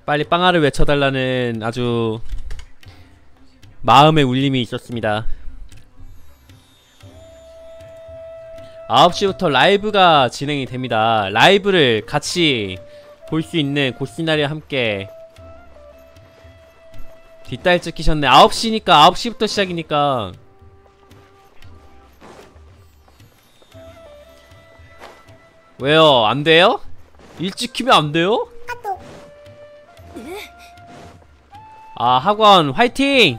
빨리 빵아를 외쳐달라는 아주 마음의 울림이 있었습니다. 9시부터 라이브가 진행이 됩니다. 라이브를 같이 볼 수 있는 고시나리와 함께. 뒷달 찍히셨네. 9시니까 9시부터 시작이니까. 왜요? 안돼요? 일찍 키면 안돼요? 아, 학원 화이팅!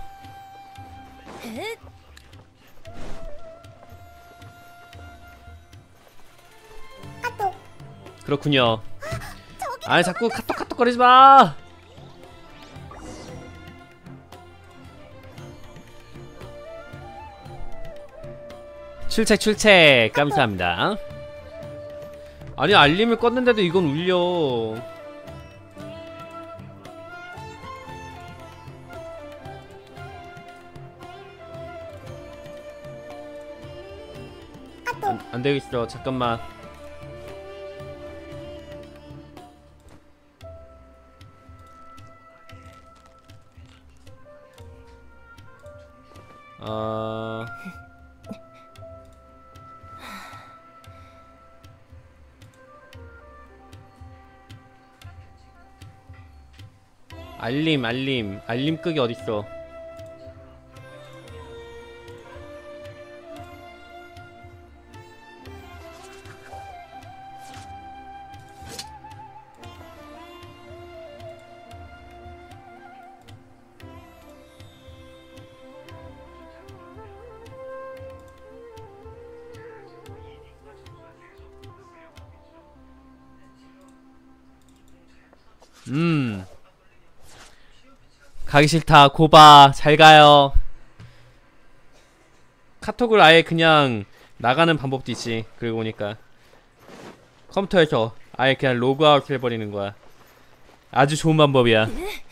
그렇군요. 아니 자꾸 카톡 거리지마! 출첵 감사합니다. 아니 알림을 껐는데도 이건 울려. 안 되겠어. 잠깐만. 알림 끄기 어딨어. 가기 싫다. 고바 잘가요. 카톡을 아예 그냥 나가는 방법도 있지. 그러고 보니까 컴퓨터에서 아예 그냥 로그아웃 해버리는 거야. 아주 좋은 방법이야.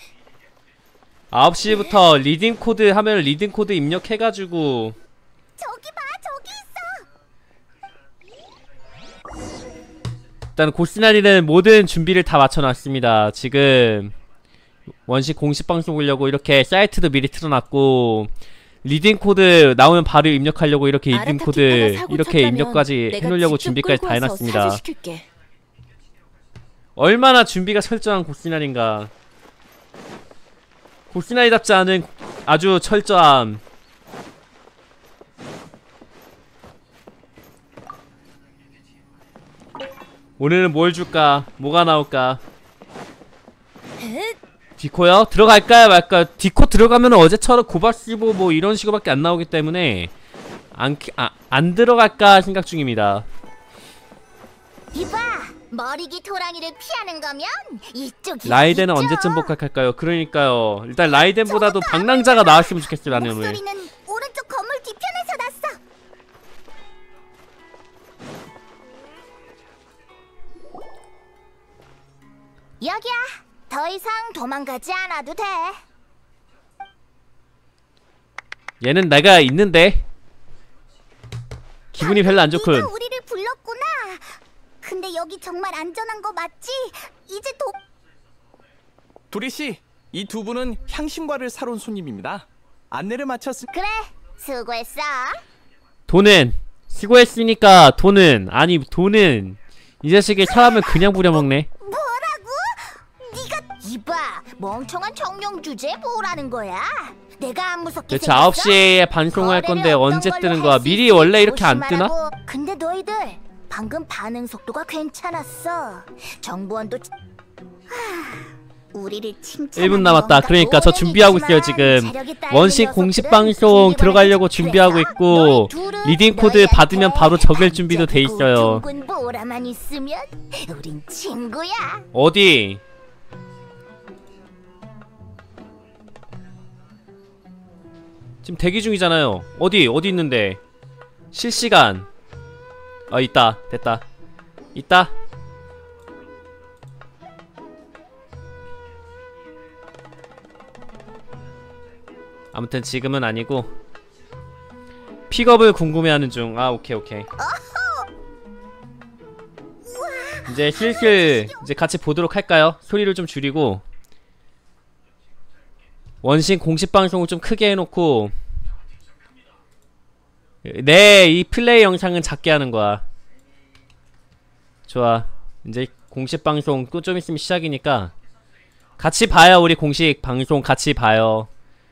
9시부터 리딩코드 하면 리딩코드 입력해가지고. 저기 봐, 저기 있어. 일단 고시나리는 모든 준비를 다 맞춰놨습니다. 지금 원식 공식 방송 보려고 이렇게 사이트도 미리 틀어놨고, 리딩코드 나오면 바로 입력하려고 이렇게 리딩코드 이렇게 입력까지 해놓으려고 준비까지 다 해놨습니다. 얼마나 준비가 철저한 고시나리인가. 고시나리답지 않은 아주 철저함. 오늘은 뭘 줄까? 뭐가 나올까? 디코요? 들어갈까요 말까요? 디코 들어가면 어제처럼 고바시보 뭐 이런 식으로밖에 안 나오기 때문에 안 들어갈까 생각 중입니다. 이봐, 머리기 토랑이를 피하는 거면 이쪽이. 라이덴은 언제쯤 복학할까요? 그러니까요. 일단 라이덴보다도 방랑자가 나왔으면 좋겠어요. 나는 오늘. 목소리는 오른쪽 건물 뒤편에서 났어. 여기야. 더 이상 도망가지 않아도 돼. 얘는 내가 있는데 기분이 별로 안 좋군. 네가 우리를 불렀구나. 근데 여기 정말 안전한 거 맞지? 이제 도리씨, 이 두 분은 향신과를 사러 온 손님입니다. 안내를 마쳤을. 그래, 수고했어. 돈은 수고했으니까 돈은 아니 돈은 이 자식이 사람을 그냥 부려먹네. 이봐, 멍청한 정령 주제에 뭐라는 거야? 내가 안 무섭게 대체 생겼어? 9시에 방송할 건데 언제 뜨는 거야? 미리 원래 이렇게 안 뜨나? 근데 너희들 방금 반응 속도가 괜찮았어. 정보원도 우리를 칭찬. 1분 남았다. 그러니까 저 준비하고 있어요 지금. 원식 공식 방송 들어가려고 준비하고 있고, 리딩 코드 받으면 바로 적을 준비도 돼 있어요. 보라만 있으면 우린 친구야. 어디? 지금 대기 중이잖아요. 어디 있는데? 실시간. 있다. 됐다. 있다. 아무튼 지금은 아니고 픽업을 궁금해하는 중. 아, 오케이. 이제 슬슬 이제 같이 보도록 할까요? 소리를 좀 줄이고 원신 공식 방송을 좀 크게 해놓고 내 이 플레이 영상은 작게 하는 거야. 좋아. 이제 공식 방송 또 좀 있으면 시작이니까 같이 봐요. 우리 공식 방송 같이 봐요.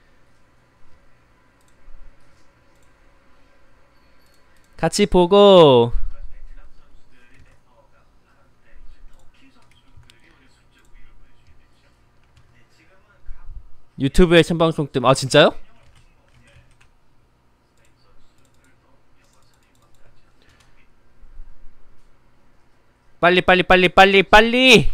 같이 보고 유튜브에 생방송 뜸. 아 진짜요? 빨리 빨리 빨리 빨리 빨리.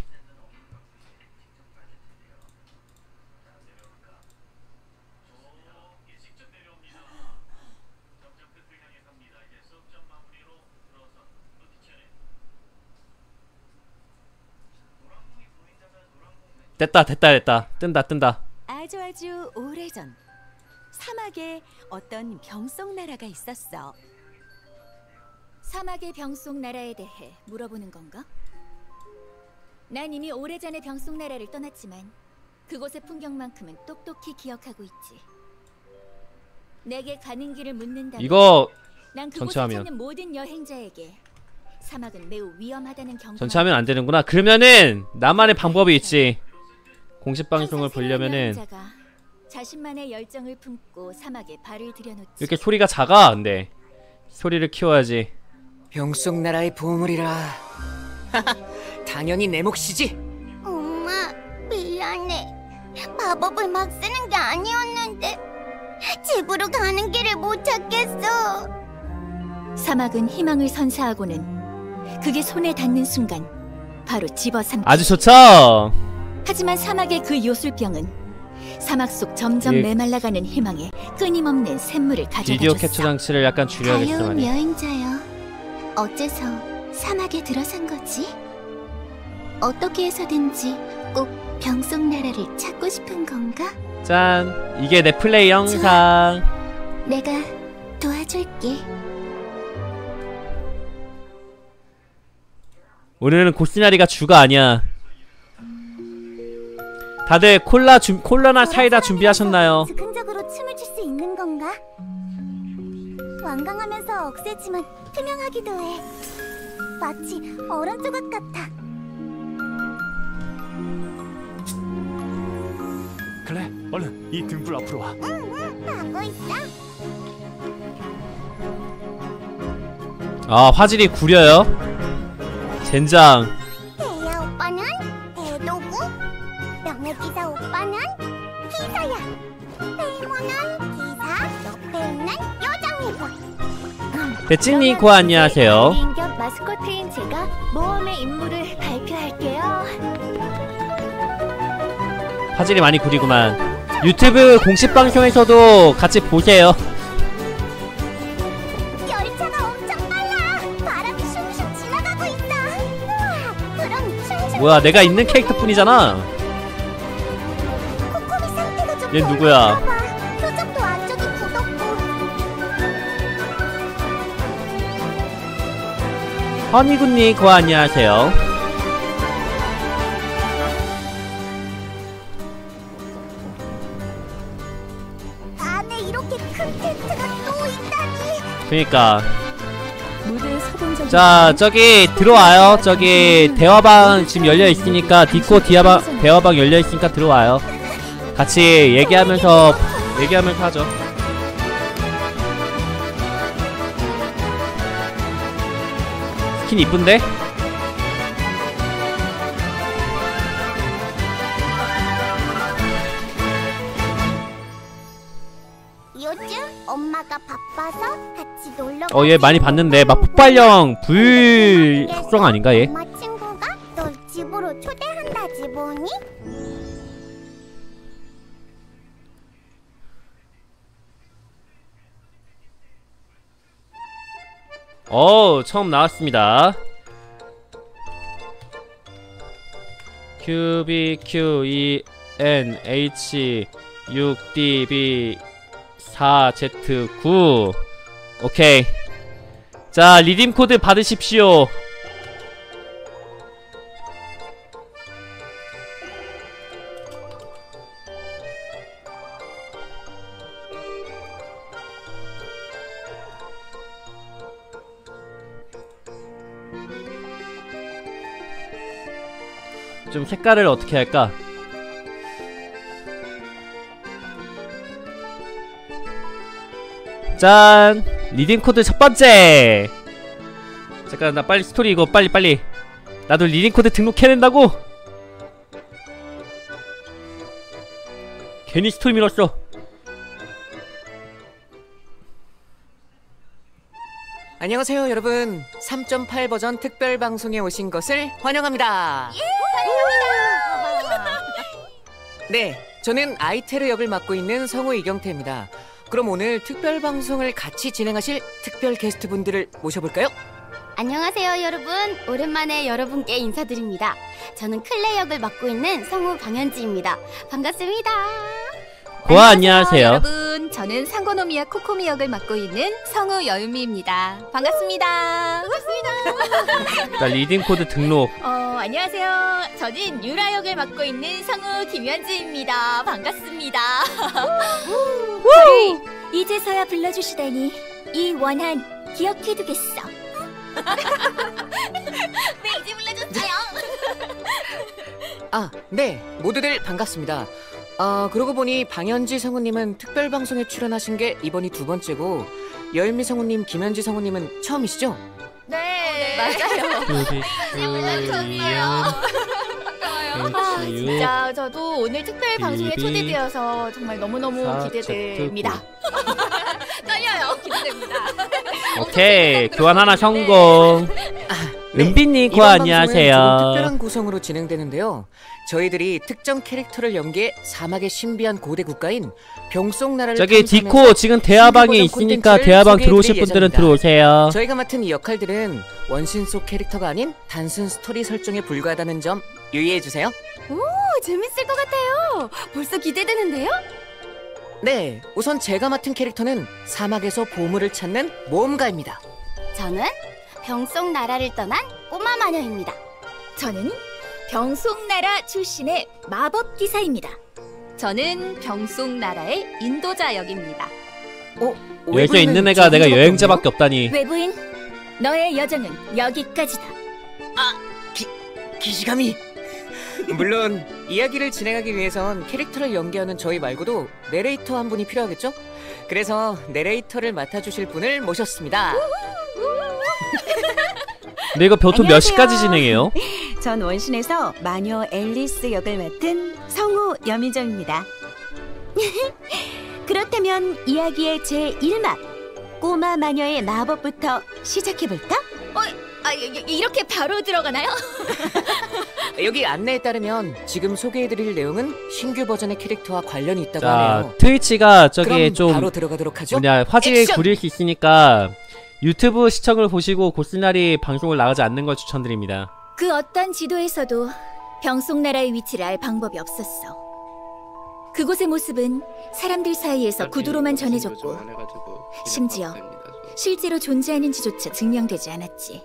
됐다 됐다 됐다. 뜬다 뜬다. 아주 오래전 사막에 어떤 병속 나라가 있었어. 사막의 병속 나라에 대해 물어보는 건가? 난 이미 오래전에 병속 나라를 떠났지만 그곳의 풍경만큼은 똑똑히 기억하고 있지. 내게 가는 길을 묻는다면 이거 난 그곳에 전체화면. 찾는 모든 여행자에게 사막은 매우 위험하다는 경고. 전체하면 안 되는구나. 그러면은 나만의 방법이 있지. 공식 방송을 보려면은 자신만의 열정을 품고 사막에 발을 들여놓지. 이렇게 소리가 작아. 근데 소리를 키워야지. 병속 나라의 보물이라. 당연히 내 몫이지. 엄마, 미안해. 마법을 막 쓰는 게 아니었는데 집으로 가는 길을 못 찾겠어. 사막은 희망을 선사하고는 그게 손에 닿는 순간 바로 집어삼키. 아주 좋죠. 하지만 사막의 그 요술병은 사막 속 점점 이- 메말라가는 희망에 끊임없는 샘물을 비디오 가져다줬어. 캡처 장치를 약간 줄여야겠어. 가려운 많이. 여행자여. 어째서 사막에 들어선 거지? 어떻게 해서든지 꼭 병속 나라를 찾고 싶은 건가? 짠. 이게 내 플레이 영상. 내가 도와줄게. 오늘은 고시나리가 주가 아니야. 다들 콜라나 사이다 준비하셨나요? 즉흥적으로 춤을 출 수 있는 건가? 완강하면서 억세지만 투명하기도 해. 마치 얼음 조각 같아. 그래, 얼른 이 등불 앞으로 와. 하고 있어. 아 화질이 구려요. 젠장. 대야 오빠는 대도구, 명예기사 오빠는 기사야. 페이모는 기사, 옆에 있는 여장이고. 대찐님 고 안녕하세요. 인격 마스코트인 제가 모험의 임무를 발표할게요. 화질이 많이 구리구만. 유튜브 공식 방송에서도 같이 보세요. 열차가 엄청 빨라. 바람이 슝슝 지나가고 있어. 우와, 그럼 슝슝. 뭐야 내가 있는 캐릭터뿐이잖아. 코코미 상태가 좀 얘 누구야? 별로인가 봐. 표정도 안쪽이 굳었고. 허니군님 고 안녕하세요. 안에 이렇게 큰 텐트가 또 있다니. 그니까 무대 서본적인 자 저기 들어와요. 저기 대화방 지금 열려있으니까 디코 대화방 열려있으니까 들어와요. 같이 얘기하면서 하죠. 스킨 이쁜데? 요즘 엄마가 바빠서 같이 놀러. 얘 많이 봤는데 막 폭발형 불 속성 아닌가 얘? 엄마 친구가 널 집으로 초대한다지 뭐니? 처음 나왔습니다. QBQENH 6DB4Z9 오케이. 자 리딤 코드 받으십시오. 좀 색깔을 어떻게 할까? 짠! 리딩코드 첫 번째! 잠깐, 나 빨리 스토리 이거 빨리. 나도 리딩코드 등록해야 된다고! 괜히 스토리 밀었어. 안녕하세요, 여러분. 3.8 버전 특별 방송에 오신 것을 환영합니다. 네, 저는 아이테르 역을 맡고 있는 성우 이경태입니다. 그럼 오늘 특별 방송을 같이 진행하실 특별 게스트 분들을 모셔볼까요? 안녕하세요, 여러분. 오랜만에 여러분께 인사드립니다. 저는 클레 역을 맡고 있는 성우 방현지입니다. 반갑습니다. 고아 안녕하세요. 여러분, 저는 상고노미야 코코미 역을 맡고 있는 성우 여유미입니다. 반갑습니다. 자, 리딩코드 등록. 안녕하세요. 저는 유라 역을 맡고 있는 성우 김현지입니다. 반갑습니다. 저를 이제서야 불러주시다니 이 원한 기억해두겠어. 네, 이제 불러줬어요. 아, 네, 모두들 반갑습니다. 그러고 보니 방현지 성우님은 특별 방송에 출연하신 게 이번이 두 번째고 여윤미 성우님, 김현지 성우님은 처음이시죠? 네, 맞아요. 진짜 저도 오늘 특별 방송에 초대되어서 정말 너무너무 기대됩니다. 떨려요. 기대됩니다. 오케이, 교환 하나 성공. 은비님 고아 이번 방송은 안녕하세요. 조금 특별한 구성으로 진행되는데요. 저희들이 특정 캐릭터를 연기해 사막의 신비한 고대 국가인 병속나라를 저기 탐험하면서 디코 지금 대화방에 신규 버전 있으니까 콘텐츠를 대화방 소개해드릴 들어오실 분들은 예정입니다. 들어오세요. 저희가 맡은 이 역할들은 원신 속 캐릭터가 아닌 단순 스토리 설정에 불과하다는 점 유의해주세요. 재밌을 것 같아요. 벌써 기대되는데요? 네, 우선 제가 맡은 캐릭터는 사막에서 보물을 찾는 모험가입니다. 저는 병속 나라를 떠난 꼬마 마녀입니다. 저는 병속나라 출신의 마법 기사입니다. 저는 병속나라의 인도자 역입니다. 여기서 있는 애가 내가 여행자밖에 없다니. 외부인, 너의 여정은 여기까지다. 기시감이. 물론 이야기를 진행하기 위해선 캐릭터를 연기하는 저희 말고도 내레이터 한 분이 필요하겠죠? 그래서 내레이터를 맡아주실 분을 모셨습니다. 근데 이거 보통 몇 시까지 진행해요? 전 원신에서 마녀 앨리스 역을 맡은 성우 여미정입니다. 그렇다면 이야기의 제1막 꼬마 마녀의 마법부터 시작해볼까? 이렇게 바로 들어가나요? 여기 안내에 따르면 지금 소개해드릴 내용은 신규 버전의 캐릭터와 관련이 있다고 자, 하네요. 트위치가 저기 그럼 좀 바로 들어가도록 하죠. 뭐냐 화질을 액션! 구릴 수 있으니까 유튜브 시청을 보시고 고스나리 방송을 나가지 않는 걸 추천드립니다. 그 어떤 지도에서도 병속나라의 위치를 알 방법이 없었어. 그곳의 모습은 사람들 사이에서 구두로만 전해졌고 심지어 실제로 존재하는지조차 증명되지 않았지.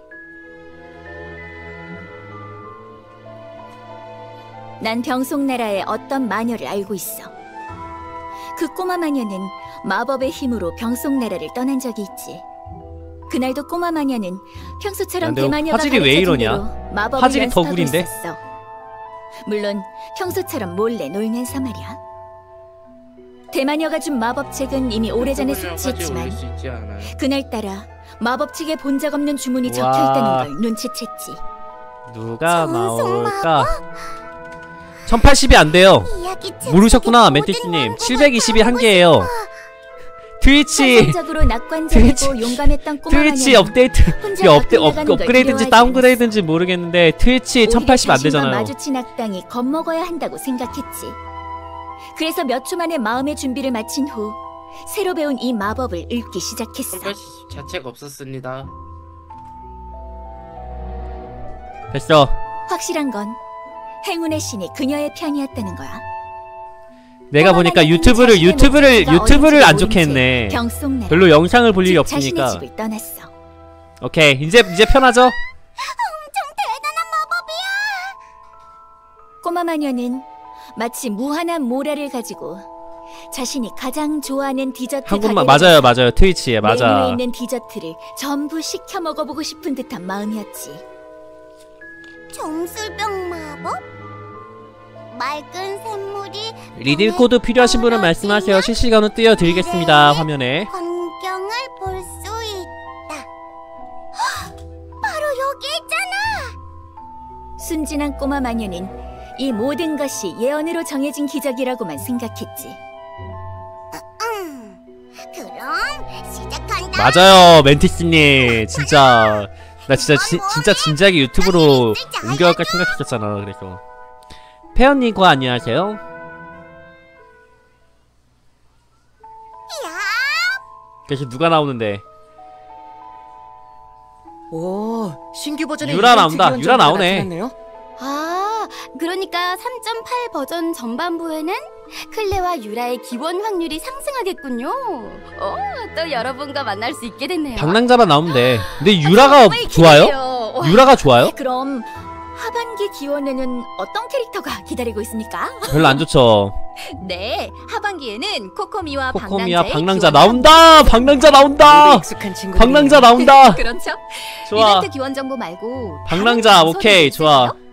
난 병속나라의 어떤 마녀를 알고 있어. 그 꼬마 마녀는 마법의 힘으로 병속나라를 떠난 적이 있지. 그날도 꼬마 마녀는 평소처럼 근데 대마녀가 화질이 왜 가르쳐준 이러냐? 대로 마법을 화질이 더 연습하고 구린데? 있었어. 물론 평소처럼 몰래 놀면서 말이야. 대마녀가 준 마법책은 이미 오래전에 숙지했지만 그날따라 마법책에 본 적 없는 주문이 우와. 적혀있다는 걸 눈치챘지. 누가 전송 나올까? 1080이 안 돼요. 이야기 모르셨구나, 모든 멘티스님. 원고가 720이 다 한계예요. 보고 싶어. 트위치 환상적으로 낙관적이고 트위치- 용감했던 꼬마 트위치 마녀는 업데이트 혼자 이게 밖을 나가는 걸 업그레이드인지 두려워하지 다운그레이드인지 모르겠는데 트위치 오히려 1080 안 자신과 되잖아요. 마주친 악당이 겁먹어야 한다고 생각했지. 그래서 몇 초 만에 마음의 준비를 마친 후 새로 배운 이 마법을 읽기 시작했어. 자체가 없었습니다. 됐어. 확실한 건 행운의 신이 그녀의 편이었다는 거야. 내가 보니까 꼬마 유튜브를 마녀는 자신의 유튜브를 안 목적지가 좋게 어딘지 했네. 병속나라, 별로 영상을 볼 일이 즉 없으니까. 자신의 집을 떠났어. 오케이, 이제 편하죠? 꼬마 마녀는 마치 무한한 모래를 가지고 자신이 가장 좋아하는 디저트 한국말 가게를 맞아요 트위치에 메뉴에 맞아. 있는 디저트를 전부 시켜 먹어보고 싶은 듯한 마음이었지. 정술병 마법? 맑은 샘물이 리딩 코드 필요하신 분은 말씀하세요. 실시간으로 띄워드리겠습니다. 화면에. 광경을 볼 수 있다. 바로 여기 있잖아. 순진한 꼬마 마녀는 이 모든 것이 예언으로 정해진 기적이라고만 생각했지. 그럼 시작한다. 맞아요, 멘티스님. 진짜 나 진짜 진지하게 유튜브로 옮겨갈까 생각했었잖아. 그래서 페언니과 안녕하세요. 야, 그래서 누가 나오는데? 오, 신규 버전의 유라 이벤트 나온다. 기원 유라 정보가 나오네. 나타났네요. 아, 그러니까 3.8 버전 전반부에는 클레와 유라의 기원 확률이 상승하겠군요. 또 여러분과 만날 수 있게 됐네요. 방랑자만 나오면 돼. 근데 유라가 정말 좋아요? 기대돼요. 유라가 좋아요? 그럼 하반기 기원에는 어떤 캐릭터가 기다리고 있습니까? 별로 안 좋죠. 네, 하반기에는 코코미와 코코미야 방랑자의 방랑자 기원 나온다. 방랑자 모두 나온다. 익숙한 친구들. 방랑자 나온다. 그렇죠. 좋아. 이벤트 기원 정보 말고 방랑자 다른 오케이 정보도 좋아. 있을까요?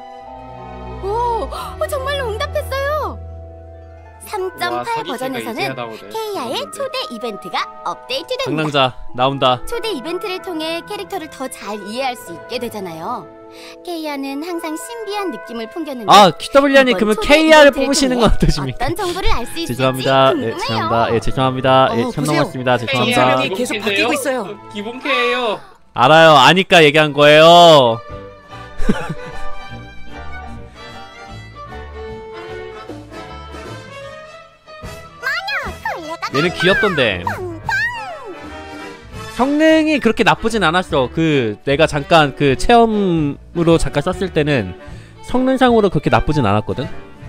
정말로 응답했어요. 3.8 버전에서는 케이아의 초대 이벤트가 업데이트됩니다. 방랑자 나온다. 초대 이벤트를 통해 캐릭터를 더 잘 이해할 수 있게 되잖아요. 케이아는 항상 신비한 느낌을 풍겼는데 아 QW님 이번 그러면 초대 KR을 이벤트를 뽑으시는 통해 건 어떠십니까? 어떤 정보를 알 수 있을지 죄송합니다. 예, 궁금해요. 죄송합니다. 예, 죄송합니다. 예, 선 보세요. 넘었습니다. 죄송합니다. 설명이 계속 바뀌고 있어요. 기본 K예요. 알아요. 아니까 얘기한 거예요. 얘는 귀엽던데. 성능이 그렇게 나쁘진 않았어. 내가 잠깐 체험으로 잠깐 썼을 때는 성능상으로 그렇게 나쁘진 않았거든.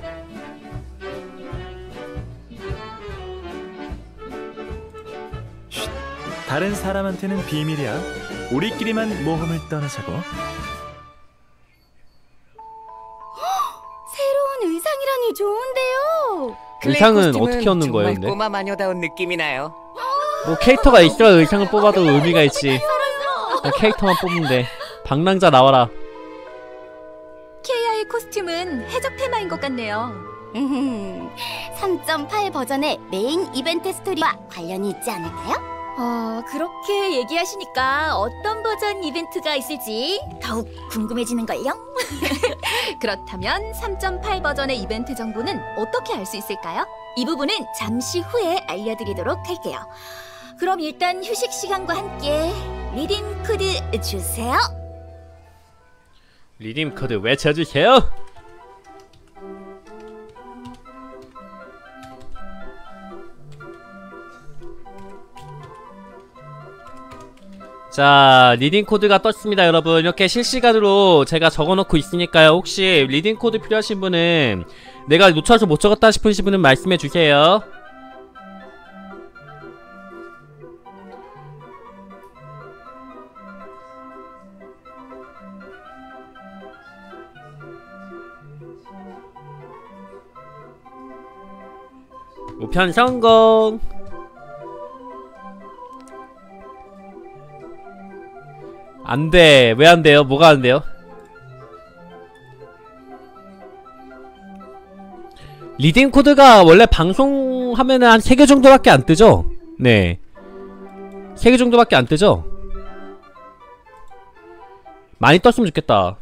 다른 사람한테는 비밀이야. 우리끼리만 모험을 떠나자고. 새로운 의상이라니 좋은데요. 클레이 의상은 코스튬은 어떻게 얻는 거예요, 정말 근데? 꼬마 마녀다운 느낌이 나요. 뭐 캐릭터가 있어야 의상을 뽑아도 의미가 있지. 그냥 캐릭터만 뽑는데. 방랑자 나와라. 케이아의 코스튬은 해적 테마인 것 같네요. 3.8 버전의 메인 이벤트 스토리와 관련이 있지 않을까요? 그렇게 얘기하시니까 어떤 버전 이벤트가 있을지 더욱 궁금해지는걸요? 그렇다면 3.8 버전의 이벤트 정보는 어떻게 알 수 있을까요? 이 부분은 잠시 후에 알려드리도록 할게요. 그럼 일단 휴식 시간과 함께 리딩 코드 주세요. 리딤 코드 외쳐주세요. 자, 리딩 코드가 떴습니다, 여러분. 이렇게 실시간으로 제가 적어놓고 있으니까요. 혹시 리딩 코드 필요하신 분은 내가 놓쳐서 못 적었다 싶으신 분은 말씀해주세요. 우편 성공. 안돼. 왜 안돼요? 뭐가 안돼요? 리딩 코드가 원래 방송하면은 한 3개 정도밖에 안 뜨죠? 네, 3개 정도밖에 안 뜨죠? 많이 떴으면 좋겠다.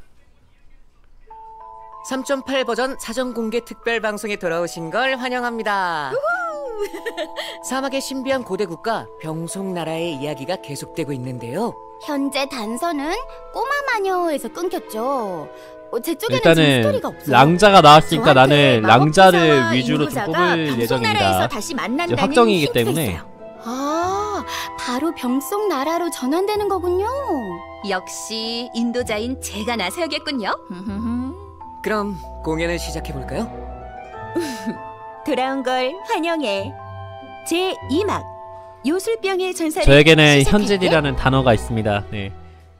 3.8 버전 사전 공개 특별 방송에 돌아오신 걸 환영합니다. 사막의 신비한 고대 국가 병속나라의 이야기가 계속되고 있는데요. 현재 단서는 꼬마 마녀에서 끊겼죠. 제 쪽에는 지금 일단은 스토리가 없어요. 랑자가 나왔으니까 저한테 나는 랑자를 마법사와 위주로 좀 인도자가 뽑을 방송나라에서 예정입니다. 다시 만난다는 이제 확정이기 힌트가 때문에. 있어요. 바로 병속 나라로 전환되는 거군요. 역시 인도자인 제가 나서야겠군요. 그럼 공연을 시작해볼까요? 돌아온 걸 환영해. 제 2막 요술병의 전사를 저에게는 시작할게. 현질이라는 단어가 있습니다. 네.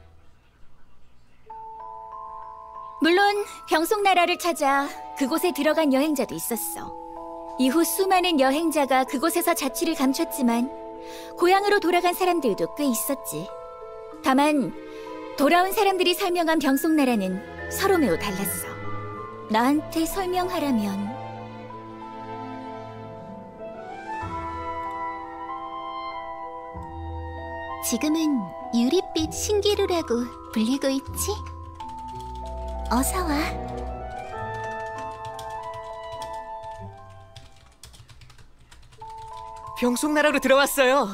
물론 병속나라를 찾아 그곳에 들어간 여행자도 있었어. 이후 수많은 여행자가 그곳에서 자취를 감췄지만 고향으로 돌아간 사람들도 꽤 있었지. 다만 돌아온 사람들이 설명한 병속나라는 서로 매우 달랐어. 나한테 설명하라면 지금은 유릿빛 신기루라고 불리고 있지? 어서 와. 병속나라로 들어왔어요.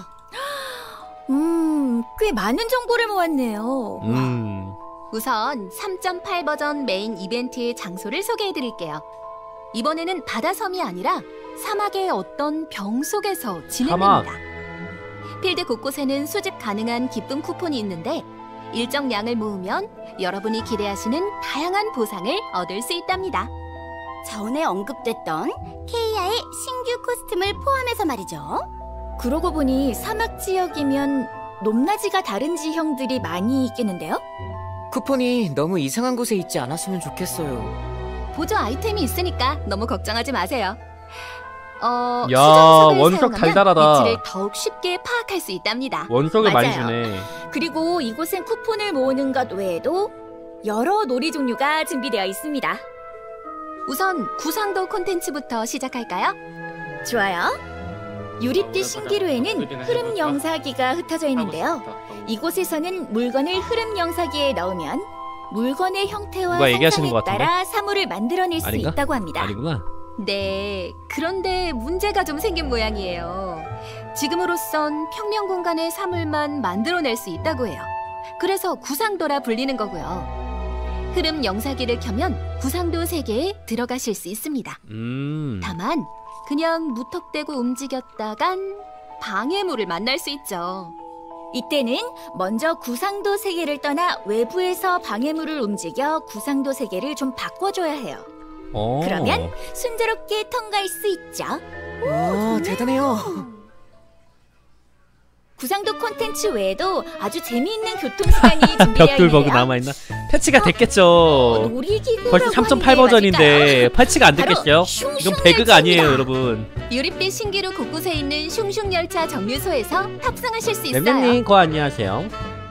꽤 많은 정보를 모았네요. 우선 3.8 버전 메인 이벤트의 장소를 소개해드릴게요. 이번에는 바다섬이 아니라 사막의 어떤 병 속에서 진행됩니다. 필드 곳곳에는 수집 가능한 기쁨 쿠폰이 있는데 일정량을 모으면 여러분이 기대하시는 다양한 보상을 얻을 수 있답니다. 전에 언급됐던 케이아의 신규 코스튬을 포함해서 말이죠. 그러고 보니 사막 지역이면 높낮이가 다른 지형들이 많이 있겠는데요? 쿠폰이 너무 이상한 곳에 있지 않았으면 좋겠어요. 보조 아이템이 있으니까 너무 걱정하지 마세요. 야, 수정석을 원석 사용하면 달달하다. 위치를 더욱 쉽게 파악할 수 있답니다. 원석을 많이 맞아요. 주네. 그리고 이곳엔 쿠폰을 모으는 것 외에도 여러 놀이 종류가 준비되어 있습니다. 우선 구상도 콘텐츠부터 시작할까요? 좋아요. 유릿빛 신기루에는 흐름 영사기가 흩어져 있는데요. 이곳에서는 물건을 흐름 영사기에 넣으면 물건의 형태와 누가 얘기하시는 상상에 것 같은데? 따라 사물을 만들어낼 수 아닌가? 있다고 합니다. 아니구나. 네, 그런데 문제가 좀 생긴 모양이에요. 지금으로선 평면 공간의 사물만 만들어낼 수 있다고 해요. 그래서 구상도라 불리는 거고요. 흐름 영사기를 켜면 구상도 세계에 들어가실 수 있습니다. 다만 그냥 무턱대고 움직였다간 방해물을 만날 수 있죠. 이때는 먼저 구상도 세계를 떠나 외부에서 방해물을 움직여 구상도 세계를 좀 바꿔줘야 해요. 그러면 순조롭게 통과할 수 있죠. 와, 대단해요. 구상도 콘텐츠 외에도 아주 재미있는 교통수단이 준비되어 벽돌버그 있는데요. 남아있나? 패치가 됐겠죠. 놀이기구라고 벌써 3.8 하는 게 버전인데 맞을까요? 패치가 안 바로 됐겠어요? 슝슝 이건 배그가 아니에요, 열차입니다. 여러분. 유릿빛 신기루 곳곳에 있는 슝슝 열차 정류소에서 탑승하실 수 있어요. 램램님, 거 안녕하세요.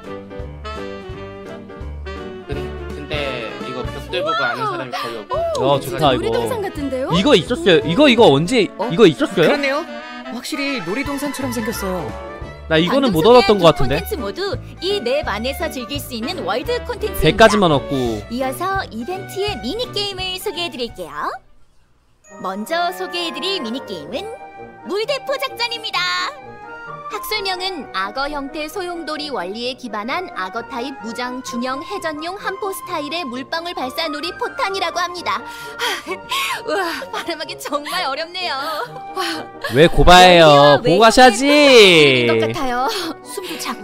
근데 이거 벽돌보고 아는 사람이 거의 없고. 좋다, 놀이동산 이거. 같은데요? 이거 있었어요. 이거 언제, 이거 있었어요? 그렇네요. 확실히 놀이동산처럼 생겼어요. 나 이거는 방금 못 소개한 얻었던 두 것 같은데? 콘텐츠 모두 이 맵 안에서 즐길 수 있는 월드 콘텐츠입니다. 100까지만 얻고. 이어서 이벤트의 미니게임을 소개해드릴게요. 먼저 소개해드릴 미니게임은 물대포 작전입니다. 학술명은 악어 형태 소용돌이 원리에 기반한 악어 타입 무장 중형 해전용 함포 스타일의 물방울 발사 놀이 포탄이라고 합니다. 우와, 발음하기 정말 어렵네요. 왜 고바해요? 왜 보고 것 가셔야지. 같아요. 숨도 차고.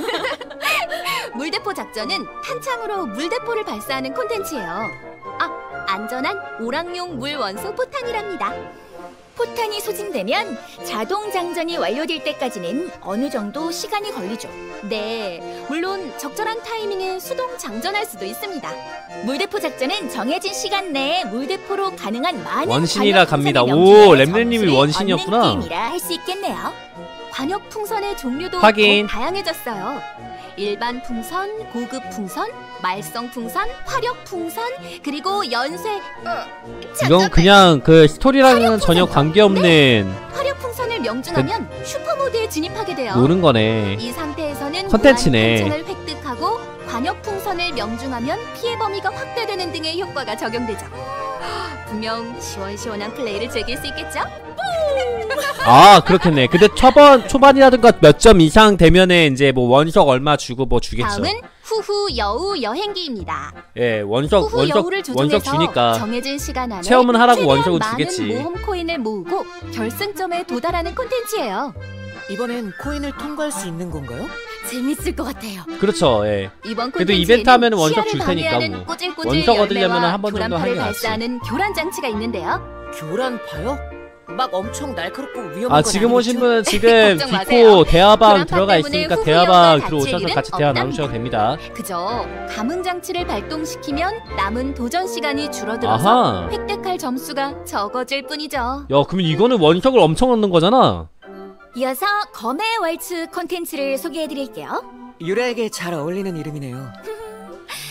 물대포 작전은 탄창으로 물대포를 발사하는 콘텐츠예요. 안전한 오락용 물 원소 포탄이랍니다. 포탄이 소진되면 자동 장전이 완료될 때까지는 어느 정도 시간이 걸리죠. 네, 물론 적절한 타이밍에 수동 장전할 수도 있습니다. 물대포 작전은 정해진 시간 내에 물대포로 가능한 많은 원신이라 관역 갑니다. 풍선을 오, 명중해 램램님이 점수를 원신이었구나. 얻는 게임이라 할 수 있겠네요. 관역 풍선의 종류도 확인. 더 다양해졌어요. 일반 풍선, 고급 풍선, 말썽 풍선, 화력 풍선, 그리고 연쇄. 이건 그냥 그 스토리랑은 전혀 관계없는 화력 풍선을 명중하면 슈퍼 모드에 진입하게 돼요. 노는 거네. 이 상태에서는 컨텐츠네. 무한 탄창을 획득하고 관역 풍선을 명중하면 피해 범위가 확대되는 등의 효과가 적용되죠. 분명 시원시원한 플레이를 즐길 수 있겠죠? 아, 그렇겠네. 근데 초반이라든가 몇 점 이상 되면은 이제 뭐 원석 얼마 주고 뭐 주겠죠. 다음은 후후 여우 여행기입니다. 예, 원석 여우를 조종해서 주니까 정해진 시간 안에 체험은 하라고 최대한 원석을 많은 주겠지. 모험 코인을 모으고 결승점에 도달하는 콘텐츠예요. 이번엔 코인을 통과할 수 있는 건가요? 재밌을 것 같아요. 그렇죠. 예. 이번 그래도 콘텐츠에는 이벤트 하면은 원석 시야를 줄 테니까 방해하는 뭐. 꼬질꼬질 원석 얻으려면은 열매와 한번 정도 교란파를 하는 게 낫지. 발사하는 교란 장치가 있는데요. 교란파요? 막 엄청 날카롭고 위험한 아, 건 지금 오신 아니겠죠? 분은 지금 걱정 디코 마세요. 대화방 교란파 들어가 때문에 있으니까 후후 대화방 영상 들어오셔서 다칠 같이 일은 대화 없답니다. 나누셔도 됩니다. 그저 감흥 장치를 발동시키면 남은 도전 시간이 줄어들어서 아하. 획득할 점수가 적어질 뿐이죠. 야, 그러면 이거는 원석을 엄청 얻는 거잖아. 이어서 검의 월츠 콘텐츠를 소개해드릴게요. 유라에게 잘 어울리는 이름이네요.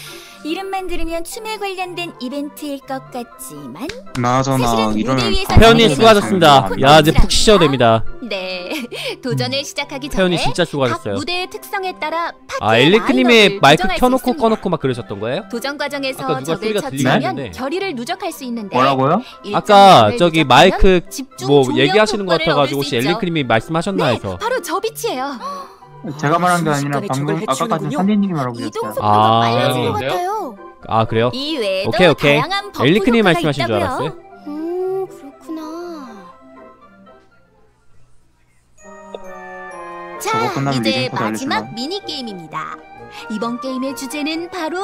이름만 들으면 춤에 관련된 이벤트일 것 같지만 나잖아 사실은 이런 무대 위에서 태연님 하는 수고하셨습니다. 건 야 이제 푹 쉬셔야 됩니다. 네, 도전을 시작하기 전에 태연이 진짜 각 수고하셨어요. 무대의 특성에 따라 파트의 아 엘리크님이 라인업을 마이크 조정할 수 켜놓고 있습니다. 꺼놓고 막 그러셨던 거예요? 도전 과정에서 아까 누가 적을 소리가 처치하면 들리는데. 결의를 누적할 수 있는데 뭐라고요? 아까 일정 저기 점을 마이크 누적하면 집중 뭐 조명 얘기하시는 것 효과를 같아가지고 얻을 수 혹시 있죠. 엘리크님이 말씀하셨나 네, 해서. 바로 저 빛이에요. 제가 말한 게 아니라 순식간에 방금 적을 아까까지 해치우는군요. 선생님이 말하고 이동 계셨어요. 속도가 아. 빨라진 것 그런데요? 같아요. 아 그래요? 이 외에도 오케이 오케이. 다양한 버프 엘리크님 효과가 말씀하신 줄 있다고요. 알았어요. 그렇구나. 저거 자, 끝나면 이제 리딩 코드 마지막 알려주나? 미니 게임입니다. 이번 게임의 주제는 바로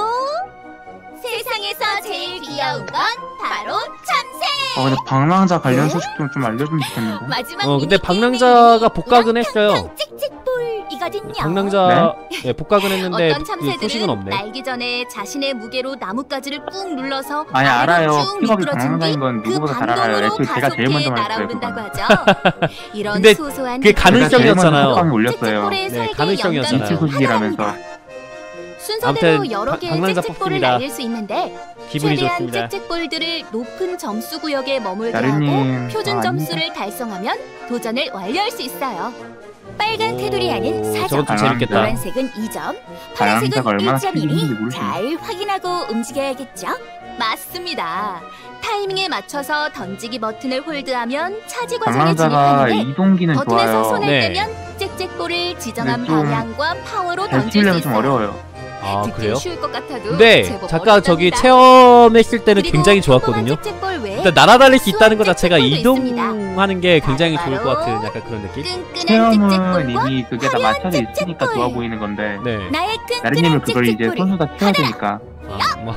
세상에서 제일 귀여운 건 바로 참새. 근데 방랑자 관련 소식 좀 알려주면 좋겠는데. 마지막 근데 미니 방랑자가 게임은 복각은 했어요. 우렁탕탕 찍찍볼이거든요. 방랑자 예, 복각은 했는데 어떤 그 소식은 참새들은 없네. 날기 전에 자신의 무게로 나뭇가지를 꾹 눌러서 아니 아래로 알아요. 쭉 픽업이 미끄러진 방랑자인 뒤 건 그 누구보다 잘 알아요. 반동으로 애초에 제가 제일 먼저 가속해 말했어요. 날아오른다고 그건. 하죠. 이런 근데 소소한 그게 기능을 가능성이었잖아요. 제가 제일 먼저 올렸어요. 찍찍볼의 네, 설계 가능성이었잖아요. 영감 중 소식이라면서. 하나입니다. 순서대로 아무튼 여러 개의 방랑자 찍찍볼을 뽑습니다. 날릴 수 있는데 기분이 최대한 좋습니다. 찍찍볼들을 높은 점수 구역에 머물게 하고 나르님, 표준 아, 점수를 달성하면 도전을 완료할 수 있어요. 빨간 오, 테두리에는 4점, 저것도 재밌겠다. 노란색은 2점, 파란색은 방랑자가 얼마나 1점이니 스피드인지 모르겠네. 잘 확인하고 움직여야겠죠? 맞습니다. 타이밍에 맞춰서 던지기 버튼을 홀드하면 차지 과정에 방랑자가 진입하는데 이동기는 버튼에서 좋아요. 손을 네. 떼면 찍찍볼을 지정한 근데 좀 방향과 파워로 잘 던질 수 키우려면 좀 있어요. 어려워요. 아 듣기 그래요? 쉬울 것 같아도 근데 제법 잠깐 저기 어렵답니다. 체험했을 때는 그리고 굉장히 평범한 좋았거든요. 찍찍볼 외에 일단 날아다닐 수 있다는 것 자체가 수학 찍찍볼도 이동하는 게 굉장히 좋을 것 바로 같은 약간 그런 느낌? 끈끈한 체험은 찍찍볼과 이미 그게 다 맞춰져 있으니까 찍찍볼. 좋아 보이는 건데 네. 나의 나르님은 끈끈한 그걸 이제 찍찍볼을 손수다 키워야 되니까. 아, 뭐.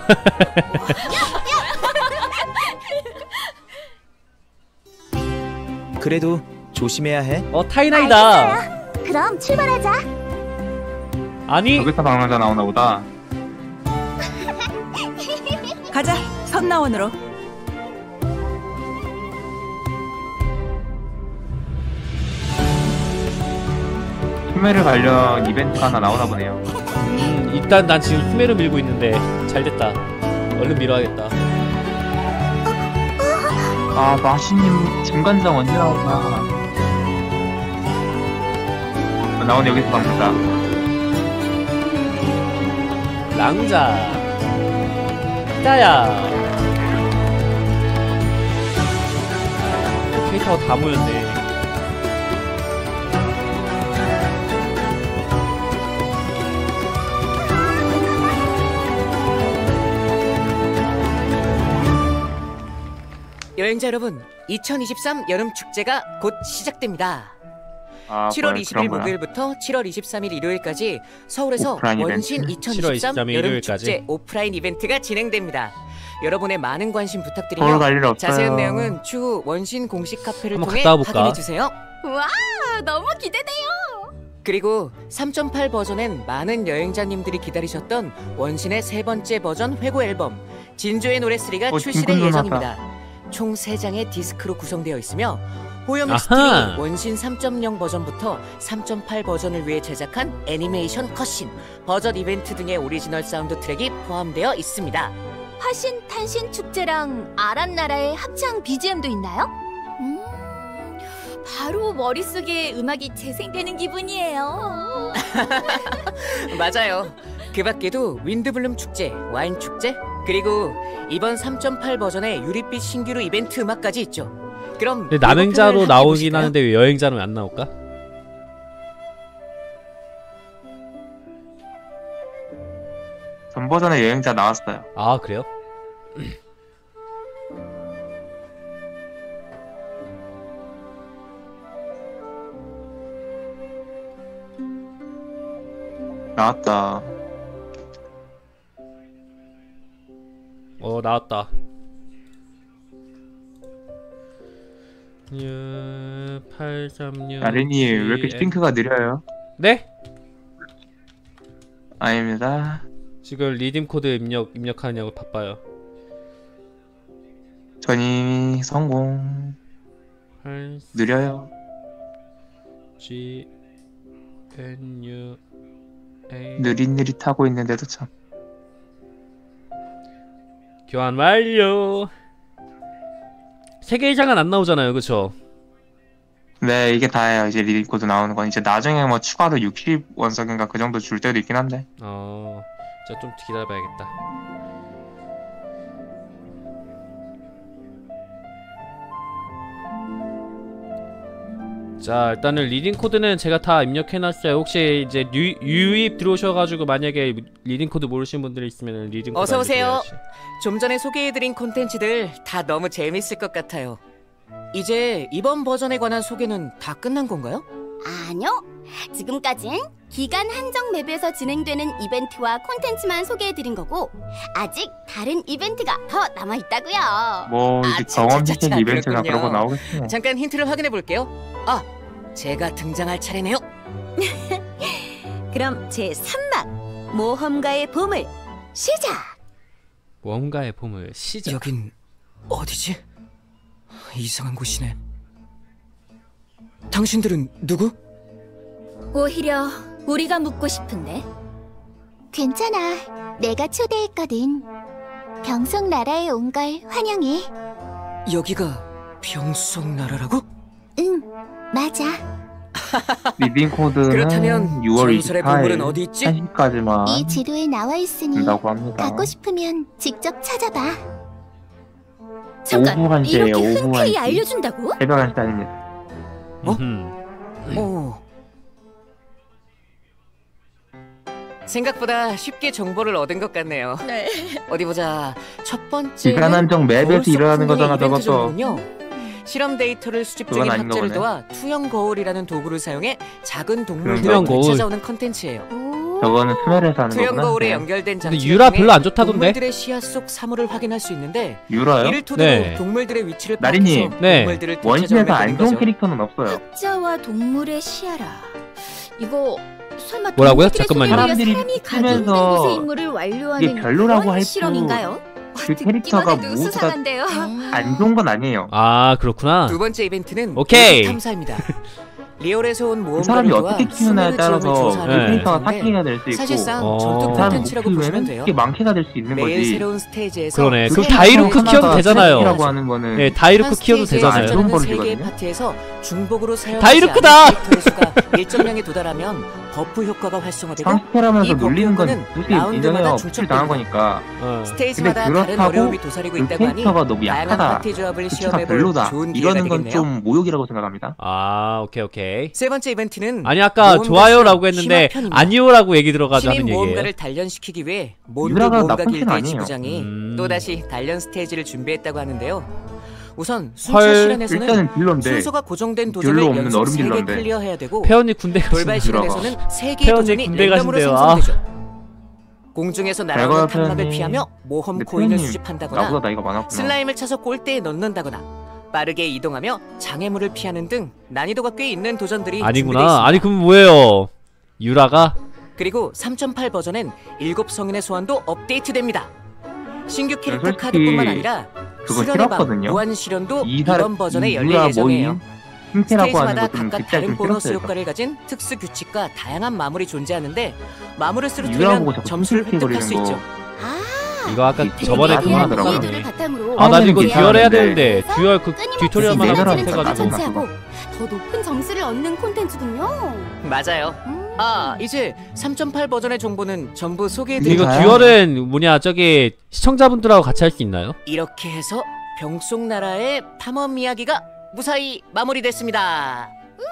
그래도 조심해야 해. 타이나이다. 그럼 출발하자. 아니 여기서 방랑자 나오나 보다. 가자, 선나원으로. 수메르 관련 이벤트가 하나 나오나 보네요. 일단 난 지금 수메를 밀고 있는데 잘됐다. 얼른 밀어야겠다. 아 마시님 중간장 언제 나오나. 나오네 여기서 방랑자. 랑자 짜야 캐릭터가 다 모였네. 여행자 여러분, 2023 여름 축제가 곧 시작됩니다. 아, 7월 뭐야, 20일 그런 거야. 목요일부터 7월 23일 일요일까지 서울에서 오프라인 원신 이벤트. 2023 7월 23일 여름 일요일까지. 축제 오프라인 이벤트가 진행됩니다. 여러분의 많은 관심 서울 부탁드리며 갈 일 없어요. 자세한 내용은 추후 원신 공식 카페를 한번 통해 갔다 와볼까? 확인해 주세요. 와, 너무 기대돼요. 그리고 3.8 버전엔 많은 여행자님들이 기다리셨던 원신의 세 번째 버전 회고 앨범 진조의 노래 3가 출시될 징크스 예정입니다. 총 3장의 디스크로 구성되어 있으며 호영 아하. 스트리밍 원신 3.0 버전부터 3.8 버전을 위해 제작한 애니메이션 컷신, 버전 이벤트 등의 오리지널 사운드 트랙이 포함되어 있습니다. 화신 탄신 축제랑 아란나라의 합창 BGM도 있나요? 바로 머릿속에 음악이 재생되는 기분이에요. 맞아요. 그 밖에도 윈드블룸 축제, 와인 축제, 그리고 이번 3.8 버전의 유릿빛 신규로 이벤트 음악까지 있죠. 그럼 근데 남행자로 예고편을 함께 나오긴 보실까요? 하는데 왜 여행자는 왜 안 나올까? 전 버전의 여행자 나왔어요. 아 그래요? 나왔다. 나왔다. 836 나른이 왜 이렇게 싱크가 느려요? 네? 아닙니다. 지금 리듬 코드 입력하느냐고 바빠요. 전이 성공. 8 느려요. G N U A 느릿느릿하고 있는데도 참. 교환 완료. 3개 이상은 안 나오잖아요, 그쵸? 네, 이게 다예요. 이제 리딩 코드 나오는 건 이제 나중에 뭐 추가로 60원석인가 그 정도 줄 때도 있긴 한데. 자, 좀 기다려봐야겠다. 자, 일단은 리딩 코드는 제가 다 입력해놨어요. 혹시 이제 유입 들어오셔가지고 만약에 리딩 코드 모르시는 분들이 있으면 리딩 코드 어서 오세요. 알려드려야지. 좀 전에 소개해드린 콘텐츠들 다 너무 재밌을 것 같아요. 이제 이번 버전에 관한 소개는 다 끝난 건가요? 아니요. 지금까진 기간 한정 맵에서 진행되는 이벤트와 콘텐츠만 소개해드린 거고 아직 다른 이벤트가 더 남아있다고요. 뭐 이제 경험 시즌 이벤트나 그런 거 나오겠지. 잠깐 힌트를 확인해 볼게요. 아, 제가 등장할 차례네요. 그럼 제3막 모험가의 보물 시작. 모험가의 보물 시작. 여긴 어디지? 이상한 곳이네. 당신들은 누구? 오히려 우리가 묻고 싶은데. 괜찮아. 내가 초대했거든. 병속 나라에 온 걸 환영해. 여기가 병속 나라라고? 응, 맞아. 리딩 코드는 그렇다면 6월 전설의 보물은 24일 어디 있지? 1시까지만 이 지도에 나와 있으니 된다고 합니다. 갖고 싶으면 직접 찾아봐. 잠깐, 오후 1시에요. 이렇게 오후 흔쾌히 1시. 알려준다고? 새벽 1시 아닙니다. 생각보다 쉽게 정보를 얻은 것 같네요. 네. 어디 보자. 첫 번째 기간 한정 맵에서 일어나는 거잖아, 저것도. 실험 데이터를 수집 그건 중인 아닌 학자를 거네. 도와 투영 거울이라는 도구를 사용해 작은 동물들을 투영 거울. 찾아오는 컨텐츠예요. 저거는 스멜에서 하는 투영 거구나. 거울에 네. 연결된 근데 장치 유라 별로 안 좋다던데? 동물들의 시야 속 사물을 확인할 수 있는데 유라요? 이를 토대로 네. 동물들의 위치를 나린이. 파악해서 네. 동물들을 원신에서 되찾아오면 안 되는 좋은 거죠. 캐릭터는 없어요. 학자와 동물의 시야라. 이거 설마 뭐라고요? 동물들의 잠깐만요. 소리와 사람들이 사람이 각인된 쓰면서 곳의 임무를 완료하는 이게 별로라고 그런 할 실험인가요? 그 캐릭터가 듣기만 해도 모두가 수상한데요. 안 좋은 건 아니에요. 아, 그렇구나. 두 번째 이벤트는 오케이. 도시 탐사입니다. 리얼에서 온 그 사람이 모험가를 어떻게 키우냐에 따라서 그 네. 캐릭터가 사기가 될 수 있고 사실상 어. 전투 그 사람 콘텐츠라고 보시면 목표면은 돼요. 이게 망치가 될 수 있는 매일 거지. 새로운 스테이지에서 그러네. 그 그럼 캐릭터 다이루크 하나가 키워도 되잖아요. 라고 하는 거는 네, 다이루크 한 키워도 스테이지에 되잖아요. 좋은 발전하는 세 개의 버릇이거든요. 파트에서 중복으로 사용하지 다이루크다! 않은 캐릭터의 수가 일정량에 도달하면 버프 효과가 활성화되고 상스테라면서 이 놀리는 건 버프는 솔직히 라운드마다 인정해요. 중첩됩니다. 풀 당한 거니까. 스테이지마다 근데 다른 그렇다고 어려움이 도사리고 그 있다고 하니 캐릭터가 너무 다양한 약하다. 파티 조합을 수치가 시험해볼 별로다. 좋은 기회가 이러는 건 되겠네요. 좀 모욕이라고 생각합니다. 아, 오케이. 세 번째 이벤트는 아니, 아까 모험가 좋아요라고 했는데 심화편입니다. 아니요라고 얘기 들어가지고 신인 하는 얘기예요. 모험가를 단련시키기 위해 몬드 유라가 모험가 나쁜 길드의 편 아니에요. 지부장이 또다시 단련 스테이지를 준비했다고 하는데요. 우선 순차 헐, 실현에서는 일단은 딜러인데 순서가 고정된 도전을 딜러 없는 연속 얼음 3개 딜러인데. 클리어해야 되고 페언니 군대 돌발 가신다. 실현에서는 3개의 페언니 도전이 군대 랜덤으로 가신대요. 생성되죠. 공중에서 잘 날아오는 가요, 탐막을 페언니. 피하며 모험 근데 코인을 페언니 수집한다거나 나보다 나이가 많았구나. 슬라임을 차서 골대에 넣는다거나 빠르게 이동하며 장애물을 피하는 등 난이도가 꽤 있는 도전들이 준비되어 아니구나. 있습니다. 아니, 그럼 뭐예요? 유라가? 그리고 3.8 버전엔 7성인의 소환도 업데이트됩니다. 신규 캐릭터 솔직히 카드뿐만 아니라 그거 수련의 방, 싫었거든요. 무한 실현도 이 이번 버전에 열릴 유라 예정이에요. 모임 힘태라고 하는 스테이지마다 것좀 각각 그때 다른 좀 보너스 싫었어요. 효과를 가진 특수 규칙과 다양한 마물이 존재하는데 마물을 유라 보고 쓰러뜨리면 자꾸 점수를 핑크 획득할 수 거리는 있죠. 아, 이거 아까 되게 저번에 많이 그거 하더라고요. 하더라고요. 이들을 바탕으로 아, 나 이거 하는 게 듀얼 해야 이상한데. 되는데 듀얼 그 튜토리얼만 내년에 하면 해가지고 해가지고 자체하고 더 높은 점수를 얻는 콘텐츠군요. 맞아요. 아, 이제 3.8 버전의 정보는 전부 이거 소개해드릴게요. 듀얼은 뭐냐, 저기 시청자분들하고 같이 할 수 있나요? 이렇게 해서 병속 나라의 탐험 이야기가 무사히 마무리됐습니다.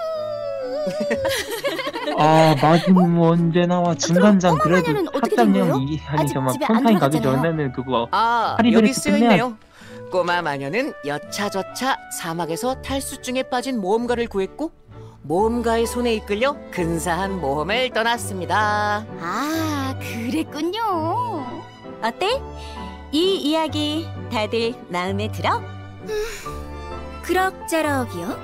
아 마지막 언제 나와 중간장 꼬마 그래도 마녀는 어떻게 된 거예요? 합작용 아니 아직 정말 집에 안 폰타임 가기 돌아갔잖아요. 전에는 그거 아, 하리베리 여기 쓰여 끝내야지. 있네요. 꼬마 마녀는 여차저차 사막에서 탈수증에 빠진 모험가를 구했고 모험가의 손에 이끌려 근사한 모험을 떠났습니다. 아, 그랬군요. 어때? 이 이야기 다들 마음에 들어? 그럭저럭이요?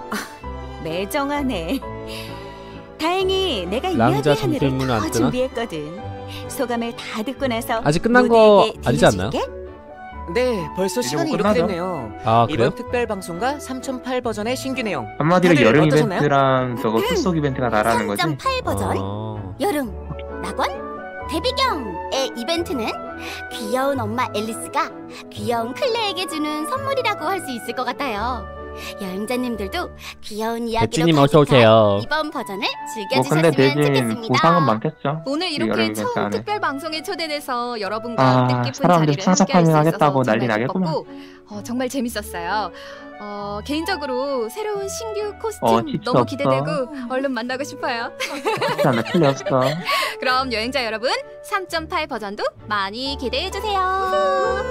매정하네. 다행히 내가 랑자 이야기 하늘을 점술문은 안 더 뜨나? 준비했거든. 소감을 다 듣고 나서 아직 끝난 거 모두에게 아니지 않나요? 들려줄게. 네, 벌써 이제 시간이 뭐 이렇게 끝나죠? 됐네요. 아, 그래요? 이번 특별 방송과 3.8 버전의 신규 내용 한마디로 다들 여름 어떠셨나요? 이벤트랑 저거 숲속 이벤트가 나라는 거지. 3.8 버전 어... 여름 낙원 데뷔경의 이벤트는 귀여운 엄마 앨리스가 귀여운 클레에게 주는 선물이라고 할 수 있을 것 같아요. 여행자님들도 귀여운 이야기로 대진님 어서 오세요. 이번 버전을 뭐 근데 즐겨주셨으면 대신 좋겠습니다. 보상은 많겠죠. 오늘 이렇게 여러분 처음 괜찮네. 특별 방송에 초대돼서 여러분과 뜻깊은 사람들이 자리를 상사 함께할 수 있어서 파밍하겠다고 정말 난리 나겠구만. 기뻤고 정말 재밌었어요. 개인적으로 새로운 신규 코스튬 칩스 너무 없어. 기대되고 얼른 만나고 싶어요. 진짜 나 틀리 없어. 그럼 여행자 여러분 3.8 버전도 많이 기대해 주세요.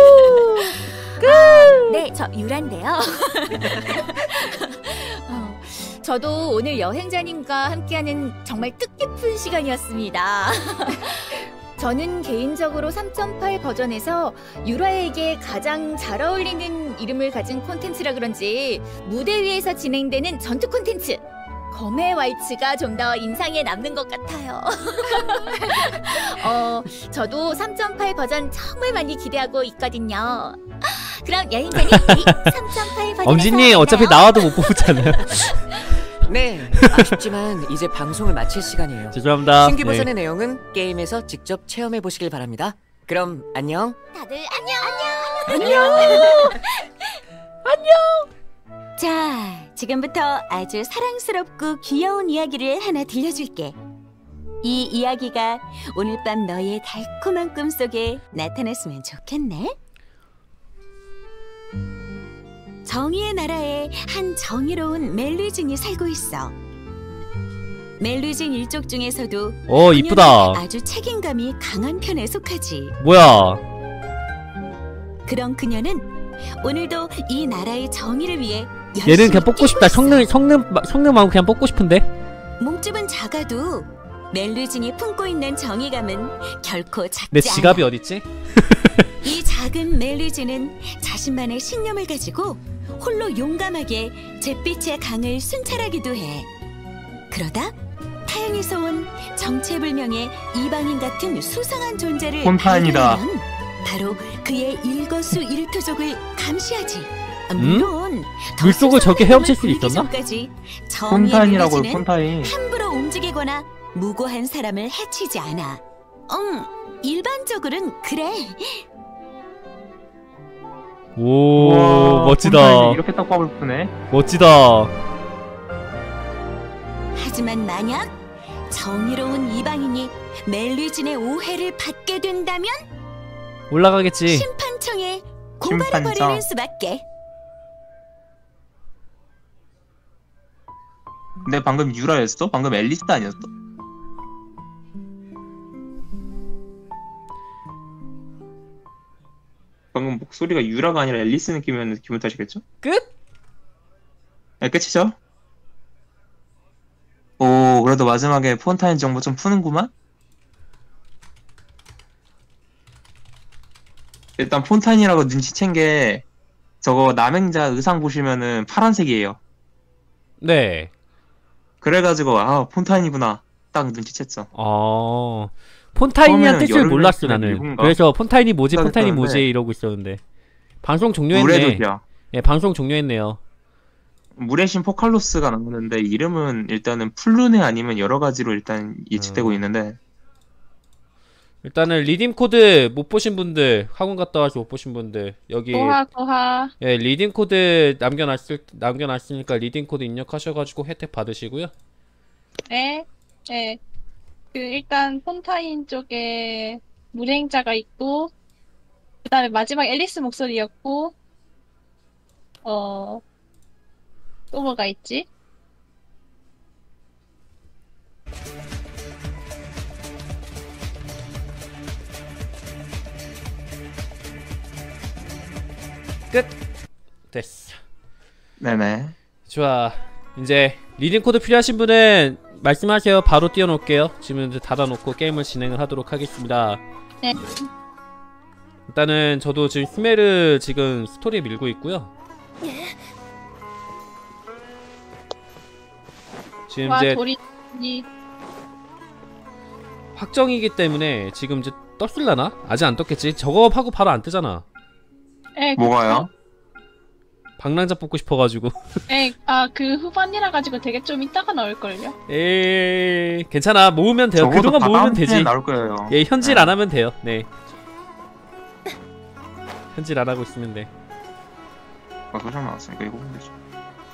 네, 저 유란데요. 저도 오늘 여행자님과 함께하는 정말 뜻깊은 시간이었습니다. 저는 개인적으로 3.8 버전에서 유라에게 가장 잘 어울리는 이름을 가진 콘텐츠라 그런지 무대 위에서 진행되는 전투 콘텐츠 검의 왈츠가 좀 더 인상에 남는 것 같아요. 저도 3.8 버전 정말 많이 기대하고 있거든요. 그럼 여행자님 우리 3.8 버전에서 엄진님 어차피 나와도 못 보잖아요. 네, 아쉽지만 이제 방송을 마칠 시간이에요. 죄송합니다. 신규 버전의 내용은 게임에서 직접 체험해 보시길 바랍니다. 그럼 안녕. 다들 안녕. 자, 지금부터 아주 사랑스럽고 귀여운 이야기를 하나 들려줄게. 이 이야기가 오늘 밤 너의 달콤한 꿈속에 나타났으면 좋겠네. 정의의 나라에 한 정의로운 멜리진이 살고 있어. 멜리진 일족 중에서도 이쁘다. 그녀는 아주 책임감이 강한 편에 속하지. 뭐야? 그런 그녀는 오늘도 이 나라의 정의를 위해 얘는 그냥 뽑고 싶다. 성능만큼 그냥 뽑고 싶은데. 몸집은 작아도 멜리진이 품고 있는 정의감은 결코 작지 내 지갑이 않아. 어딨지? 이 작은 멜리진은 자신만의 신념을 가지고 홀로 용감하게 잿빛의 강을 순찰하기도 해. 그러다 타양에서 온 정체불명의 이방인 같은 수상한 존재를 폰타인이다. 발견하면 바로 그의 일거수일투족을 감시하지. 물론 더 물속을 저렇게 수상한 헤엄칠 수 힘을 보이기 있었나? 전까지 정의의 폰타인이라고요. 멜리진은 폰타인. 함부로 움직이거나 무고한 사람을 해치지 않아. 일반적으로는 그래. 오, 우와, 멋지다. 폰타인이 이렇게 떡밥을 푸네. 멋지다. 하지만 만약 정의로운 이방인이 멜리진의 오해를 받게 된다면 올라가겠지. 심판청에 고발을 심판청. 벌이는 수밖에. 근데 방금 유라였어? 방금 앨리스 아니었어? 방금 목소리가 유라가 아니라 앨리스 느낌이었는데 기분 탓이겠죠? 끝? 네, 끝이죠? 오, 그래도 마지막에 폰타인 정보 좀 푸는구만? 일단 폰타인이라고 눈치챈 게 저거 남행자 의상 보시면은 파란색이에요. 네. 그래가지고 폰타인이구나 딱 눈치챘죠. 폰타인이란 처음에는 뜻을 몰랐어 여름에 나는. 미군가? 그래서 폰타인이 뭐지 폰타인이 생각했었는데. 뭐지 이러고 있었는데 방송 종료했네. 물의 도시야. 예, 방송 종료했네요. 물의 신 포칼로스가 나오는데 이름은 일단은 플루네 아니면 여러 가지로 일단 예측되고 있는데 일단은 리딤 코드 못 보신 분들, 학원 갔다 와서 못 보신 분들 여기 고하. 예, 리딤 코드 남겨놨으니까 리딤 코드 입력하셔가지고 혜택 받으시고요. 네. 네. 일단 폰타인 쪽에 물행자가 있고, 그 다음에 마지막 앨리스 목소리였고, 또 뭐가 있지? 끝. 됐어. 네네. 좋아. 이제 리딤 코드 필요하신 분은 말씀하세요. 바로 띄워놓을게요. 지금 이제 닫아놓고 게임을 진행을 하도록 하겠습니다. 네. 일단은 저도 지금 스메르 지금 스토리에 밀고 있고요. 지금 와, 이제 돌이 확정이기 때문에 지금 이제 떴을라나? 아직 안 떴겠지? 저거 하고 바로 안 뜨잖아. 네, 뭐가요? 방랑자 뽑고 싶어가지고. 네, 그 후반이라 가지고 되게 좀 이따가 나올걸요? 에이, 괜찮아. 모으면 돼요. 적어도 그동안 모으면 다음 되지. 편에 나올 거예요. 예, 현질 네. 안 하면 돼요. 네. 현질 안 하고 있으면 돼. 소장 나왔으니까 이거 보면 되죠.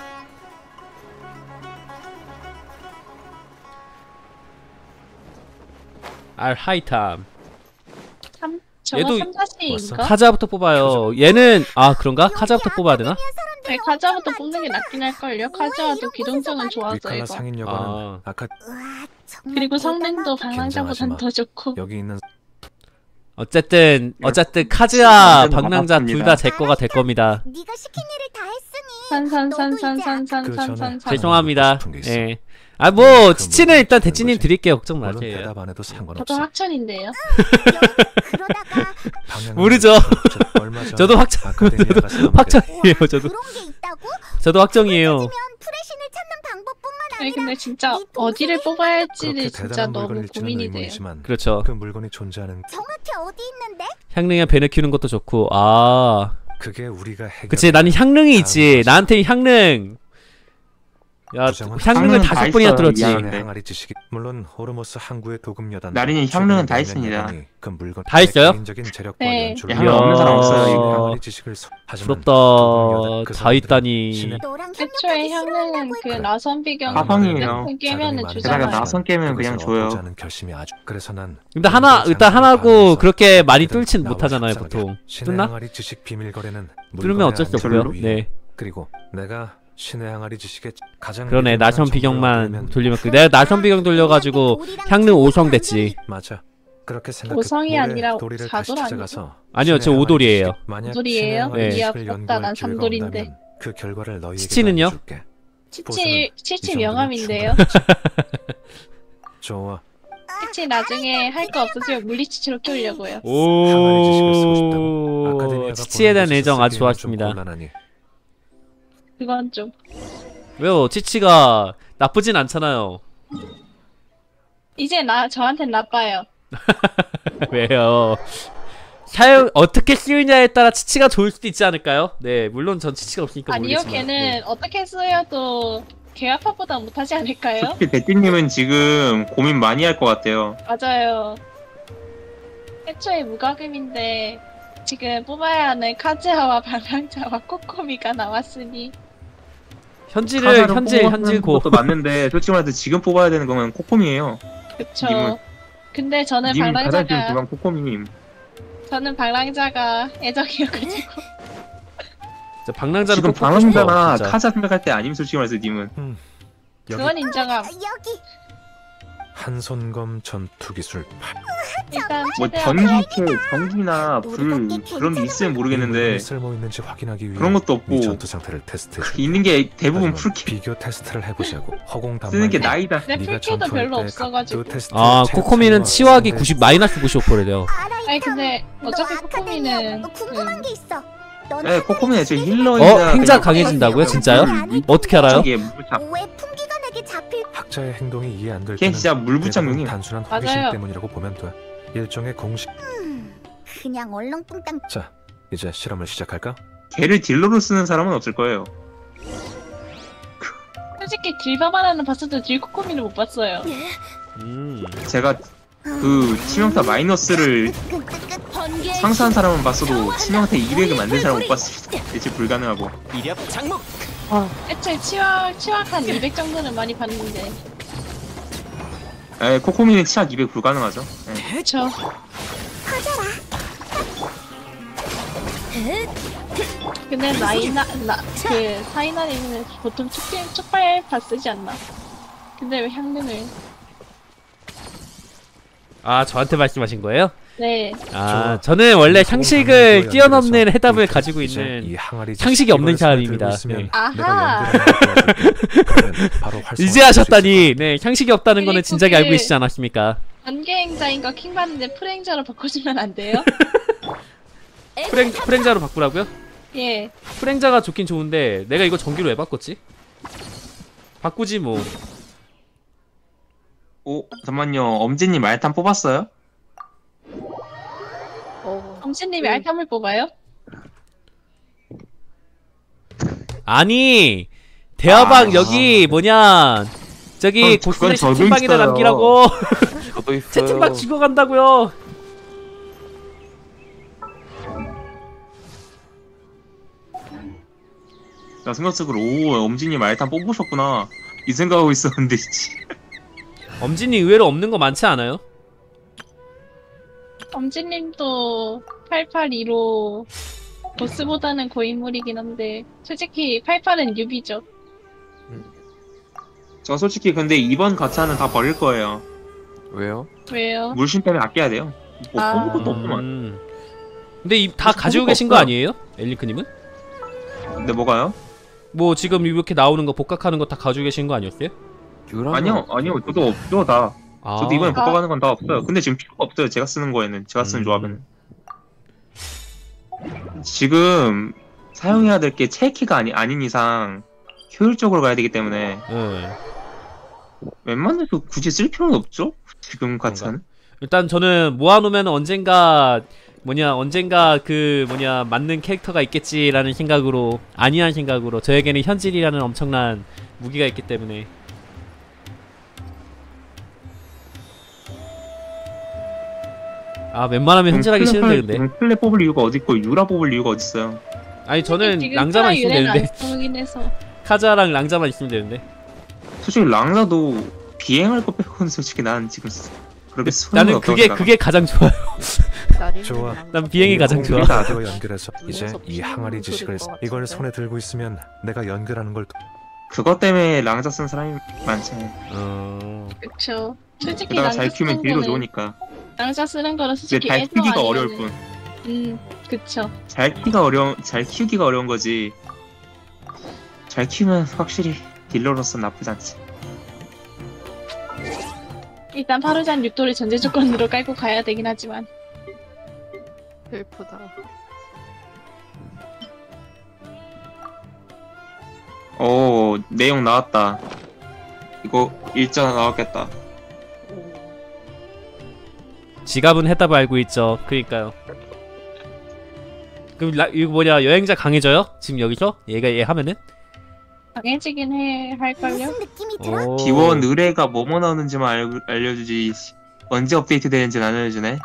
하이탐. 저거 얘도 3-4인가? 카자부터 뽑아요. 얘는 그런가? 카자부터 뽑아야 되나? 네, 카자부터 뽑는 게 낫긴 할걸요. 카자도 기동성은 좋아서 위칼라 이거. 상인 여관은 아. 아까 그리고 성능도 방랑자보단 더 좋고. 여기 있는 어쨌든 카즈아 완전 방랑자 반갑습니다. 둘 다 제 거가 될 겁니다. 네가 시킨 일을 다 했으니 산산산산산산산산. 죄송합니다. 싶은 게 있어. 예. 뭐 치치는 일단 대치님 드릴게요. 걱정 물론 마세요. 대답 안 해도 저도 상관없어. 학천인데요. 그러다가 모르죠. 얼마 전 저도 학천 아카데미아 가서 학천이에요. 저도 그런 게 있다고? 저도 학정이에요. 하지면 프레신을 찾는 방법뿐만 아니 아니라 근데 진짜 이 동생이 어디를 뽑아야 할지를 그렇게 진짜 대단한 너무 물건일지는 고민이 돼요. 의문이지만 그렇죠. 그 물건이 존재하는 정확히 어디 있는데? 향릉에 배를 키우는 것도 좋고 그게 우리가 해결. 그치 나는 향릉이 있지. 나한테 향릉 야 향릉을 향릉은 다 5번이나 있어요, 들었지. 미안한데. 항아리 지식이 물론 호르모스 항구의 도금 여단 나린이 향릉은 다 있습니다. 그 물건 다 있어요? 개인적인 재력과 네. 연출을 향릉 없는 사람 없어요, 이거. 항아리 지식을 하지만 부럽다. 도금 여단 그 다 사람들은 있다니. 신의 너랑 애초에 향은 그 나선 비경 화성이에요. 깨면은 자금이 주잖아요. 게다가 나선 깨면 그냥 그것을 줘요. 얻고자 하는 결심이 아주 그래서 난 근데 일단 하나고 그렇게 많이 뚫진 못하잖아요 보통. 신의 뚫나? 항아리 지식 비밀 거래는 뚫으면 어쩔 수 없고요. 네. 그리고 내가 신의 항아리 지식의 가장 그러네 믿을 만한 나선 정보를 비경만 얻으면 돌리면 내가 나선 비경 돌려가지고 향릉 5성 됐지. 맞아. 그렇게 생각해. 오성이 모래 아니라 도리를 다시 사돌 찾아가서 아니요, 저 신의 오돌이에요. 항아리 지식, 만약 오돌이에요? 신의 항아리 네. 지식을 없다. 연구할 난 기회가 삼돌인데. 온다면 그 결과를 너희에게 치치는요? 알려줄게. 치치 명함인데요. 좋아. 치치 나중에 할 거 없어지면 물리치치로 키우려고요. 항아리 지식을 쓰고 싶다면 오 아카데미아가 치치에 대한 보는 애정 곳에서 아주 쓰기에는 좀 좋았습니다. 곤란하니 그건 좀. 왜요? 치치가 나쁘진 않잖아요. 이제 저한텐 나빠요. 왜요? 어떻게 쓰느냐에 따라 치치가 좋을 수도 있지 않을까요? 네, 물론 전 치치가 없으니까 아니요, 모르겠지만. 걔는 네. 어떻게 쓰여도 개화파보다 못하지 않을까요? 솔직히 대띠님은 지금 고민 많이 할 것 같아요. 맞아요. 애초에 무과금인데 지금 뽑아야 하는 카즈아와 방랑자와 코코미가 나왔으니 현질고. 것도 맞는데 솔직히 말해서 지금 뽑아야 되는 거면 코코미예요. 그쵸. 님은- 근데 저는 님 가장 지금 방랑자가 그만 코코미님. 애정이어가지고 방랑자를 지금 꼭 뽑고 싶어, 방랑자나 진짜. 카자 생각할 때 아니면 솔직히 말해서 님은 여기 그건 인정함. 여기 한손검 전투 기술 8. 일단 뭐 최대한 전기나 불 그런 게 있으면 모르겠는데 쓸모 있는지 확인하기 위해 그런 것도 없고 네 전투 상태를 테스트해 줄. 있는 게 대부분 하지만 풀키 비교 테스트를 해보자고. 허공 담 쓰는 게 나이다. 내 풀키도 별로 없어가지고. 코코미는 치유하기 90 마이너스 95%래요. 아니 근데 어차피 너 코코미는 아카데미아 궁금한 게 있어. 네, 코코미는 저 힐러이자 행자 강해진다고요? 진짜요? 어떻게 알아요? 이게 물부착. 왜 풍기가 내게 잡힐 학자의 행동이 이해 안 될 걔 때는 진짜 물부착용이. 대부분 단순한 호기심 맞아요. 때문이라고 보면 돼. 일종의 공식. 그냥 얼렁뚱땅. 자, 이제 실험을 시작할까? 걔를 딜러로 쓰는 사람은 없을 거예요. 솔직히 딜바만 하는 봤어도 딜 코코미를 못 봤어요. 제가 그 치명타 마이너스를 상사한 사람은 봤어도 치명타 200을 만든 사람은 못 봤습니다. 대체 불가능하고. 이력 장목. 애초에 치확 한 200 정도는 많이 봤는데. 에, 코코미는 치약 200 불가능하죠. 예. 그쵸. 근데 사이나리는 보통 축발파 쓰지 않나? 근데 왜 향릉을? 아 저한테 말씀하신 거예요? 네. 아 저는 원래 상식을 뛰어넘는 해답을 가지고 있는 상식이 없는 사람입니다. 네. 아하. 이제 하셨다니. 네 상식이 없다는 거는 그리고 진작에 알고 계시지 않았습니까? 안개행자인 거 킹 받는데 프레행자로 바꿔주면 안 돼요? 프랭자로 바꾸라고요? 예. 프랭자가 좋긴 좋은데 내가 이거 전기로 왜 바꿨지? 바꾸지 뭐. 오, 잠만요. 엄지님 알탄 뽑았어요? 엄지님이 알탐을 뽑아요? 아니 대화방 여기 뭐냐 저기 고스네 저도 채팅방에다 있어요. 남기라고. 저도 있어요. 채팅방 죽어간다고요. 나 생각적으로 오 엄진이 말탄 뽑으셨구나 이 생각하고 있었는데 엄진이 의외로 없는 거 많지 않아요? 엄지님도 882로 보스보다는 고인물이긴 한데 솔직히 88은 유비죠. 저 솔직히 근데 이번 가차는 다 버릴 거예요. 왜요? 왜요? 물씬 때문에 아껴야 돼요. 뭐 아. 뽑을 것도 없구만. 근데 다 가지고 계신 거 아니에요? 엘리크님은? 근데 뭐가요? 뭐 지금 이렇게 나오는 거 복각하는 거 다 가지고 계신 거 아니었어요? 아니요 저도 없죠 다. 아. 저도 이번에 바꿔가는 건 다 없어요. 근데 지금 필요가 없어요. 제가 쓰는 거에는 제가 쓰는 조합에는. 지금 사용해야 될 게 체키가 아닌 이상 효율적으로 가야 되기 때문에 웬만해서 굳이 쓸 필요는 없죠? 지금 가차는. 일단 저는 모아놓으면 언젠가 맞는 캐릭터가 있겠지라는 생각으로, 안이한 생각으로, 저에게는 현질이라는 엄청난 무기가 있기 때문에. 아 웬만하면 현질하기 싫은데 근데. 클레 뽑을 이유가 어딨고 유라 뽑을 이유가 어딨어요? 아니 저는 지금 랑자만 있으면 되는데. 안 쓰긴 해서. 카자랑 랑자만 있으면 되는데. 솔직히 랑자도 비행할 거 빼고는 솔직히 난 지금 그렇게 나는 그게 가장 좋아요. 좋아. 난 비행이 가장 좋아. 라디오 연결해서 이제 이 항아리 지식을 이걸 손에 들고 있으면 내가 연결하는 걸 그것 때문에 랑자 쓴 사람이 많잖아요. 그쵸. 솔직히 게다가 랑자 잘 키우면 쓰는 딜도 거는- 좋으니까. 랑자 쓰는 거는 솔직히 잘 애도 키우기가 아니면은- 어려울 뿐. 그쵸. 잘 키우기가 어려운 거지. 잘 키우면 확실히 딜러로서 나쁘지 않지. 일단 파루잔 6도를 전제 조건으로 깔고 가야 되긴 하지만. 슬프다. 오 내용 나왔다. 이거 일자 나왔겠다. 지갑은 해답을 알고 있죠. 그니까요. 그럼 이거 뭐냐, 여행자 강해져요? 지금 여기서? 얘 하면은? 강해지긴 할걸요? 기원 의뢰가 뭐뭐 나오는지만 알려주지 언제 업데이트 되는지는 안 알려주네.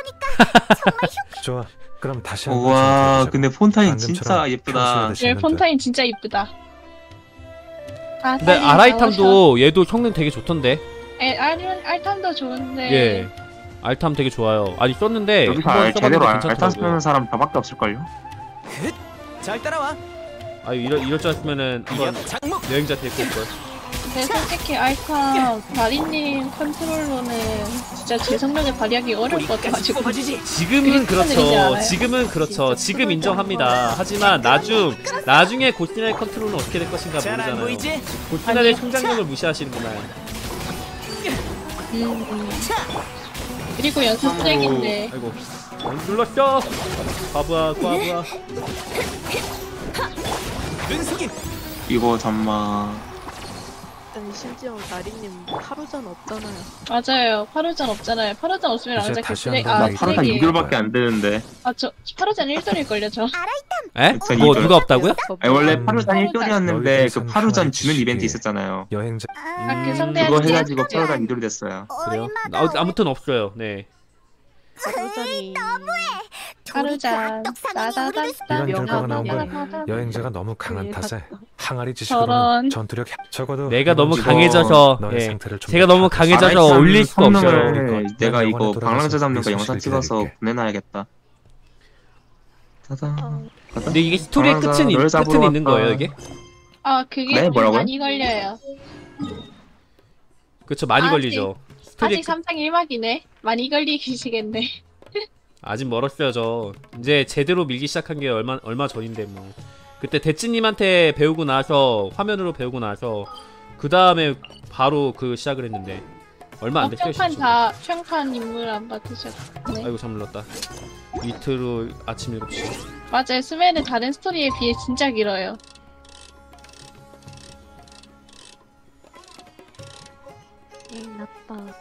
좋아. 그럼 다시 한번 와 근데 폰타인 방금처럼 진짜 예쁘다. 얘 폰타인 진짜 이쁘다. 아, 근데 빨리 아라이탐도 얘도 성능 되게 좋던데. 알탐도 좋은데. 예. 알탐 되게 좋아요. 아니 썼는데 여기서 한번 제대로 써봤는데 알탄 괜찮더라고요. 쓰는 사람 저밖에 없을걸요? 잘 따라와. 아 이럴 줄 알았으면은 한번 여행자 데리고 올걸. 근데 솔직히 알탐 다리님 컨트롤러는 진짜 제 성능을 발휘하기 어려울 것 같아가지고. 지금은 그렇죠. 지금은 그렇죠. 지금 인정합니다. 하지만 나중에 고스나의 컨트롤은 어떻게 될 것인가 모르잖아요. 고스나의 성장력을 무시하시는구나. 그리고 연습 쓰레기인데. 아이고 눌렀어. 바보야. 이거 잠마. 심지어 나리님 하루전 없잖아요. 맞아요. 파루전 없잖아요. 파루전 없으면 이제 랑자 다시 쓰레기. 한번 나 파루탄 쓰레기. 6개월밖에 안 되는데. 저 파루전 1돌일걸요, 저. 에? 전 뭐 이걸- 누가 없다고요? 아니, 원래 파루탄 파루탄. 1돌이었는데 그 너희들 파루전 참 주는 이벤트 지식이 있었잖아요. 여행자 그 상대하는 그거 해가지고 게 파루탄 2돌이 됐어요. 그래요? 아무튼 없어요. 네. 하루전이 파루전. 이런 결과가 나온 건 나다다다. 여행자가 너무 강한 탓에 항아리 저런. 지식으로는 전투력 적어도 내가 너무 이번 강해져서 너의 예. 상태를 좀 제가 너무 더 강해져서 아라이탄 올릴 수가 없어요. 성능을 내가 난 이거 영원히 돌아가서 방랑자 잡는 거 네 영상 소식을 찍어서 기다릴게. 보내놔야겠다. 짜잔. 근데 이게 스토리의 방랑자 널 잡으러 끝은 있는 왔다. 거예요, 이게? 그게 네, 좀 뭐라고요? 많이 걸려요. 그쵸, 많이 아직- 걸리죠. 스토리 아직 3상 1막이네. 많이 걸리시겠네. 아직 멀었어요, 저. 이제 제대로 밀기 시작한 게 얼마 전인데 뭐. 그때 대찌님한테 배우고 나서 화면으로 배우고 나서 그 다음에 바로 그 시작을 했는데 얼마 안 됐어요. 평판 인물 안 받으셨네. 아이고 잘못 눌렀다. 이틀 후 아침 7시. 맞아요. 스멜은 다른 스토리에 비해 진짜 길어요. 났다.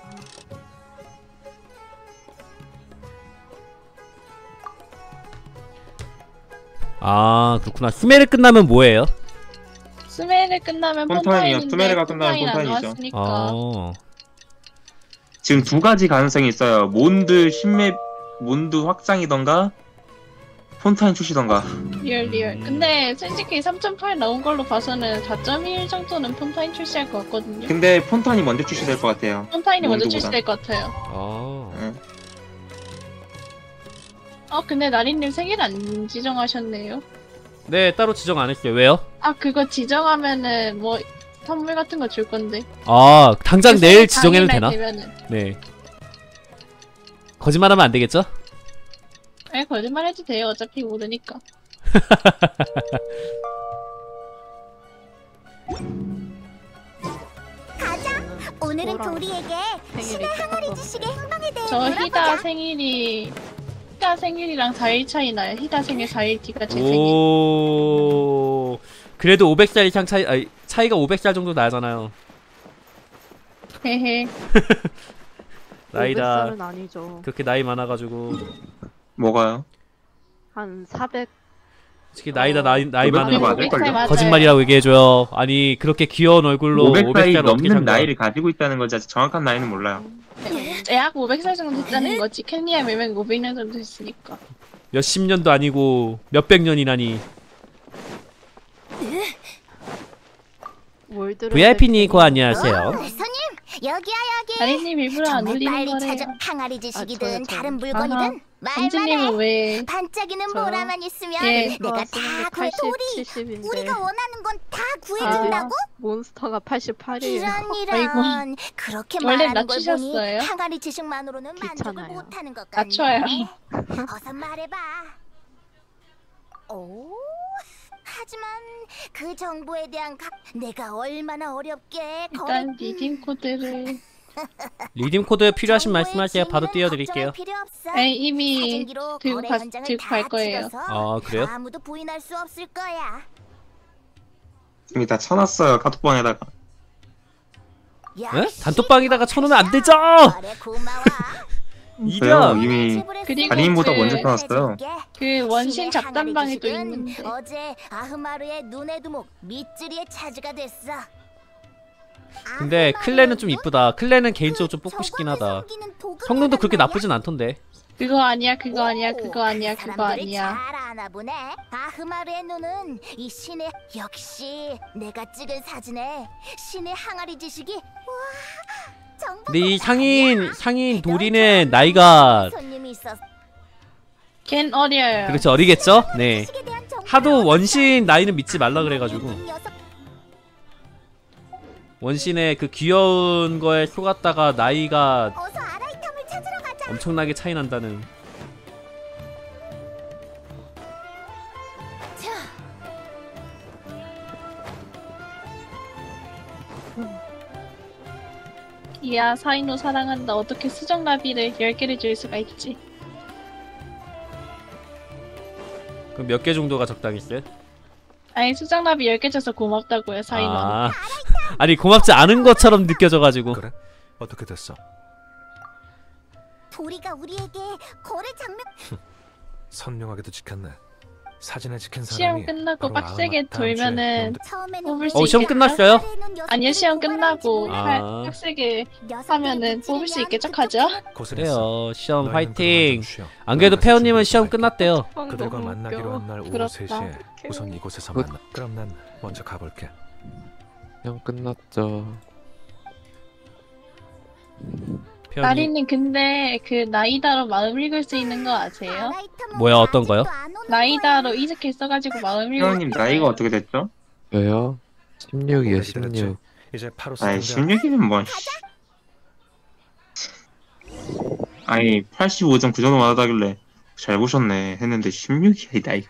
아 그렇구나. 스멜을 끝나면 뭐예요? 스멜을 끝나면 폰타인이요. 폰타인인데 스멜을 끝나면 폰타인 안 폰타인이죠. 나왔으니까. 아 지금 두 가지 가능성이 있어요. 몬드 확장이던가 폰타인 출시던가. 리얼. 근데 솔직히 3.8 나온 걸로 봐서는 4.1 정도는 폰타인 출시할 것 같거든요. 근데 폰타인이 먼저 출시될 것 같아요. 폰타인이 먼저 원두보다. 출시될 것 같아요. 아. 근데 나린님 생일 안 지정하셨네요. 네, 따로 지정 안 했어요. 왜요? 그거 지정하면은 뭐 선물 같은 거 줄 건데. 아, 당장 내일 생일 지정해도 되나? 당일날 되면은. 네. 거짓말하면 안 되겠죠? 거짓말 해도 돼요. 어차피 모르니까. 오늘은 도리에게 신의 항아리 지식의 행방에 대해 저 물어보자. 히다 생일이랑 4일 차이 나요. 히다 생일 4일 뒤가 제 생일. 오. 그래도 500살 이상 차이가 500살 정도 나잖아요. 헤헤. 나이다. 500살은 아니죠. 그렇게 나이 많아가지고. 뭐가요? 한 400. 솔직히 나이 많은 거 맞을걸요? 거짓말이라고 얘기해줘요. 아니 그렇게 귀여운 얼굴로 500살이 500살을 어떻게 넘는 산 거야? 나이를 가지고 있다는 거지 아직 정확한 나이는 몰라요. 약 500살 정도 됐다는 거지. 캔리아 매면 500년 정도 됐으니까. 몇십 년도 아니고 몇백 년이라니. VIP님 안녕하세요. 손님, 여기야 여기. 나린님 일부러 안 정말 올리는 빨리 거래요. 찾아 항아리 지식이든 저요. 다른 물건이든 말만 안지님은 해. 왜? 반짝이는 저요? 보라만 있으면 예. 내가 다 구해. 80, 도리, 70인데. 우리가 원하는 건 다 구해준다고? 몬스터가 88이에요. 이런 그렇게 원래 말하는 걸 보니 낮추셨어요? 항아리 지식만으로는 만족을 귀찮아요. 못하는 것 같네. 낮춰요. 어서 말해봐. 오, 하지만 그 정보에 대한 내가 얼마나 어렵게 일단 리딩 코드를. 리딤 코드 필요하신 말씀하세요. 바로 띄워드릴게요. 이미 들고 갈 거예요. 아 그래요? 아무도 부인할 수 없을 거야. 이미 다 쳐놨어요 카톡방에다가. 에? 단톡방에다가 쳐놓으면 안 되죠. 그래, 고마워. 이런. 이미 그리고 달인보다 그- 먼저 쳐놨어요. 그 원신 잡담방에도 있는데. 어제 아흐마르의 눈의 두목 밑즈리의 차지가 됐어. 근데 클레는 좀 이쁘다. 클레는 개인적으로 좀 뽑고 싶긴 하다. 성능도 그렇게 나쁘진 않던데. 그거 아니야. 그거 아니야. 그거 아니야. 그거 사람들이 아니야. 잘 아나 보네. 아흐마르의 눈은 이 신의 역시 내가 찍은 사진에 신의 항아리 지식이 와 정말 근데 이 상인 도리는 나이가 손님이 있었어. 걘 어려요. 그렇죠 어리겠죠? 네. 하도 원신 나이는 믿지 말라 그래가지고. 원신의 그 귀여운 거에 속았다가 나이가 어서 아라이탐을 찾으러 가자. 엄청나게 차이 난다는. 이야 사이노 사랑한다. 어떻게 수정나비를 10개를 줄 수가 있지? 그럼 몇 개 정도가 적당했어요? 아니 수정나비 10개 줘서 고맙다고요 사이노. 아니 고맙지 않은 것처럼 느껴져가지고. 그래? 어떻게 됐어? 도리가 우리에게 거래 장면 선명하게도 지켰네. 사진에 찍힌 시험 사람이 끝나고 바로 빡세게 아마 다음 주에 돌면은 처음에는 뽑을 수 시험 있겠다? 끝났어요? 아니요 시험 끝나고 아. 빡세게 하면은 뽑을 수 있게 척하죠? 그래요. 시험 너희는 화이팅. 그동안 좀 쉬어. 안 그래도 내가 페어님은 준비를 시험 할게. 끝났대요. 그들과 만나기로 한 날 오후 부럽다. 3시에 우선 이곳에서 만나. 그럼 난 먼저 가볼게. 형 끝났죠. 페어님 나리님 근데 그 나이다로 마음 읽을 수 있는 거 아세요? 뭐야 어떤 거요? 나이다로 이 스킬 써가지고 마음 읽을 수 회원님 나이가 어떻게 됐죠? 왜요? 16이요 오래 기다렸지. 16. 이제 바로 아이 시작이야. 16이면 뭐 아니 85.9점을 맞았다길래 잘 보셨네 했는데 16이야 이 나이가.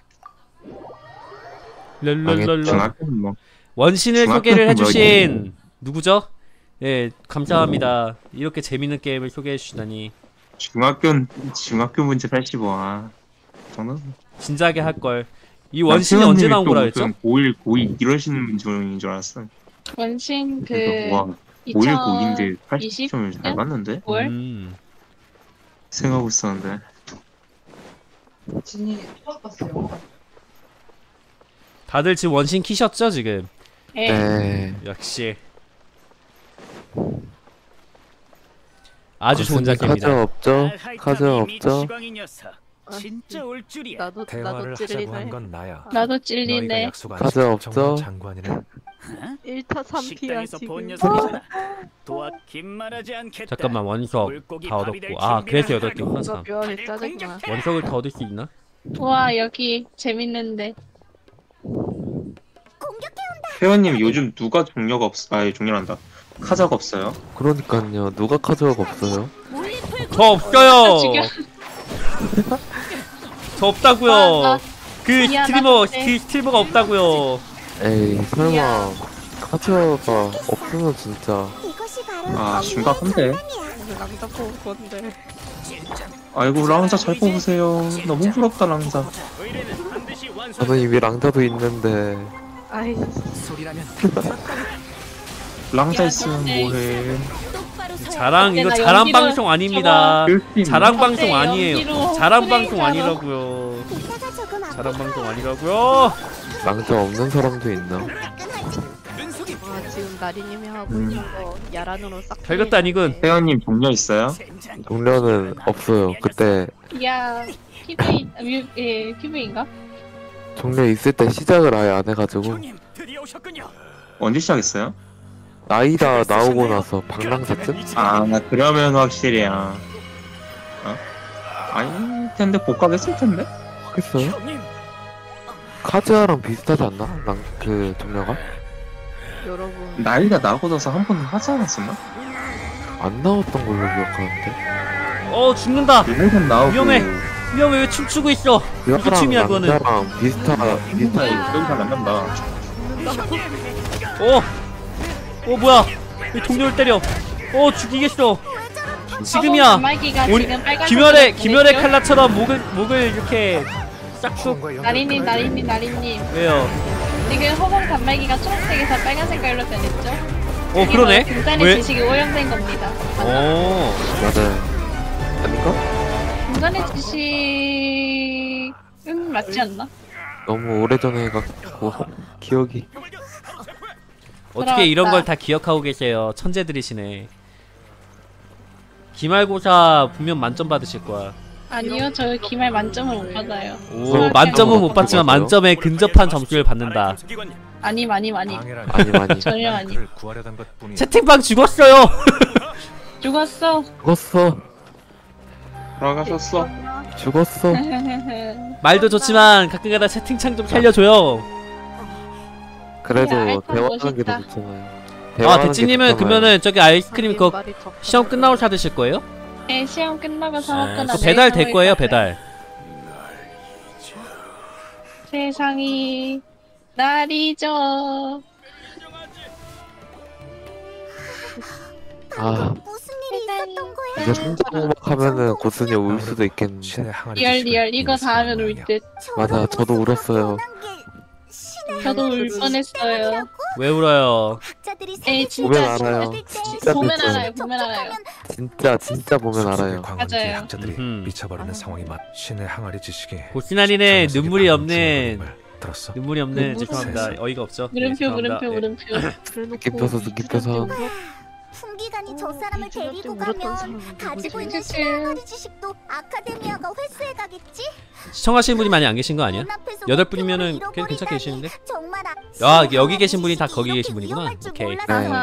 랄랄랄라. 중학교는 뭐 원신을 중학교 소개를 때 뭐 해주신 누구죠? 예 감사합니다. 이렇게 재밌는 게임을 소개해 주시다니. 중학교 문제 85. 저는 진작에 할 걸. 이 원신이 언제 나온 거라 했죠? 5일 9일 이러시는 분인 줄 알았어. 원신 그 그래서 와 5일 9일인데 80점을 잘 봤는데? 월? 생각하고 있었는데. 다들 지금 원신 키셨죠 지금? 네. 역시 아주 좋은 카드 작품입니다. 없죠? 카드 없죠? 진짜 올 줄이야. 나도 대화를 하자고 찔리네. 한 건 나야. 나도 너희가 찔리네. 약속 안 카드 지키면 없죠? 정말 장관이네. 1타 3피야 식당에서 지금. 본 녀석이잖아. 도합 긴말하지 않겠다. 잠깐만 원석 물고기 다 밥이 될 얻었고 아 그래서 준비를 8개구나 뭔가 참. 묘하게 짜증나. 원석을 더 얻을 수 있나? 와 여기 재밌는데. 회원님 요즘 누가 종료가 종료란다. 카자가 없어요. 그러니까요. 누가 카드가 없어요? 저 없어요. 죽여. 저 없다고요. 아, 그 미안한데. 그 스트리머가 없다고요. 에이 설마 카드가 없으면 진짜. 아 심각한데. 랑자 뽑을 건데. 아이고 랑자 잘 뽑으세요. 너무 부럽다 랑자. 저는 이미 랑자도 있는데. 아이. 소리라면 랑자 있으면 뭐해. 자랑 이거 나 자랑 연기로 방송 아닙니다. 자랑 방송 어때, 아니에요. 연기로 자랑 방송 프레임하러. 아니라고요. 자랑 방송 아니라고요. 랑자 없는 사람도 있나? 와 지금 나리님이 하고 있는 거 야란으로 싹. 별것도 아니군. 회원님 종료 있어요? 동료는 없어요. 그때 야 PV 예 PV인가? 종료 있을 때 시작을 아예 안 해가지고 드디어 오셨군요. 언제 시작했어요? 나이다 나오고 나서 방랑사쯤? 아 그러면 확실히야. 어? 아니 텐데 복각했을 텐데. 했어요? 카즈아랑 비슷하지 않나? 그 종료가? 여러분. 나이가 나고 나서 한 번 하지 않았었나? 안 나왔던 걸로 기억하는데. 죽는다. 일본 나오고. 위험해. 위험해. 왜 춤추고 있어? 무슨 춤이야 그거는? 랑자랑 비슷하다. 여기가 만난다. 뭐야? 왜 동료를 때려? 죽이겠어. 지금이야. 우리 김열의 칼라처럼 목을 이렇게 싹둑. 나리님 왜요? 지금 허공 단말기가 초록색에서 빨간 색깔로 변했죠? 그러네. 분산의 왜? 지식이 오염된 겁니다. 맞아요. 아닌가? 분산의 지식은 맞지 않나? 너무 오래전에 해갖고 기억이. 어떻게 이런 걸 다 기억하고 계세요? 천재들이시네. 기말고사 분명 만점 받으실 거야. 아니요, 저 기말 만점을 못 받아요. 만점은 못 받지만 만점에 근접한 점수를 받는다. 아니. 전혀 아니. 채팅방 죽었어요. 죽었어. 돌아가셨어. 죽었어. 말도 좋지만 가끔가다 채팅창 좀 살려줘요. 그래도 대화하는 게 더 좋잖아요. 대치님은 그러면은 저기 아이스크림 그거 시험 끝나고 사드실 거예요? 네, 시험 끝나고 사 먹거나. 배달 될 거예요, 배달. 세상이 날이죠. 이제 성장음악 하면은 고순이 울 수도 있겠는데. 리얼 이거 다 하면 울 듯. 맞아, 저도 울었어요. 저도 울 뻔했어요. 왜 울어요? 에이 보면 알아요. 진짜 보면 됐죠. 알아요. 보면 알아요. 진짜 보면 알아요. 맞아요. 학자들이 미쳐버리는 상황이 신의 항아리 지식이. 고시나리는 눈물이 없는 들었어. 죄송합니다. 어이가 없죠. 물음표. 깊어서 풍기관이 저 사람을 데리고 가면 가지고 있는 신의 항아리 지식도 아카데미아가 회수해 가겠지? 시청하시는 분이 많이 안 계신 거 아니야? 8분이면은 괜찮게 계시는데? 여기 계신 분이 다 거기 계신 분이구나. 오케이.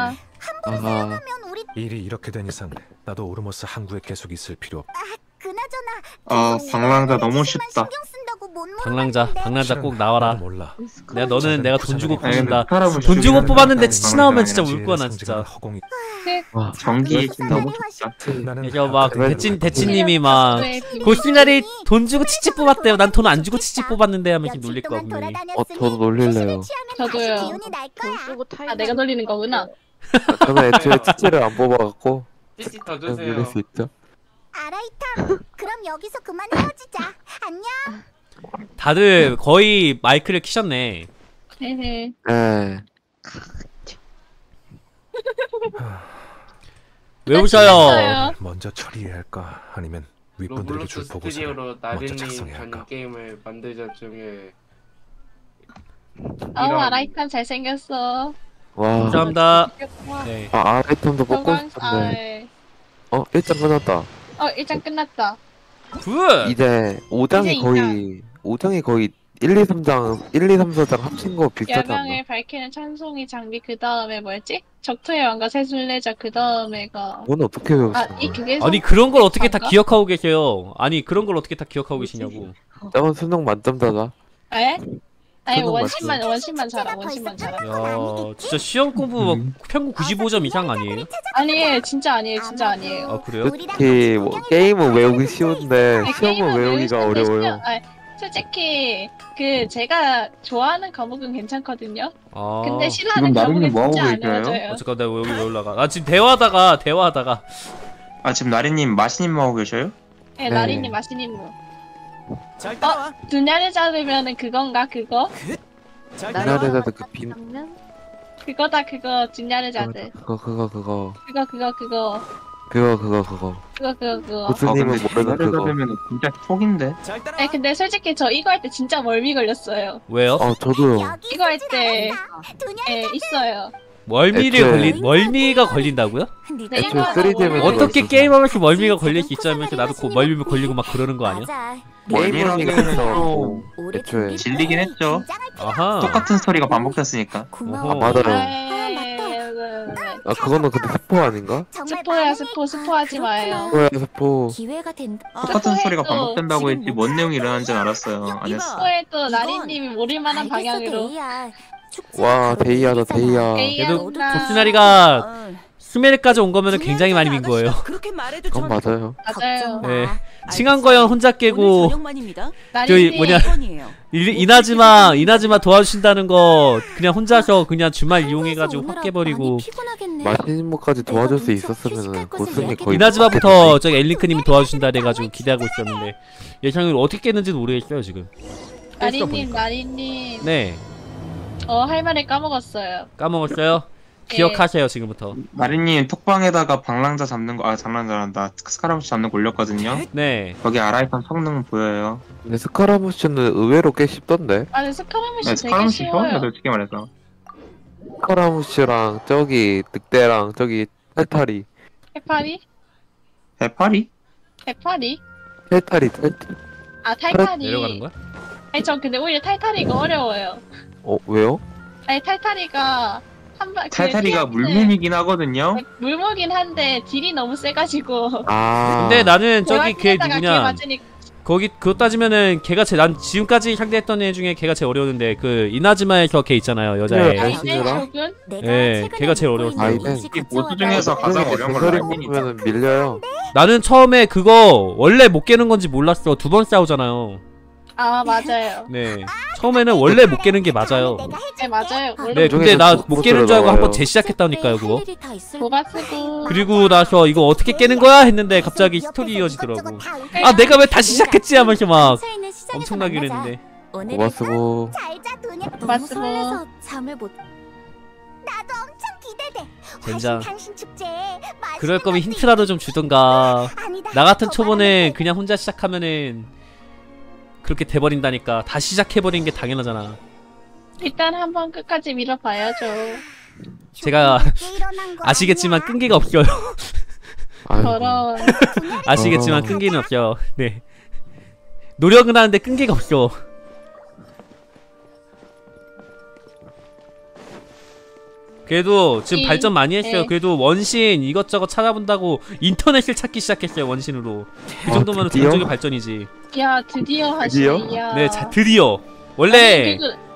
일이 이렇게 된 이상 나도 오르모스 항구에 계속 있을 필요 없. 그나저나 방랑자 너무 쉽다. 방랑자 꼭 나와라. 내가 돈 주고 뽑는다. 사람을 돈 주고 죽이는 뽑았는데 방랑자 치치 나오면 아니라 진짜 울 거야 나 진짜. 전기 너무 쉽다. 그래서 막 대치님이 막 고시나리 돈 주고 치치 뽑았대요. 난 돈 안 주고 치치 뽑았는데 하면서 놀릴 거 없니? 저도 놀릴래요. 저도요. 내가 놀리는 거구나. 저는 애초에 치치를 안 뽑아갖고 치치 더 그냥 주세요. 놀릴 수 있죠. 아라이탐, 그럼 여기서 그만 헤어지자. 안녕. 다들 거의 마이크를 키셨네. 네네. 네. 왜 웃어요? 먼저 처리해야 할까 아니면 윗분들에게 줄 로블록스 보고서를 스튜디오로 먼저 나린이 작성해야 전 할까. 게임을 만들자 중에 아라이탄 잘생겼어. 와. 감사합니다. 네. 아이템도 뽑고 싶은데. 네. 일장 끝났다. 일장 끝났다. 굿! 이제 5장이 거의 5장이 거의 1, 2, 3장 1, 2, 3, 4장 합친 거 비슷하지 않나? 야망을 밝히는 찬송이 장비 그 다음에 뭐였지? 적토의 왕과 새순례자 그 다음에가 그건 어떻게 외웠어? 그게 아니 그런 걸 어떻게 다 기억하고 계세요? 아니 그런 걸 어떻게 다 기억하고 계시냐고. 저건 수능 만점자다. 에? 아니 수능 원심만 잘하 원심만 잘하. 야 진짜 시험 공부 막 평균 95점 이상 아니에요? 아니에요 진짜 아니에요. 아 그래요? 특히 뭐 게임은 외우기 쉬운데 아니, 시험은 게임은 외우기가 외우기 쉬운데 어려워요. 솔직히 그 제가 좋아하는 과목은 괜찮거든요. 아. 근데 싫어하는 과목은 진짜 안 외워져요. 잠깐 내가 여기 왜 올라가? 아 지금 대화하다가 아 지금 나리님 마시님 하고 계셔요? 네, 나리님 마시님무. 두냐를 잡으면은 그건가 그거? 나레자드 그 빈. 그거다 그거 두냐를 잡을. 그거. 고수님은 모르는 그거. 잡으면 진짜 촉인데. 네, 근데 솔직히 저 이거 할 때 진짜 멀미 걸렸어요. 왜요? 저도요. 이거 할 때 있어요. 멀미가 걸린다고요? 네, 이거 어떻게 게임하면서 멀미가 걸릴 수 있자면서 나도 멀미 걸리고 막 그러는 거 아니야? 멀미라기에는 또 질리긴 했죠. 아하. 똑같은 스토리가 반복됐으니까. 맞아요. 아 그거는 근데 스포 아닌가? 스포야 스포하지 마요. 스포. 기회가 된다. 똑같은 스토리가 반복된다고 했지 뭔 내용이 일어나는지 알았어요. 안 했어. 스포에 또 나리님이 모를만한 방향으로. 와 데이야다 데이야. 그래도 도스나리가 수메르까지 온 거면은 굉장히 많이 민 거예요. 그건 맞아요. 맞아요. 네. 칭한거연 혼자 깨고 저기 뭐냐 이나즈마 도와주신다는 거 그냥 혼자서 그냥 주말 이용해가지고 확 깨버리고 마시님까지 도와줄 수 있었으면은 고승이 거의 이나즈마부터 저기 엘링크님이 도와주신다 그래가지고 기대하고 있었는데 예상을 어떻게 깼는지도 모르겠어요 지금. 나리님. 네. 할 말을 까먹었어요. 까먹었어요? 기억하세요 지금부터. 마리님 톡방에다가 방랑자 잡는 거 장난잘한다. 스카라무시 잡는 거 올렸거든요. 네. 거기 아라이판 성능 보여요. 근데 스카라무시는 의외로 꽤 쉽던데. 아니 스카라무시 되게 스카라무시 쉬워요. 솔직히 말해서. 스카라무시랑 저기 늑대랑 저기 탈타리. 해파리? 해파리? 탈타리. 아 탈타리. 내려가는 거야? 아니 전 근데 오히려 탈타리가 어려워요. 왜요? 아니 탈타리가 탈타리가 물몸이긴 하거든요. 물무긴 한데 딜이 너무 세가지고. 근데 나는 저기 걔 누구냐? 맞으니까. 거기 그거 따지면은 걔가 난 지금까지 상대했던 애 중에 걔가 제일 어려웠는데 그 이나즈마에서 걔 있잖아요 여자애. 네, 걔가 제일 어려웠어요. 이 보스 중에서 가장 어려운 걸 보면은 밀려요. 나는 처음에 그거 원래 못 깨는 건지 몰랐어. 2번 싸우잖아요. 아 맞아요. 네, 처음에는 원래 못 깨는 게 맞아요. 네 맞아요. 네, 근데 나 못 깨는 줄 알고 한번 재시작했다니까요 그거. 도바스고. 그리고 나서 이거 어떻게 깨는 거야 했는데 갑자기 스토리 이어지더라고. 아 내가 왜 다시 시작했지 하면서 막 엄청나게 그랬는데. 고맙고. 고맙고. 잠을 못. 나도 엄청 기대돼. 젠장. 그럴 거면 힌트라도 좀 주던가. 나 같은 초보는 그냥 혼자 시작하면은 그렇게 돼버린다니까. 다시 시작해버리는 게 당연하잖아. 일단 한번 끝까지 밀어봐야죠. 제가 아시겠지만 끈기가 없어요. 저런. 아시겠지만 끈기는 없어요. 네. 노력은 하는데 끈기가 없어. 그래도 지금 발전 많이 했어요. 그래도 원신 이것저것 찾아본다고 인터넷을 찾기 시작했어요. 원신으로. 그 정도면 정적인 발전이지. 야 드디어 하시네. 네, 드디어. 원래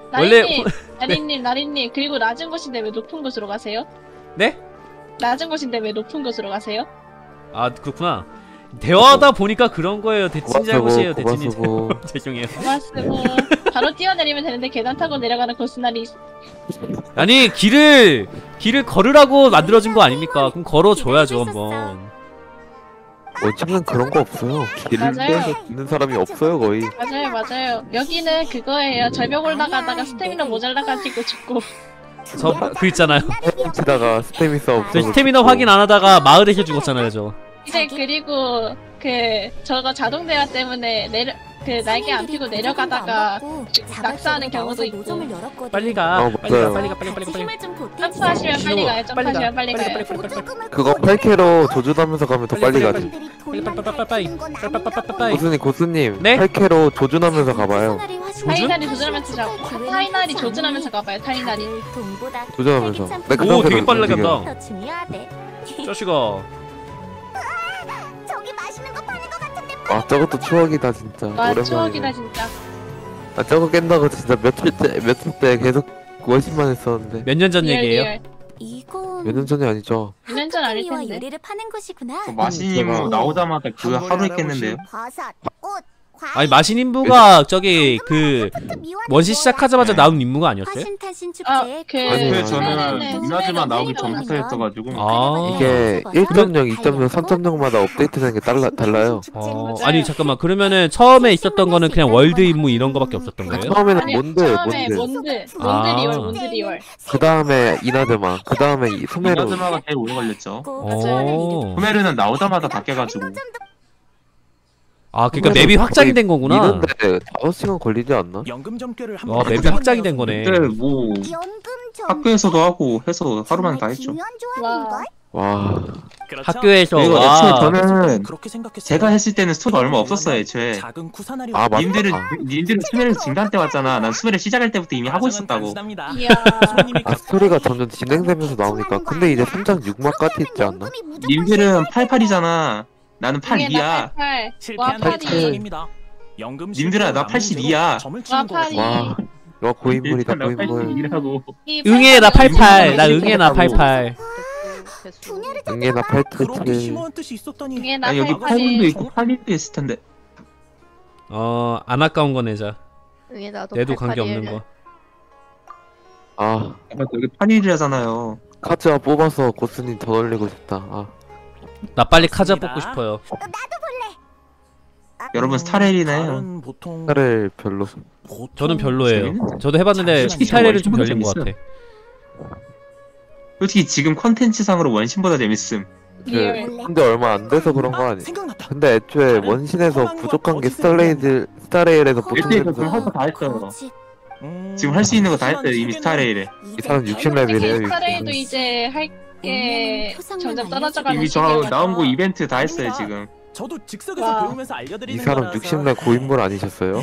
나리님 그리고 낮은 곳인데 왜 높은 곳으로 가세요? 네? 낮은 곳인데 왜 높은 곳으로 가세요? 아 그렇구나. 대화하다 보니까 그런 거예요. 대친 잘못이에요. 대친이 죄송해요. 고맙습니다. 바로 뛰어내리면 되는데 계단 타고 내려가는 고스날이. 아니 길을 걸으라고 만들어진 거 아닙니까? 그럼 걸어줘야죠 한번. 어쩌면 그런 거 없어요. 길을 떼서 있는 사람이 없어요 거의. 맞아요. 여기는 그거예요. 절벽 올라가다가 스태미너 모자라가지고 죽고. 그 있잖아요. 치다가 스태미너 없어. 스태미너 확인 안 하다가 마을에서 죽었잖아요 저. 이제 그리고 저거 자동 대화 때문에 날개 안 피고 내려가다가 낙사하는 경우도 있고. 빨리 가. 빨리 가. 점프하시면 빨리 가요. 점프하시면 빨리 가요. 그거 8K로 조준하면서 가면 더 빨리 가지. 고수님 네? 8K로 조준하면서 가봐요. 타이날이 조준하면서 가봐요. 타이날이. 조준하면서. 오, 되게 빨리 간다. 자식아. 아 저것도 추억이다 진짜. 오랜만이네. 추억이다 진짜. 아 저거 깬다고 진짜 며칠 때 계속 원심만 했었는데. 몇 년 전 얘기예요? 몇 년 전이 아니죠. 2년 전 아닐 텐데. 요리를 파는 곳이구나. 마신님 나오자마자 그 하루 했겠는데요? 아니 마신인부가 저기 그 원시 시작하자마자 나온 임무가 아니었어요? 아니요 저는 이나즈만 나오기 전부터 했어가지고. 이게 1.0, 2.0, 3.0마다 업데이트되는 게 달라요. 아니 잠깐만 그러면은 처음에 있었던 거는 그냥 월드 임무 이런 거밖에 없었던 거예요? 처음에는 몬드 리월. 그 다음에 이나즈마, 그 다음에 소메르. 이나즈마가 제일 오래 걸렸죠. 소메르는 나오자마자 바뀌어가지고. 아 그니까 맵이 확장이 된 거구나. 이런데 5시간 걸리지 않나? 와 맵이 확장이 된 거네. 근데 뭐 학교에서도 하고 해서 하루만 다 했죠. 와 학교에서 애초에 와. 저는 제가 했을 때는 스토리가 얼마 없었어요 애초에. 아 맞다. 님들은 수메르 진단 때 왔잖아. 난 수메르 시작할 때부터 이미 하고 있었다고. 아 스토리가 점점 진행되면서 나오니까. 근데 이제 3장 6막까지 있지 않나? 님들은 88이잖아. 나는 82야. 88. 님들아 나 82야. 와 고인물이다 고인물. 응애 나 88. 나 응애 나 88. 응애 나 87. 아니 여기 8분도 있고 8인도 있을 텐데. 안 아까운 거 내자. 내도 88이에요. 관계 없는 거. 아 여기 8일이라잖아요. 카즈아 뽑아서 고스님 더 올리고 싶다. 아 나 빨리 카자 뽑고 싶어요. 여러분 스타렐이네. 스타렐 별로. 저는 별로예요. 저도 해봤는데 스타일은 좀 별린 것 같아. 솔직히 지금 컨텐츠상으로 원신보다 재밌음. 근데 얼마 안 돼서 그런 거 아니? 근데 애초에 원신에서 부족한 게 스타레일에서 보통 지금 할 거 다 했어요. 지금 할 수 있는 거 다 했어요 이미 스타레일에. 이 사람 60레벨이에요. 스타레일도 이제 할 게 점점 떨어져가는 이미 저 나온 거 이벤트 다 했어요 지금. 저도 즉석에서 배우면서 알려드리는 이 사람 60레벨 고인물 아니셨어요?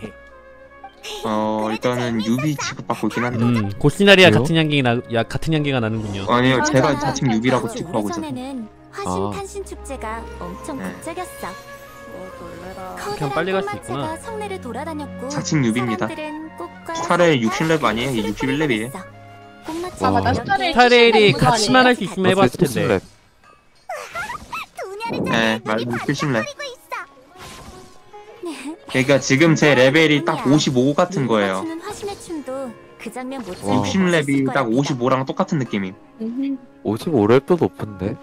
일단은 유비 취급받고 있긴 한데. 고시나리아 같은 향기가 나는군요. 아니요 제가 자칭 유비라고 취급하고 있어요. 화신 탄신 축제가 엄청 극적이었어. 그냥 빨리 갈 수 있구나. 성내를 돌아다녔고 자칭 유비입니다. 스타레일 60레벨 아니에요? 61레벨이에요. 스타레일이 같이만 할 수 있으면 해봤을 텐데. 네 말고 70레벨. 그러니까 지금 제 레벨이 딱 55 같은 거예요. 60렙이 딱 55랑 똑같은 느낌임. 55렙도 높은데?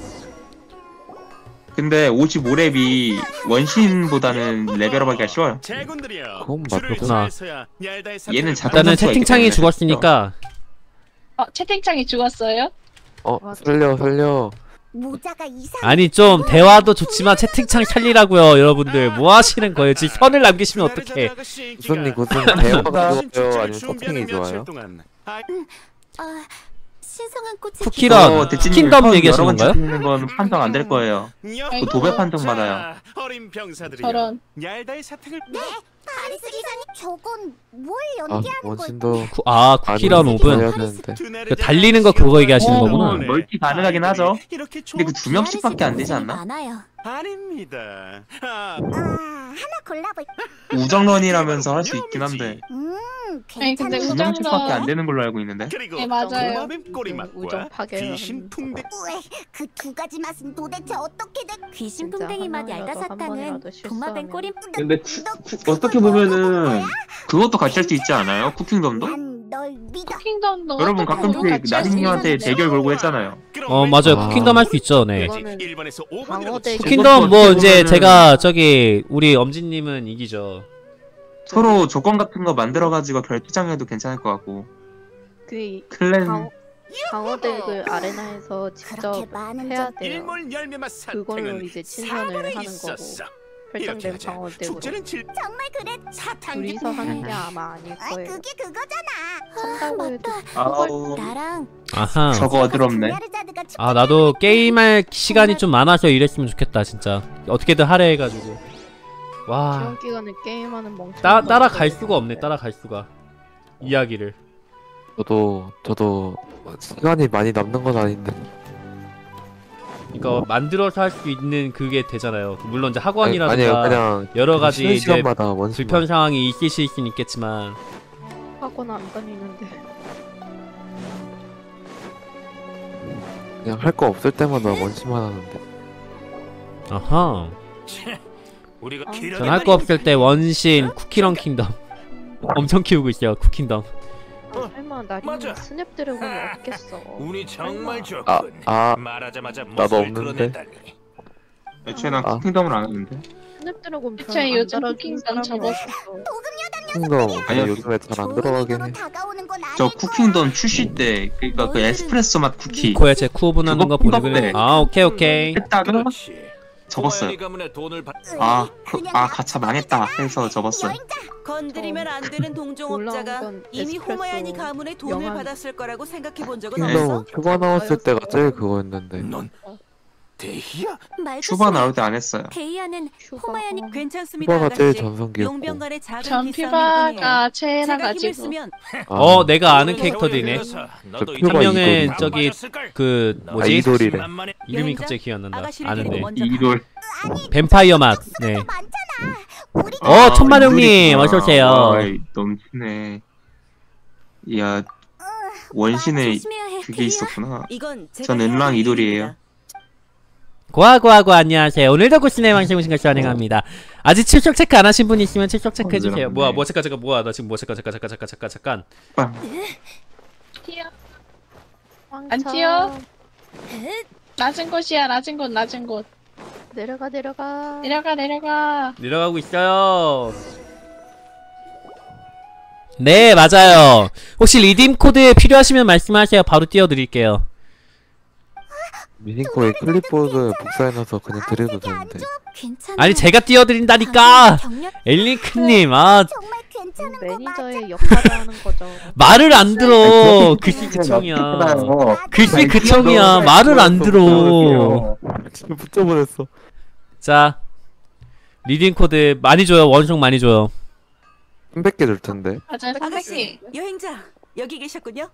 근데 55렙이 원신보다는 레벨업하기가 쉬워요. 그건 맞구나. 얘는 일단은 채팅창이 죽었으니까. 채팅창이 죽었어요? 살려. 아니 좀 대화도 좋지만 채팅창 살리라고요 여러분들. 뭐 하시는 거예요? 지금 선을 남기시면 어떡해. 고수님 대화가 좋아요? 아니면 서핑이 좋아요? 쿠키런 킹덤 얘기하시는 건가요? 있는 건 판정 안 될 거예요. 그 도배 판정 받아요. 저런. 파리스 기사님 저건 뭘 아 연기하는 원신도 쿠키런 옵은 그 달리는 거 그거 얘기하시는 거구나. 멀티 가능하긴 하죠. 근데 그 2명씩밖에 안 되지 않나? 아닙니다. 하나 골라볼. 우정런이라면서 할 수 있긴 한데. 아니 근데 2명씩밖에 안 되는 걸로 알고 있는데. 네 맞아요. 우정 파괴. 그 두 가지 맛은 도대체 어떻게 돼? 귀신풍뎅이 맛 얄다사탕은 도마뱀 꼬리. 근데 어떻게 보면은 그것도 같이 할 수 있지 않아요? 쿠킹덤도? 쿠킹덤도 여러분 가끔씩 나린님한테 대결 걸고 했잖아요. 맞아요. 쿠킹덤 할 수 있죠. 네. 방어대 쿠킹덤 뭐 이제 제가 저기 우리 엄지님은 이기죠. 서로 조건 같은 거 만들어가지고 결투장해도 괜찮을 것 같고. 클랜 방어덱을 아레나에서 직접 해야 돼요. 일몰 열매맛 그걸로 사탕은 이제 친선을 사발에 하는 있었어. 거고 이렇게 설정된 하자. 방어덱으로 축제는 정말 그래. 둘이서 하는 게 아마 아닐 거예요. 그게 그거잖아. 한다고 해도 아우. 나랑 아하. 저거 어지럽네. 아 나도 게임할 시간이 좀 많아서 이랬으면 좋겠다 진짜. 어떻게든 하려 해가지고. 와. 시험 기간에 게임하는 멍청. 따라갈 수가 없네. 따라갈 수가. 이야기를. 저도 시간이 많이 남는 건 아닌데. 그러니까 만들어서 할 수 있는 그게 되잖아요. 물론 이제 학원이라든가 아니에요, 그냥 여러 가지 쉬는 이제 시간마다 원심만. 불편 상황이 있으실 수는 있겠지만 학원 안 다니는데. 그냥 할 거 없을 때마다 원심만 하는데. 아하. 우리가 전 할 거 없을 때 원신 쿠키런 킹덤 엄청 키우고 있어요. 쿠킹덤. 설마 나린 스냅 드래곤이 없겠어. 운이 정말 좋군. 말하자마자 나도 못을 없는데. 드러낸다니. 애초에 난 쿠킹덤을 안 했는데. 스냅 드래곤 대체 요즘 쿠킹덤 접었어. 쿠킹덤 아니요. 요즘에 잘 안 들어가긴 해. 저 쿠킹덤 출시 때 그러니까 그 에스프레소 맛 쿠키 코야 제 쿠오분하는 거 그거 보내길래 네. 아 오케이 했다가 접었어요. 가문의 돈을 받... 가차 망했다 해서 접었어요. 건드리면 안 되는 동종업자가 이미 호마야니 가문의 돈을 받았을 거라고 생각해 본 적은 없어? 쿠킹덤 초반 나왔을 때가 제일 그거였는데. 대희야? 슈바 나올 때 안 했어요. 대희야는 호마야니 괜찮습니다. 슈바가 제일 아가씨. 전성기였고. 용병간의 작은 전피바가 최애라 제가 힘을 가지고. 쓰면 내가 아는 캐릭터들이네. 한 명은 저기 그 뭐지? 아이돌이래. 이름이 갑자기 기억 안 난다. 아는데. 이돌. 뱀파이어 맛. 네. 천마룡님 어서 오세요. 넘치네. 이야 원신에 그게 있었구나. 전 은랑 이돌이에요. 고하고하고 안녕하세요. 오늘도 고스네 방송 오신 것을 환영합니다. 아직 출석 체크 안 하신 분 있으면 출석 체크 해주세요. 뭐야 잠깐 뭐야 나 지금 잠깐 튀어. 안 튀어. 낮은 곳이야 낮은 곳. 내려가. 내려가고 있어요. 네 맞아요. 혹시 리딤 코드 필요하시면 말씀하세요. 바로 띄워드릴게요. 미니코에 클립보드 복사해놔서 그냥 드려도 되는데. 아니 제가 띄워드린다니까. 엘링크님 매니저의 역할을 하는 거죠. 말을 안 들어. 글씨 그청이야. 글씨 그청이야. 말을 안 들어. 지금 붙여버렸어. 자 리딩 코드 많이 줘요. 원송 많이 줘요. 300개 줄 텐데. 맞아 300개. 여행자 여기 계셨군요.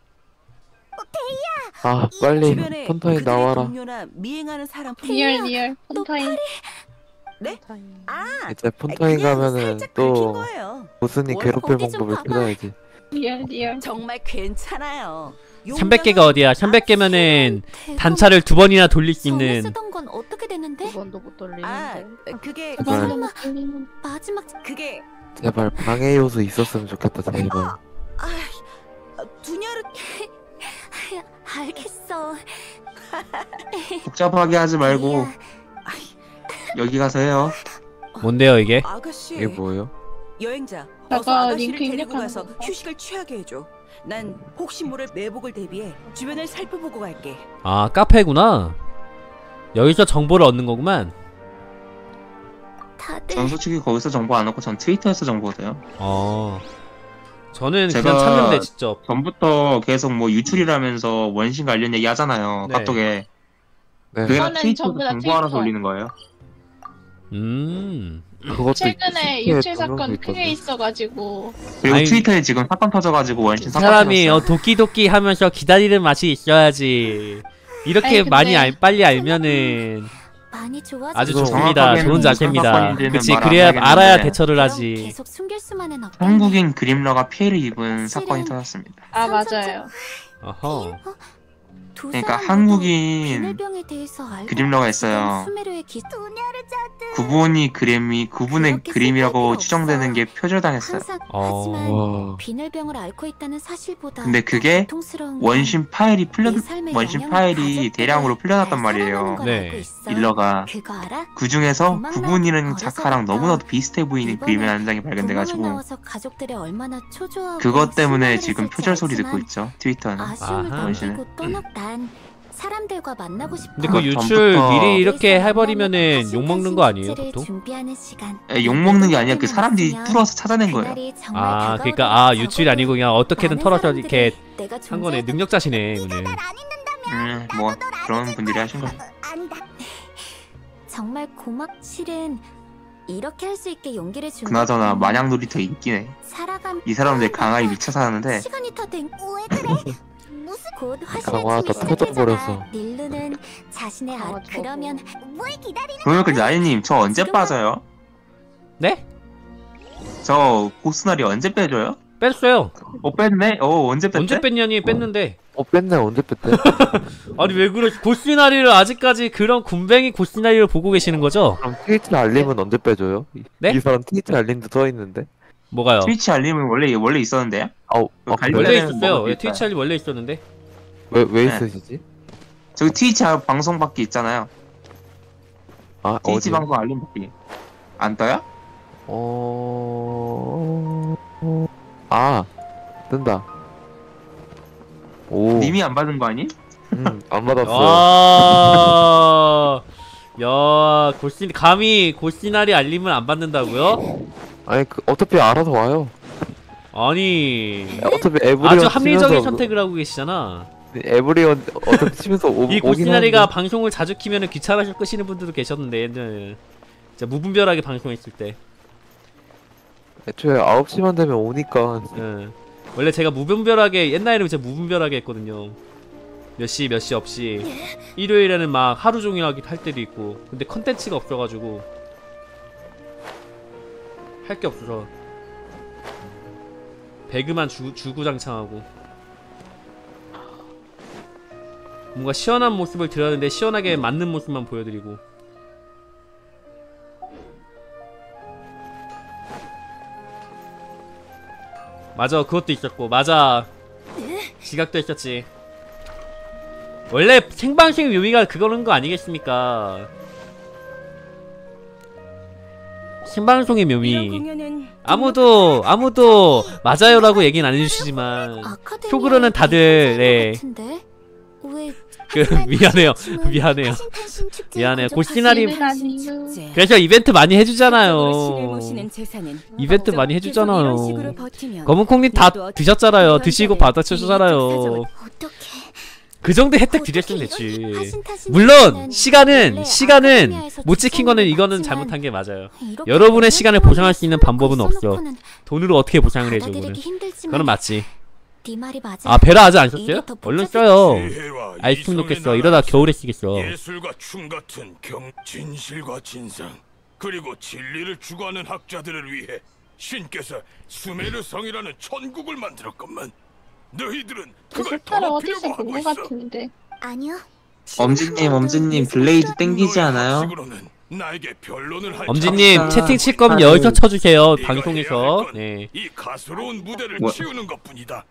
빨리 폰타인 나와라. 미행하는 사람 리얼 폰타인. 네? 이제 폰타인 가면은 또 보스니 괴롭힐 방법을 찾아야지. 리얼. 정말 괜찮아요. 300개가 어디야? 300개면은 단차를 2번이나 돌릴 수 있는. 쓰던 건 어떻게 됐는데? 2번도 못 돌리는데. 그게 마지막 그게 제발 방해 요소 있었으면 좋겠다 제발. 두녀를 알겠어. 복잡하게 하지 말고 여기 가서 해요. 뭔데요 이게? 아가씨. 이게 뭐예요? 여행자 나가 어서 아가씨를 링크 데리고 가서 입력하는 거. 휴식을 취하게 해줘. 난 혹시 모를 매복을 대비해 주변을 살펴보고 갈게. 아 카페구나. 여기서 정보를 얻는 거구만. 전 솔직히 거기서 정보 안 얻고 전 트위터에서 정보 얻어요. 저는 그냥 찾는데 직접. 전부터 계속 뭐 유출이라면서 원신 관련 얘기 하잖아요. 네. 카톡에. 네. 그게 다 저는 트위터에서 전부 다 정보 하나 트위터. 돌리는 거예요. 그것도 최근에 있- 유출 있- 사건 있던데. 크게 있어가지고. 그리고 아니, 트위터에 지금 사건 터져가지고 원신 이 사건 사람이 터졌어요. 도끼도끼 하면서 기다리는 맛이 있어야지. 이렇게 아니, 근데- 많이 빨리 알면은 많이 좋아져. 아주 그거 좋습니다. 정확하게는 좋은 자세입니다. 사건인지는 그치 말안 그래야 하겠는데. 알아야 대처를 그럼 하지. 계속 숨길 수만은 없겠네. 한국인 그림러가 피해를 입은 사건이 터졌습니다. 맞아요. 어허. 그러니까 한국인 그림러가 있어요. 그분의 그림이라고 추정되는 게 표절당했어요. 비늘병을 앓고 있다는 사실보다 근데 그게 원신 파일이 대량으로 풀려났단 말이에요. 네. 일러가 그 중에서 그분이라는 작가랑 너무나도 비슷해 보이는 그림이 한 장이 발견돼가지고 그것 때문에 지금 표절 소리 듣고 있죠. 트위터는. 원신은. 사람들과 만나고 싶어. 근데 그 유출 미리 이렇게 해버리면은 욕 먹는 거 아니에요, 보통? 욕 먹는 게 아니라 그 사람들이 뚫어서 찾아낸 거예요. 아, 그러니까 유출이 아니고 그냥 어떻게든 털어서 이렇게 한 거네. 능력자시네, 오늘. 뭐 그런 분들이 하신 거예요. 정말 실은 이렇게 할 수 있게 용기를 준. 그나저나 마냥 놀이터 인기네. 이 사람들 강아지 미쳐 사는데. 시간이 다 된. 왜 그래? 곧 강화 다 터져버렸어. 닐루는 자신의 그러면 뭘 기다리는 그러면 그 나이님 저 언제 빠져요? 네? 저 고스나리 언제 빼줘요? 뺐어요. 뺐네? 언제 뺐대? 언제 뺐냐니 뺐는데. 뺐네. 언제 뺐대? 아니 왜 그래? 고스나리를 아직까지 그런 군뱅이 고스나리를 보고 계시는 거죠? 그럼 트위치 알림은 언제 빼줘요? 네? 이 사람 트위치 알림도 써있는데. 뭐가요? 트위치 알림은 원래 있었는데요? 원래 있었어요. 트위치 알림 원래 있었는데. 왜 있으시지? 저기 트위치 방송 받기 있잖아요. 트위치 어디요? 방송 알림 받기 안 떠요? 뜬다. 오. 님이 안 받은 거 아니? 안 받았어요. 야, 감히 고시나리 알림을 안 받는다고요? 아니 어차피 알아서 와요. 아니 어차피 에브리온 아주 합리적인 선택을 하고 계시잖아. 에브리온 어차피 치면서 이 고시나리가 방송을 자주 키면은 귀찮아서 끄시는 분들도 계셨는데 옛날에 진짜 무분별하게 방송했을 때. 애초에 9시만 되면 오니까. 원래 제가 무분별하게 옛날에는 진짜 무분별하게 했거든요. 몇 시 없이. 일요일에는 막 하루 종일 할 때도 있고. 근데 컨텐츠가 없어가지고 할 게 없어서 배그만 주구장창하고. 뭔가 시원한 모습을 드렸는데 시원하게 맞는 모습만 보여드리고. 맞아, 그것도 있었고. 맞아, 지각도 있었지. 원래 생방송의 묘미가 그거는 거 아니겠습니까? 생방송의 묘미. 아무도 맞아요라고 얘기는 안 해주시지만 속으로는 다들 미안해요. 고시나리. 그래서 이벤트 많이 해주잖아요. 검은콩님 다 드셨잖아요. 드시고 받아주셨잖아요. 그 정도 혜택 드렸으면 됐지. 물론 시간은 못 지킨 거는 이거는 잘못한 게 맞아요. 여러분의 시간을 보상할 수 있는 방법은 없어. 돈으로 어떻게 보상을 해줘, 그거는 맞지. 베라 아직 안 썼어요? 얼른 써요. 아이스크림 놓겠어. 이러다 겨울에 쓰겠어. 예술과 춤 같은 진실과 진상 그리고 진리를 추구하는 학자들을 위해 신께서 수메르성이라는 천국을 만들었건만 너희들은 그걸 더 필요로 하고 있어. 아니요. 엄지님 블레이드 땡기지 않아요? 엄지님 채팅 칠 거면 여기서 쳐주세요. 방송에서. 네. 이 가스로운 무대를 치우는 것뿐이다.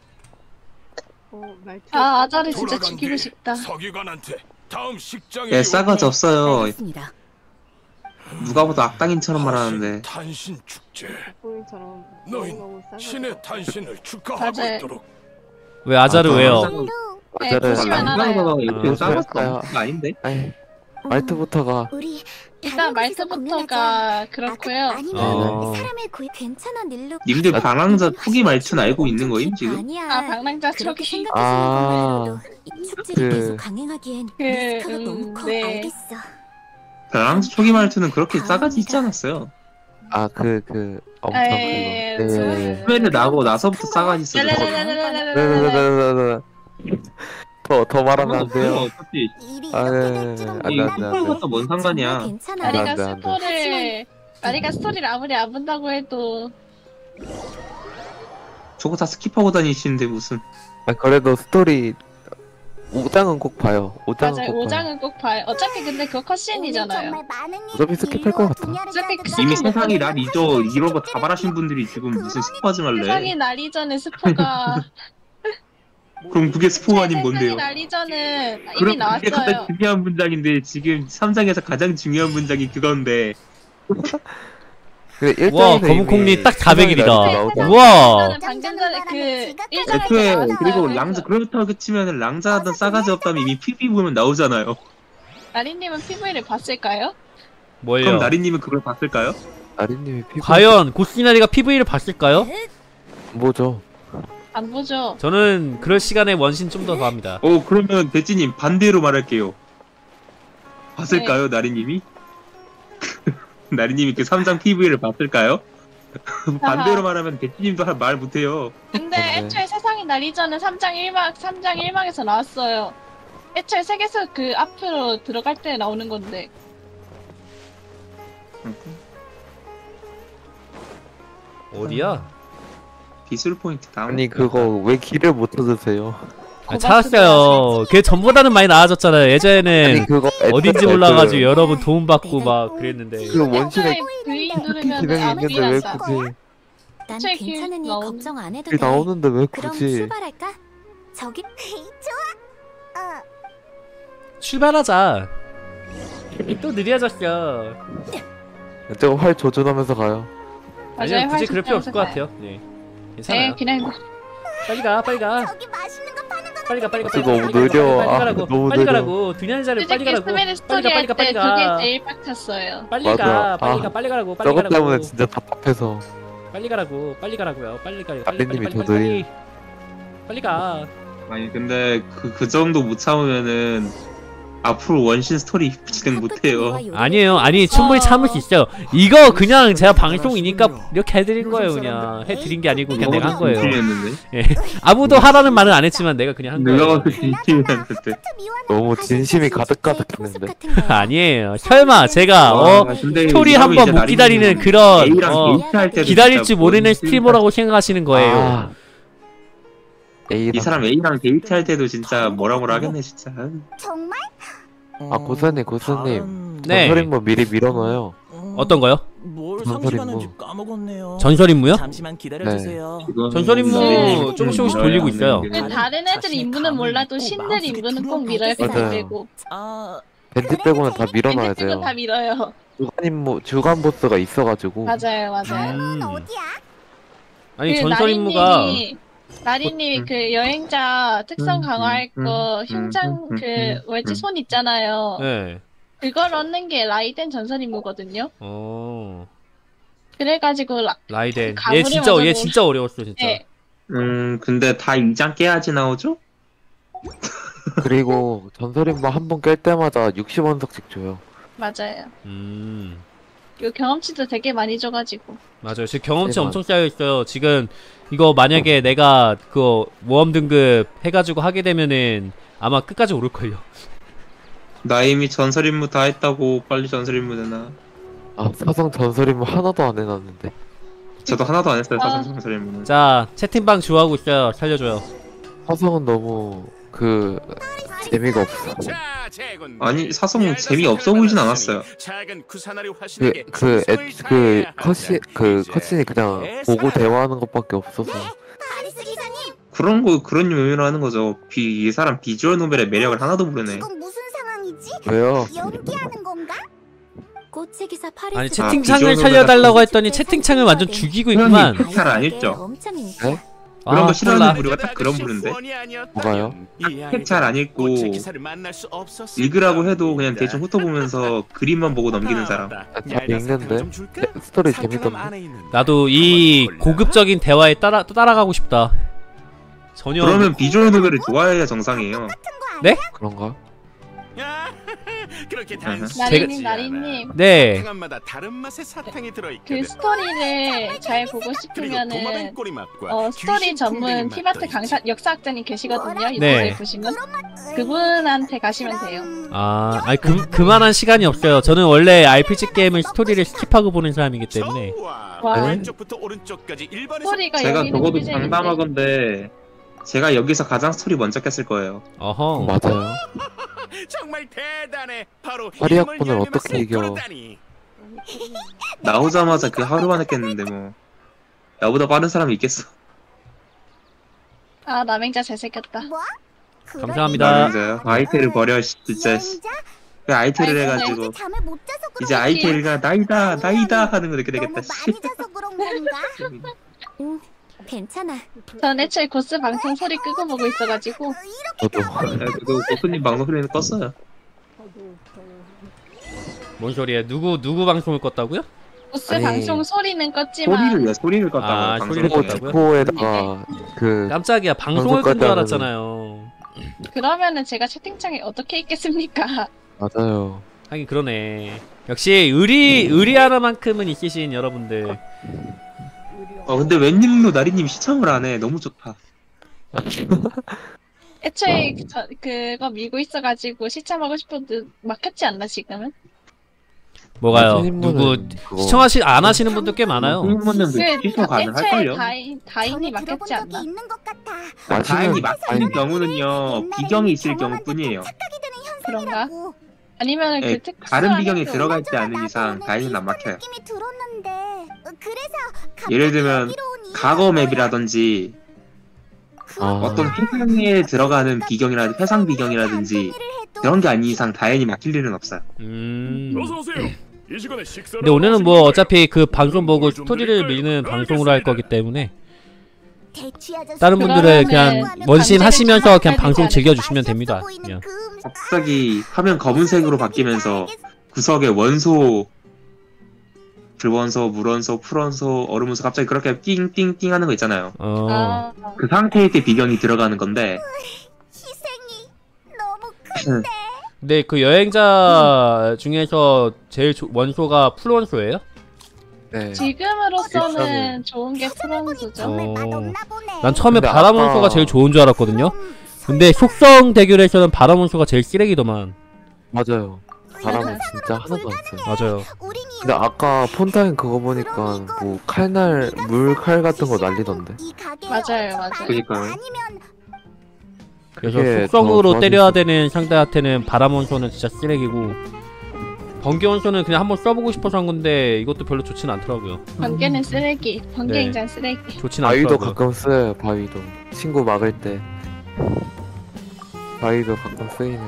아자를 진짜 죽이고 싶다. 서기관한테 다음 식장에 싸가지 없어요. 누가 봐도 악당인처럼 말하는데. 탄신 축제. 너희 신의 탄신을 축하하고 있도록. 왜 아자를 왜요? 아닌데? 말투부터가. 일단 말투부터가 그렇고요. 님들 방랑자 초기 말투는 알고 있는 거임 지금? 방랑자 초기. 방랑자 초기 말투는 그렇게 싸가지 있지 않았어요. 후회를 나고 나서부터 싸가지 있어요. 더 말하면 안 돼요. 안돼. 뭔 상관이야. 나리가 스토리를 아무리 안 본다고 해도 저거 다 스킵하고 다니시는데 무슨. 그래도 스토리 5장은 꼭 봐요. 5장은 맞아요. 꼭 봐요. 5장은 꼭 봐요. 어차피 근데 그거 컷신이잖아요. 어차피 스킵할 것 같아. 어차피 이미 세상이 날 잊어 이런 거 다 말하신 분들이 지금 무슨 스포하지 말래? 세상이 날 이전에 스포가 그럼 그게 스포가 아닌 세상이 뭔데요? 날 이전은 이미 그럼 그게 나왔어요. 가장 중요한 문장인데 지금 3장에서 가장 중요한 문장이 그건데. 근데 와, 검은콩리 딱 400일이다. 우와. 방금 전에 그 애초에 그리고 랑자 그렇다고 치면은 랑자하던 싸가지 없다면 이미 PV 보면 나오잖아요. 나리님은 PV를 봤을까요? 뭘요? 그럼 나리님은 그걸 봤을까요? 나리님이 PV 과연 고스나리가 PV를 봤을까요? 뭐죠? 안 보죠. 저는 그럴 시간에 원신 좀 더 합니다. 그러면 대찌님 반대로 말할게요. 봤을까요, 나리님이? 나리님이 그 3장 PV를 봤을까요? 반대로 말하면 대찌님도 말 못해요. 근데 애초에 세상이 날 이전에 3장 1막에서 나왔어요. 애초에 세계에서 그 앞으로 들어갈 때 나오는 건데. 어디야? 기술 포인트 다운. 아니 그거 왜 길을 못 찾으세요? 찾았어요. 그게 전보다는 많이 나아졌잖아요. 예전에는 아니, 그거 어딘지 애초에 몰라가지고 여러분 도움받고 막 그랬는데. 그 원신에 V 기능이 누르면 있는데 왜 굳이 난 길 괜찮으니 나오는- 걱정 안 해도 길 돼. 나오는데 왜 그럼 굳이 출발할까? 저기 좋아. 출발하자. 또 느려졌어. 저거 활 조준하면서 가요. 아니요, 맞아요. 굳이 그럴 필요 없을 것 활 같아요. 네, 괜찮아요. 네, 그냥 빨리 가, 빨리 가. 저기 맛있는 거 파는 거. 빨리 가, 빨리 가, 그거 빨리 가, 너무 빨리 가, 느려. 빨리 아, 가라고, 너무 빨리 느려. 가라고. 두냐는 자를 빨리 솔직히 가라고. 스메리 스토리 빨리 가, 할 때 빨리 그게 가. 제일 빡쳤어요. 빨리 맞아. 가, 빨리 아, 가, 빨리 가라고, 빨리 저것 가라고. 때문에 진짜 답답해서. 빨리 가라고, 빨리 가라고요. 빨리 가, 빨리, 알리님이 빨리, 더 빨리, 느린. 빨리 가. 아니 근데 그 정도 못 참으면은 앞으로 원신 스토리 진행 못해요. 아니에요, 아니 충분히 참을 수 있어요. 이거 그냥 제가 방송이니까 이렇게 해드린 거예요. 그냥 해드린 게 아니고 그냥 내가 한 거예요. 예, 아무도 하라는 말은 안 했지만 내가 그냥 한 내가 거예요. 봤을 때 진심이었는데. 너무 진심이 가득가득했는데. 아니에요. 설마 제가 근데 스토리 이러면 한번 이제 못 기다리는 그런 A랑 데이트할 때도 기다릴 진짜 줄 모르는 원신 스트리머라고 생각하시는 거예요. 아, 이 사람 A랑 데이트할 때도 진짜 뭐라 하겠네 진짜. 정말? 아 고사님 네. 전설 임무 미리 밀어놔요. 어떤 거요? 뭘 전설 상식하는지 임무. 까먹었네요. 전설 임무요? 잠시만 기다려주세요. 전설 임무 조금씩 조금씩 돌리고 있어요. 근데 다른 애들 인부는 몰라도 신들 인부는 꼭 밀어야 맞아요. 되고. 밴드 빼고는 다 밀어놔야 밴드 돼요. 다 밀어요. 주간 보스가 있어가지고. 맞아요, 맞아요. 아니 그 전설 임무가 나리님이 그 여행자 특성 강화할 거 흉장 그 뭐였지 손 있잖아요. 네. 그걸 얻는 게 라이덴 전설 임무거든요. 어. 그래가지고 라이덴. 가물에 얘 맞아도- 진짜 어려웠어 진짜. 네. 근데 다 2장 깨야지 나오죠? 그리고 전설 임무 한 번 깰 때마다 60원석씩 줘요. 맞아요. 음. 이 경험치도 되게 많이 줘가지고. 맞아요. 지금 경험치 대박. 엄청 쌓여 있어요. 지금 이거 만약에 내가 그거 모험 등급 해가지고 하게 되면은 아마 끝까지 오를 걸요. 나 이미 전설 임무 다 했다고. 빨리 전설 임무 내놔. 아 사성 전설 임무 하나도 안 해놨는데. 저도 하나도 안 했어요. 사실 전설 임무는. 자 채팅방 주호하고 있어요. 살려줘요. 사성은 너무 재미가 없어. 아니 사성 재미 없어 보이진 않았어요. 컷신이 그냥 보고 대화하는 것밖에 없어서. 그런 의미로 하는 거죠. 이 사람 비주얼 노벨의 매력을 하나도 모르네. 이건 무슨 상황이지? 왜요? 연기하는 건가? 꽃의 기사 파리스. 아니 채팅창을 살려달라고 했더니 채팅창을 완전 죽이고 있구만. 잘 안 읽죠? 네? 그런 아, 거 싫어하는 몰라. 부류가 딱 그런 부류인데. 뭐가요? 책 잘 안 읽고 읽으라고 해도 그냥 대충 훑어보면서 그림만 보고 넘기는 사람. 잘 읽는데 스토리 재밌던데. 나도 이 고급적인 대화에 따라가고 싶다. 전혀. 그러면 비주얼 노벨을 좋아해야 정상이에요. 네? 그런가? 나리님. 네. 그 스토리를 잘 보고 싶으면은 스토리 전문 피바트 강사 역사학자님 계시거든요. 유튜브에 네. 보시면 그분한테 가시면 돼요. 아, 아니 그만한 시간이 없어요. 저는 원래 RPG 게임을 스토리를 스킵하고 보는 사람이기 때문에. 와. 네? 스토리가 제가 여기는 적어도 뮤직인데. 장담하건데 제가 여기서 가장 스토리 먼저 깼을 거예요. 어허. 맞아요. 정말 대단해. 바로 파리학분을 어떻게 이겨? 나오자마자 그 하루 만에 깼는데 뭐 나보다 빠른 사람이 있겠어. 아 남행자 잘생겼다. 감사합니다. 맞아요. 아이테를 버려 진짜. 그 아이테를 해가지고 이제 아이테가 나이다 하는 거 느끼게 되겠다. 괜찮아. 전 애초에 고스 방송 소리 끄고 보고 있어가지고. 저도 고수님 방송 소리는 껐어요. 뭔 소리야? 누구 방송을 껐다고요? 고스 아니, 방송 소리는 껐지만. 소리를 껐다고. 아, 소리를 그리고 껐다고요? 디코에다가 그 깜짝이야. 방송을 끈 줄 알았잖아요. 그러면은 제가 채팅창에 어떻게 있겠습니까? 맞아요. 하긴 그러네. 역시 의리 하나만큼은 있으신 여러분들. 근데 웬일로 나리님 시청을 안 해? 너무 좋다. 애초에 그거 밀고 있어가지고 시참하고 싶어도 막혔지 않나 지금은? 뭐가요? 누구 안 하시는 분들 꽤 많아요. 취소 가능할걸요? 다인이 막혔지 않나? 다행히 막히는 경우는요 비경이 있을 경우뿐이에요. 그런가? 아니면은 네, 그 다른 비경이 들어가 있지 않은 이상 다행히는 안 막혀요. 예를 들면 과거 맵이라든지 어떤 회상에 들어가는 비경이라든지 회상 비경이라든지 그런 게 아닌 이상 다행히 막힐 일은 없어요. 어서 오세요. 이 시간에 식사를 근데 오늘은 뭐 어차피 그 방송 보고 스토리를 미는 방송으로 할 거기 때문에 다른 분들은 그냥 원신 하시면서 그냥 방송 즐겨주시면 됩니다. 그냥. 갑자기 화면 검은색으로 바뀌면서 구석에 원소, 불원소, 물원소, 풀원소, 얼음원소 갑자기 그렇게 띵띵띵 하는 거 있잖아요. 그 상태일 때 비경이 들어가는 건데 근데 그 여행자 중에서 제일 원소가 풀원소예요? 네. 지금으로서는 좋은 게 풀원소죠. 난 처음에 근데 바람원소가 제일 좋은 줄 알았거든요. 근데 속성 대결에서는 바람원소가 제일 쓰레기더만. 맞아요. 바람은 진짜 하나도 안 써요. 맞아요. 근데 아까 폰타인 그거 보니까 뭐 칼날 물칼 같은 거 날리던데. 맞아요. 그니까요. 그래서 속성으로 때려야 되는 상대한테는 바람원소는 진짜 쓰레기고 번개원소는 그냥 한번 써보고 싶어서 한 건데 이것도 별로 좋진 않더라고요. 번개는 쓰레기. 번개 네. 인간 쓰레기. 좋진 바위도 않더라고요. 가끔 써요. 바위도 친구 막을 때 바위도 가끔 쓰이네.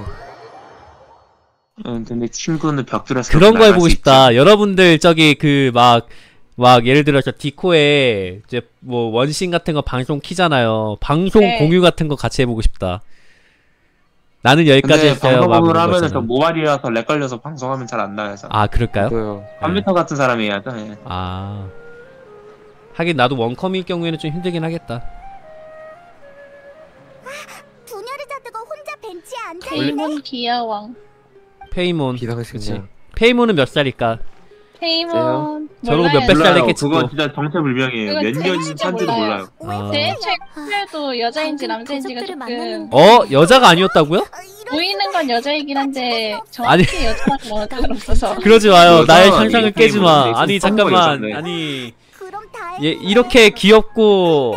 근데 친구는 벽돌에서 그런 거 해보고 싶다. 여러분들 저기 그 막 예를 들어서 디코에 이제 뭐 원신 같은 거 방송 키잖아요. 방송 네. 공유 같은 거 같이 해보고 싶다. 나는 여기까지 했어요. 방송을 하면은 저 모발이라서 렉 걸려서 방송하면 잘 안 나와서. 아 그럴까요? 컴퓨터 같은 사람이 해야죠. 아 하긴 나도 원컴일 경우에는 좀 힘들긴 하겠다. 분열의자드가 혼자 벤치에 앉아 페이몬 귀여워. 페이몬. 그치. 페이몬은 몇 살일까? 페이몬 저러고 몰라요. 몇백 살 됐겠지 또. 그거 진짜 정체불명이에요. 그거 몇 년 진짜 산지도 몰라요. 네, 최근에도 여자인지 남자인지가 조금 여자가 아니었다고요? 보이는 건 여자이긴 한데 정확히 여자라는 건 없어서. 그러지 마요. 여자 나의 상상을 깨지 페이몬 마. 되게 아니 썸머가 잠깐만. 있었네. 아니 이렇게 귀엽고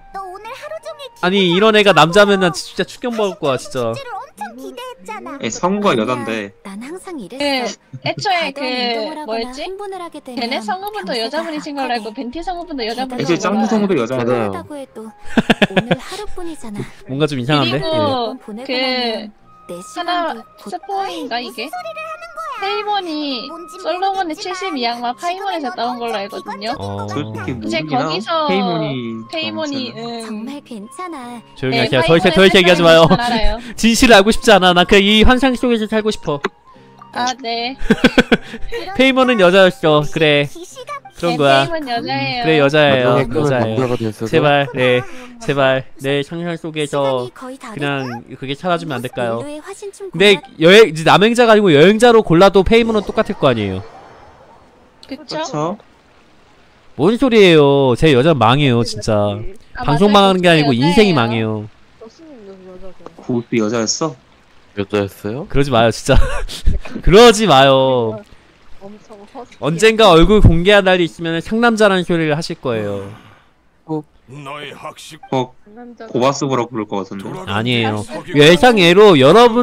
아니 이런 애가 남자면 난 진짜 충격 먹을 거야 진짜. 성우가 여잔데. 난 항상 이랬어. 애초에 그 뭐였지? 걔네 성우분도 여자분이신 걸로 알고 벤티 성우분도 여자분이신 애초에 짱구 성우도 여자예요. 오늘 하루뿐이잖아. 뭔가 좀 이상한데? 그리고 그 하나 스포인가 이게? 페이몬이 솔로몬의 72악마 파이몬에서 따온 걸로 알거든요. 솔직히 이제 모르긴 거기서 페이몬이 정말 괜찮아. 조용히 네, 하세요. 더 이상 파이몬의 얘기하지 마요. 잘 알아요. 진실을 알고 싶지 않아. 나 그냥 이 환상 속에서 살고 싶어. 아 네. 페이몬은 여자였어. 그래. 그런 거야. 페이몬 여자예요. 그래 여자예요. 나중에 끄면 남자가 여자예요. 됐어도? 제발 네 제발 내 상상 속에서 그냥 그게 사라지면 안 될까요? 근데 이제 남행자가 아니고 여행자로 골라도 페이몬은 똑같을 거 아니에요. 그쵸? 뭔 소리예요? 제 여자 망해요 진짜. 방송 망하는 게 아니고 인생이 망해요. 고수 여자였어? 여자였어요? 그러지 마요 진짜. 그러지 마요. 언젠가 얼굴 공개한 날이 있으면 상남자라는 소리를 하실 거예요. 너의 학식 고바스보라 부를 것 같은데. 아니에요. 예상외로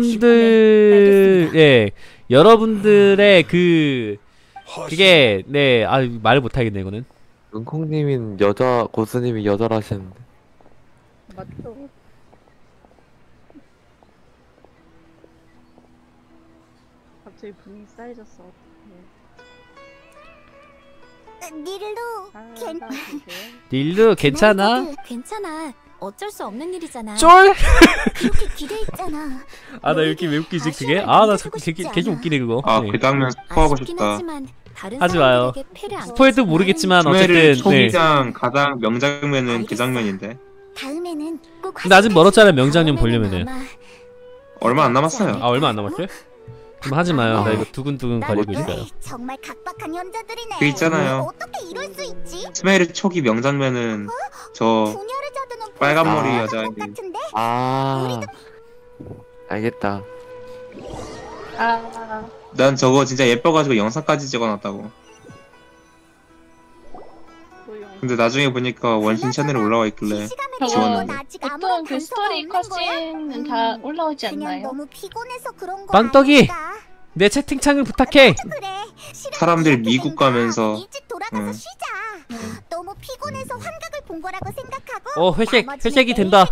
여러분들의 그게 네, 말을 못하겠네 이거는. 은콩님인 여자, 고스님이 여자라시는데. 맞죠. 갑자기 분위기 쌓여졌어. 닐루 괜찮아? 괜찮아. 어쩔 수 없는 일이잖아. 쫄? 그렇게 기대했잖아. 나 이렇게 왜 웃기지 그게? 나 자꾸 계속 웃기네 그거. 그 장면 스포하고 싶다. 하지 마요. 스포해도 모르겠지만 어쨌든 초기장 가장 명장면은 그 장면인데. 다음에는 꼭. 근데 아직 멀었잖아요 명장면 보려면은. 얼마 안 남았어요. 얼마 안 남았어요? 그럼 하지 마요. 나 이거 두근두근 거리고 있어요. 정말 각박한 현자들이네. 그 있잖아요. 어떻게 이럴 수 있지? 스메르 초기 명장면은 저 빨간 머리 여자애. 알겠다. 난 저거 진짜 예뻐가지고 영상까지 찍어놨다고. 근데 나중에 보니까 원신 채널에 올라와 있길래 지웠는데. 보통 그 스토리 컷신은 다 올라오지 않나요? 빵떡이 내 채팅창을 부탁해. 사람들 미국 가면서 너무 피곤해서 환각을 본 거라고 생각하고 회색이 된다.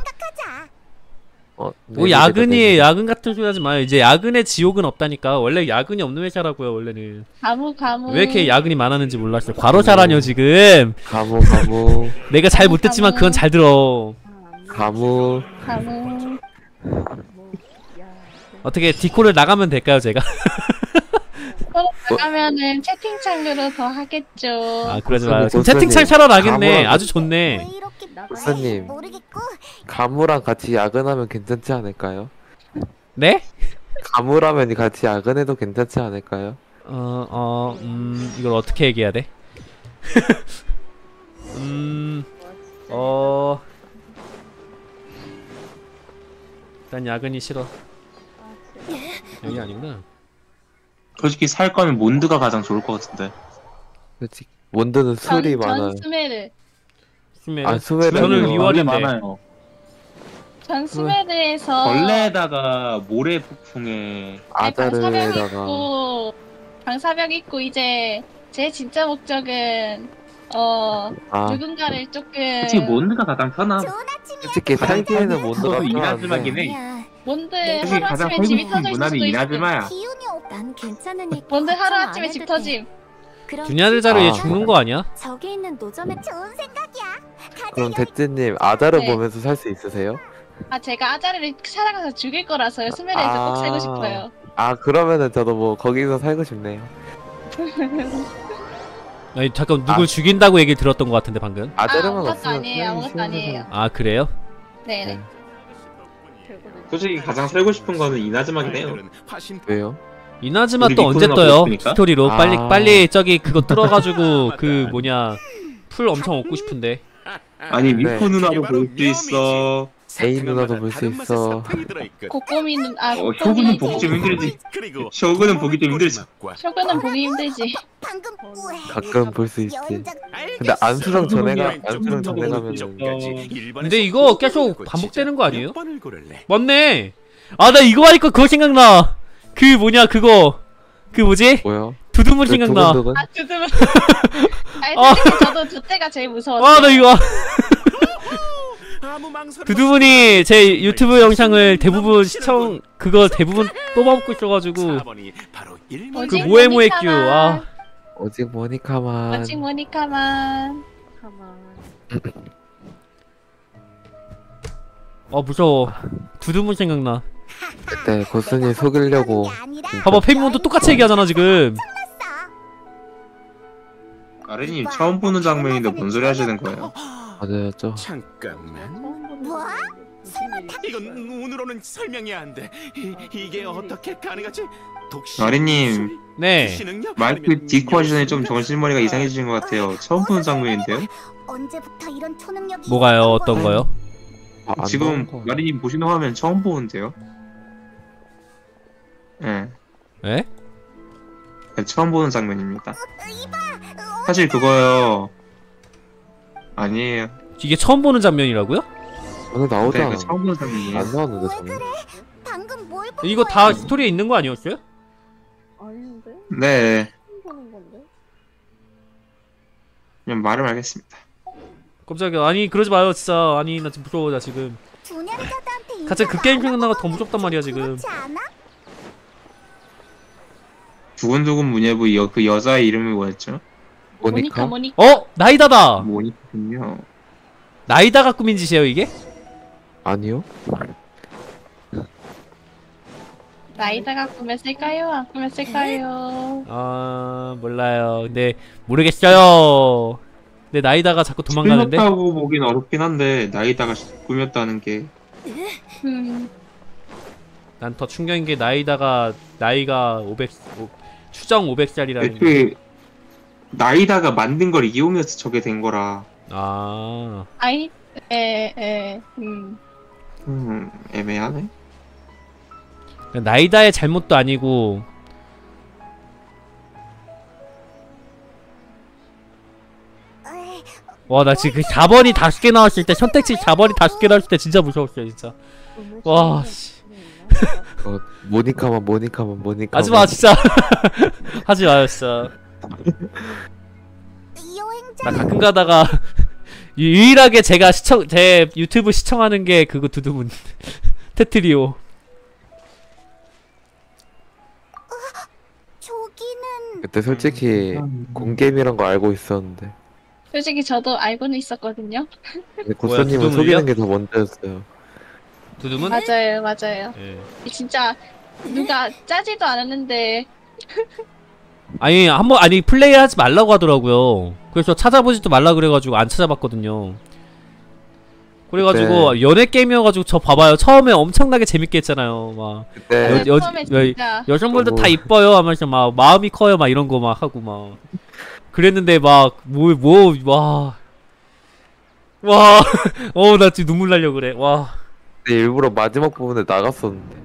뭐 야근 같은 소리 하지 마요. 이제 야근의 지옥은 없다니까. 원래 야근이 없는 회사라고요 원래는. 가무 왜 이렇게 야근이 많았는지 몰랐어요. 과로사라뇨 지금. 가무 내가 잘 못했지만 그건 잘 들어. 가무 어떻게 디코를 나가면 될까요 제가? 나가면은 채팅창으로 더 하겠죠. 그러지 마요. 채팅창 차러 나겠네. 아주 좋네. 보스님, 가무랑 같이 야근하면 괜찮지 않을까요? 네? 가무라면 같이 야근해도 괜찮지 않을까요? 이걸 어떻게 얘기해야 돼? 난 야근이 싫어. 여기 아니구나. 솔직히 살 거면 몬드가 가장 좋을 것 같은데. 솔직히 몬드는 술이 많아요. 스메르. 저는 리월인데. 많아요. 전 스메르에서 벌레에다가 모래 폭풍에 아다르에다가 방사벽 있고 이제 제 진짜 목적은 누군가를 조금 솔직히 몬드가 가장 편하. 솔직히 살기에는 몬드가 이나즈마긴 해. 몬드 솔직히 하루 가장 아침에 집이 홀리신 터질 문화는 수도 있어. 이나즈마야. 난 괜찮으니까. 몬드 하루 아침에 집 터짐. 두냐들자로 얘 죽는 거 아니야? 저기 있는 노점에 좋은 생각이야. 그럼 대트님 아다르 네. 보면서 살 수 있으세요? 제가 아자르를 찾아가서 죽일 거라서요. 스메르에서 꼭 살고 싶어요. 그러면은 저도 뭐 거기서 살고 싶네요. 아니 잠깐 누굴 죽인다고 얘기 들었던 것 같은데 방금. 아무것도 아니에요. 아무것도 아니에요. 그래요? 네네. 솔직히 가장 살고 싶은 거는 이나즈마긴 해요. 왜요? 이나즈마 또 언제 떠요? 스토리로 빨리 저기 그거 뚫어가지고 그 뭐냐 풀 엄청 얻고 싶은데. 아니 미코 누나도 볼 수 있어. 에이 누나도 볼 수 있어. 고꼬미 눈 쇼구는 보기 좀 힘들지. 쇼구는 보기 좀 힘들지. 쇼구는 보기 힘들지. 가끔 볼 수 있지. 근데 안수랑 전에 가면 근데 이거 계속 반복되는 거 아니에요? 맞네. 나 이거 하니까 그거 생각나. 그 뭐냐 그거 그 뭐지? 뭐야? 두두문 생각나. 두두문. 저도 저때가 제일 무서웠어요. 나 이거 두두문이 제 유튜브 영상을 대부분 대부분 뽑아먹고 있어가지고 그 모에모에큐 오직 모니카만 무서워. 두두문 생각나. 그때 고스님 속이려고 봐봐 페이몬도 똑같이 얘기하잖아 지금. 아르님 처음 보는 장면인데 뭔 소리 하시는 거예요? 맞아요. 잠깐만. 뭐? 이건 눈으로는 설명이 안 돼. 이게 어떻게 가능하지? 아르님 네. 마이크 디코하시더니 좀 정신머리가 이상해지신 것 같아요. 처음 보는 장면인데요? 언제부터 이런 초능력이 뭐가요? 어떤 거요? 지금 마리님 보시는 화면 처음 보는데요? 네. 네? 처음 보는 장면입니다. 사실 그거요. 아니에요. 이게 처음 보는 장면이라고요? 오늘 나오잖아. 네, 처음 보는 장면이에요. 안 나왔는데 장면. 방금 뭘 본 이거 다 스토리에 있는 거 아니었어요? 아닌데? 네. 보는 건데? 그냥 말을 말겠습니다. 깜짝이야. 아니 그러지 마요 진짜. 아니 나 지금 무서워 나 지금. 두냐르자드한테 갑자기 그 게임 생각나가 더 무섭단 말이야 지금. 그렇지 않아? 두근두근 문예부 그 여자의 이름이 뭐였죠? 모니카? 어? 나이다다! 모니카군요. 나이다가 꾸민 짓이에요 이게? 아니요. 나이다가 꾸몄을까요? 안 꾸몄을까요? 아 몰라요. 근데 모르겠어요. 근데 나이다가 자꾸 도망가는데? 꾸몄다고 보긴 어렵긴 한데 나이다가 꾸몄다는 게 난 더 충격인 게 나이다가 나이가 500 추정 500살이라는 게. 애초에 나이다가 만든 걸 이용해서 저게 된 거라. 아. 애매하네. 나이다의 잘못도 아니고 와 나 지금 그 4번이 5개 나왔을 때 선택지 4번이 5개 나왔을 때 진짜 무서웠어요 진짜. 와 씨. 모니카만. 하지마 진짜. 하지마요 진짜. 나 가끔 가다가 유일하게 제가 제 유튜브 시청하는 게 그거 두두문 테트리오. 그때 솔직히 공게임이란 거 알고 있었는데. 솔직히 저도 알고는 있었거든요. 근데 고스님은 속이는 게 더 먼저였어요. 두두문? 맞아요. 예. 진짜 누가 짜지도 않았는데. 아니 한번 아니 플레이하지 말라고 하더라고요. 그래서 찾아보지도 말라 그래가지고 안 찾아봤거든요. 그래가지고 연애 게임이어가지고 저 봐봐요. 처음에 엄청나게 재밌게 했잖아요. 막 여성분들 다 이뻐요 하면서 막 마음이 커요 막 이런 거 막 하고 막 그랬는데 막 나 지금 눈물 나려고 그래. 와. 근데 일부러 마지막 부분에 나갔었는데.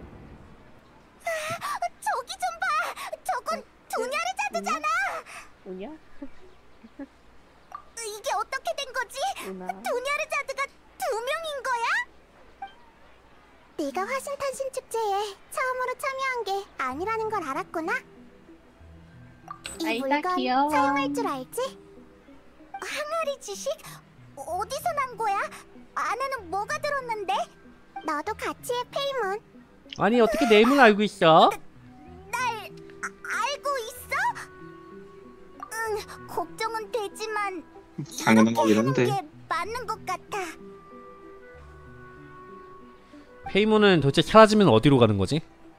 저기 좀 봐. 저건 두냐르자드잖아. 뭐냐? 이게 어떻게 된 거지? 두냐르자드가 2명인 거야? 네가 화신탄신 축제에 처음으로 참여한 게 아니라는 걸 알았구나. 이 아이다, 물건 귀여워. 사용할 줄 알지? 항아리 지식? 어디서 난 거야? 안에는 뭐가 들었는데? 너도 같이 해, 페이몬. 아니 어떻게 내 이름을 알고 있어? 알고 있어? 응, 걱정은 되지만 당연한 거긴 하는 한데. 게 맞는 것 같아. 페이몬은 도대체 사라지면 어디로 가는 거지?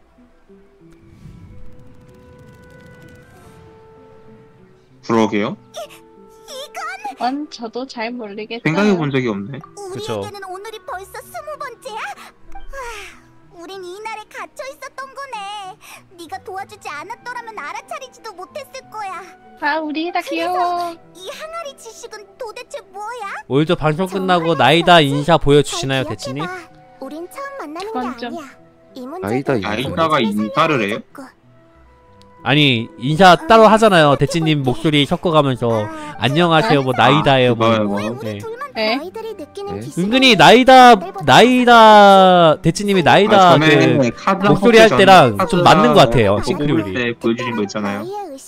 그러게요. 이건 저도 잘 모르겠어요. 생각해본 적이 없네. 우리에게는 오늘이 벌써 20번째야? 우린 이날에 갇혀 있었던 거네. 네가 도와주지 않았더라면 알아차리지도 못했을 거야. 아 우리 다 귀여워. 이 항아리 지식은 도대체 뭐야? 오늘도 방송 끝나고 나이다 인사 보여주시나요 대치님? 우린 처음 만나는 게 아니야. 이 나이다가 인사를 해요? 아니 인사 따로 하잖아요. 대치님 목소리 섞어가면서 안녕하세요 뭐 나이다예요 뭐. 네. 은근히 나이다 대치님이 나이다 그 목소리 할 때랑 좀 맞는 것 같아요. 싱크로율이. 때 보여주신 거 있잖아요.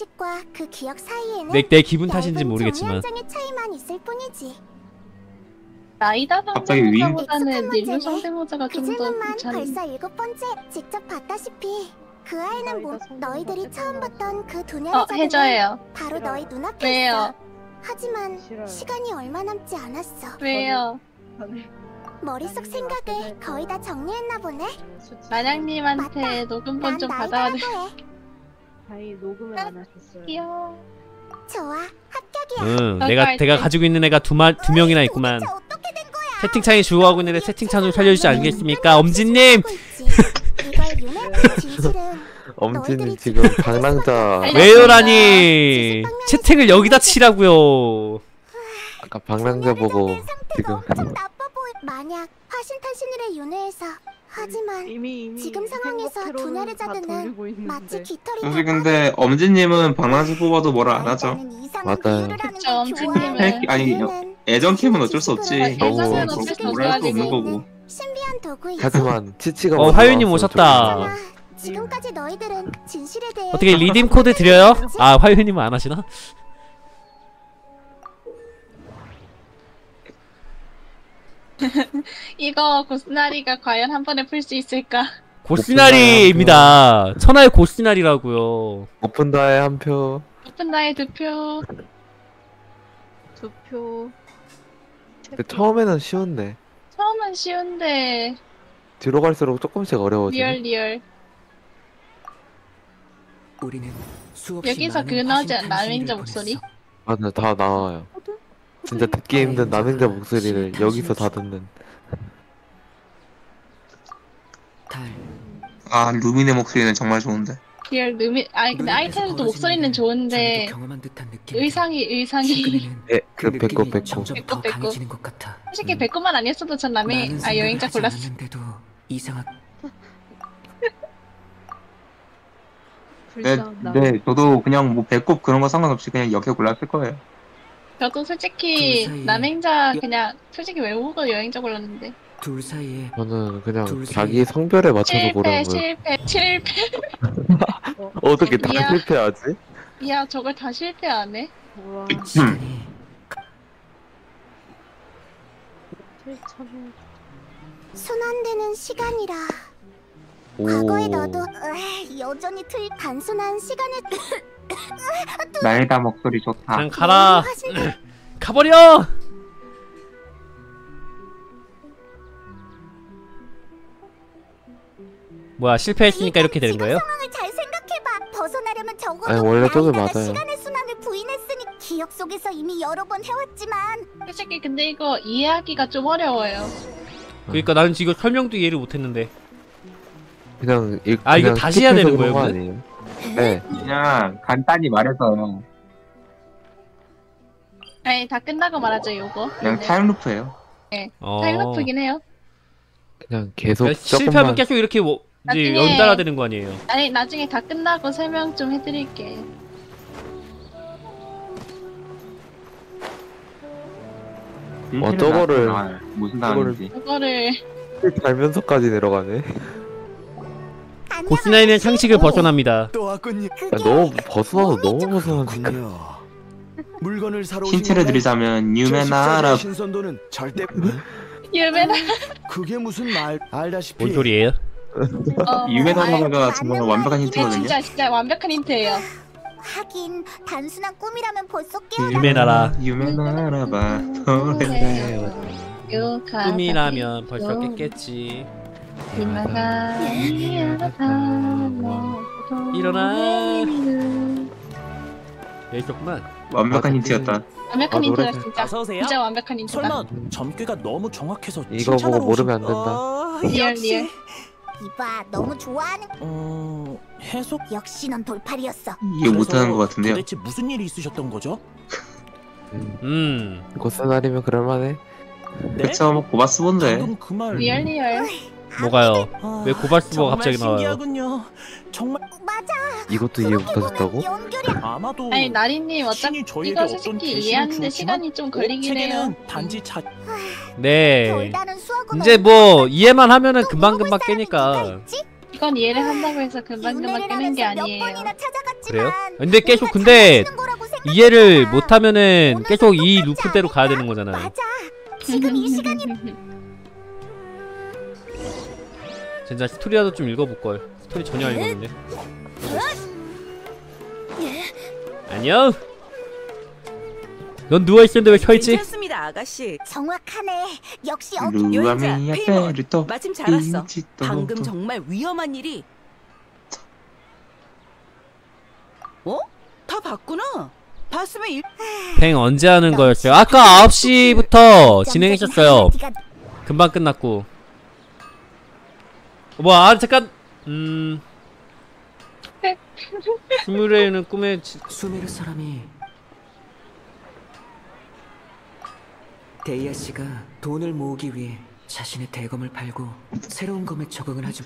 내 기분 탓인지 모르겠지만. 나이다 갑자기 윙. 성대모사보다는 닐루 성대모사가 좀 더 괜찮은. 벌써 7번째. 직접 봤다시피 그 아이는 너희들이 처음 봤던 그 두냐르자드는 해줘요. 바로 너희 눈앞에 왜요? 있어. 하지만 시간이 얼마 남지 않았어. 왜요? 머릿속 생각을 거의 다 정리했나 보네. 마냥님한테 녹음본 좀 받아야 돼. 다행히 녹음을 안 하셨어요. 귀여워. 좋아, 합격이야. 내가 가지고 있는 애가 두 명이나 있구만. 채팅창에 주고하고 있는데 채팅창 좀 살려주지 않겠습니까? 엄진님! 엄진님 지금 방랑자. 왜요라니! 채팅을 여기다 치라고요. 아까 방랑자 보고 지금. 만약 화신탄신일에 윤회해서 하지만 지금 상황에서 두냐르자드는 마치 깃털이 사실 근데 엄지님은 방랑자 뽑아도 뭐라 안 하죠. 맞아요. 그쵸 엄지님은. 아니 애정캠은 어쩔 수 없지. 애정은 어쩔 수 뭐랄 수 없는 거고. 신비한 도구이 하지만 치치가 화윤님 오셨다. 지금까지 너희들은 진실에 대해 어떻게 리딤 코드 드려요? 아 화윤님은 안 하시나? 이거 고스나리가 과연 한 번에 풀 수 있을까? 고시나리입니다. 천하의 고시나리라고요. 오픈다에 한 표. 오픈다의 2표. 2표. 근데 처음에는 쉬운데 처음은 쉬운데 뒤로 갈수록 조금씩 어려워지네. 리얼. 우리는 수없이 여기서 많은 그 나오지 화신 않나? 남행자 탄신일을 목소리? 맞아, 다 나와요. 진짜 듣기 힘든 남행자 목소리를 여기서 다 듣는. 아 루미네 목소리는 정말 좋은데. 리얼 루미. 아니 근데 아이템도 목소리는 좋은데 의상이 네, 그 배꼽. 솔직히 배꼽만 아니었어도 전 여행자 골랐어. 네, 저도 그냥 뭐 배꼽 그런 거 상관없이 그냥 역해 골랐을 거예요. 저도 솔직히 남행자 그냥 솔직히 외우고 여행자 골랐는데. 둘 사이에 저는 그냥 자기 성별에 맞춰서 고르는 거예요. 실패. 어떻게 다 이야. 실패하지? 야 저걸 다 실패하네. 손 안 대는 시간이라. 오. 과거의 너도 여전히 단순한 시간을 나이다 목소리 좋다. 그냥 가라. 가버려. 뭐야 실패했으니까 이렇게 되는 거예요? 상황을 잘 생각해봐. 벗어나려면 적어도 아니, 원래 저게 나이다가 맞아요. 시간의 순환을 부인했으니 기억 속에서 이미 여러 번 해왔지만 솔직히 근데 이거 이해하기가 좀 어려워요. 그러니까 나는 지금 설명도 이해를 못했는데. 그냥 이거 그냥 다시 해야 되는 스킵해서 거예요, 그런 거 그러면? 아니에요? 네. 그냥 간단히 말해서 아니 다 끝나고 말하죠 요거. 그냥 타임루프예요. 네. 타임루프긴 해요. 그냥 계속 그러니까 실패하면 조금만 계속 이렇게 이제 나중에- 연달아 되는 거 아니에요? 아니 나중에 다 끝나고 설명 좀 해드릴게. 저거를 무슨 저거를 단어인지. 그거를 달면서까지 내려가네. 고스나이는 상식을 벗어납니다. 또 왔군요. 너무 벗어나서 너무 벗어나니까. 물건을 사러 힌트를 드리자면 유메나라 신선도는 절대 유메나 그게 무슨 말 알다시피 뭔 소리예요? 유메나라가 정말 완벽한 이게 힌트거든요. 진짜 완벽한 힌트예요. 하긴 단순한 꿈이라면 벌써 깨어나. 유메나라바 꿈이라면 벌써 깼겠지. 일어나. 여기 있었구만. 완벽한 힌트였다. 완벽한 힌트야 노래- 진짜. 어서오세요? 진짜 완벽한 힌트다. 설마 점괘가 너무 정확해서 이거 보고 칭찬하러 모르면 안 오신- 된다. 리얼. 이봐 너무 좋아하는 해석 역시 넌 돌팔이었어. 이해 못하는 것 같은데요. 도대체 무슨 일이 있으셨던 거죠? 고스나리면 그럴만해. 그쵸, 뭐 고바스 본데. 리얼. 뭐가요? 왜 고발스버가 갑자기 나와요? 신기하군요. 정말 맞아. 이것도 이해 못하셨다고? 아마도 아니 나리님 어차피 저희에게 이거 어떤 솔직히 계시를 이해하는데 주었지만 시간이 좀 걸리긴 해요. 책에는 단지 네. 별다른 수학은 이제 뭐 이해만 하면은 금방금방 깨니까. 이건 이해를 한다고 해서 금방금방 깨는 게 아니에요. 그래요? 근데 계속 근데 이해를 못하면은 계속 이 루프대로 가야 되는 거잖아요. 지금 이 시간이 진짜 스토리라도 좀 읽어볼걸. 스토리 전혀 안 읽었는데. 안녕. 넌 누워있었는데 왜 켜있지? 괜찮습니다, 아가씨. 정확하네. 역시 여행자 페이몬. 페이몬. 마침 잘 왔어. 빈치또. 방금 정말 위험한 일이. 어? 다 봤구나. 봤으면 일. 팽 언제 하는 거였어요? 아까 9시부터 진행했었어요. 금방 끝났고. 뭐야, 잠깐. 스무레이는 꿈에 수메르 사람이 데이아 씨가 돈을 모으기 위해 자신의 대검을 팔고 새로운 검에 적응을 하죠.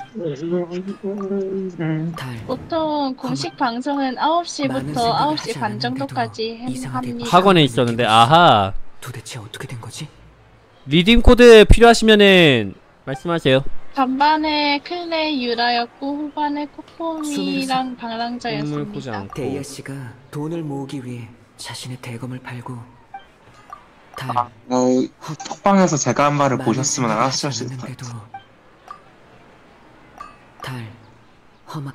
보통 공식 방송은 9시부터 9시 반 정도까지 합니다. 학원에 있었는데 아하. 도대체 어떻게 된 거지? 리딩 코드 필요하시면은 말씀하세요. 전반에 클레이 유라였고 후반에 코코미랑 방랑자였습니다. 데이아 씨가 돈을 모으기 위해 자신의 대검을 팔고 톡방에서 제가 한 말을 보셨으면 알았으셨을 텐데. 달, 험한.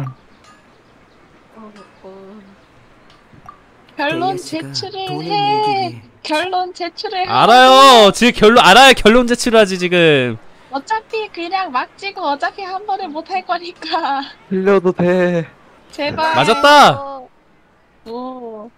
결론 제출을 해. 결론 제출을 해. 알아요. 지금 결론 알아야 결론 제출하지 지금. 어차피 그냥 막 찍고 어차피 한 번에 못 할 거니까. 흘려도 돼. 제발. 맞았다. 오.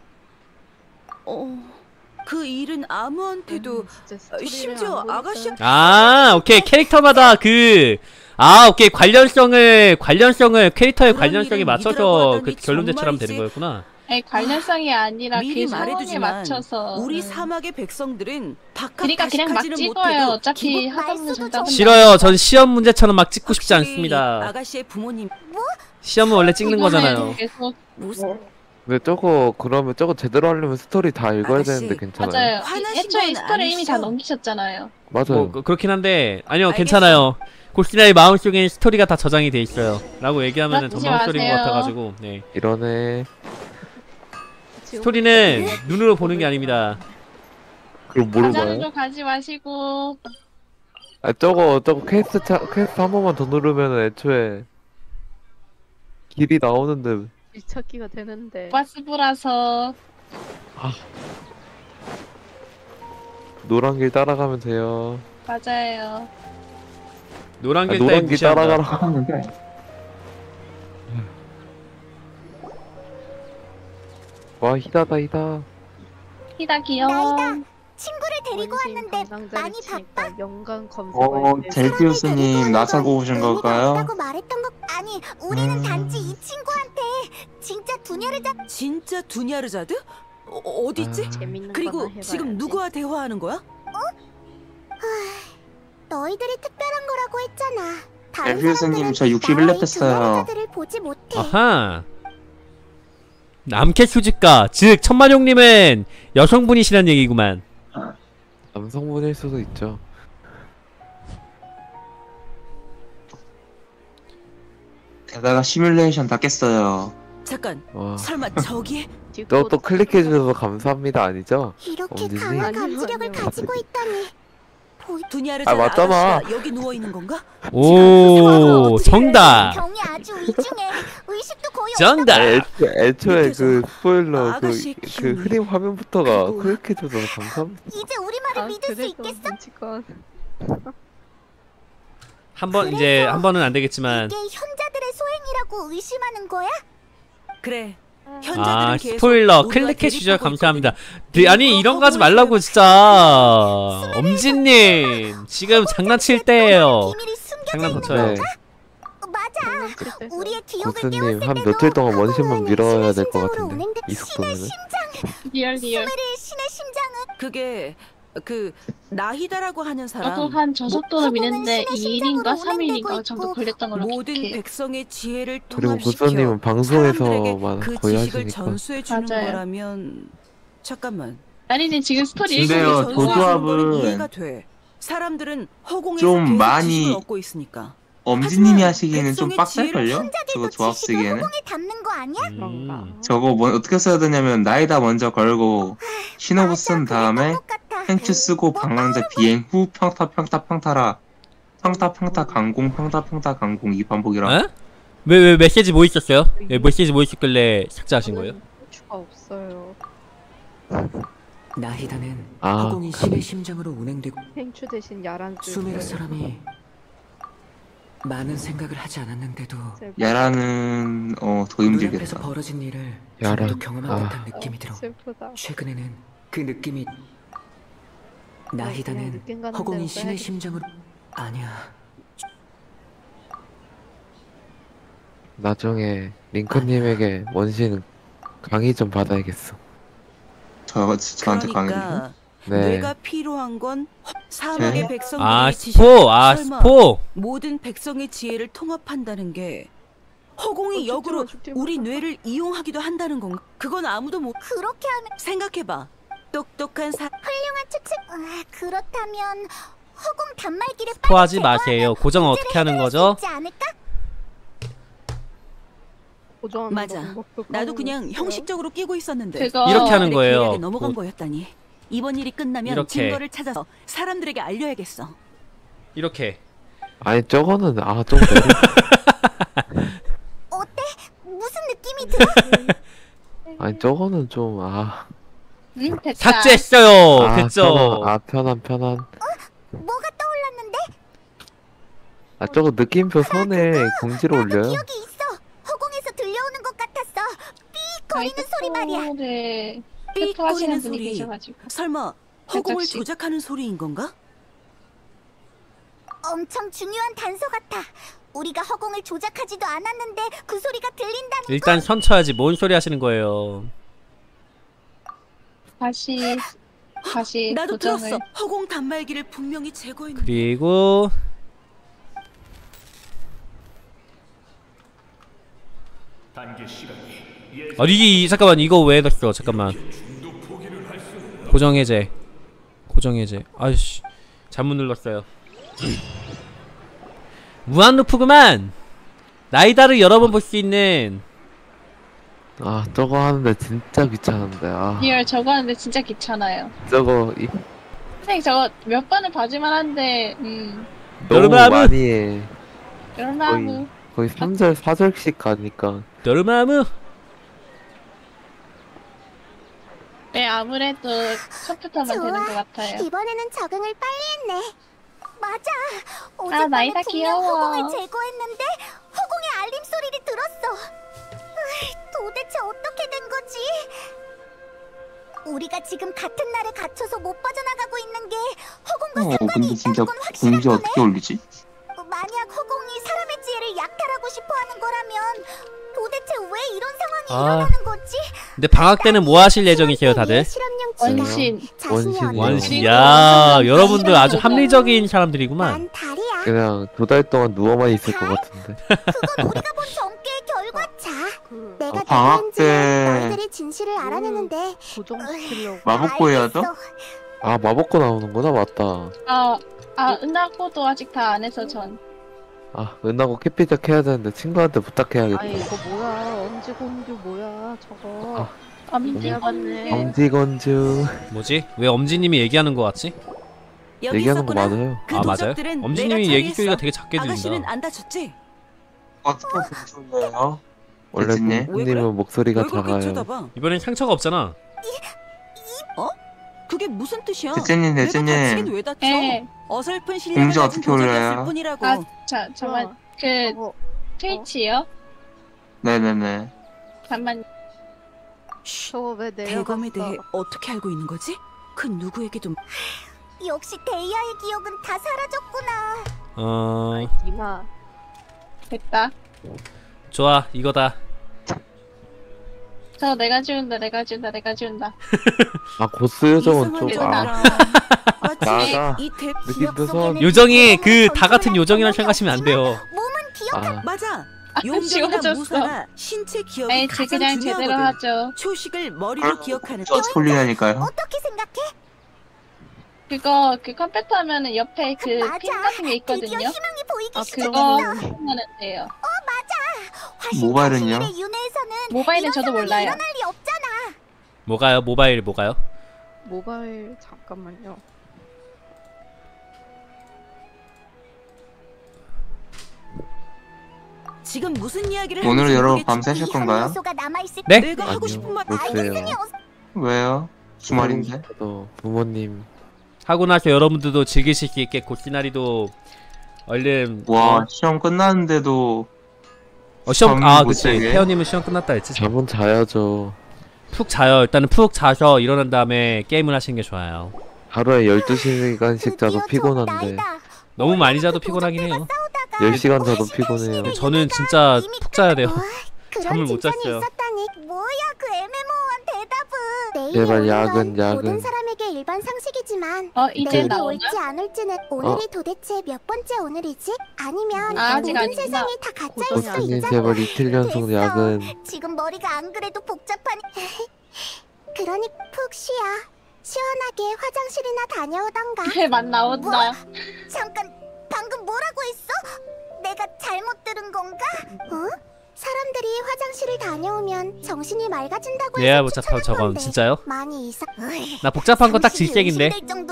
그 일은 아무한테도 심지어 아가씨. 아, 오케이. 캐릭터마다 오케이. 관련성을 캐릭터의 관련성에 맞춰서 그 결론 제출하면 되는 거였구나. 아니, 관련성이 아니라 미리 그 상황에 말해두지만 맞춰서. 우리 사막의 백성들은 그러니까 그냥 막 찍어요. 어차피 하다 보면 된다고. 싫어요. 전 시험 문제처럼 막 찍고 싶지 않습니다. 아가씨의 부모님. 시험은 원래 찍는 거잖아요. 근데 그러면 저거 제대로 하려면 스토리 다 읽어야 되는데 괜찮아요? 맞아요. 애초에 스토리 이미 다 넘기셨잖아요. 맞아요. 그렇긴 한데 아니요 괜찮아요. 골시나의 마음속에 스토리가 다 저장이 돼 있어요. 라고 얘기하면은 전방 스토리인 것 같아가지고. 네. 이러네. 스토리는 눈으로 보는 게 아닙니다. 그럼 뭐로 봐요? 가자는 가지 마시고. 저거 퀘스트 한 번만 더 누르면은 애초에 길이 나오는데. 찾기가 되는데. 마스부라서. 노란 길 따라가면 돼요. 맞아요. 노란 길 따라가라고 하는데. 와 히다다. 히다 귀여워. 친구를 데리고 왔는데 많이 바빠? 연관 검색. 델피우스님 나사고 오신 걸까요? 라고 말했던 것 아니 우리는 단지 이 친구한테 진짜 두냐르자드? 어디 있지? 그리고 지금 누구와 대화하는 거야? 너희들이 특별한 거라고 했잖아. 델피우스님 저 61렙 됐어요. 보지 못해. 아하. 남캐 수집가 즉 천만용님은 여성분이시란 얘기구만. 남성분일 수도 있죠. 게다가 시뮬레이션 다 깼어요. 잠깐. 설마 저기에? 또 클릭해주셔서 감사합니다 아니죠? 이렇게 강한 감지력을 가지고 있다니. 두냐르자드 맞잖아. 아가씨가 여기 누워 있는 건가? 오 정답. 경이 아주 이중해. 의식도 거의 정답. 애초에 그 스포일러 그 흐림 화면부터가 클릭해줘서 감사합니다. 이제 우리 말을 믿을 수 있겠어? 한 번은 안 되겠지만. 이게 현자들의 소행이라고 의심하는 거야? 그래. 스포일러 클릭해 주셔서 감사합니다. 아니 이런 거 하지 말라고 진짜. 엄지님 지금 장난칠 때예요. 장난 더 쳐요. 맞아. 우리의 기억을 구스님 한 며칠 동안 원심만 밀어야 될 것 같은데 이 속도면은. 리얼. 수메르의 신의 심장은 그게 그 나히다라고 하는 사람. 나도 한 저 속도로 미는데 2일인가 3일인가 정도 걸렸던 걸로 모든 기억해. 백성의 지혜를 그리고 통합시켜 구스님은 방송에서만 그 거의 지식을 하시니까. 전수해 주는 맞아요. 거라면 잠깐만. 아니네 지금 스토리 근데요, 도조합은 이해가 돼. 사람들은 허공에서 좀 계속 많이 지식을 얻고 있으니까. 엄지님이 하시기에는 좀 백성의 빡셀걸요? 저거 조합 쓰기에는. 허공에 담는 거 아니야? 저거 어떻게 써야 되냐면 나이다 먼저 걸고 시노부 쓴 다음에 행추 쓰고 방랑자 비행 후 평타라 평타 강공 평타 강공 이 반복이라. 에? 왜 메시지 뭐 있었어요? 메시지 뭐 있었길래 삭제하신 거예요? 추가 없어요. 나히다는 허공이 신의 심장으로 운행되고 행추 대신 야란 수메르 사람이 많은 생각을 하지 않았는데도 야라는 더 힘들겠다. 눈앞에서 벌어진 일을 야라. 또 경험한 듯한 느낌이 들어. 슬프다. 최근에는 그 느낌이 나히다는 허공이 신의 심장으로 아니야. 나중에 링크님에게 원신 강의 좀 받아야겠어. 저한테 강의를? 네. 뇌가 필요한 건 사막의 백성들이 스포. 모든 백성의 지혜를 통합한다는 게 허공이 역으로 우리 뇌를 이용하기도 한다는 건가? 그건 아무도 못. 그렇게 하면 생각해봐. 똑똑한 훌륭한 추측. 그렇다면 허공 단말기를 스포하지 마세요. 고정 어떻게 하는 거죠? 있지 않을까? 맞아. 나도 그냥 형식적으로 끼고 있었는데 이렇게 하는 거예요. 넘어간 거였다니. 이번 일이 끝나면 이렇게. 증거를 찾아서 사람들에게 알려야겠어. 이렇게. 아니 저거는 좀 어때? 무슨 느낌이 들어? 아니 저거는 좀 됐다. 삭제했어요. 됐죠. 편한. 뭐가 떠올랐는데? 저거 느낌표 선에 공지로 올려요. 기억이 있어. 허공에서 들려오는 것 같았어. 삐 거리는 소리 말이야. 네. 삐 하시는 거리는 분이 소리. 계셔가지고. 설마 허공을 살짝씩. 조작하는 소리인 건가? 엄청 중요한 단서 같아. 우리가 허공을 조작하지도 않았는데 그 소리가 들린다는 일단 선 쳐야지. 뭔 소리 하시는 거예요? 다시 나도 고정을. 들었어. 허공 단말기를 분명히 제거했는데. 그리고 잠깐만 이거 왜 넣었어? 잠깐만. 고정 해제. 아이씨 잘못 눌렀어요. 무한 루프구만. 나이다를 여러 번 볼 수 있는. 저거 하는데 진짜 귀찮은데. 리얼 저거 하는데 진짜 귀찮아요. 저거 선생님 저거 몇 번을 봐주만 한데 너무 여름하무. 많이 해. 여름하무. 거의 3절 4절씩 가니까. 여름하무. 네 아무래도 컴퓨터만 좋아. 되는 것 같아요. 이번에는 적응을 빨리 했네. 맞아. 아, 어젯밤에 나이다 분명 귀여워. 허공을 제거했는데 허공의 알림 소리를 들었어. 도대체 어떻게 된 거지? 우리가 지금 같은 날에 갇혀서 못 빠져나가고 있는 게 허공과 상관이 근데 있다는 진짜 건 확실한 공지 거네. 어떻게 올리지? 만약 허공이 사람의 지혜를 약탈하고 싶어하는 거라면 도대체 왜 이런 상황이 아. 일어나는 거지? 근데 방학 때는 뭐 하실 예정이세요, 다들? 원신. 원신. 야, 여러분들 아주 합리적인 사람들이구만. 그냥 2달 동안 누워만 있을 것 같은데. 점괘의 결과차. 내가 방학 때 너희들의 진실을 알아내는데 마법고 해야죠? 마법고 나오는구나. 맞다. 은하고도 아직 다 안 해서 전. 은하고 캐피작 해야 되는데 친구한테 부탁해야겠다. 아니 이거 뭐야? 엄지공주 뭐야? 저거. 엄지건네. 엄지건주. 뭐지? 왜 엄지님이 얘기하는 거 같지? 얘기하는 거 맞아요. 그 맞아요? 도적들은 엄지님이 내가 얘기 소리가 처리했어. 되게 작게 아가씨는 들린다. 안 다쳤지? 어떻게 보셨나요? 원래 대진님? 부모님은 목소리가 왜 그렇게 작아요. 쳐다봐? 이번엔 상처가 없잖아. 그게 무슨 뜻이야? 대진님, 내가 대진님. 다치긴 왜 다쳐? 네. 어설픈 실력을 공지 가진 어떻게 올려요? 도적이었을 뿐이라고. 잠깐만 트위치요? 네네네. 잠만. 저거 왜 대검에 대해 어떻게 알고 있는 거지? 그 누구에게도 역시 데이아의 기억은 다 사라졌구나. 이마. 됐다. 좋아, 이거다. 저 내가 지운다. 고스 요정은 좀 이상하게 나가. 느낌도 선. 요정이 다 같은 요정이랑 생각하시면 안 돼요. 맞아. 지워졌어. 용정이나 무사나 신체 기억이 에이, 가장 그냥 제대로 중요하거든. 하죠. 초식을 머리로 기억하는 폴리나니까요. 어떻게 생각해? 그거 컴퓨터 하면은 옆에 그 핀 같은 게 있거든요. 희망이 보이기 그거 시작했어. 하면 돼요. 맞아. 모바일은요? 모바일은 저도 몰라요. 일어날 리 없잖아. 뭐가요? 모바일 뭐가요? 모바일 잠깐만요. 지금 무슨 이야기를 오늘 하는지 여러분 모르겠지만 밤 새실 건가요? 네? 내가 하고 싶은 말 못해요. 왜요? 주말인데? 저도 부모님 하고 나서 여러분들도 즐기실 수 있게 고시나리도 얼른. 와, 시험 끝났는데도 시험 잠 못 그치. 자게? 태연님은 시험 끝났다 했지. 잠은 자야죠. 푹 자요. 일단은 푹 자서 일어난 다음에 게임을 하시는 게 좋아요. 하루에 12시간씩 자도 피곤한데 너무 많이 자도 피곤하긴 해요. 10시간 자도 피곤해요. 저는 진짜 푹 자야 돼요. 그런 잠을 못 칭찬이 잤어요. 있었다니. 뭐야 그 애매모호한 대답은. 내일이 제발 오는 야근, 건 야근. 모든 사람에게 일반 상식이지만 이제 내일이 나오나? 올지 않을지는 오늘이 도대체 몇 번째 오늘이지? 아니면 아직 모든 아니구나. 세상이 다 가짜일 수도 고스님 있잖아. 제발 이틀 연속 됐어. 야근. 지금 머리가 안 그래도 복잡하니. 그러니 푹 쉬어. 시원하게 화장실이나 다녀오던가. 걔만 나온다. 잠깐, 방금 뭐라고 했어? 내가 잘못 들은 건가? 사람들이 화장실을 다녀오면 정신이 맑아진다고 해서 얘야 복잡한 저건 진짜요? 많이 나 복잡한 거 딱 질색인데.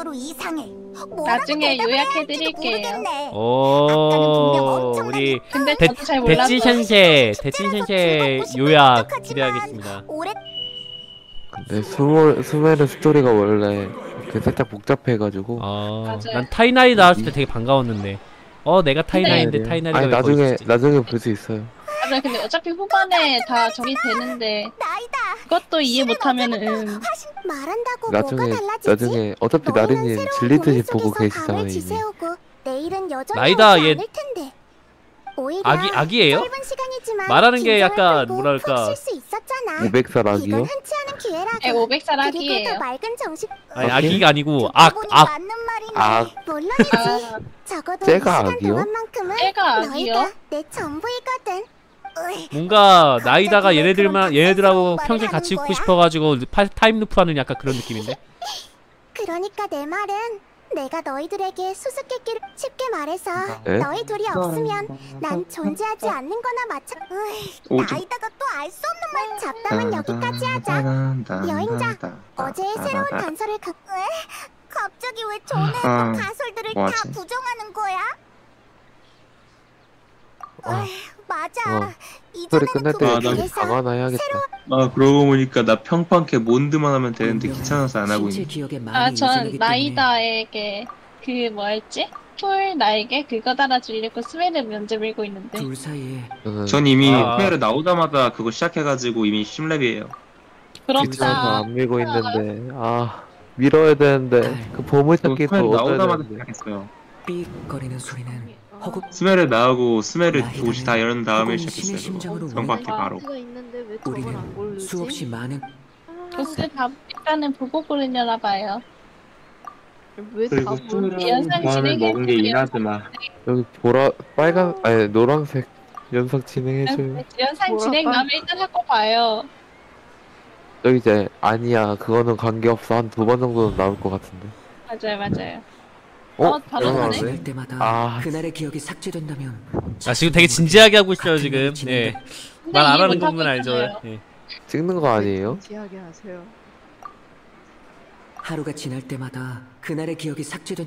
나중에 요약해드릴게요. 오, 우리 근데 저도 잘 몰랐어요. 대치센세 요약 기대하겠습니다. 근데 스멜의 스토리가 원래 그 살짝 복잡해가지고. 난 타이나이 나왔을 때 되게 반가웠는데. 내가 타이나이인데 타이나이가 아니 왜 나중에 볼 수 있어요. 맞아, 근데 어차피 후반에 다 정리되는데 그것도 이해 못하면은 나중에 어차피 나린이 질리듯이 보고 계시잖아요 이미. 나이다 얘 아기예요? 말하는 게 약간 뭐랄까 500살 아기요? 네, 500살 아기예요. 아니 아기가 아니고 악. 쟤가 악이요? 애가 악이요? 내 전부이거든. 뭔가 나이다가 얘네들하고 평생 같이 있고 싶어가지고 타임루프하는 약간 그런 느낌인데. 그러니까 내 말은 내가 너희들에게 수수께끼를 쉽게 말해서 네? 너희 둘이 없으면 난 존재하지 않는 거나 나이다가 또 알 수 없는 말. 잡담은 여기까지 하자. 여행자, 어제의 새로운 단서를 갑자기 왜 전에 가설들을 다 부정하는 거야? 맞아. 스토리 끝날 때 방 하나 해야겠다. 그러고 보니까 나 평판캐 몬드만 하면 되는데 귀찮아서 안 하고 있네. 전 나이다에게 그 뭐였지? 풀 날개 그거 달아주려고 스웨덴 면제 밀고 있는데. 전 이미 스멜 나오자마자 그거 시작해가지고 이미 10렙이에요. 그렇다. 안 밀고 있는데 밀어야 되는데 그 보물찾기 또 나오자마자 시작했어요. 삑거리는 소리는 스멜을 나오고 스멜을 조시 다 열은 다음에 시작했어요. 정박기 바로. 우리는 수없이 많은 보스 다 일단은 보고 고르려나 봐요. 그리고 스멜을 먹은 게 이나즈마. 여기 노란색 연상 진행해줘요. 연상 진행 나면 일단 하고 봐요. 여기 이제 아니야 그거는 관계없어 한 2번 정도는 나올 것 같은데. 맞아요. 바로 나오네. 그날의 기억이 삭제된다면. 지금 되게 진지하게 하고 있어요 지금. 네. 말 안 하는 부분 알죠? 네. 찍는 거 아니에요? 진지하게 하세요. 하루가 지날 때마다 그날의 기억이 삭제된.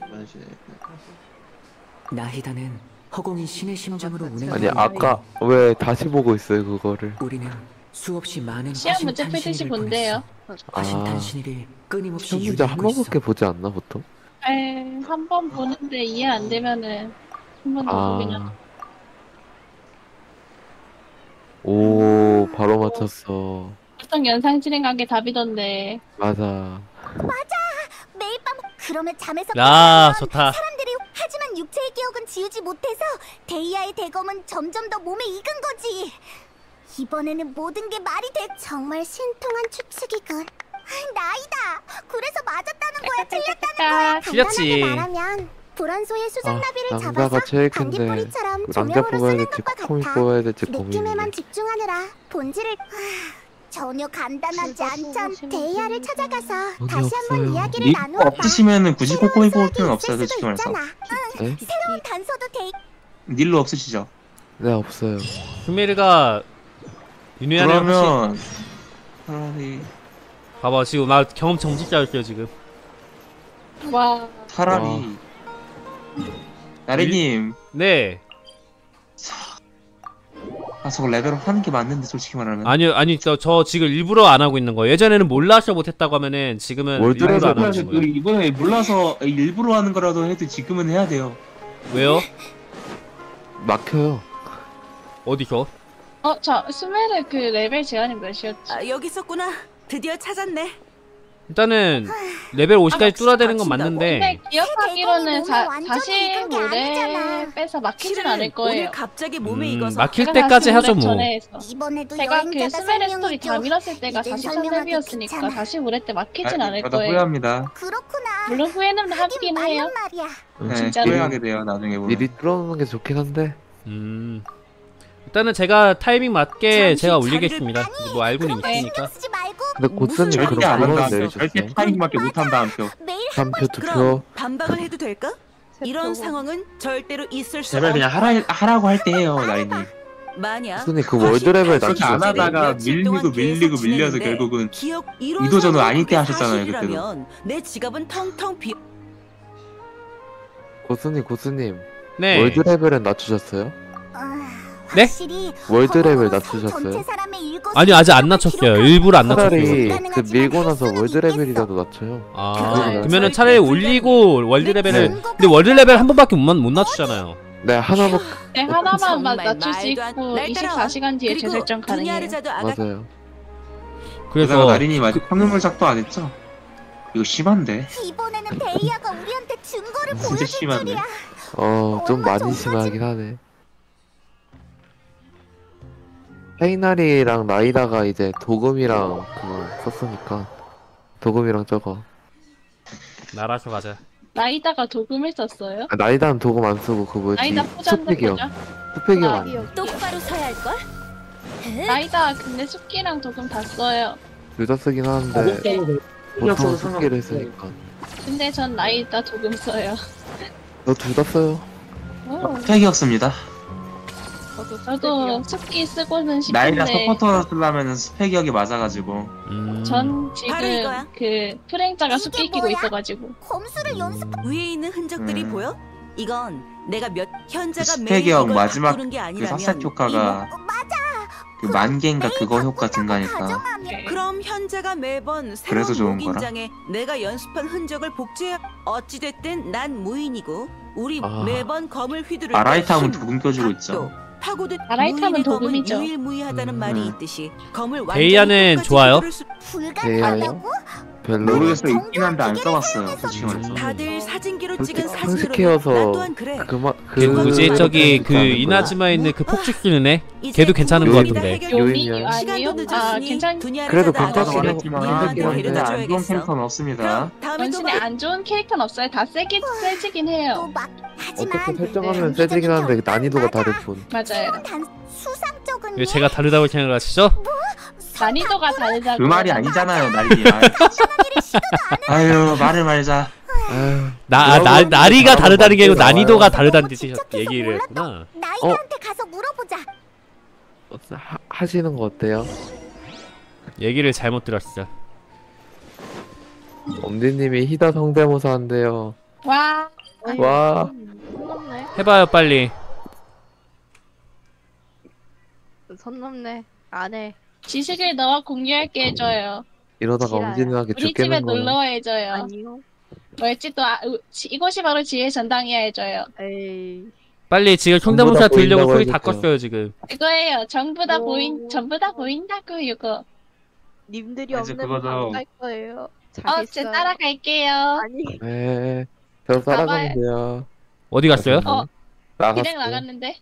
나히다는 허공이 신의 심장으로 운행하는. 아니 아까 왜 다시 보고 있어요 그거를? 우리는 수없이 많은 시험 문제 풀듯이 본대요. 화신 탄신일이 끊임없이 시험 문제 한 번밖에 보지 않나 보통? 한 번 보는데 이해 안 되면은 한 번 더 보기는. 오 바로 맞췄어. 보통 연상 진행한 게 답이던데. 맞아. 매일 밤 그러면 잠에서 좋다. 사람들이 하지만 육체의 기억은 지우지 못해서 데이아의 대검은 점점 더 몸에 익은 거지. 이번에는 모든 게 말이 돼. 정말 신통한 추측이군. 나이다. 그래서 맞았다는 거야, 틀렸다는 거야. 틀렸지. 간단하게 말하면 불안소의 수정나비를 잡아서 남자가 제일 큰데 단기뿌리처럼 남자 조명으로 뽑아야 쓰는 될지 것과 코코미 같아. 뽑아야 될지 고민이네. 느낌에만 집중하느라 본질을 전혀 간단하지 않던 데이아를 찾아가서 다시 한번 이야기를 닉 나누어봐. 없으시면은 굳이 코코미 뽑을 필요는 없어요 솔직히 말해서. 네? 새로운 단서도 닐로 없으시죠? 네 없어요. 스메르가 윤회하네요. 그러면 차라리 봐봐 지금 나 경험 정직자였어요 지금. 와. 차라리 나래님. 네. 저거 레벨업 하는 게 맞는데 솔직히 말하면. 아니 저 지금 일부러 안 하고 있는 거예요. 예전에는 몰라서 못했다고 하면은 지금은 일부러 안 하고 있는 거예요. 이번에 몰라서 일부러 하는 거라도 해도 지금은 해야 돼요. 왜요? 막혀요. 어디서? 자 스멜의 그 레벨 제한이 몇이었지? 여기 있었구나. 드디어 찾았네. 일단은 레벨 50까지 뚫어야 되는 건 맞는데. 근데 기억하기로는 45를 빼서 막히진 않을 거예요. 갑자기 몸에 익어서 막힐 때까지 하죠 뭐. 제가 그 스멜의 스토리 다 밀었을 때가 43렙이었으니까 45렙 때 막히진 않을 거예요. 후회합니다. 물론 후회는 하긴 해요. 네, 후회하게 돼요 나중에 보면. 미리 뚫어놓는 게 좋긴 한데. 일단은 제가 타이밍 맞게 제가 올리겠습니다. 뭐 알고는 있으니까. 근데 고스님 절대 그런 안 그거는 한다. 내려줬어요. 절대 타이밍밖에 못한다 한 표. 3표 2표. 그럼 반박을 해도 될까? 이런 상황은 절대로 있을 수 제발 그냥 하라고 할 때 해요, 나린이. 만약 고스님 그 월드레벨 그렇게 안 낮추셨어요. 하다가 밀리고 밀려서 결국은 이도저도 아닐 때 하셨잖아요, 그때도. 내 지갑은 텅텅 비어. 고스님. 네. 월드레벨은 낮추셨어요? 네? 월드레벨 낮추셨어요? 아니 아직 안 낮췄어요. 일부러 안 차라리 낮췄어요. 그 밀고 나서 월드레벨이라도 낮춰요. 아 그러면은 차라리 올리고 월드레벨을 근데 월드레벨 한 번밖에 못 낮추잖아요. 네 하나밖에. 네, 하나만 정말 낮출 수 말도 안- 있고 날 따라와. 24시간 뒤에 그리고 재설정 가능해요. 두냐르자도 맞아요. 그래서 나린이 아직 확률물 작도 안 했죠? 이거 심한데? 이번에는 데이아가 우리한테 증거를 진짜 보여줄 심한데? 줄이야. 좀 많이 심하긴 하네. 페이나리랑 라이다가 이제 도금이랑 그거 썼으니까 도금이랑 저거. 나라서 가자. 라이다가 도금을 썼어요? 아, 라이다는 도금 안 쓰고 그 뭐지? 라이다 포장도 수팩이요. 포장? 수팩이요 아니에요. 똑바로 서야 할 걸. 라이다 근데 숲기랑 도금 다 써요. 둘 다 쓰긴 하는데 보통 수팩을 쓰니까. 근데 전 라이다 도금 써요. 너 둘 다 써요. 오, 스펙이었습니다. 저도 숲기 쓰고는 나이가 싶은데 서포터로 쓰려면은 스펙이역이 맞아가지고. 전 바로 이거야. 지금 그 프랭자가 숲기 끼고 있어가지고 검수를 연습. 위에 있는 흔적들이 보여? 이건 내가 몇 현자가 매일 스펙이역 이걸 마지막 바꾸는 게 그 아니라면 삭삭 효과가 그 만개인가 그거 효과 증가니까. 그럼 현자가 매번 그래서 새로운 좋은 거라. 무긴장에 내가 연습한 흔적을 복제해. 어찌됐든 난 무인이고 우리 아. 매번 검을 휘두를 아라이탐은 때 도금 껴주고 있죠. 파고든 아라이탐은 무인의 검은 도금이죠. 유일무이하다는 말이 있듯이 검을 완전히 데이아는 똑같이 좋아요? 휘두를 수- 데이아요? 별로. 모르겠어요. 있긴 한데 안 써봤어요, 솔직히 말해서. 다들 사진기로 찍은 사진으로 상식해여서 걔 누구지? 저기 그 이나즈마에 있는 그 폭죽 쓰는 애? 걔도 괜찮은 것 같은데. 요인이요. 아니요? 아 괜찮. 그래도 아까도 괜찮다고 말했지만 원신에 안 좋은 캐릭터는 없습니다. 원신에 안 좋은 캐릭터는 없어요. 다 세지긴 해요. 어떻게 설정하면 세지긴 하는데 난이도가 다를 뿐. 맞아요. 수상적은 왜 제가 다르다고 생각하시죠? 난이도가 다르다고. 그 말이 아니잖아요, 난리야. 아유, 말을 말자. 나리가 다르다는 게 아니고 난이도가 다르다는 뜻이 얘기를 했구나. 나이한테 가서 물어보자. 하시는 거 어때요? 얘기를 잘못 들었어. 엄디님이 히다 성대모사 한대요. 와. 와. 해봐요 빨리. 선 넘네. 안 해. 지식을 너와 공유할게 해줘요. 이러다가 지랄. 엄디님한테 우리 집에 죽겠는 놀러 거야. 와 해줘요. 아니요. 뭘지 또 이곳이 바로 지혜 전당이야 해줘요. 에이. 빨리 지금 전부 성대모사 다 들으려고 보인다고 소리 다 해줬죠. 껐어요 지금. 이거예요. 전부 다 보인다고 이거. 님들이 이제 없는 그거죠. 안갈 거예요. 제 따라갈게요. 아니. 네. 저 따라가면 돼요. 어디 갔어요? 나갔어. 그냥 나갔는데.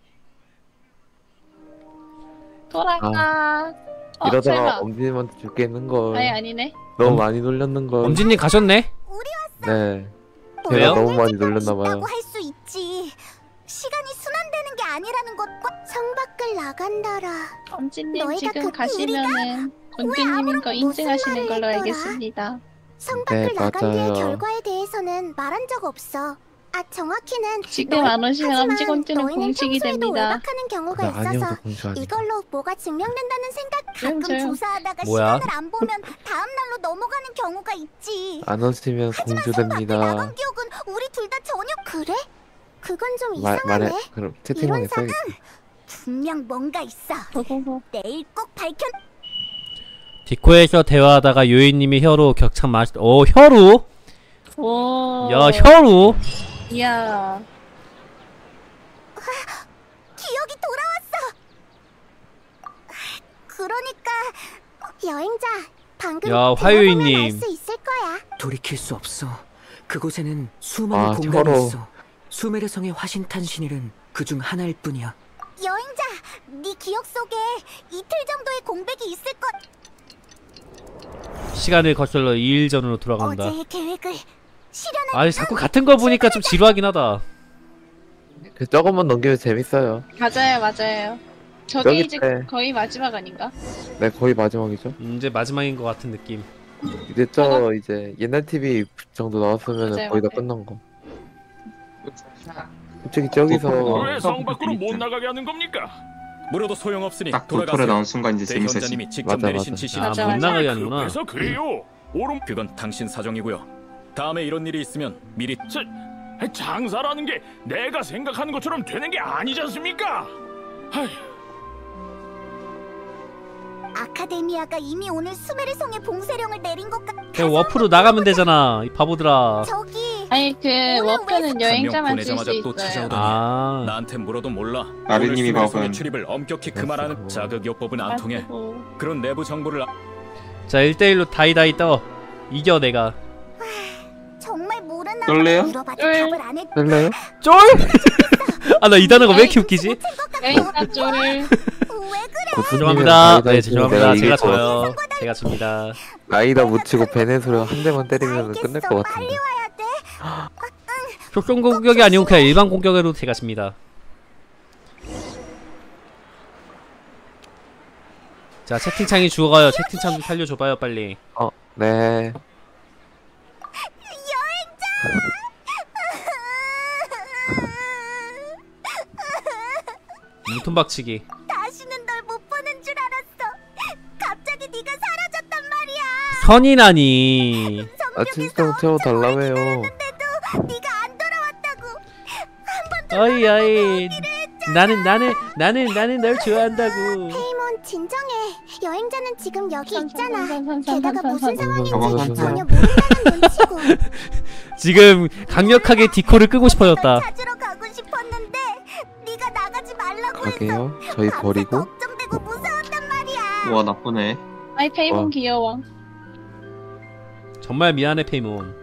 돌아가. 이러다가 설마. 엄디님한테 죽겠는 걸. 아니네. 너무 많이 놀렸는 걸. 엄진님 가셨네? 네. 왜요? 제가 너무 많이 놀렸나 봐요. 할 수 있지. 시간이 순환되는 게 아니라는 것. 창밖을 나간다라. 엄진님 너희가 지금 그 가시면은 권규님인 거 인증하시는 걸로 알겠습니다. 성밖을 네, 나간 뒤의 맞아요. 결과에 대해서는 말한 적 없어. 정확히는 지금 안 오시면 하지만 엄지곤지는 너희는 공식이 평소에도 됩니다. 외박하는 경우가 네, 아니어도 있어서 공식 아니고. 이걸로 뭐가 증명된다는 생각 가끔 저요. 조사하다가 뭐야? 시간을 안 보면 다음 날로 넘어가는 경우가 있지. 안 오시면 공주됩니다. 나간 기억은 우리 둘 다 전혀 그래? 그건 좀 이상하네. 말해. 그럼 채팅방에 이런 써야겠다. 분명 뭔가 있어. 내일 꼭 밝혀. 디코에서 대화하다가 요인님이 혀로 격창 혀로? 오. 야 혀로? 이야. 기억이 돌아왔어. 그러니까 여행자 방금 야, 들어보면 화요일님. 알 수 있을 거야. 돌이킬 수 없어. 그곳에는 수많은 아, 공간이 혀로. 있어. 수메르성의 화신탄 신일은 그중 하나일 뿐이야. 여행자, 네 기억 속에 이틀 정도의 공백이 있을 것. 시간을 거슬러 2일 전으로 돌아간다. 어제의 계획을 실현할. 아니 자꾸 같은 거 보니까 좀 지루하긴 하다. 그 저것만 넘기면 재밌어요. 맞아요. 저게 저기 이제 때. 거의 마지막 아닌가? 네, 거의 마지막이죠. 이제 마지막인 것 같은 느낌. 이제 이제 옛날 TV 정도 나왔으면 맞아요, 거의 다 맞아요. 끝난 거. 솔직히 저기서 왜 성 밖으로 못 나가게 하는 겁니까? 물어도 소용없으니 딱 도토레 나온 순간 이제 재밌어지. 대현자님이 직접 맞아, 내리신 맞아. 지시. 아, 못 나가게 하는구나. 그래서 그래요. 오른 그건 당신 사정이고요. 다음에 이런 일이 있으면 미리 장사라는 게 내가 생각하는 것처럼 되는 게 아니지 않습니까? 아휴. 아카데미아가 이미 오늘 수메르성에 봉쇄령을 내린 것 같아. 그냥 워프로 나가면 되잖아. 이 바보들아. 저기 아니 그 워프는 여행자만 쓸 수 보내자마자 또 있어요. 찾아오더니 아. 나한테 물어도 몰라. 나리님이 오늘 수메르성의 밥은 출입을 엄격히 금하라는 자극요법은 안 통해. 그런 내부 정보를 자 1대1로 다이다이 떠. 이겨 내가. 정말 모르나 쏠래요? 물어봐도 답을 안 해. 될래요? 쫄? 아 나 이 단어가 왜 이렇게 웃기지? 여행자 쫄. 죄송합니다. 네 죄송합니다. 제가 져요. 제가 집니다. 라이다 묻히고 베네소를 한 대만 때리면 끝날 것 같은데. 속성 공격이 아니고 그냥 일반 공격으로 제가 집니다. 자 채팅창이 죽어가요. 채팅창 좀 살려줘봐요 빨리. 네. 무통 박치기. 다시는 널 못 보는 줄 알았어. 갑자기 네가 사라졌단 말이야. 선이라니. 아 진짜 채워달라며요. 네가 안 돌아왔다고. 어이 어이. 나는 널 좋아한다고. 페이몬 진정해. 여행자는 지금 여기 있잖아. 게다가 무슨 상황인지 저거 전혀 모른다는 눈치고. 지금 강력하게 디코를 끄고 싶어졌다. 찾으러 가고 싶었는데 네가 나가지 말라고 해서 가게요? 저희 버리고? 걱정되고 무서웠단 말이야. 와 나쁘네. 아이 페이몬 와. 귀여워. 정말 미안해 페이몬.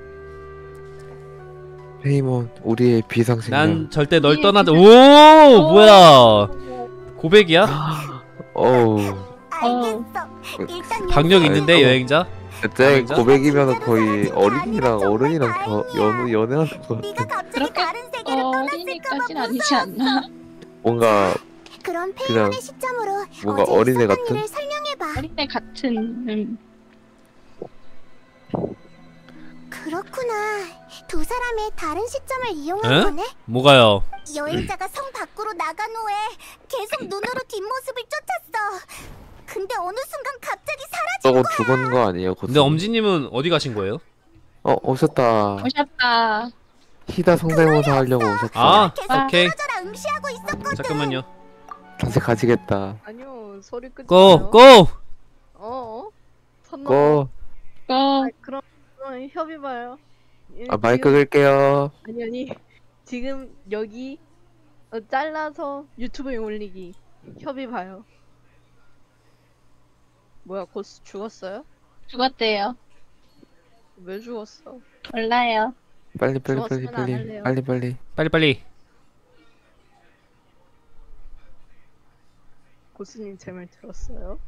페이몬 우리의 비상식량. 난 절대 널 떠나지. 오 뭐야? 고백이야? 어우. 알겠어. 일단 박력 있는데 여행자? 그때 여행자? 고백이면 거의 어린이랑 어른이랑 연애하는 거 네가 갑자기 다른 세계를 어린이까진 아니지 않나? 뭔가 그런 그냥 페이몬의 시점으로 뭔가 어제 어린애 있었던 같은? 일을 설명해봐. 어린애 같은. 그렇구나. 두 사람의 다른 시점을 이용한 에? 거네. 뭐가요? 여행자가 성 밖으로 나간 후에 계속 눈으로 뒷모습을 쫓았어. 근데 어느 순간 갑자기 사라진 저거 거야. 죽은 거 아니에요? 근데 엄지님은 어디 가신 거예요? 오셨다. 오셨다. 히다 성대모사 하려고 오셨다. 아 계속 오케이. 떨어져라 응시하고 있었거든. 잠깐만요. 다시 가지겠다. 아니요 소리 끄지 고 마요. 고. 어? 선 고. 넘어. 고. 그럼 협의 봐요. 아 마이크 끌게요. 아니 지금 여기 잘라서 유튜브에 올리기 협의 봐요. 뭐야 고스 죽었어요? 죽었대요. 왜 죽었어? 몰라요. 빨리 죽었으면 안 할래요. 빨리. 고스님 제 말 들었어요?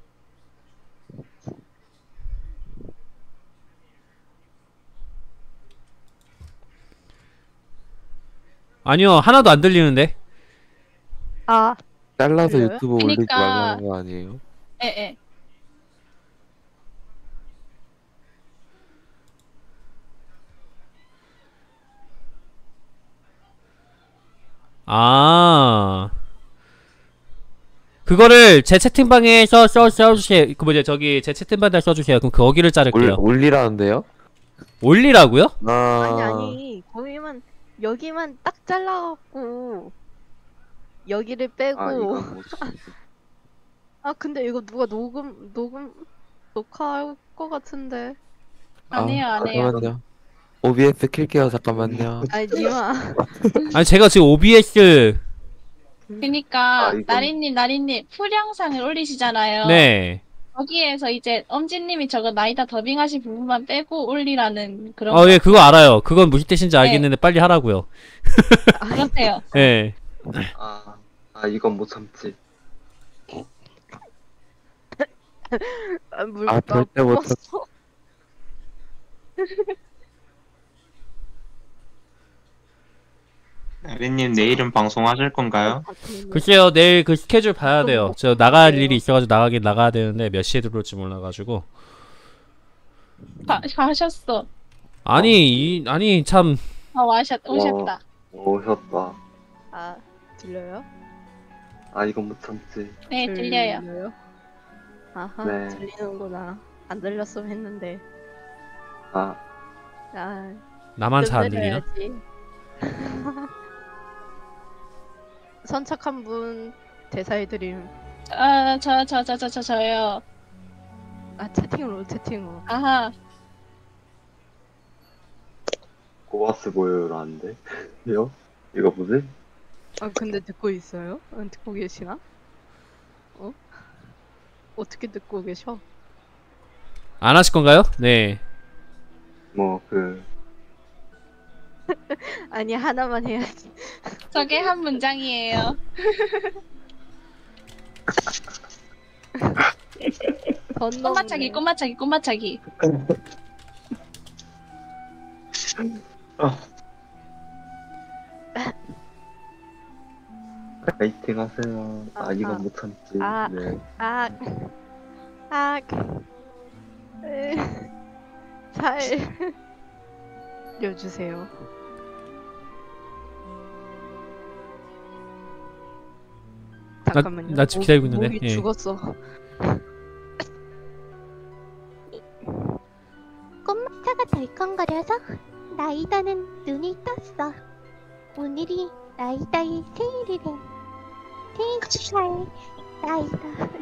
아니요 하나도 안 들리는데. 아 잘라서 그래요? 유튜브 올리지 그러니까- 말라는 거 아니에요? 에. 아 그거를 제 채팅방에서 써주세요. 그 뭐지 저기 제 채팅방에 써주세요. 그럼 거기를 자를게요. 올리라는데요? 올리라고요? 아니 거기만 여기만 딱 잘라갖고 여기를 빼고 아 근데 이거 누가 녹화할 것 같은데 안 해요, 안 해요. 잠깐만요. OBS 킬게요. 잠깐만요. 아니 니마 아니 제가 지금 OBS 그니까 이건- 나리님 풀영상을 올리시잖아요. 네. 거기에서 이제 엄지님이 저거 나이다 더빙하신 부분만 빼고 올리라는 그런 예 그거 알아요. 그건 무슨 뜻인지 알겠는데 빨리 하라고요. 그렇대요. 예. 이건 못 참지. 물 절대 못 뿜었어. 에리님 내일은 방송하실 건가요? 글쎄요, 내일 그 스케줄 봐야 돼요. 저 나갈 일이 있어가지고 나가긴 나가야 되는데 몇 시에 들어올지 몰라가지고. 하셨어. 아니 참. 오셨다. 오셨다. 아, 들려요? 아, 이건 못 참지. 네, 들려요. 아하, 네. 들리는구나. 안 들렸으면 했는데. 아, 나만 잘 안 들리나? 선착한 분 대사해드림. 저요. 아, 채팅으로. 아하. 고바스 보여요라는데? 요? 이거 뭐지? 아, 근데 듣고 있어요? 듣고 계시나? 어떻게 듣고 계셔? 안 하실 건가요? 네. 아니, 하나만 해야지. 저게 한 문장이에요. 꼬마차기. 파이팅 하세요. 아, 이건 못 참지. 네. 살려주세요. 잠깐만요. 나 지금 기다리고 있는데. 목이 예. 죽었어. 꽃마차가 덜컹거려서 나이다는 눈이 떴어. 오늘이 나이다의 생일이래. 생일 축하해, 나이다.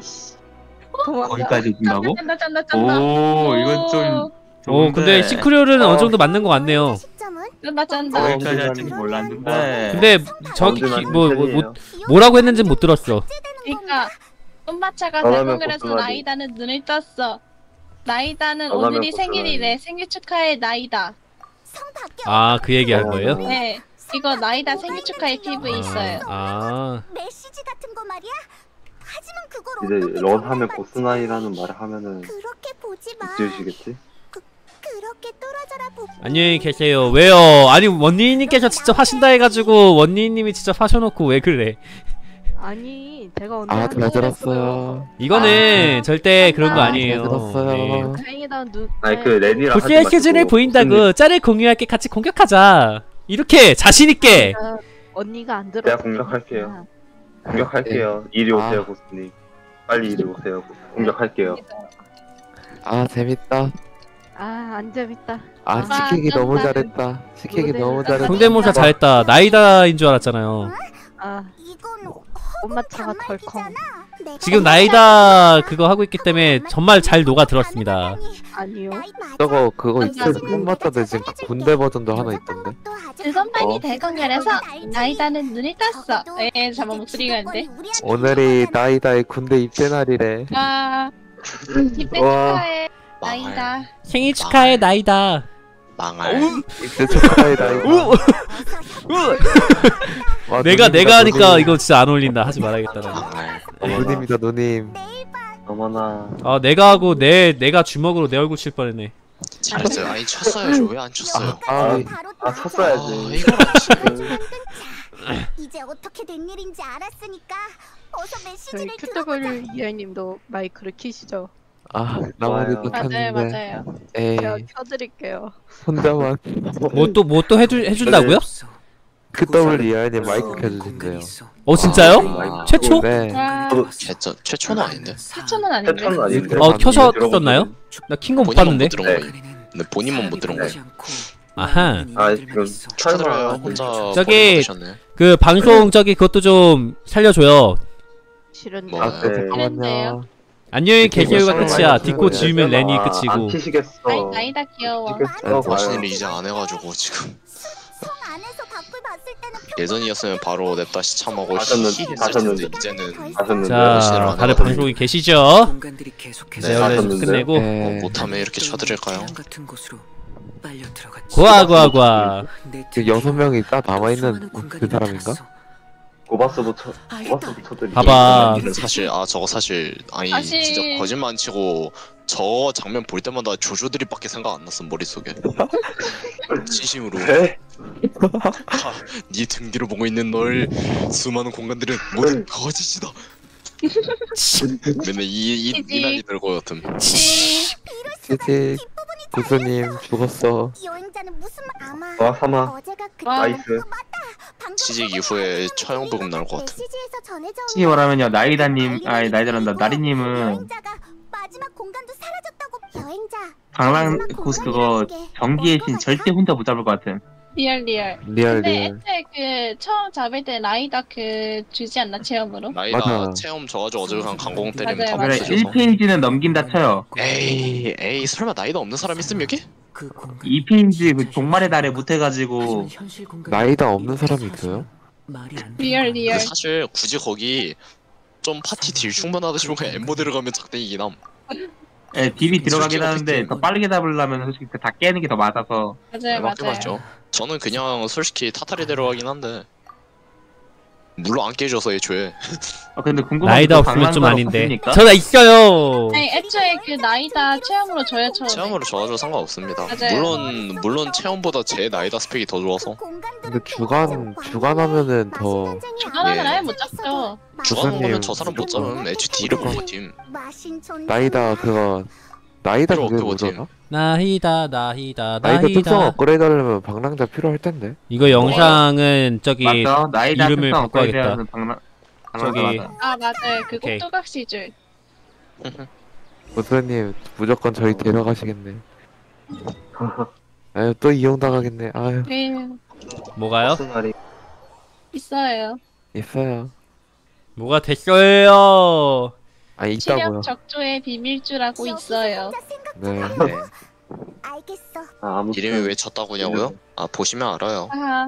거기까지 된다고? 짠다. 오, 이건 좀 좋은데. 근데 싱크로율은 어느 정도 맞는 것 같네요. 짠다. 거기까지 할 줄 몰랐는데. 근데 저기 뭐라고 했는지 못 들었어. 그러니까 꽃마차가 전화면 덜컹거려서 꽃순아리. 나이다는 눈을 떴어. 나이다는 전화면 오늘이 꽃순아리. 생일이래. 생일 축하해, 나이다. 아, 그 얘기 할 거예요? 네. 이거 나이다 생일 축하해 PV 있어요. 메시지 같은 거 말이야? 하지만 그걸 이제 런하면 고스나이라는 말을 하면은 그렇게 보지 마. 잊으시겠지? 그렇게 떨어져라 보. 안녕히 계세요. 왜요? 아니 원니님께서 직접 하신다 해가지고 원니님이 직접 하셔놓고 왜 그래? 아니, 제가 언제 아, 잘 들었어요. 이거는 절대 그런 거 아니에요. 잘 들었어요. 다행이다. 아니, 그 레니랑 보스 스케줄을 보인다고 짤을 공유할게 같이 공격하자. 이렇게 자신 있게. 언니가 안 들어. 내가 공격할게요. 공격할게요. 이리 오세요, 고스님. 빨리 이리 오세요. 공격할게요. 아, 재밌다. 안 재밌다. 시키기 너무 잘했다. 시키기 너무 잘했다. 성대모사 잘했다. 나이다인 줄 알았잖아요. 꽃마차가 덜컹. 지금 나이다 그거 하고 있기 때문에 정말 잘 녹아 들었습니다. 아니요. 그거 있어. 꽃마차들 지금 군대 버전도 하나 있던데. 즐거움이 덜컹거려서 나이다는 눈을 떴어. 잠깐 목소리가 안 돼. 오늘이 나이다의 군대 입대 날이래. 입대 축하해, 나이다. 생일 축하해 나이다. 망할. 입대 축하해 나이다. 내가 하니까 이거 진짜 안 어울린다. 하지 말아야겠다. 누님이다 누님. 어머나. 내가 하고 내가 주먹으로 내 얼굴 칠 뻔했네. 잘했어요. 아니 쳤어야죠. 왜 안 쳤어요? 쳤어야지. 이걸 안 쳤어요. 이제 어떻게 된 일인지 알았으니까 어서 저희 메시지를 QW 이하님도 마이크를 키시죠. 나머지도 맞아요, 켰는데. 맞아요. 에이, 제가 켜드릴게요. 혼자만. 뭐 또 해준다고요? QW 이하님 마이크 켜주신대요. 진짜요? 최초? 네. 최초는 아닌데. 최초는 아닌데. 최초는 아닌데. 켜서 떴나요? 나 킨 거 못 봤는데. 근데 본인만 못 들은 거지. 아하. 지금 축하드려요. 혼자 저기 보내셨네. 그 방송 그것도 좀 살려줘요. 싫은데. 잠깐만요. 안녕히 계세요가 끝이야. 디코 지우면 렌이 끝이고. 안 키시겠어. 나이다 귀여워. 머신일을 이제 안 해가지고 지금. 예전이었으면 바로 냅다 시참하고 가셨는데 이제는 자, 다들 방송이 계시죠? 네, 원래 끝내고 못하면 이렇게 쳐드릴까요? 고아고아고아. 그 6명이 딱 남아있는 그 사람인가? 고바스부터들이 봐봐. 사실 저거 사실 사실- 진짜 거짓말 안 치고 저 장면 볼 때마다 조조들이밖에 생각 안 났음 머릿속에. 진심으로. 네 등 뒤로 보고 있는 널 수많은 공간들은 모두 거짓이다. 맨날 이 난리 들고 같음. 치치 구스님 죽었어. 여행자는 무슨 아마 와 사마 어제가 그 나이스 취직 이후에 처형부금 나올 것 같음. 메시지에서 전해져 솔직히 말하면요, 나이다란다. 나리님은 마지막 공간도 사라졌다고. 여행자 방랑 코스 그거 전기의 신 절대 혼자 못 잡을 것 같은. 리얼. 리얼. 근데 애초에 그 처음 잡을 때 라이다 그 주지 않나 체험으로? 나이다 맞아. 체험 져가지고 어제 그냥 강공 때리면 맞아요, 다 그래, 없어져서. 1페이지는 넘긴다 쳐요. 에이 설마 나이다 없는 사람 있음 여기? 2페이지 그 종말의 달에 못해가지고 나이다 없는 사람이 있어요? 리얼. 근데 사실 굳이 거기 좀 파티 딜 충분하듯이 그냥 엠버 들어가면 작대이긴 함. 예, 딜이 들어가긴 솔직히 하는데 어떻게 더 빠르게 잡으려면 솔직히 다 깨는 게 더 맞아서. 맞게 맞죠. 저는 그냥 솔직히 타타리 데려가긴 한데 물론 안 깨져서 애초에. 근데 궁금한 나이다 없으면 좀 아닌데. 저나 있어요. 아니 애초에 그 나이다 체험으로 줘요 처음에. 체험으로 져가지고 상관없습니다. 맞아요. 물론 체험보다 제 나이다 스펙이 더 좋아서. 근데 주간하면은 더 주간하면 아예 못 잡죠. 주간 오면 저 사람 못 잡으면 애초에 딜을 못 팀. 나이다 그거 나이다 그게 뭐잖아? 나이다 나이다 특성 업그레이드 하려면 방랑자 필요할 텐데. 이거 영상은 저기 맞죠? 나이다 이름을 특성 바꿔야겠다. 업그레이드하는 저기 맞아. 아 맞아요. 그 오케이. 꼭두각 시줄. 보스님 무조건 저희 데려가시겠네. 아유 또 이용당하겠네. 아유 네 뭐가요? 있어요. 있어요. 뭐가 됐어요? 아 있다고요. 치력 적조의 비밀주라고 있어요. 네. 이름이 왜 졌다고냐고요? 아 보시면 알아요. 아하.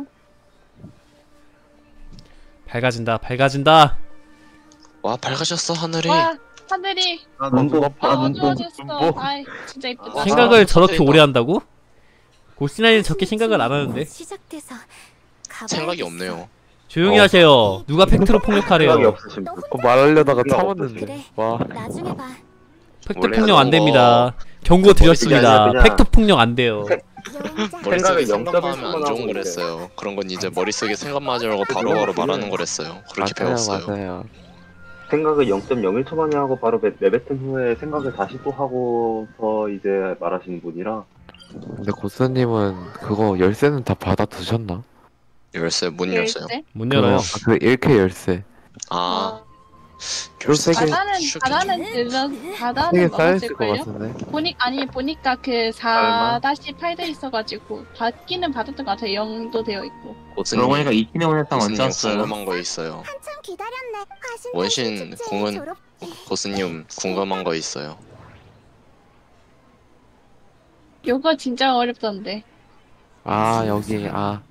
밝아진다. 와 밝아졌어 하늘이. 와 하늘이 좋아졌어. 아이 진짜 이쁘다. 생각을 저렇게 오래 한다고? 고시나이는 저렇게 생각을 안 하는데. 시작돼서 생각이 없네요. 조용히 하세요. 누가 팩트로 폭력하래요. 말하려다가 참았는데. 와. 나중에 봐. 팩트 폭력 안 됩니다. 경고 드렸습니다. 팩트 폭력 안 돼요. 머릿속에 생각만 하면 안 좋은 거랬어요. 그런 건 이제 머릿속에 생각만 하지 말고 바로바로 말하는 거랬어요. 그렇게 배웠어요. 맞아요. 생각을 0.01초 만에 하고 바로 내뱉은 후에 생각을 다시 또 하고서 이제 말하시는 분이라. 근데 고스님은 그거 열쇠는 다 받아 두셨나? 열쇠 문 열쇠요? 문 열어요. 그 1K 열쇠. 아. 바다는 쌓였을 것 먹었을걸요? 같은데. 보니까 그 4-8 돼 있어가지고 받기는 받았던 것 같아요. 0도 되어 있고. 그러고 보니까 이키네 원했던 고스님 원쳤어요. 궁금한 거 있어요. 원신 궁은 고스님 궁금한 거 있어요. 요거 진짜 어렵던데. 아 여기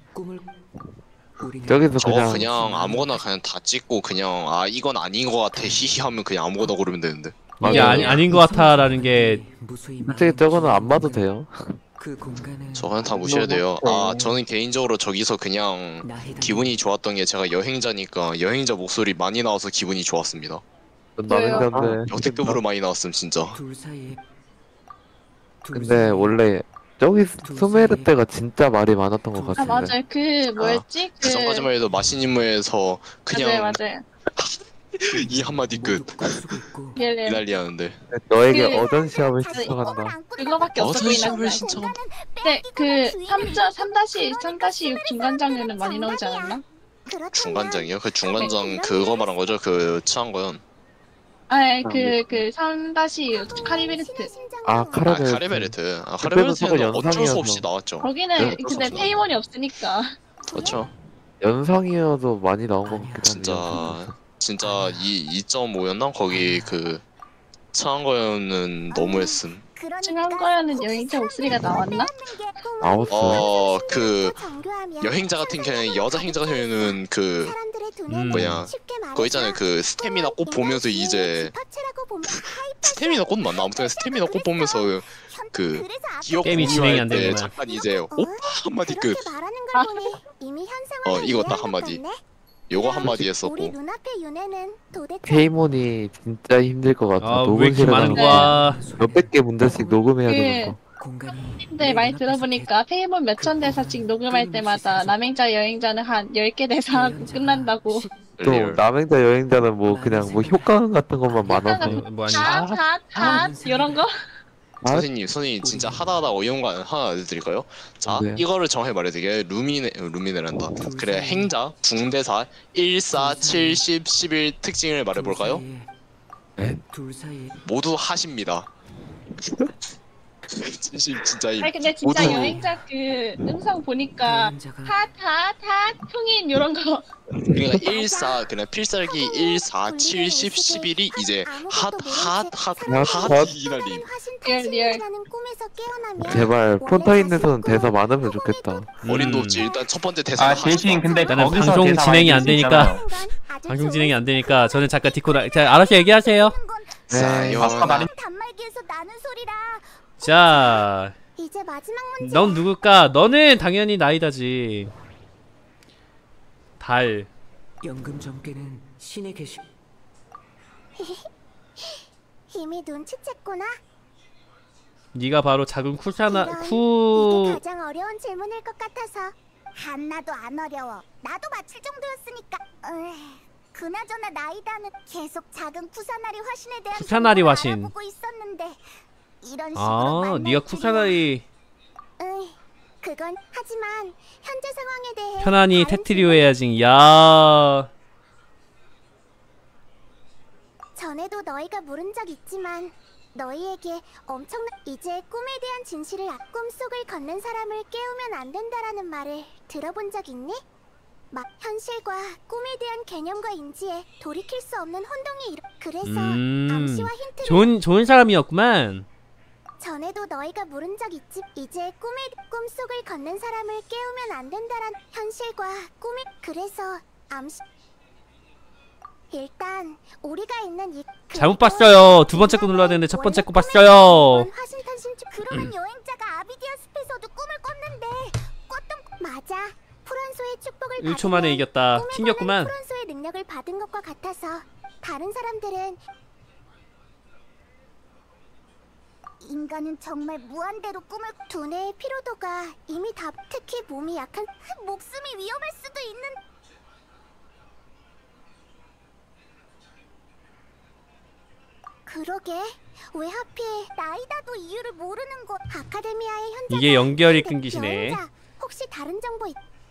저기서 저거 그냥 아무거나 그냥 다 찍고 그냥 이건 아닌 거 같아 히히 하면 그냥 아무거나 고르면 되는데. 이게 아닌 것 같아라는 게 솔직히 저거는 안 봐도 돼요. 저거는 다 무시해야 돼요. 저는 개인적으로 저기서 그냥 기분이 좋았던 게 제가 여행자니까 여행자 목소리 많이 나와서 기분이 좋았습니다. 남행자인데. 역대급으로 많이 나왔음 진짜. 근데 원래 저기 수메르 때가 진짜 말이 많았던 것 같은데. 맞아요. 그 뭐였지? 그 전까지만 해도 마신 임무에서 그냥 맞아요. 이 한마디 끝. 이난리 하는데. 너에게 어전 시합을 신청한다. 그거밖에 없어 어전 시합을 신청한다. 근데 그 3-6 중간 장면은 많이 나오지 않았나? 중간장이요? 그 중간장 그거 말한 거죠? 그 치한 거연. 그 3-6 카리베르트. 카리베르트. 카리베르트는 어쩔 수 없이 나왔죠. 거기는 근데 페이몬이 없으니까. 그렇죠. 연상이어도 많이 나온 것 같긴 한데. 진짜 2.5였나? 거기 그 치한 거연은 너무했음. 중간 거에는 여행자 목소리가 나왔나? 나왔어요. 그 여행자 같은 경우에 여자 행자 같은 경우에는 그 뭐냐 그거 있잖아요. 그 스태미나 꽃 보면서 이제 스태미나 꽃 맞나? 아무튼 스태미나 꽃 보면서 그 기억 게임이 진행이 안 공유할 때 되구나. 잠깐 이제 오빠 한마디 끝. 이거 딱 한마디. 요거 한마디 우리 했었고. 눈앞의 윤회는 도대체 페이몬이 진짜 힘들 것 같아. 아, 왜 이렇게 많은 거야? 몇백 개 문제씩 녹음해야 되는 거. 근데 많이 들어보니까 페이몬 몇천 대사씩 녹음할 때마다 남행자 여행자는 한 10개 대사하고 끝난다고. 또 남행자 여행자는 뭐 그냥 뭐 효과음 같은 것만 많아서. 뭐 다 이런 거? 선생님 진짜 하다 어이없는 거 하나 알려드릴까요? 자, 네. 이거를 정확히 말해드릴게요. 루미네란다. 그래, 행자, 붕대사, 1, 4, 7, 10, 11 특징을 말해볼까요? 네. 모두 하십니다. 진짜 아니 근데 진짜 모두 여행자 그 음성 보니까 다 풍인 이런 거. 그러니까 1, 4 그냥 필살기 1, 4, 7, 10, 11이 이제 핫이라님. 리얼. 제발 폰타인에서는 대사 많으면 좋겠다. 어린 도치 일단 첫 번째 대사. 아 대신 근데 일단은 거기서 방송 대사 진행이 많이 안 들을 수 되니까 있잖아요. 방송 진행이 안 되니까 저는 잠깐 디코다. 자, 알아서 얘기하세요. 사연아. 단말기에서 나는 소리라. 자, 이제 마지막 문제. 넌 누굴까? 너는 당연히 나이다지. 달. 연금 점괘는 신에 계시. 이미 눈치챘구나. 네가 바로 작은 쿠사나 이게 가장 어려운 질문일 것 같아서. 하나도 안 어려워. 나도 맞힐 정도였으니까. 그나저나 나이다는 계속 작은 쿠사나리 화신에 대한 쿠사나리 정보를 화신. 알아보고 있었는데 이런 식으로 아, 만날 네가 줄이야. 쿠사나리 그건 하지만 현재 상황에 대해 편안히 테트리오 해야지. 야. 전에도 너희가 물은 적 있지만 너희에게 엄청난 이제 꿈에 대한 진실을 꿈속을 걷는 사람을 깨우면 안 된다라는 말을 들어본 적 있니? 막 현실과 꿈에 대한 개념과 인지에 돌이킬 수 없는 혼동이 그래서 암시와 힌트를 좋은 사람이었구만. 전에도 너희가 물은 적 있지. 이제 꿈속을 걷는 사람을 깨우면 안 된다란 현실과 꿈이 그래서 암시 일단 우리가 있는 이 잘못 봤어요. 두 번째 거 눌러야 되는데 첫 번째 거 봤어요. 화신탄신축 그러면 여행자가 아비디아 숲에서도 꿈을 꿨는데 꿨던 맞아. 프란소의 축복을 1초 만에 이겼다. 튕겼구만. 프란소의 능력을 받은 것과 같아서 다른 사람들은 인간은 정말 무한대로 꿈을 두뇌의 피로도가 이미 다 특히 몸이 약한 목숨이 위험할 수도 있는 그러게 왜 하필 나이다도 이유를 모르는 거 아카데미아의 현장 이게 연결이 끊기시네. 여행자, 혹시 다른 정보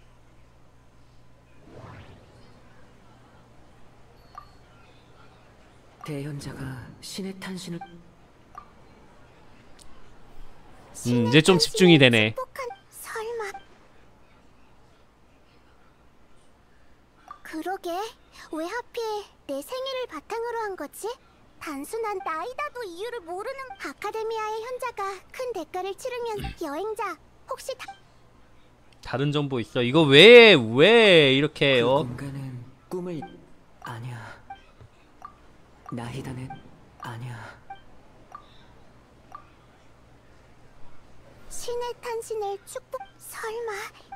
대현자가 신의 탄신을 이제 좀 집중이 되네. 설마 그러게 왜 하필 내 생일을 바탕으로 한 거지? 단순한 나이다도 이유를 모르는 아카데미아의 현자가 큰 대가를 치르면 여행자 혹시 다른 정보 있어. 이거 왜 이렇게 그 공간은 꿈을 아니야. 나히다는 아니야. 신의 탄신을 축복 설마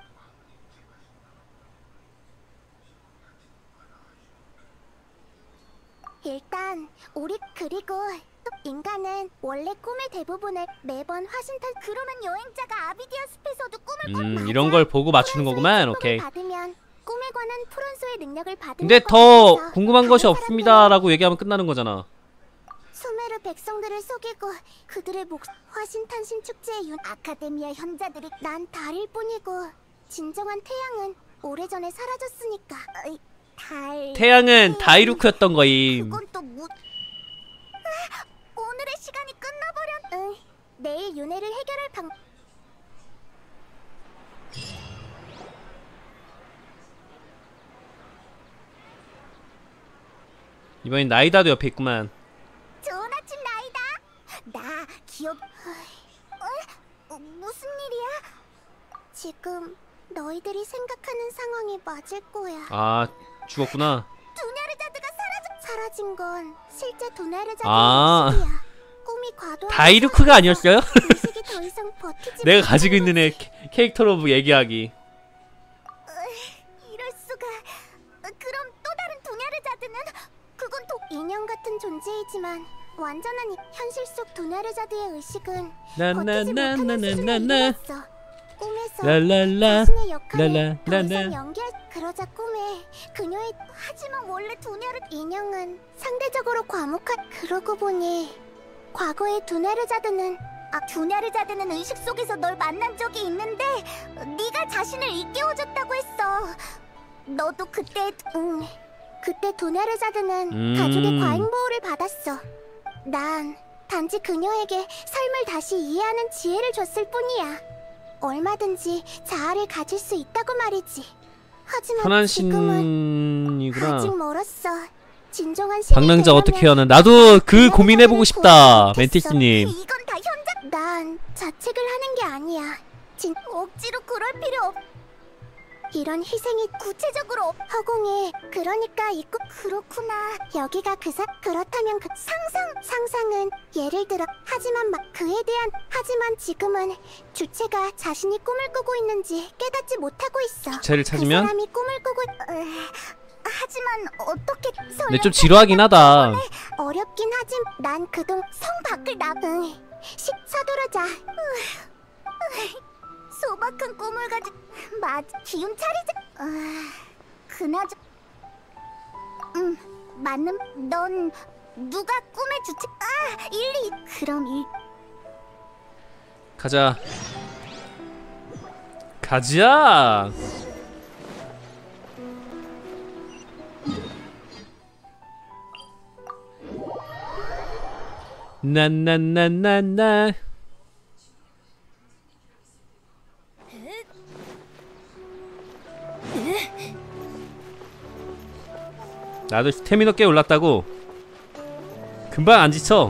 일단 우리 그리고 인간은 원래 꿈의 대부분을 매번 화신탄 그러면 여행자가 아비디아 숲에서도 꿈을 이런 걸 보고 맞추는 거구만. 오케이. 받으면 꿈에 관한 프론소의 능력을 받은 근데 더 궁금한 것이 없습니다라고 얘기하면 끝나는 거잖아. 수메르 백성들을 속이고 그들의 화신탄신 축제의 아카데미아 현자들이 난 달일 뿐이고 진정한 태양은 오래전에 사라졌으니까 태양은 다이루크였던 거임. 그건 또 오늘의 시간이 끝나버렸 내일 윤회를 해결할 이번엔 나이다도 옆에 있구만. 좋은 아침 나이다. 나 기억 무슨 일이야? 지금 너희들이 생각하는 상황이 맞을 거야. 아, 죽었구나. 두냐르자드가 사라진 건 실제 두냐르자드의 아. 모습이야. 꿈이 과도 다이루크가 아니었어요? 더 이상 버티지 내가 가지고 있는 캐릭터로 얘기하기. 이럴 수가. 같은 존재이지만 완전한 현실 속 두나르자드의 의식은 나나나나나나나 꿈에서 랄랄라 자신의 역할을 더 랄랄라라 이상 연기할 그러자 꿈에 그녀의 하지만 원래 두나르 인형은 상대적으로 과묵한 그러고 보니 과거의 두나르자드는 두나르자드는 의식 속에서 널 만난 적이 있는데 네가 자신을 일깨워줬다고 했어. 너도 그때 두나르자드는 가족의 과잉 보호를 받았어. 난 단지 그녀에게 삶을 다시 이해하는 지혜를 줬을 뿐이야. 얼마든지 자아를 가질 수 있다고 말이지. 하지만 편한 지금은 신이구나. 아직 멀었어. 진정한 방랑자 어떻게 하는? 나도 그 고민해보고 싶다, 멘티스님. 이건 다 현장. 난 자책을 하는 게 아니야. 억지로 그럴 필요 없. 이런 희생이 구체적으로 허공에 그러니까 있고 그렇구나. 여기가 그렇다면 그 상상은 예를 들어 하지만 하지만 지금은 주체가 자신이 꿈을 꾸고 있는지 깨닫지 못하고 있어. 주체를 찾으면? 그 사람이 꿈을 꾸고 하지만 어떻게 근데 좀 지루하긴 하다. 어렵긴 하지만 난 그동 성 밖을 서두르자. 소박한 꿈을 기운 차리자. 그나저 맞는 넌 누가 꿈의 주체 그럼 가자. 나나나나나 나도 스태미너 꽤 올랐다고. 금방 안 지쳐.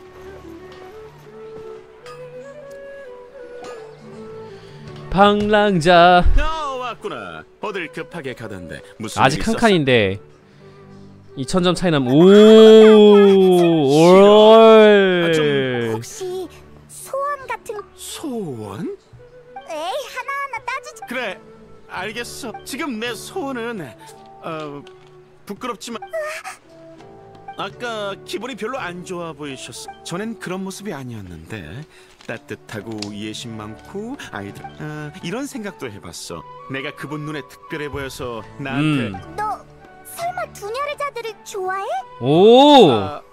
방랑자 왔구나. 어딜 급하게 가던데 무슨 아직 일 한 있었어? 칸인데 2000점 차이 나면 혹시 소원 같은 소원? 에이 하나하나 따지지. 그래 알겠어. 지금 내 소원은 부끄럽지만 아까 기분이 별로 안 좋아 보이셨어. 전엔 그런 모습이 아니었는데 따뜻하고 이해심 많고 아이들 이런 생각도 해봤어. 내가 그분 눈에 특별해 보여서 나한테 너 설마 두냐르자들을 좋아해? 오.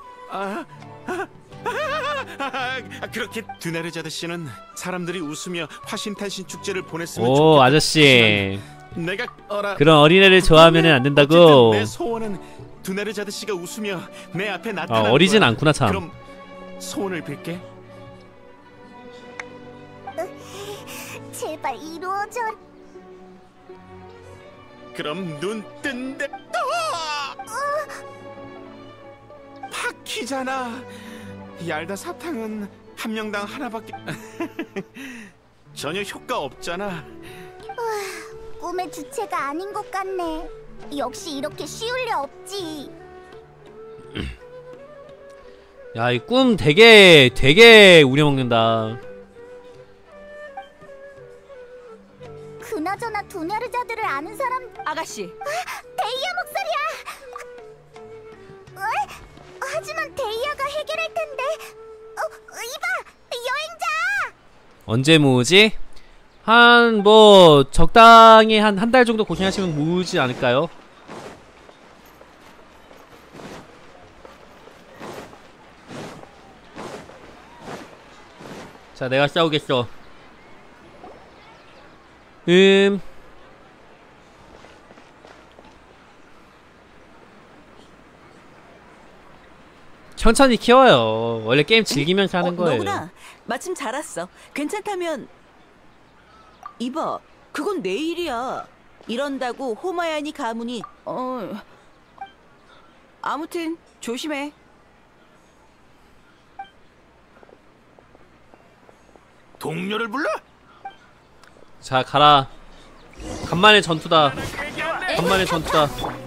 그렇게 두나르자드 씨는 사람들이 웃으며 화신탄신 축제를 보냈으면 오 좋겠다. 아저씨. 내가 그런 어린애를 좋아하면은 안 된다고. 내 소원은 두나르자드 씨가 웃으며 내 앞에 나타나는 어리진 거야. 않구나 참. 그럼 소원을 빌게. 제발 이루어져. 그럼 눈 뜬데 파키잖아. 얄다 사탕은 한 명당 하나밖에 전혀 효과 없잖아. 꿈의 주체가 아닌 것 같네. 역시 이렇게 쉬울 리 없지. 야, 이 꿈 되게 우려먹는다. 그나저나 두냐르자들을 아는 사람. 아가씨. 데이아 목소리야. 하지만 데이아가 해결할 텐데. 이봐, 여행자. 언제 모으지? 뭐 적당히 한 달 정도 고생하시면 모으지 않을까요? 자, 내가 싸우겠어. 천천히 키워요. 원래 게임 즐기면서 하는 거예요. 너구나. 마침 잘 왔어. 괜찮다면 이봐, 그건 내 일이야. 이런다고 호마야니 가문이 아무튼 조심해. 동료를 불러? 자, 가라. 간만에 전투다. 간만에 전투다.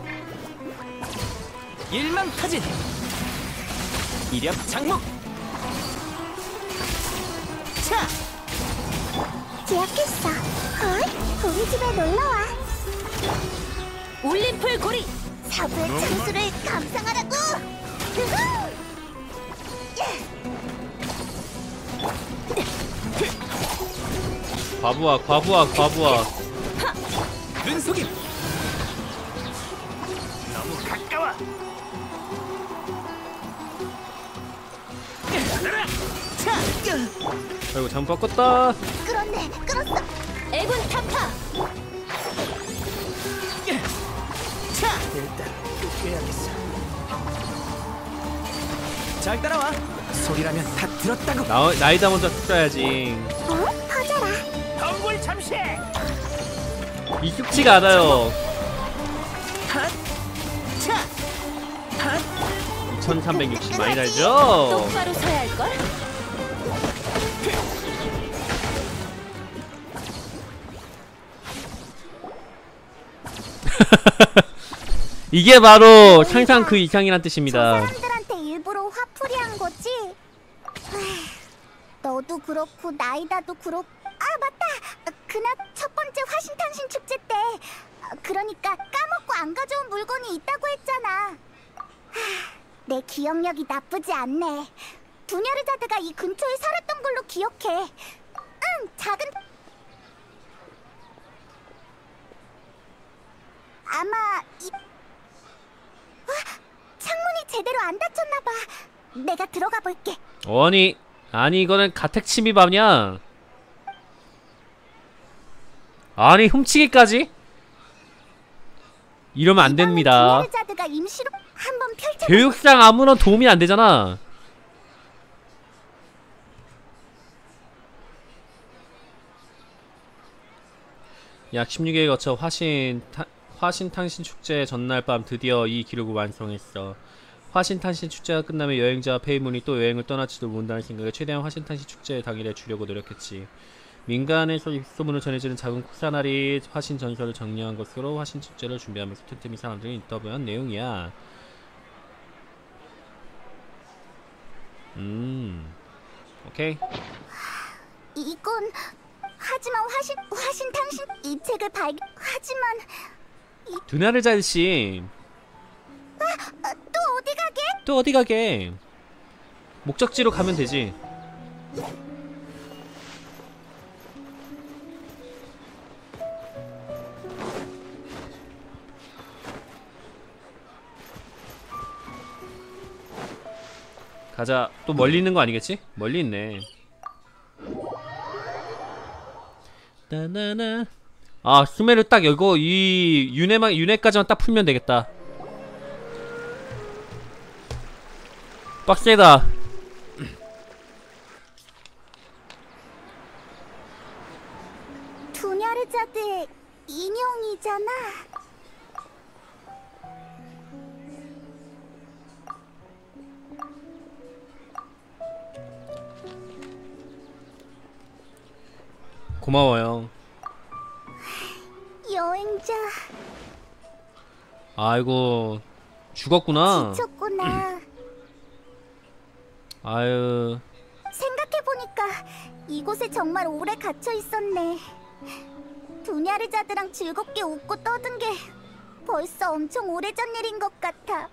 일망타진. 이력 장목. 자, 기억했어. 우리 집에 놀러와. 올림플 고리. 사부의 창수를 감상하라고. 과부하, 과부하, 과부하. 눈속임. 너무 가까워. 아이고 잘못 바꿨다. 끌었네, 끌었어. 애군 타파. 일단 해야겠어. 잘 따라와. 소리라면 다 들었다고. 나이다 먼저 뜯어야지. 퍼져라. 덩굴 잠시. 익숙치가 않아요. 2360 많이 달죠? 똑바로 서야 할걸? 이게 바로 상상 그 이상이란 뜻입니다. 사람들한테 일부러 화풀이한 거지? 너도 그렇고 나이다도 그렇고. 아 맞다. 그날 첫 번째 화신탄신 축제 때 그러니까 까먹고 안 가져온 물건이 있다고 했잖아. 내 기억력이 나쁘지 않네. 두냐르자드가 이 근처에 살았던 걸로 기억해. 응, 작은... 아마 이... 창문이 제대로 안 닫혔나봐. 내가 들어가 볼게. 아니 이거는 가택 침입 아니야? 아니 훔치기까지? 이러면 안 됩니다. 두냐르자드가 임시로 한번 펼쳐... 교육상 아무런 도움이 안 되잖아. 약 16일 거쳐 화신탄신 축제 전날 밤 드디어 이 기록을 완성했어. 화신탄신 축제가 끝나면 여행자와 페이문이 또 여행을 떠날지도 모른다는 생각에 최대한 화신탄신 축제 당일에 주려고 노력했지. 민간에서 입소문을 전해지는 작은 쿠사나리 화신 전설을 정리한 것으로 화신 축제를 준비하면서 틈틈이 사람들이 인터뷰한 내용이야. 오케이. 이건 하지만 화신탄신 이 책을 하지만 두냐르자드씨 또 어디 가게? 또 어디 가게? 목적지로 가면 되지. 가자. 또 멀리 있는 거 아니겠지? 멀리 있네. 나나나. 아, 수메르 딱 이거 이 윤회까지만 딱 풀면 되겠다. 빡세다. 두냐르자드의 인형이잖아. 고마워요. 여행자. 아이고 죽었구나. 지쳤구나. 아유. 생각해보니까 이곳에 정말 오래 갇혀 있었네. 두냐르자드랑 즐겁게 웃고 떠든 게 벌써 엄청 오래전 일인 것 같아.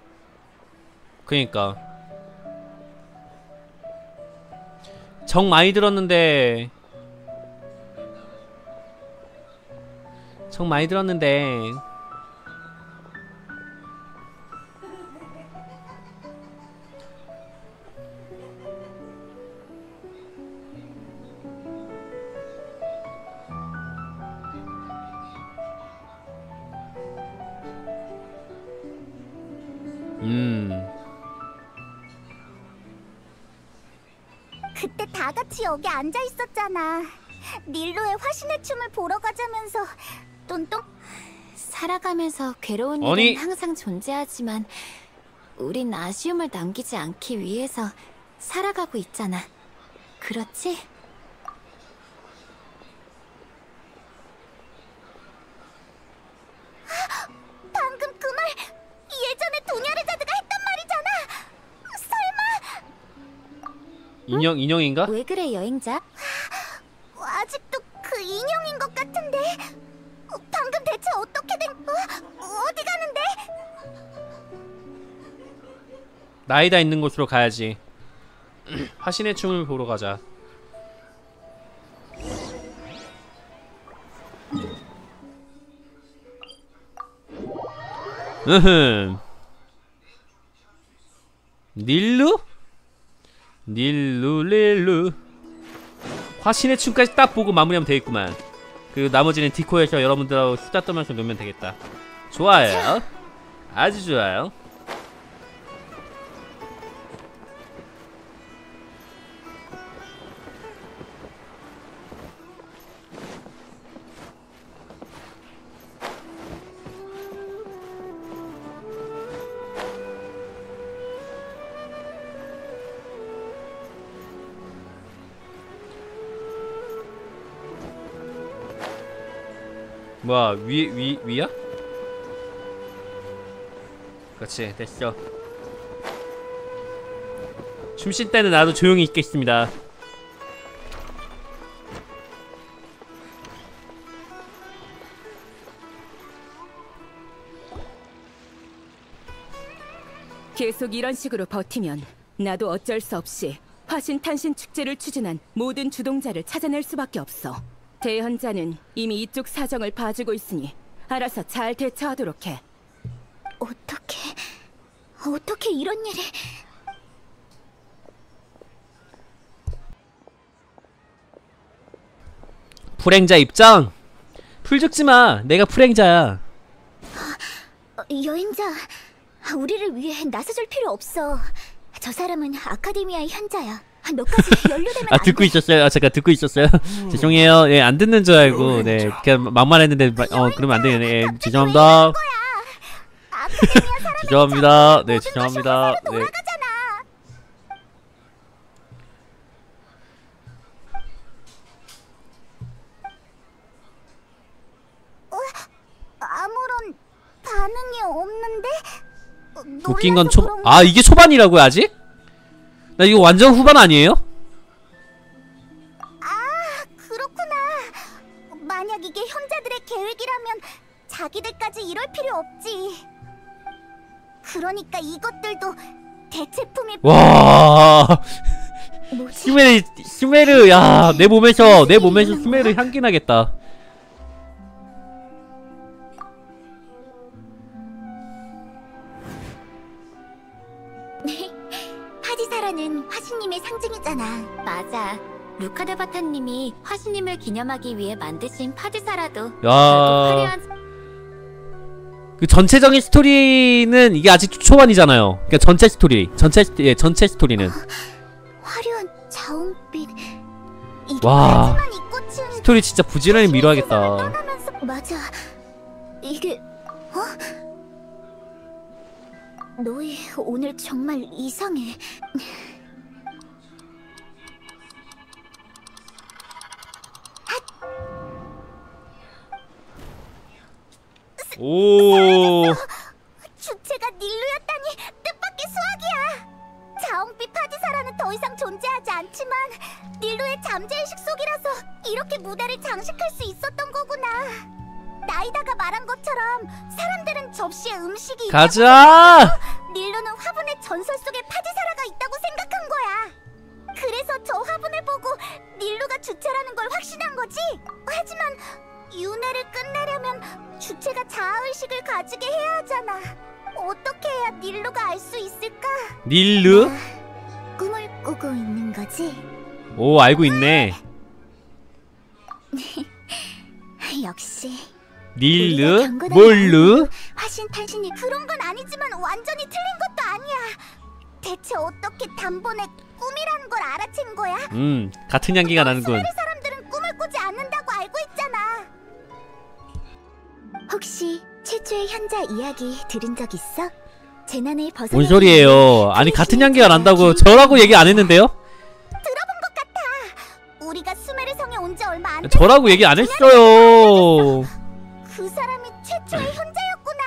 그니까 정 많이 들었는데 그때 다 같이 여기 앉아 있었잖아. 닐로의 화신의 춤을 보러 가자면서 똔똔. 살아가면서 괴로운 아니. 일은 항상 존재하지만 우린 아쉬움을 남기지 않기 위해서 살아가고 있잖아. 그렇지? 방금 그 말 예전에 도냐르자드가 했던 말이잖아. 설마 인형인가? 왜 그래 여행자? 아직도 그 인형인 것 같은데. 방금 대체 어떻게 된... 어디 가는데? 라이다 있는 곳으로 가야지. 화신의 춤을 보러 가자. 닐루? 닐루 화신의 춤까지 딱 보고 마무리하면 되겠구만. 그리고 나머지는 디코에서 여러분들하고 수다 떠면서 놀면 되겠다. 좋아요. 아주 좋아요. 뭐야, 위야? 그렇지, 됐어. 춤 쉴 때는 나도 조용히 있겠습니다. 계속 이런 식으로 버티면 나도 어쩔 수 없이 화신 탄신 축제를 추진한 모든 주동자를 찾아낼 수밖에 없어. 대현자는 이미 이쪽 사정을 봐주고 있으니 알아서 잘 대처하도록 해. 어떻게 이런 일이... 불행자 입장! 풀 죽지마! 내가 불행자야. 여행자, 우리를 위해 나서줄 필요 없어. 저 사람은 아카데미아의 현자야. 너까지 연루되면 아, 듣고 있었어요? 아, 잠깐 듣고 있었어요? 죄송해요. 예, 안 듣는 줄 알고. 네, 그냥 막말했는데, 그러면 안 되네. 예, 죄송합니다. 죄송합니다. 네, 죄송합니다. 네. 아무런 반응이 없는데? 웃긴 건 아, 이게 초반이라고요, 아직? 나 이거 완전 후반 아니에요? 아, 그렇구나. 만약 이게 현자들의 계획이라면 자기들까지 이럴 필요 없지. 그러니까 이것들도 대체품이... 와... 스메르, 야, 내 몸에서 스메르 향기 나겠다. 파디사라는 화신님의 상징이잖아. 맞아. 루카드 바타님이 화신님을 기념하기 위해 만드신 파디사라도 야... 화려한... 그 전체적인 스토리는 이게 아직 초반이잖아요. 그러니까 전체 스토리는 화려한 자홍빛. 와, 스토리 진짜 부지런히 미뤄야겠다. 맞아. 이게 너희 오늘 정말 이상해. 오. 주체가 닐루였다니 뜻밖의 수학이야. 자홍빛 파디사라는 더 이상 존재하지 않지만 닐루의 잠재의식 속이라서 이렇게 무대를 장식할 수 있었던 거구나. 나이다가 말한 것처럼 사람들은 접시에 음식이 가자! 닐루는 화분의 전설 속에 파디사라가 있다고 생각한 거야. 그래서 저 화분을 보고 닐루가 주체라는 걸 확신한 거지. 하지만 윤회를 끝내려면 주체가 자아의식을 가지게 해야 하잖아. 어떻게 해야 닐루가 알 수 있을까? 닐루? 꿈을 꾸고 있는 거지? 오, 알고 있네. 역시 닐루? 몰루? 화신 탄신이 그런 건 아니지만 완전히 틀린 것도 아니야. 대체 어떻게 단번에 꿈이라는 걸 알아챈 거야? 같은 향기가 나는군. 스메르 사람들은 꿈을 꾸지 않는다고 알고 있잖아. 혹시 최초의 현자 이야기 들은 적 있어? 재난을 벗어나... 뭔 소리예요? 아니, 같은 향기가 난다고 저라고 얘기 안 했는데요? 들어본 것 같아. 우리가 수메르 성에 온 지 얼마 안 됐어. 저라고 얘기 안 했어요. 그 사람이 최초의 현자였구나.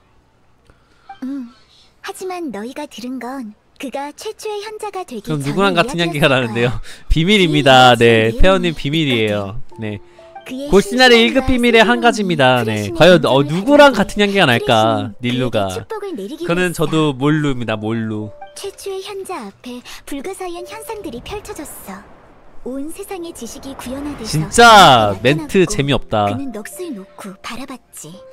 하지만 너희가 들은 건 그가 최초의 현자가 되기 그럼 전에 누구랑 같은 향기가 이야기였을 나는데요? 거야. 비밀입니다. 네, 페어님 비밀이에요. 네. 골시나리 1급 비밀의 한 가지입니다. 네. 과연 누구랑 같은 향기가 날까? 닐루가. 그거는 저도 몰루입니다. 몰루. 최초의 현자 앞에 불가사의한 현상들이 펼쳐졌어. 온 세상의 지식이 구현화돼서 진짜 멘트 재미없다. 그는 넋을 놓고 바라봤지.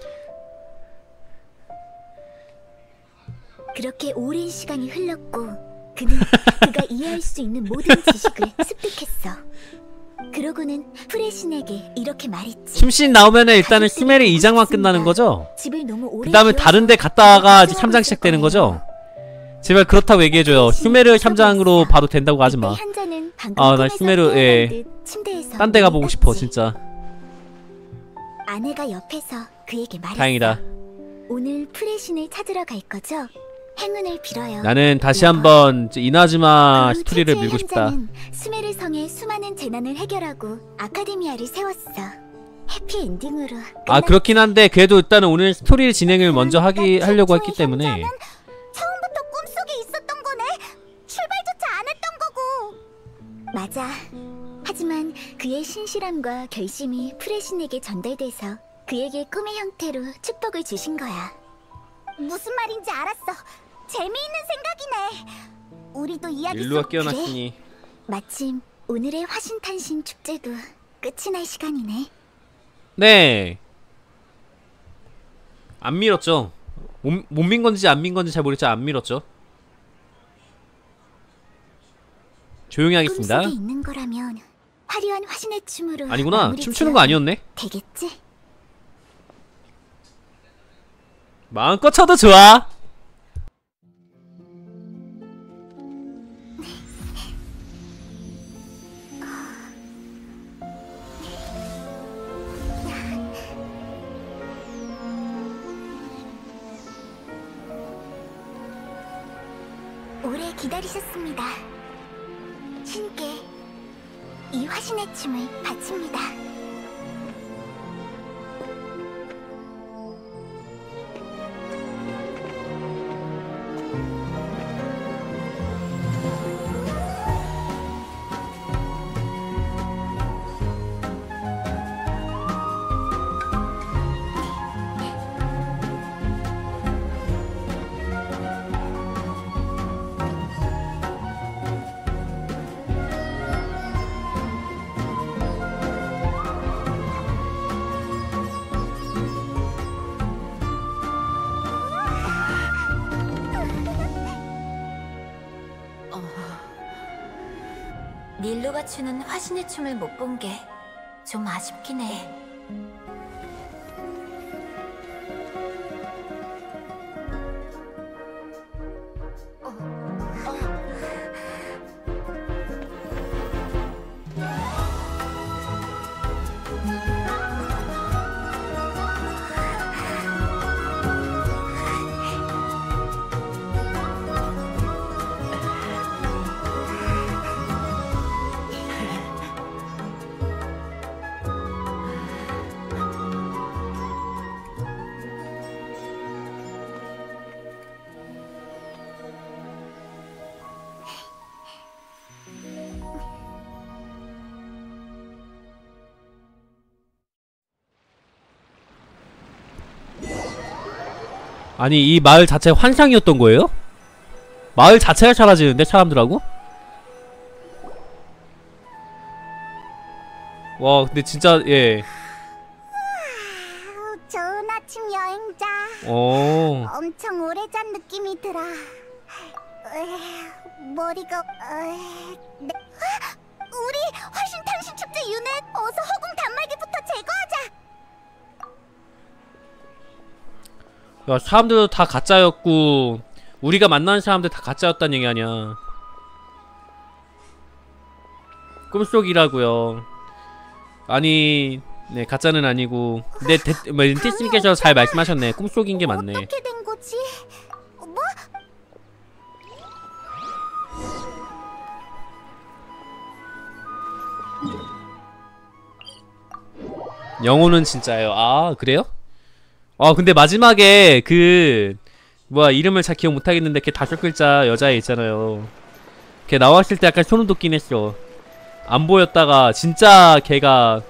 그렇게 오랜 시간이 흘렀고 그는 그가 이해할 수 있는 모든 지식을 습득했어. 그러고는 프레신에게 이렇게 말했지. 심신 나오면은 일단은 스멜의 2장만 끝나는 거죠? 집을 너무 오래 그 다음에 다른 데 갔다가 이제 3장 시작되는 거죠? 제발 그렇다고 얘기해줘요. 슈메르 3장으로 봐도 된다고 하지마. 아, 나 슈메르, 예. 딴 데 가보고 싶어, 진짜. 아내가 옆에서 그에게 말했어. 다행이다. 오늘 프레신을 찾으러 갈 거죠? 행운을 빌어요. 나는 다시 한번 이나즈마 스토리를 밀고 싶다. 수메르 성의 수많은 재난을 해결하고 아카데미아를 세웠어. 해피엔딩으로. 아, 그렇긴 한데 그래도 일단은 오늘 스토리 진행을 먼저 하려고 했기 때문에. 처음부터 꿈속에 있었던 거네. 출발조차 안 했던 거고. 맞아. 하지만 그의 신실함과 결심이 프레신에게 전달돼서 그에게 꿈의 형태로 축복을 주신 거야. 무슨 말인지 알았어. 재미있는 생각이네. 우리도 이야기 일루가 깨어났으니. 그래. 마침 오늘의 화신탄신 축제도 끝이 날 시간이네. 네. 안 밀었죠. 못 민 건지 안 민 건지 잘 모르겠지만 안 밀었죠. 조용히 하겠습니다. 꿈속에 있는 거라면 화려한 화신의 춤으로 아니구나. 춤추는 거 아니었네. 되겠지? 마음껏 쳐도 좋아. 오래 기다리셨습니다. 신께 이 화신의 춤을 바칩니다. 닐루가 추는 화신의 춤을 못 본 게 좀 아쉽긴 해. 아니, 이 마을 자체가 환상이었던 거예요? 마을 자체가 사라지는데, 사람들하고? 와, 근데 진짜, 예. 좋은 아침 여행자. 엄청 오래 잔 느낌이 들어. 머리가... 네. 우리 화신탄신 축제 유닛! 어서 허공 단말기부터 제거하자! 야, 사람들도 다 가짜였고 우리가 만난 사람들 다 가짜였단 얘기 아니야. 꿈속이라고요. 아니, 네, 가짜는 아니고. 근데 린티스님께서 잘 말씀하셨네. 꿈속인 게 맞네. 어떻게 된 거지? 뭐? 영혼은 진짜예요. 아, 그래요? 근데 마지막에 뭐야, 이름을 잘 기억 못하겠는데 걔 5글자 여자애 있잖아요. 걔 나왔을 때 약간 소름 돋긴 했어. 안 보였다가 진짜 걔가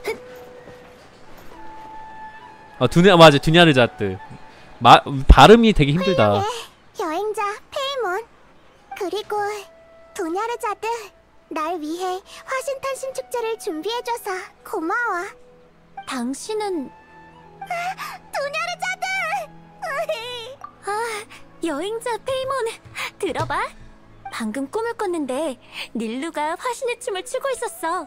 맞아, 두냐르자트. 발음이 되게 힘들다. 여행자 페이몬. 그리고 도냐르자드, 날 위해 화신탄신 축제를 준비해줘서 고마워. 당신은 도냐르자드! 여행자 페이몬, 들어봐. 방금 꿈을 꿨는데 닐루가 화신의 춤을 추고 있었어.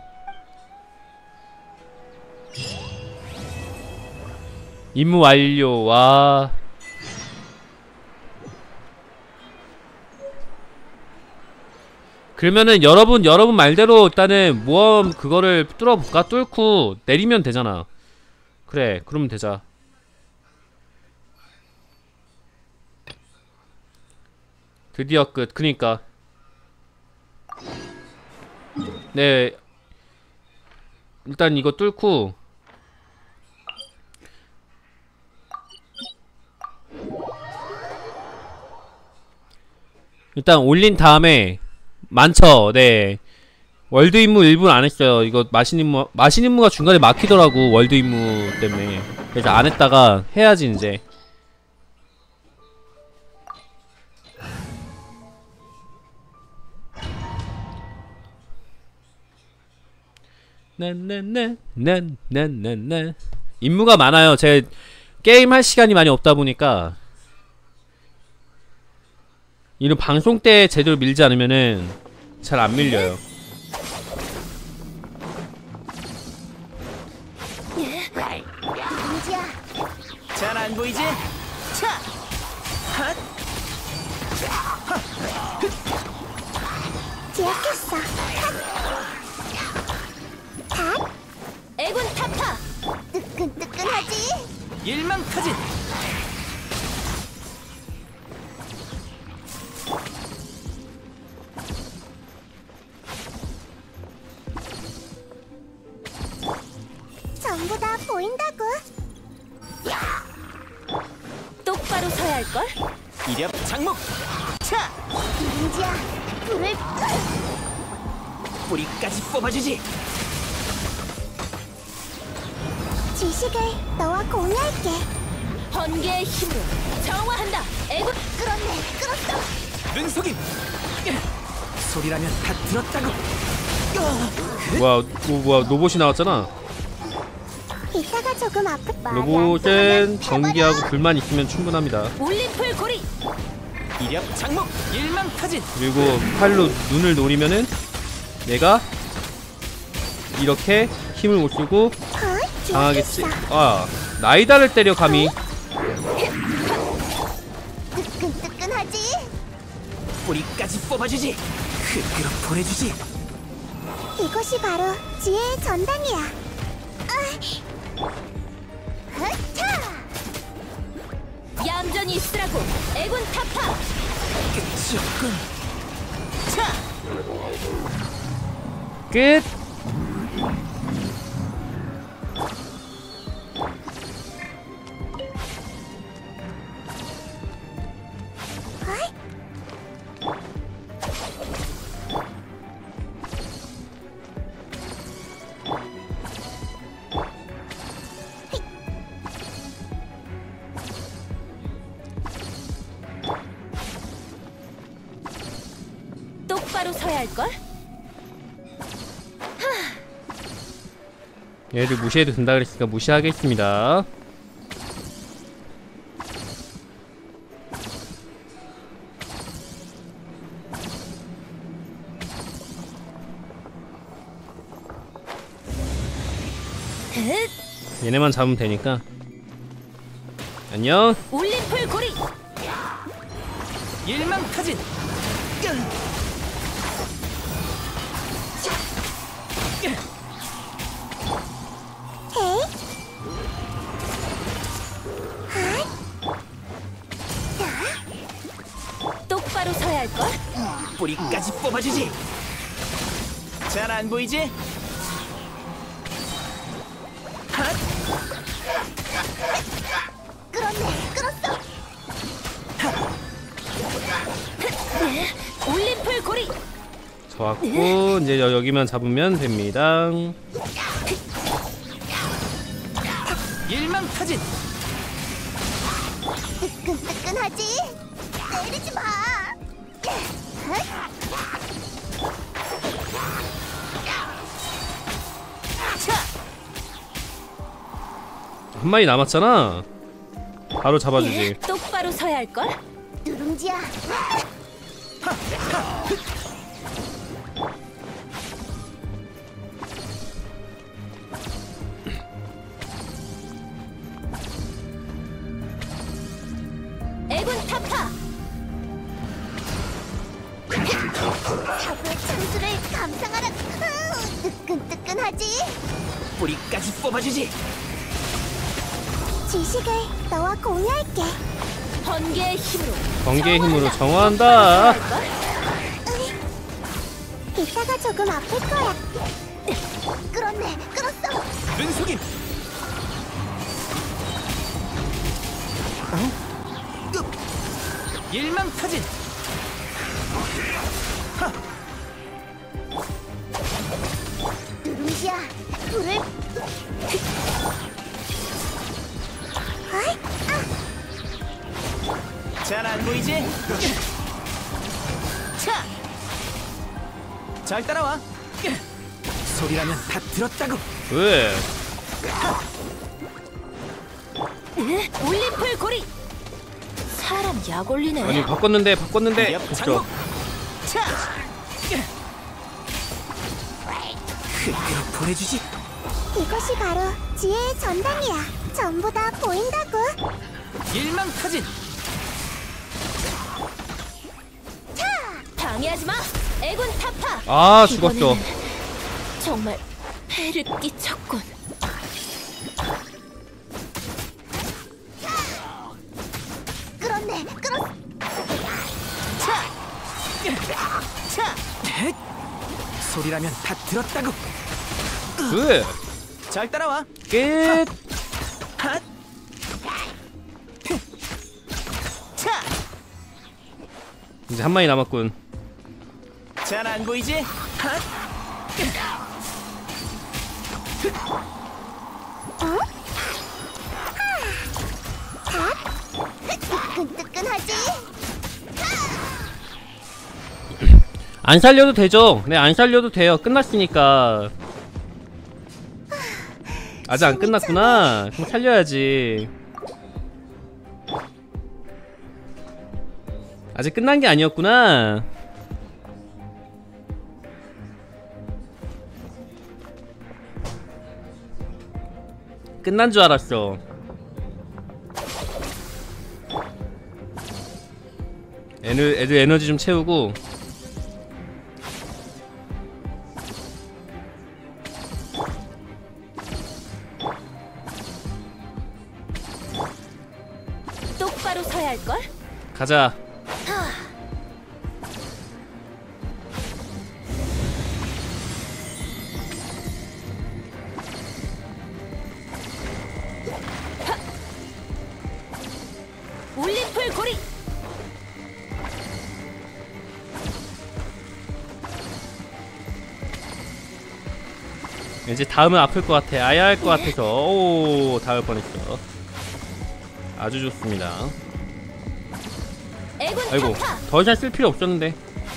임무 완료. 와. 그러면은 여러분 말대로 일단은 모험 그거를 뚫어볼까? 뚫고 내리면 되잖아. 그래, 그러면 되자. 드디어 끝. 그니까 네, 일단 이거 뚫고 일단 올린 다음에 많죠. 네, 월드 임무 일부는 안 했어요. 이거 마신 임무가 중간에 막히더라고, 월드 임무 때문에. 그래서 안 했다가 해야지 이제. 네. 임무가 많아요. 제 게임 할 시간이 많이 없다 보니까. 이런 방송 때 제대로 밀지 않으면은 잘 안 밀려요. 잘 안 보이지? 차! 핫! 기억했어. 애군 타파. 뜨끈뜨끈하지? 일망타진! 전부 다 보인다고. 똑바로 서야 할걸? 이력 장목! 차! 민지야, 불을 뿌리까지 뽑아주지! 지식을 너와 공유할게. 번개의 힘으로 정화한다. 애군. 끌었어. 눈속임! 소리라면 다 들었다고! 뭐야, 로봇이 나왔잖아. 이따가 조금 아플. 로봇은 전기하고 불만 있으면 충분합니다. 올림플 고리. 이력 장목! 일망타진! 그리고 팔로 눈을 노리면은 내가 이렇게 힘을 못 쓰고 당하겠지. 아, 나이다를 때려 감히. 뜨끈뜨끈하지? 뿌리까지 뽑아주지! 흙으로 보내주지! 이것이 바로 지혜의 전당이야. 얌전히 있으라고. 애군 타파. 끝이 없군. 차! 끝. 똑바로 서야 할걸? 얘들 무시해도 된다 그랬으니까 무시하겠습니다. 얘네만 잡으면 되니까. 안녕. 올림플 고리. 일망타진! 똑바로 서야 할걸? 뿌리까지 뽑아주지! 잘 안 보이지? 끌었어. 올림플 고리. 좋았고, 이제 여기만 잡으면 됩니다. 일망타진! 뜨끈뜨끈하지? 내리지 마. 한 마리 남았잖아. 바로 잡아주지. 똑바로 서야 할 걸. 누룽지야. 애군 타파. 탑의 창수를 감상하라. 뜨끈뜨끈하지. 뿌리까지 뽑아주지. 지식을 너와 공유할게. 번개의 힘으로. 번개의 힘으로 정화한다. 이따가 조금 아플 거야. 끌었네, 끌었어. 눈속임. 일망타진. 누룽지야, 불을. 잘 안 보이지? 차! 잘 따라와. 소리라면 다 들었다고. 왜? 올림플 고리. 사람 약 올리네. 아니 바꿨는데 됐죠. 차! 흙으로 보내주지. 이것이 바로 지혜의 전당이야. 전부 다 보인다고. 일망타진. 방해하지 마. 애군 타파. 아 죽었어. 이번에는 정말 패를 끼쳤군. 끌었네, 끌었어. 차! 소리라면 다 들었다고. 왜? 잘 따라와. 끝. 핫! 차! 이제 한 마리 남았군. 잘 안 보이지? 핫! 뜨끈뜨끈하지? 안 살려도 되죠. 네, 안 살려도 돼요. 끝났으니까. 아직 안 끝났구나. 그럼 살려야지. 아직 끝난 게 아니었구나. 끝난 줄 알았어. 애들 에너지 좀 채우고. 똑바로 서야 할 걸. 가자. 올림플 고리. 이제 다음은 아플 것 같아. 아야 할 것 같아서. 오, 닿을 뻔했어. 아주 좋습니다. 아이고, 더 이상 쓸 필요 없었는데.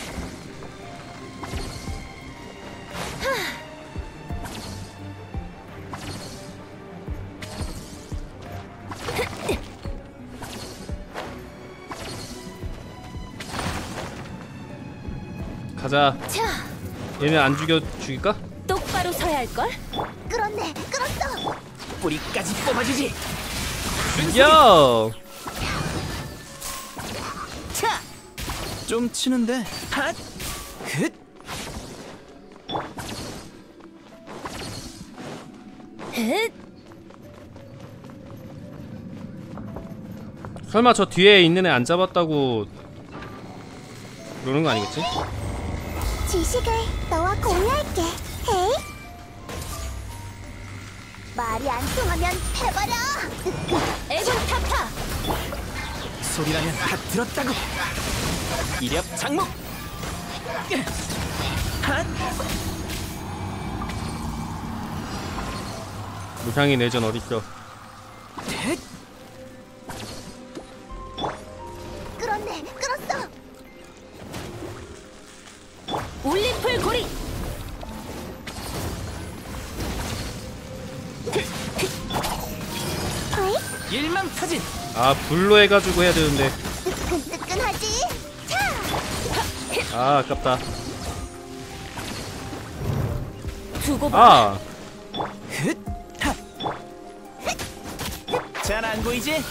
가자. 얘네 안 죽일까? 똑바로 서야 할 걸. 끌었네, 끌었어. 뿌리까지 뽑아주지. 야! 차! 좀 치는데. 핫! 흣! 흣! 설마 저 뒤에 있는 애 안 잡았다고 그러는 거 아니겠지? 지식을 너와 공유할게. 헤이. 말이 안 통하면 해버려. 애군 타파. 소리라면 다 들었다고. 이력 장목. 핫! 무상의 내전 어딨어? 끌었네, 끌었어. 일망타진. 아 불로 해가지고 해야 되는데. 뜨끈뜨끈하지? 아 아깝다. 두고 아 잘 안 보이지?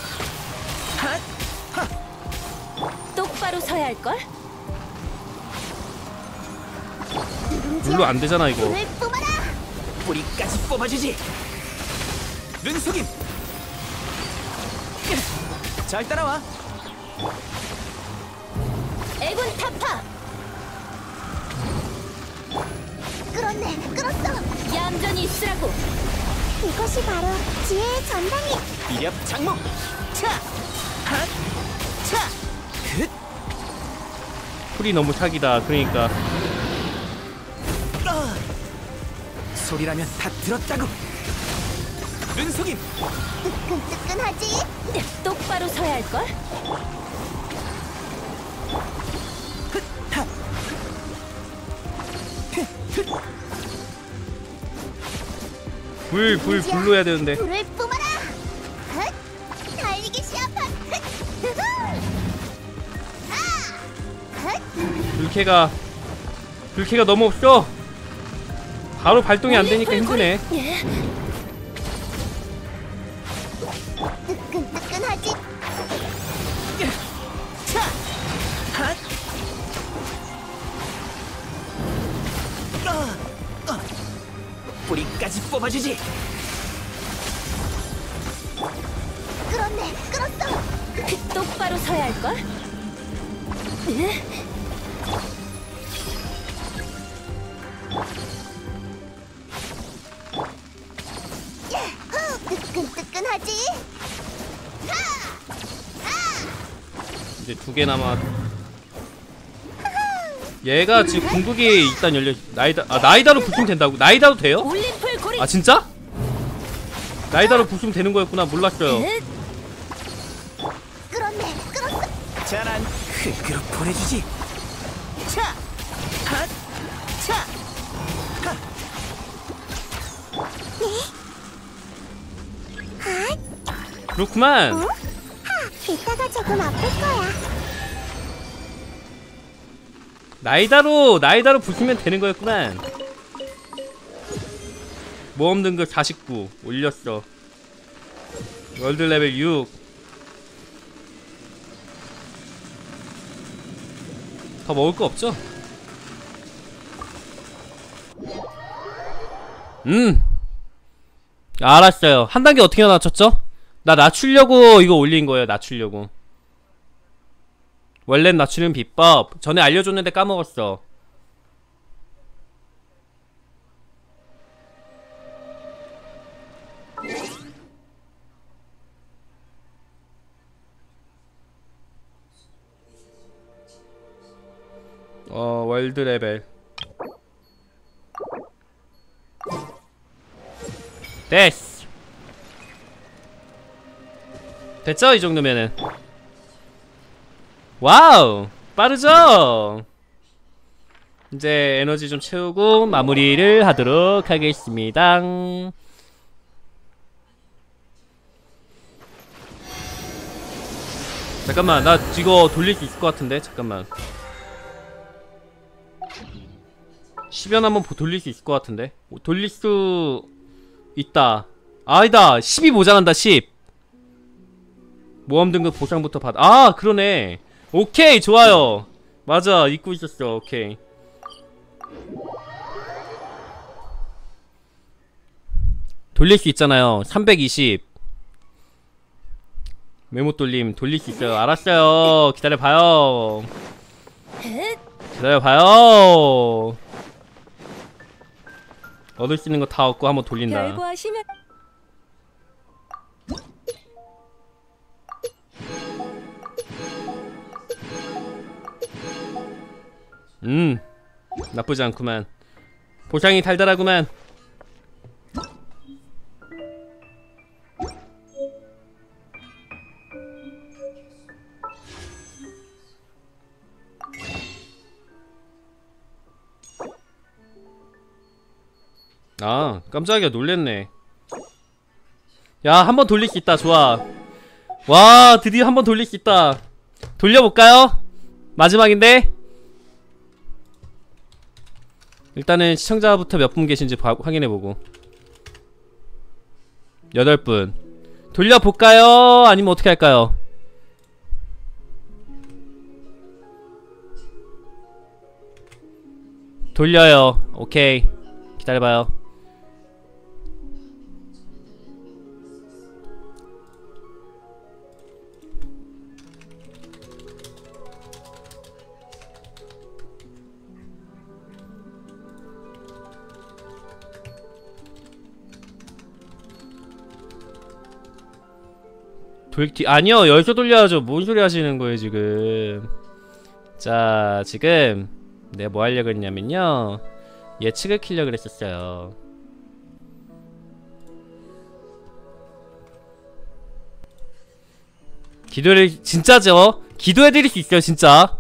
똑바로 서야 할 걸. 불로 안 되잖아 이거. 불을 뿜어라. 뿌리까지 뽑아주지. 눈속임. 잘 따라와. 애군 타파. 끌었네, 끌었어. 얌전히 있으라고. 이것이 바로 지혜의 전당이. 이력 장목. 차. 핫. 차. 긋. 풀이 너무 사기다. 그러니까 소리라면 다 들었다고. 눈속임. 뜨끈뜨끈하지? 똑바로 서야 할 걸. 불로 해야 되는데. 불을 뿜어라. 달리기 시합한. 불캐가 너무 없어. 바로 발동이 안 되니까 힘드네. 뜨끈뜨끈하지? 차. 핫. 뿌리까지 뽑아주지. 끌었네, 끌었어. 똑바로 서야 할 걸. 뜨끈뜨끈하지? 이제 2개 남았. 얘가 지금 궁극이 일단 열려. 나이다로 부수면 된다고. 나이다도 돼요? 아 진짜? 나이다로 부수면 되는 거였구나. 몰랐어요. 끌었네, 끌었어. 잘한 흙으로 보내주지. 차. 핫. 차. 그렇구만. 하, 이따가 조금 아플 거야. 나이다로 부수면 되는 거였구만. 모험 등급 49 올렸어. 월드 레벨 6. 더 먹을 거 없죠? 알았어요. 한 단계 어떻게 낮췄죠? 나 낮추려고 이거 올린 거예요. 낮추려고. 원래 낮추는 비법 전에 알려줬는데 까먹었어. 월드 레벨 됐어. 됐죠? 이 정도면은. 와우 빠르죠? 이제 에너지 좀 채우고 마무리를 하도록 하겠습니다. 잠깐만 나 이거 돌릴 수 있을 것 같은데. 잠깐만 10연 한번 돌릴 수 있을 것 같은데. 돌릴 수 있다. 아니다 10이 모자란다. 10 모험 등급 보상부터 받. 아 그러네. 오케이 좋아요. 맞아 잊고 있었어. 오케이 돌릴 수 있잖아요. 320 메모 돌림 돌릴 수 있어요. 알았어요. 기다려봐요. 기다려봐요. 얻을 수 있는 거 다 얻고 한번 돌린다. 결과하시면 나쁘지 않구만. 보상이 달달하구만. 아 깜짝이야 놀랬네. 야 한번 돌릴 수 있다. 좋아. 와, 드디어 한번 돌릴 수 있다. 돌려볼까요? 마지막인데. 일단은 시청자부터 몇 분 계신지 확인해보고. 8분. 돌려볼까요? 아니면 어떻게 할까요? 돌려요. 오케이. 기다려봐요. 아니요, 여기서 돌려야죠. 뭔 소리 하시는 거예요 지금. 자, 지금 내가 뭐 하려고 했냐면요, 예측을 키려고 그랬었어요. 기도를 진짜죠? 기도해드릴 수 있어요 진짜.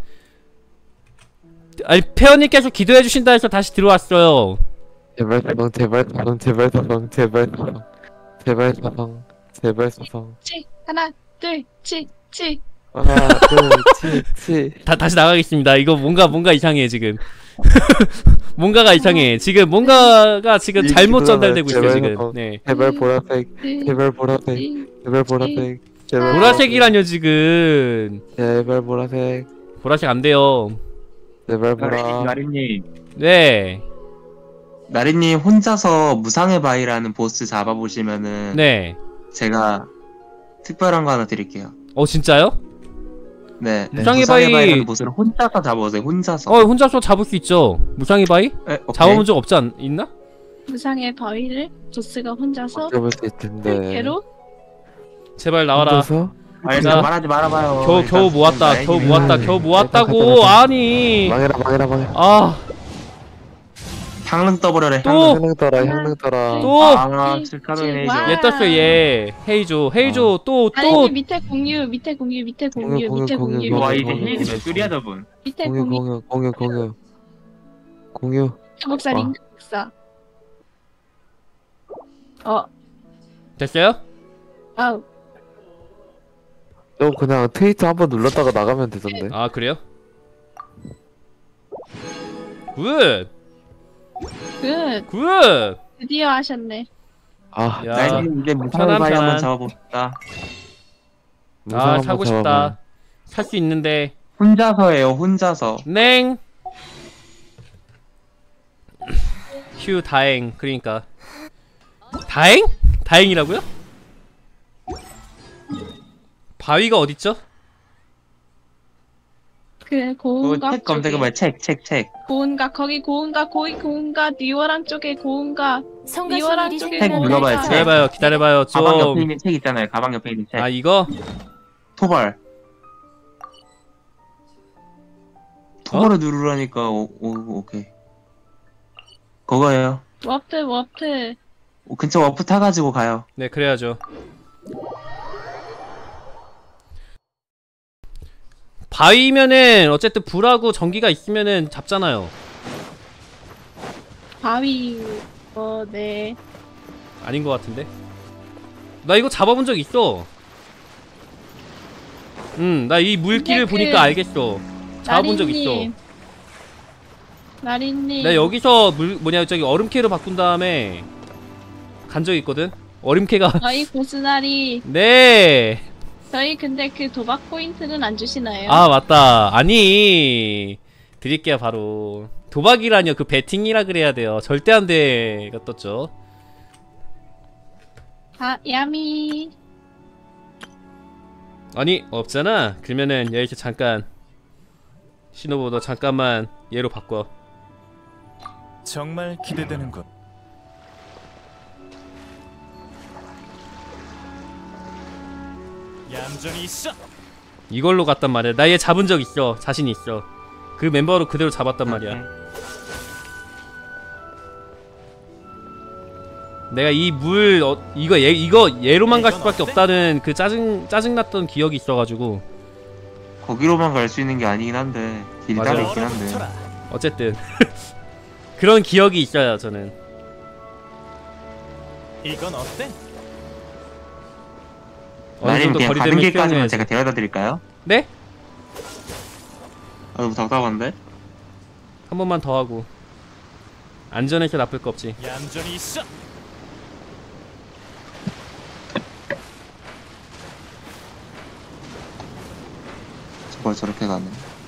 아니, 페어님께서 기도해주신다 해서 다시 들어왔어요. 제발 사방, 제발 사방, 제발 사방, 제발 사방, 제발 사방, 제발 사방. 하나, 둘, 치. 하나, 둘, 치. 다시 나가겠습니다. 이거 뭔가 이상해 지금. 뭔가가 이상해 지금. 뭔가가 지금 잘못 전달되고 있어요 지금. 네. 제발 보라색, 제발 보라색, 제발 보라색, 제발 보라색이라뇨 지금. 제발 보라색. 보라색 안 돼요. 제발 보라. 나리님. 네. 나리님 혼자서 무상의 바위라는 보스 잡아보시면은 네. 제가 특별한 거 하나 드릴게요. 진짜요? 네. 무상의 바위라는 보스를 혼자서 잡아보세요. 혼자서. 혼자서 잡을 수 있죠. 무상의 바위? 잡아본 적 있나? 무상의 바위를 보스가 혼자서 잡을 수 있던데. 개로? 제발 나와라. 혼자서? 아니, 말하지 말아봐요. 겨우 모았다고. 아니. 망해라. 아. 향릉 떠버려래. 향릉 떠라. 또. 칠카도인 얘 떴어 얘. 헤이조 또. 아니, 밑에 공유. 와, 이제 힐이 몇 줄이야 저분. 밑에 공유. 초록살이 흑사. 됐어요? 아우. 너 그냥 트위터 한번 눌렀다가 나가면 되던데. 아, 그래요? 굿. 드디어 하셨네. 야, 이제 무상의 바위 한번 잡아봅시다. 사고 싶다. 살 수 있는데. 혼자서예요, 혼자서. 냉. 휴, 다행. 그러니까. 다행? 다행이라고요? 바위가 어딨죠? 그 고운가 책 검색해봐요. 책. 고운가 고운가 니워랑 쪽에 고운가 니워랑 쪽에 책 눌러봐요. 기다려봐요. 좀. 가방 옆에 있는 책 있잖아요. 가방 옆에 있는 책. 아, 이거? 토벌을 누르라니까. 오케이. 그거예요. 워프. 근처 워프 타가지고 가요. 네, 그래야죠. 바위면은 어쨌든 불하고 전기가 있으면은 잡잖아요. 바위. 네. 아닌 것 같은데. 나 이거 잡아본 적 있어. 나 이 물길을 보니까 알겠어. 잡아본 적 있어. 나린님. 나 여기서 저기 얼음캐로 바꾼 다음에 간 적 있거든. 얼음캐가. 저희 고스나리. 네. 저희 근데 그 도박 포인트는 안 주시나요? 아, 맞다. 아니, 드릴게요. 바로 도박이라뇨. 그 베팅이라 그래야 돼요. 절대 안 돼가 떴죠. 야미. 아니, 없잖아. 그러면은 여기서 잠깐 신호보도 잠깐만 얘로 바꿔. 정말 기대되는군. 얌전히 있어. 이걸로 갔단 말이야. 나 얘 잡은 적 있어. 자신 있어. 그 멤버로 그대로 잡았단 말이야. 내가 이 물 이거 얘로만 갈 수밖에 없다는 그 짜증났던 기억이 있어가지고. 거기로만 갈 수 있는 게 아니긴 한데 길이 따로 있긴 한데. 어쨌든 그런 기억이 있어요 저는. 이건 어때? 어느 나님 정도 그냥 가는 거리됨을 길까지만 표현해야지. 제가 데려다 드릴까요? 네? 아, 너무 답답한데? 한 번만 더 하고. 안전해서 나쁠 거 없지. 얌전히 있어. 저걸 저렇게 가네.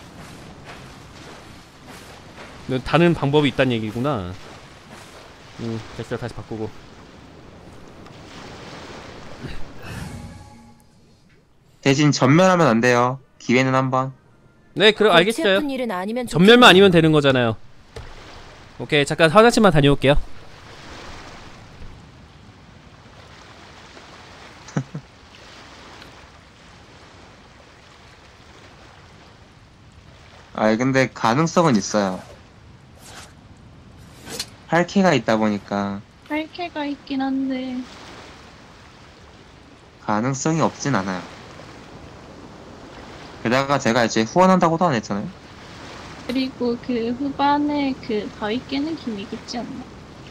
너 다른 방법이 있다는 얘기구나. 됐어. 다시 바꾸고. 대신 전멸하면 안 돼요. 기회는 한 번. 네, 그럼 골치 알겠어요. 아픈 일은 아니면 전멸만 아니면 되는 거잖아요. 오케이, 잠깐 화장실만 다녀올게요. 아, 근데 가능성은 있어요. 8K가 있다 보니까 8K가 있긴 한데 가능성이 없진 않아요. 게다가 제가 이제 후원한다고도 안 했잖아요. 그리고 그 후반에 그 바위 깨는 기믹 있지 않나?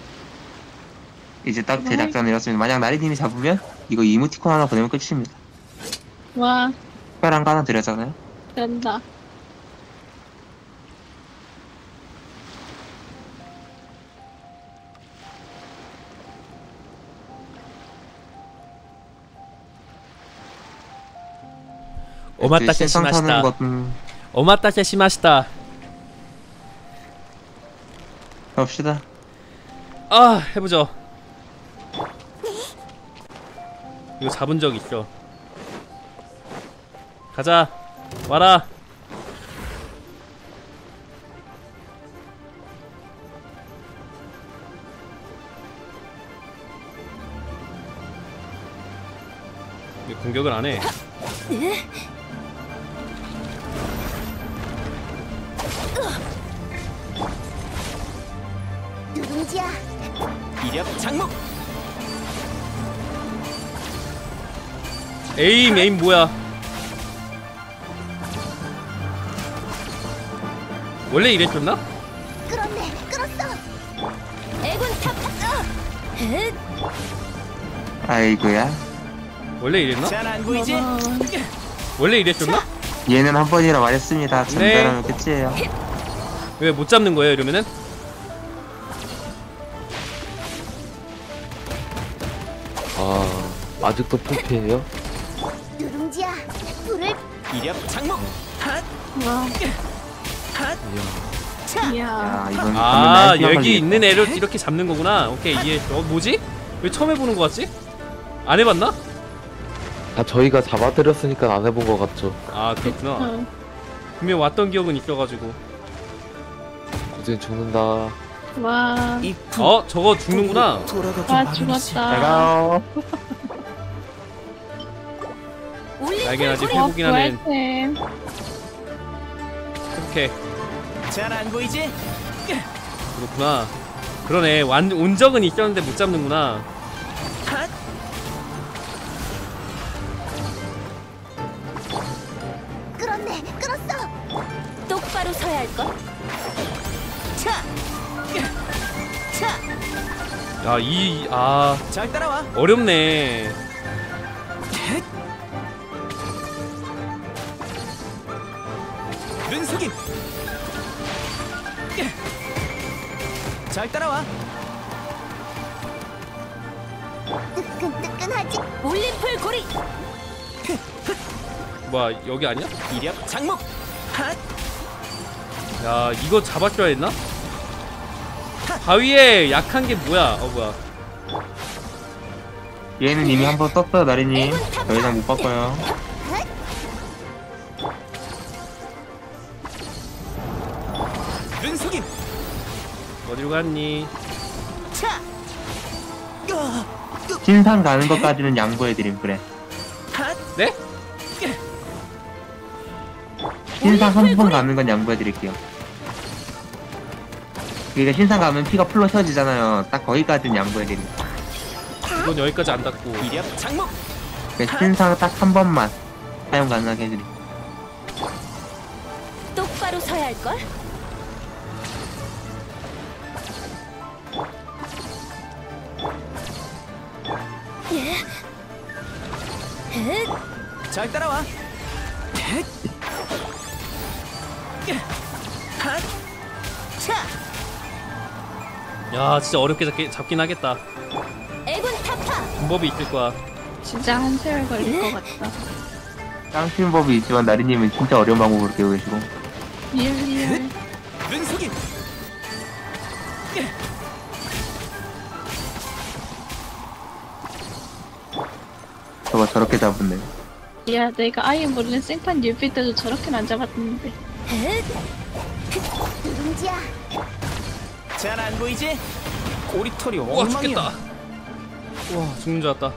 이제 딱 제 작전을 이뤘습니다. 만약 나리님이 잡으면 이거 이모티콘 하나 보내면 끝입니다. 와, 특별한 거 하나 드렸잖아요. 된다. 오마타세 시마시다. 오마타세 시마시다. 갑시다. 아, 해보죠. 이거 잡은 적 있어. 가자. 와라. 왜 공격을 안 해? 누룽지야. 이력 장목. 에임 뭐야? 원래 이랬었나? 끌었네, 끌었어. 애군 탑. 아이고야. 원래 이랬나? 잘안 보이지? 원래 이랬었나? 얘는 한 번이라 말했습니다. 전달하면 끝이에요. 왜 못 잡는 거예요, 이러면은? 아, 아직도 풀피해요? 누룽지야, 불을. 이력 장목. 핫. 와. 핫. 이야. 야, 이건 아, 정말 여기 날씬하게 있는 애를 이렇게 잡는 거구나. 오케이, 이해했어. 뭐지? 왜 처음 해보는 거 같지? 안 해봤나? 아, 저희가 잡아드렸으니까 안 해본 것 같죠. 아, 그렇구나. 분명 왔던 기억은 있어가지고. 고진 죽는다. 와. 저거 죽는구나. 와, 죽었다. 내가 나에겐 아직 회복이 하는. 부활템. 오케이. 잘안 보이지? 그렇구나. 그러네. 온 적은 있었는데 못 잡는구나. 핫. 끌었네, 끌었어. 똑바로 서야 할 걸. 차. 차. 야, 잘 따라와. 어렵네. 눈속임. 잘 따라와. 뜨끈뜨끈하지. 올림플 고리. 뭐야, 여기 아니야? 이력 장목. 핫. 야, 이거 잡았줘야 했나? 바위에 약한 게 뭐야? 뭐야. 얘는 이미 한 번 떴어요, 나리님. 더 이상 못 바꿔요. 눈속임. 어디로 갔니? 차. 신상 가는 것까지는 양보해드림, 그래. 핫. 네? 신상 한 번 가는 건 양보해드릴게요. 그러니까 신상 가면 피가 풀로 채워지잖아요. 딱 거기까지는 양보해드림. 이건 여기까지 안 닿고. 이력 장목. 그러니까 신상 딱 한 번만 사용 가능하게 해드림. 똑바로 서야 할 걸. 예. 잘 따라와. 야 진짜 어렵게 잡긴 하겠다. 애군 타파. 방법이 있을 거야. 진짜 한 세월 걸릴 것 같다. 짱치는 법이 있지만 나리님은 진짜 어려운 방법으로 배우고 계시고. 리얼. 눈속임. 저거 저렇게 잡았네. 야, 내가 아예 모르는 생판 뉴비 때도 저렇게는 안 잡았는데. 누룽지야. 잘 안 보이지? 꼬리털이 우와 엉망이야. 죽겠다. 우와 죽는 줄 알았다.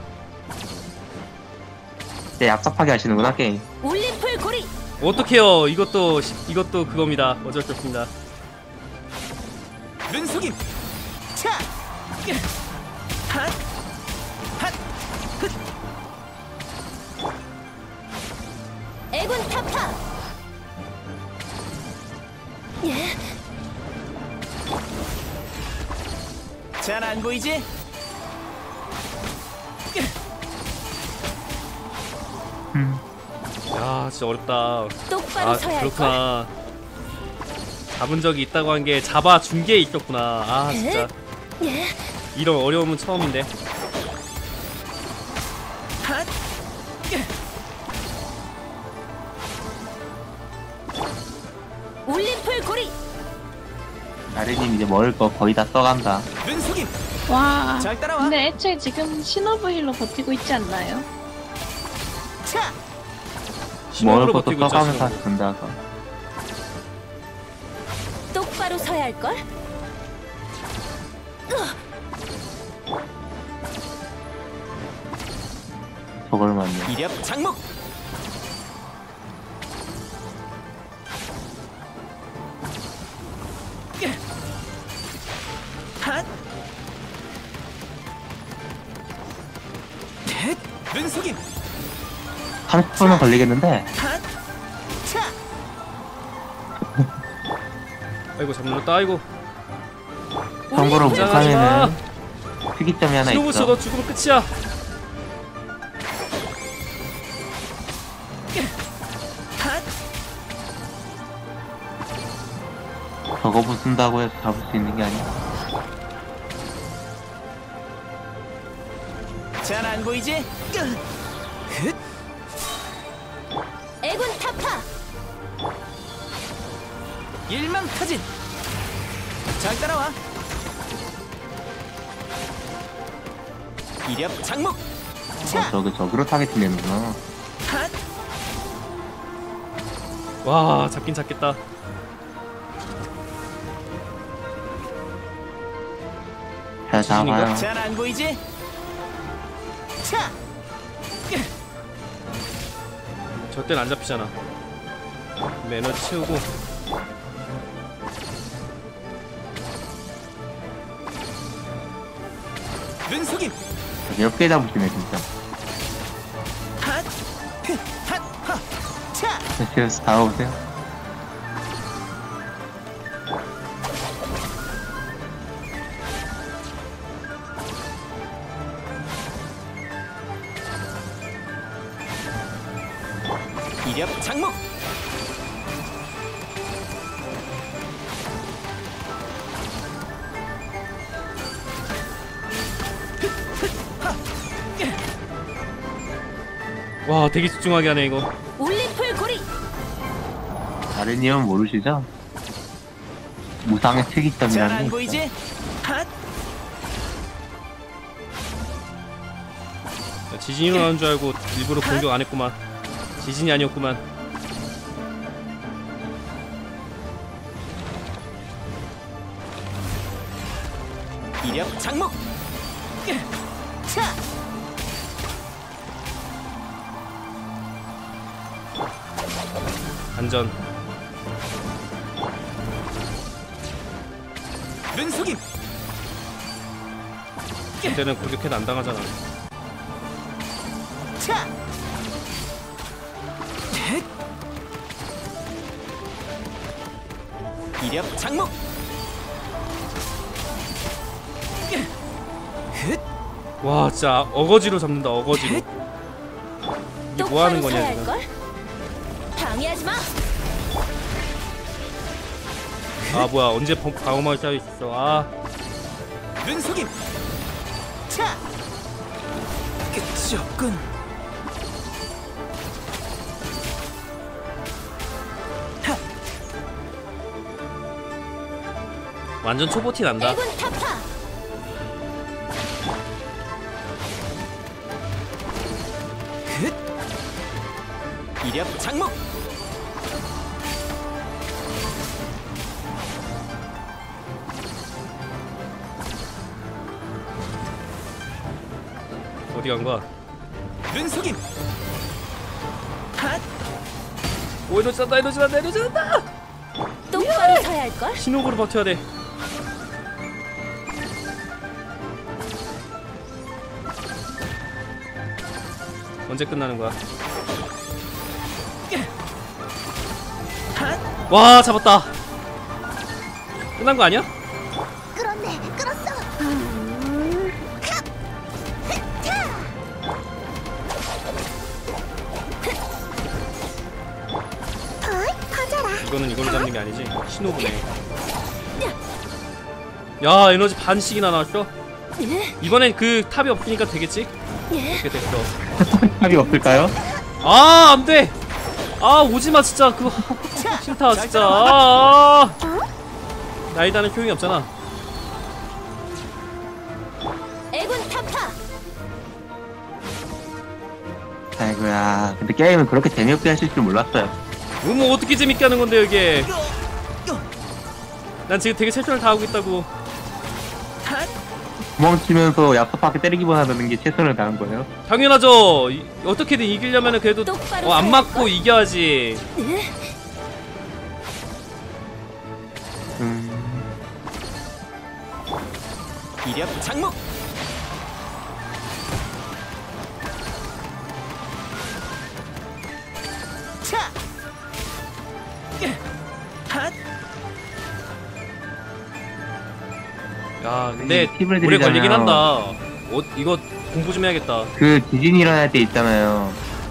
진짜 얍삽하게 하시는구나 게임. 올림플 고리. 어떡해요. 이것도 그겁니다. 어쩔 수 없습니다. 눈속임. 차. 핫. 핫. 흑. 애군 타파. 잘 안 보이지? 야 진짜 어렵다. 똑바로 서야 할 그렇구나. 잡은 적이 있다고 한 게 잡아준 게 있었구나. 아 진짜 이런 어려움은 처음인데. 핫. 올림플 고리. 나리님 이제 먹을 거 거의 다 써간다. 눈속임. 와. 잘 따라와. 근데 애초에 지금 신호부 힐로 버티고 있지 않나요? 차. 먹을 것도 써가면서 준다서. 똑바로 서야 할 걸. 저걸 맞네. 이력 장목. 핫. 텟. 눈속임. 30분은 걸리겠는데. 핫. 차. 아이고 잘못했다. 아이고. 참고로 무상에는 특이점이 하나 신호부 있어. 너 죽으면 끝이야. 핫. 저거 부순다고 해서 잡을 수 있는 게 아니야. 잘 안 보이지? 텟. 애군 타파. 일망타진. 잘 따라와. 이력 장목. 저기로 타겟팅 되는구나. 핫. 와 잡긴 잡겠다. 잘 잡아요. 잘 안 보이지? 차. 절대는 안 잡히잖아. 매너 치우고. 눈속임. 몇 개 잡으시네 진짜. 핫. 핫. 하. 차. 그래서 다 오세요. 이력 장목. 와 되게 집중하게 하네 이거. 올림플 고리. 나리님은 모르시죠? 무상의 잘 특이점이라는 안 게 보이지? 있어요. 핫. 지진이 일어나는 줄 알고 일부러 공격 안 했구만. 지진이 아니었구만. 이력 장목. 차. 안전. 눈속임. 그때는 공격해도 안 당하잖아. 차. 텟. 이력 장목. 와 진짜 어거지로 잡는다. 어거지로. 이게 뭐 하는 거냐 지금. 방해하지 마. 아 뭐야 언제 방어막이 쌓여 있었어. 아. 눈속임. 차. 끝이 없군. 완전 초보티 난다. 애군 타파. 이력 장목. 어디 간 거야? 눈속임. 핫. 오 에너지 난다 에너지 난다 에너지 난다. 똑바로 서야 할 걸. 신호부로 버텨야 돼. 언제 끝나는 거야? 와 잡았다. 끝난 거 아니야? 끌었네, 끌었어. 퍼져라. 이거는 이걸로 잡는 게 아니지. 신호부네. 야 에너지 반씩이나 나왔어. 이번엔 그 탑이 없으니까 되겠지? 이렇게 됐어. 탑이 없을까요? 아 안돼. 아 오지마 진짜. 그거 싫다 진짜. 아 나이다는 효용이 없잖아. 애군 타파. 아이고야. 근데 게임을 그렇게 재미없게 하실 줄 몰랐어요. 뭐 어떻게 재밌게 하는 건데요 이게. 난 지금 되게 최선을 다하고 있다고. 도망치면서 얍삽하게 때리기만 하는 게 최선을 다한 거예요. 당연하죠. 어떻게든 이기려면 그래도 안 맞고 이겨야지. 이력 장목. 차. 핫. 야 근데 팁을 오래 드리자면 걸리긴 한다. 이거 공부 좀 해야겠다. 그 지진 일어날 때 있잖아요.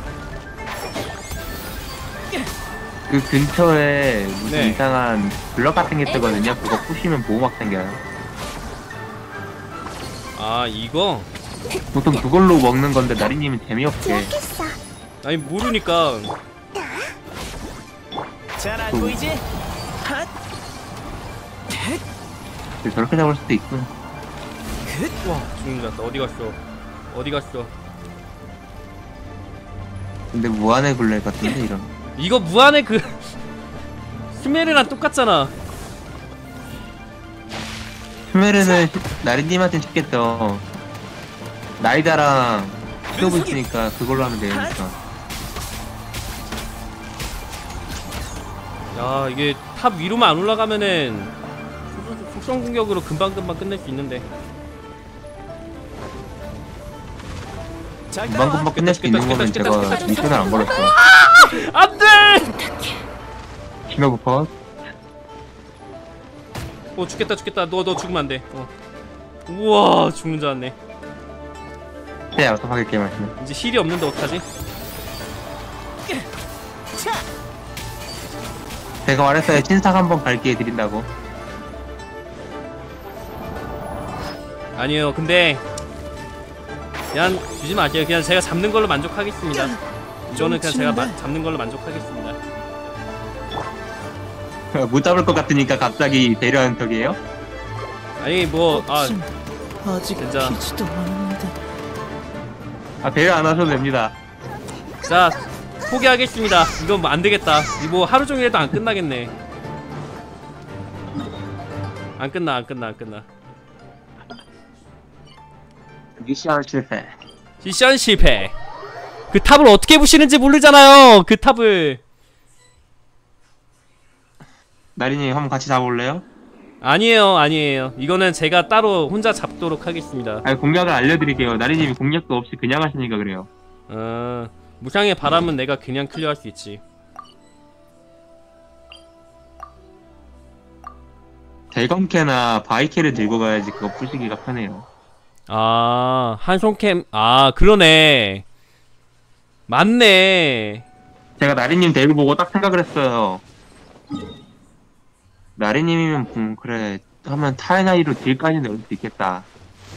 그 근처에 무슨 네. 이상한 블럭 같은 게 뜨거든요. 그거 부시면 보호막 생겨요. 아 이거? 보통 그걸로 먹는 건데 나리님은 재미없게. 아니 모르니까. 잘 안 보이지? 핫. 저렇게 잡을 수도 있군. 와 죽는 줄 알았다. 어디 갔어? 어디 갔어? 근데 무한의 굴레 같은데 이런. 이거 무한의 그 스메르랑 똑같잖아. 스메르는 나리님한테 쉽겠죠. 나이다랑 스토브 있으니까 그걸로 하면 되니까. 야 이게 탑 위로만 안 올라가면은 속성 공격으로 금방금방 끝낼 수 있는데. 금방금방 끝낼 수 있는 거면 제가 미션을 안 걸었어요. 안돼! 신호부터. 죽겠다 죽겠다. 너 죽으면 안돼. 우와 죽는 줄 알았네. 네 얍삽하게 게임하시네. 이제 힐이 없는데 어떡하지? 제가 말했어요. 신상 한번 갈게 드린다고. 아니에요. 근데 그냥 주지 마세요. 그냥 제가 잡는 걸로 만족하겠습니다. 이거는 그냥 제가 잡는 걸로 만족하겠습니다. 못 잡을 것 같으니까 갑자기 배려하는 척이에요? 아니 뭐 아직 진짜. 키지도 않았는데. 배려 안 하셔도 됩니다. 자 포기하겠습니다. 이건 뭐 안 되겠다. 이거 뭐 하루 종일 해도 안 끝나겠네. 안 끝나. 미션 실패. 미션 실패. 그 탑을 어떻게 부시는지 모르잖아요. 그 탑을. 나리님 한번 같이 잡아볼래요? 아니에요. 이거는 제가 따로 혼자 잡도록 하겠습니다. 아니 공략을 알려드릴게요. 나리님이 공략도 없이 그냥 하시니까 그래요. 무상의 바람은 내가 그냥 클리어할 수 있지. 대검캐나 바이캐를 들고 가야지 그거 부시기가 편해요. 한손캠 그러네. 맞네. 제가 나리님 데뷔 보고 딱 생각을 했어요. 나리님이면 그래 하면 타이나이로 딜까지 넣을 수 있겠다.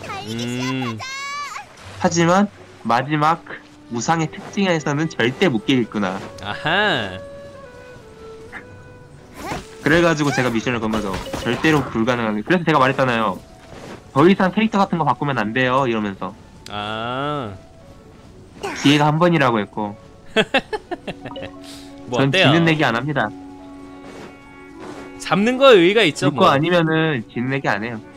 하지만 마지막 무상의 특징에서는 절대 못 깨겠구나. 아하. 그래가지고 제가 미션을 건 거죠. 절대로 불가능하게. 그래서 제가 말했잖아요. 더 이상 캐릭터 같은 거 바꾸면 안 돼요. 이러면서. 아. 기회가 한 번이라고 했고. 뭐 전 어때요? 지는 내기 안 합니다. 잡는 거에 의의가 있죠. 그거 뭐. 아니면은 지는 내기 안 해요.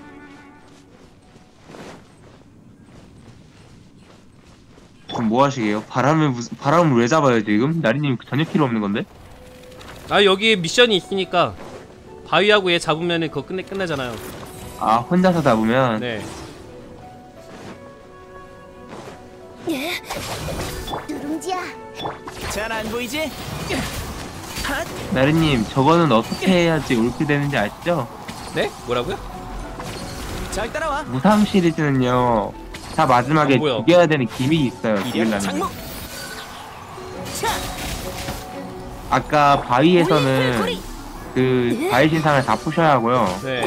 그럼 뭐 하시게요? 바람을 왜 잡아요 지금? 나리님 전혀 필요 없는 건데? 아 여기 미션이 있으니까 바위하고 얘 잡으면은 그거 끝내잖아요. 아 혼자서 잡으면? 네. 누룽지야. 잘 안 보이지? 나리님 저거는 어떻게 해야지 올킬 되는지 아시죠? 네? 뭐라고요? 잘 따라와. 무상 시리즈는요 다 마지막에 뭐야? 죽여야 되는 기믹이 있어요. 죽이려면. 아까 바위에서는 그 바위 신상을 다 푸셔야 하고요. 네.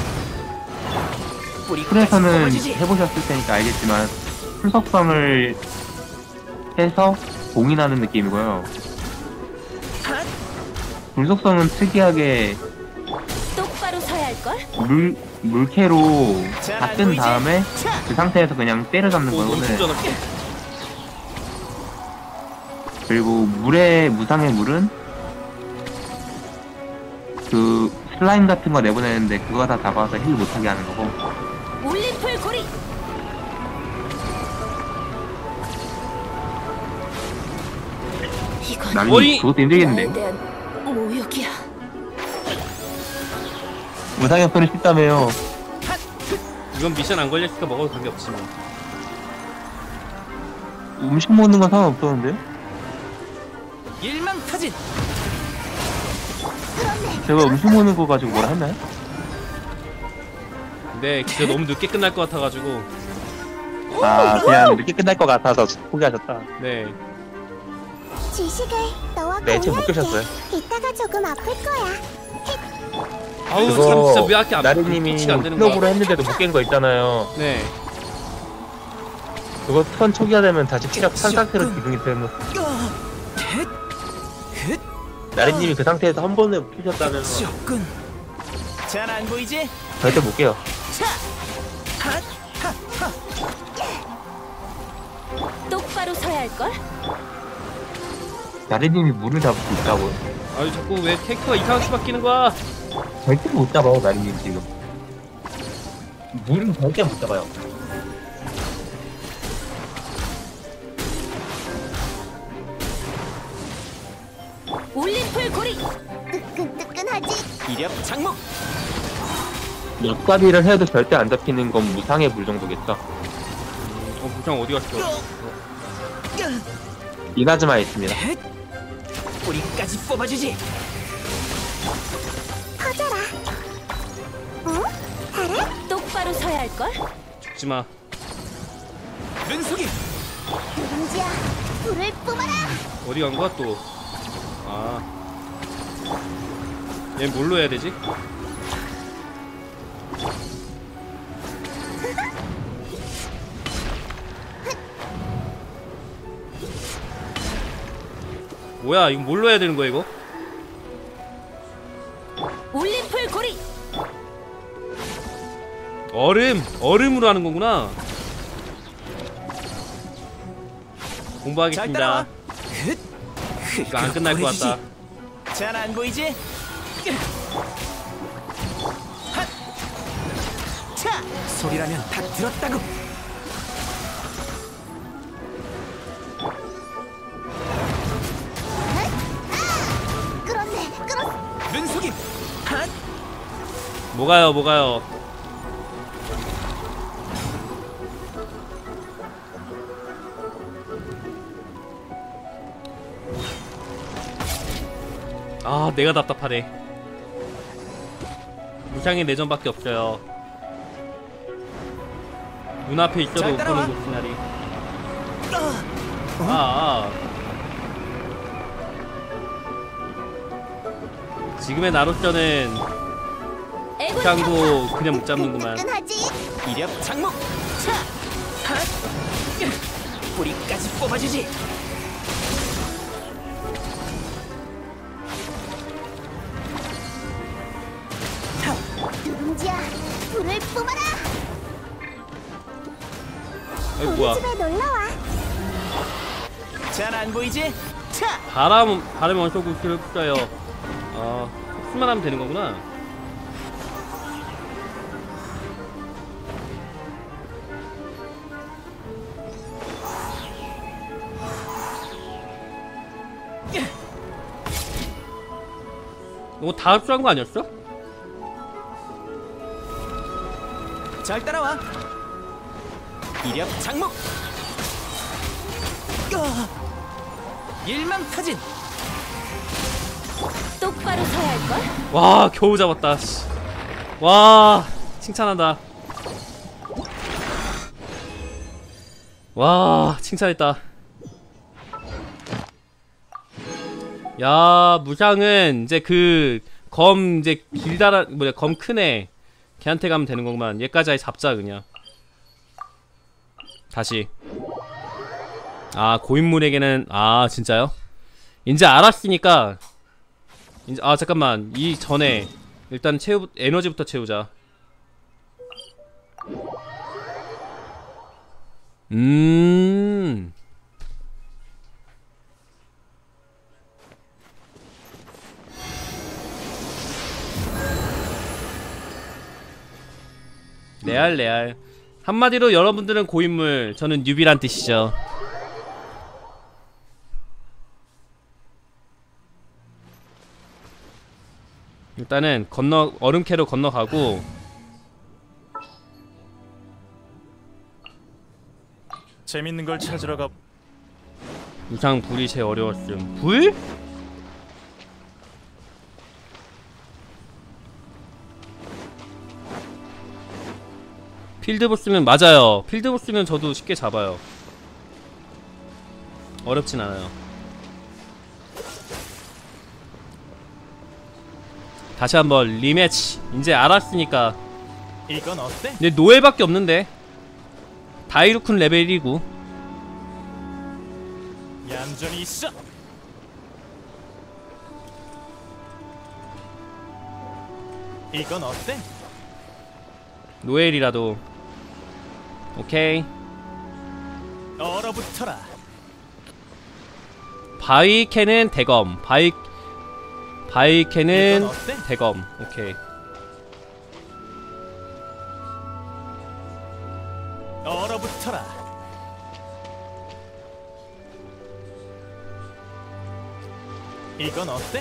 풀에서는 해보셨을 테니까 알겠지만 풀석성을 해서 봉인하는 느낌이고요. 불속성은 특이하게 똑바로 서야 할 걸? 물캐로 다 뜬 다음에 그 상태에서 그냥 때려잡는 거거든. 그리고 무상의 물은 그 슬라임 같은 거 내보내는데 그거 다 잡아서 힐 못하게 하는 거고. 올림플 고리. 나리 그것도 힘들겠는데. 모욕이야. 무상의 편을 쉽다며요. 이건 미션 안 걸렸으니까 먹어도 관계없지 뭐. 음식 먹는 건 상관없었는데? 일망타진. 제가 음식 먹는 거 가지고 뭐라 했나요? 근데 진짜 너무 늦게 끝날 것 같아가지고. 아 그냥 늦게 끝날 것 같아서 포기하셨다. 네. 지식을 너와 네, 지금 못 공유할게. 끄셨어요. 이따가 조금 아플 거야. 아우 참 진짜 왜 이렇게 나리님이 안 되는 거야? 클럽으로 했는데도 못 깬 거 있잖아요. 네. 그거 턴 초기화 되면 다시 시작 한 상태로 기둥이 되는. 나리님이 그 상태에서 한 번에 푸셨다면 잘 안 보이지? 절대 못 깨요. 똑바로 서야 할 걸? 나리님이 물을 잡을 수 있다고요? 아유 자꾸 왜 캐릭터가 이상하게 바뀌는 거야? 절대 못 잡아요 나리님 지금. 물은 절대 못 잡아요. 올림플 고리. 뜨끈뜨끈하지? 이력 장목. 옆가비를 해도 절대 안 잡히는 건 무상의 물 정도겠죠? 무상 어디 갔어? 이나즈마에 있습니다. 뿌리까지 뽑아주지. 퍼져라. 어? 달아? 똑바로 서야 할 걸? 죽지 마. 눈속이. 누룽지야, 불을 뿜어라. 어디 간 거야 또? 아. 얘 뭘로 해야 되지? 뭐야 이거 뭘로 해야 되는 거야 이거? 올림플 고리. 얼음으로 하는 거구나. 공부하겠습니다. 이거 안 끝날 것 같다. 잘 안 보이지? 차! 소리라면 다 들었다고. 끌었네, 끌었어. 눈속임. 뭐가요? 아 내가 답답하네. 무상의 내전밖에 없어요. 눈앞에 있어도 못 보는 곳 시나리. 지금의 나로서는 무장도 그냥 못 잡는구만. 이력 장목. 차. 핫. 뿌리까지 뽑아주지. 누룽지야, 불을 뿜어라. 아이고 뭐야. 우리 집에 놀러와. 잘 안 보이지? 차. 바람 원소 구슬을 써요. 흡수만 하면 되는 거구나. 너 다 흡수한 거 아니었어? 잘 따라와. 이력 장목. 일망타진. 똑바로 서야 할걸? 와 겨우 잡았다. 씨. 와 칭찬한다. 와 칭찬했다. 야 무장은 이제 그 검 이제 길다란 뭐냐 검 크네 걔한테 가면 되는 거구만. 얘까지 아예 잡자 그냥. 다시. 아 고인물에게는 진짜요? 이제 알았으니까 이제 잠깐만 이 전에 일단 에너지부터 채우자. 레알 한마디로 여러분들은 고인물 저는 뉴비란 뜻이죠. 일단은 얼음캐로 건너가고 재밌는 걸 찾으러 가. 무상 불이 제일 어려웠음. 불? 필드보스는 맞아요. 필드보스는 저도 쉽게 잡아요. 어렵진 않아요. 다시 한번 리매치. 이제 알았으니까. 이건 어때? 근데 노엘밖에 없는데. 다이루쿤 레벨 1이고. 얌전히 있어. 이건 어때? 노엘이라도. 오케이. 얼어붙어라. 바이캔은 대검. 바이캔은 대검. 오케이. 얼어붙어라. 이건 어때?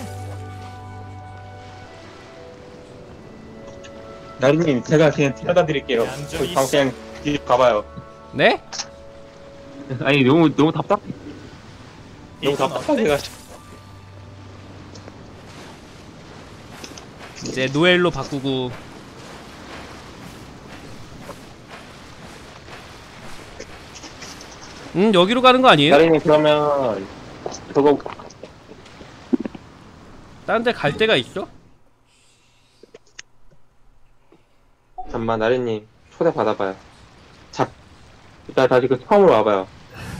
나리님 제가 그냥 데려다 드릴게요. 그냥 뒤에 가봐요. 네? 아니 너무 답답해. 너무 답답해가지고. 이제 노엘로 바꾸고. 여기로 가는 거 아니에요? 나리님 그러면 저거 다른 데 갈 데가 있어? 잠깐만 나리님 초대 받아봐요. 일단 다시 그 처음으로 와봐요.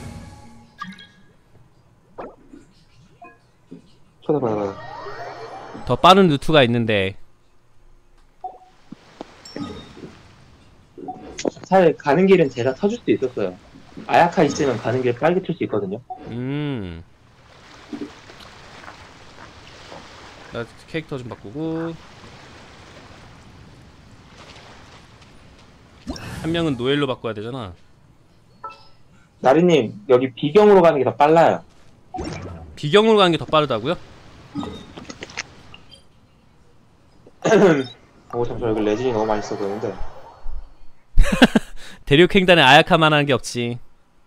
초대 받아봐요. 더 빠른 루트가 있는데. 사실 가는 길은 제가 터줄 수 있었어요. 아야카 있으면 가는 길 빨리 틀 수 있거든요. 나 캐릭터 좀 바꾸고. 한 명은 노엘로 바꿔야 되잖아. 나리님 여기 비경으로 가는 게 더 빨라요. 비경으로 가는 게 더 빠르다고요? 잠시만 여기 레진이 너무 많이 써 보이는데. 대륙횡단에 아야카만 하는 게 없지.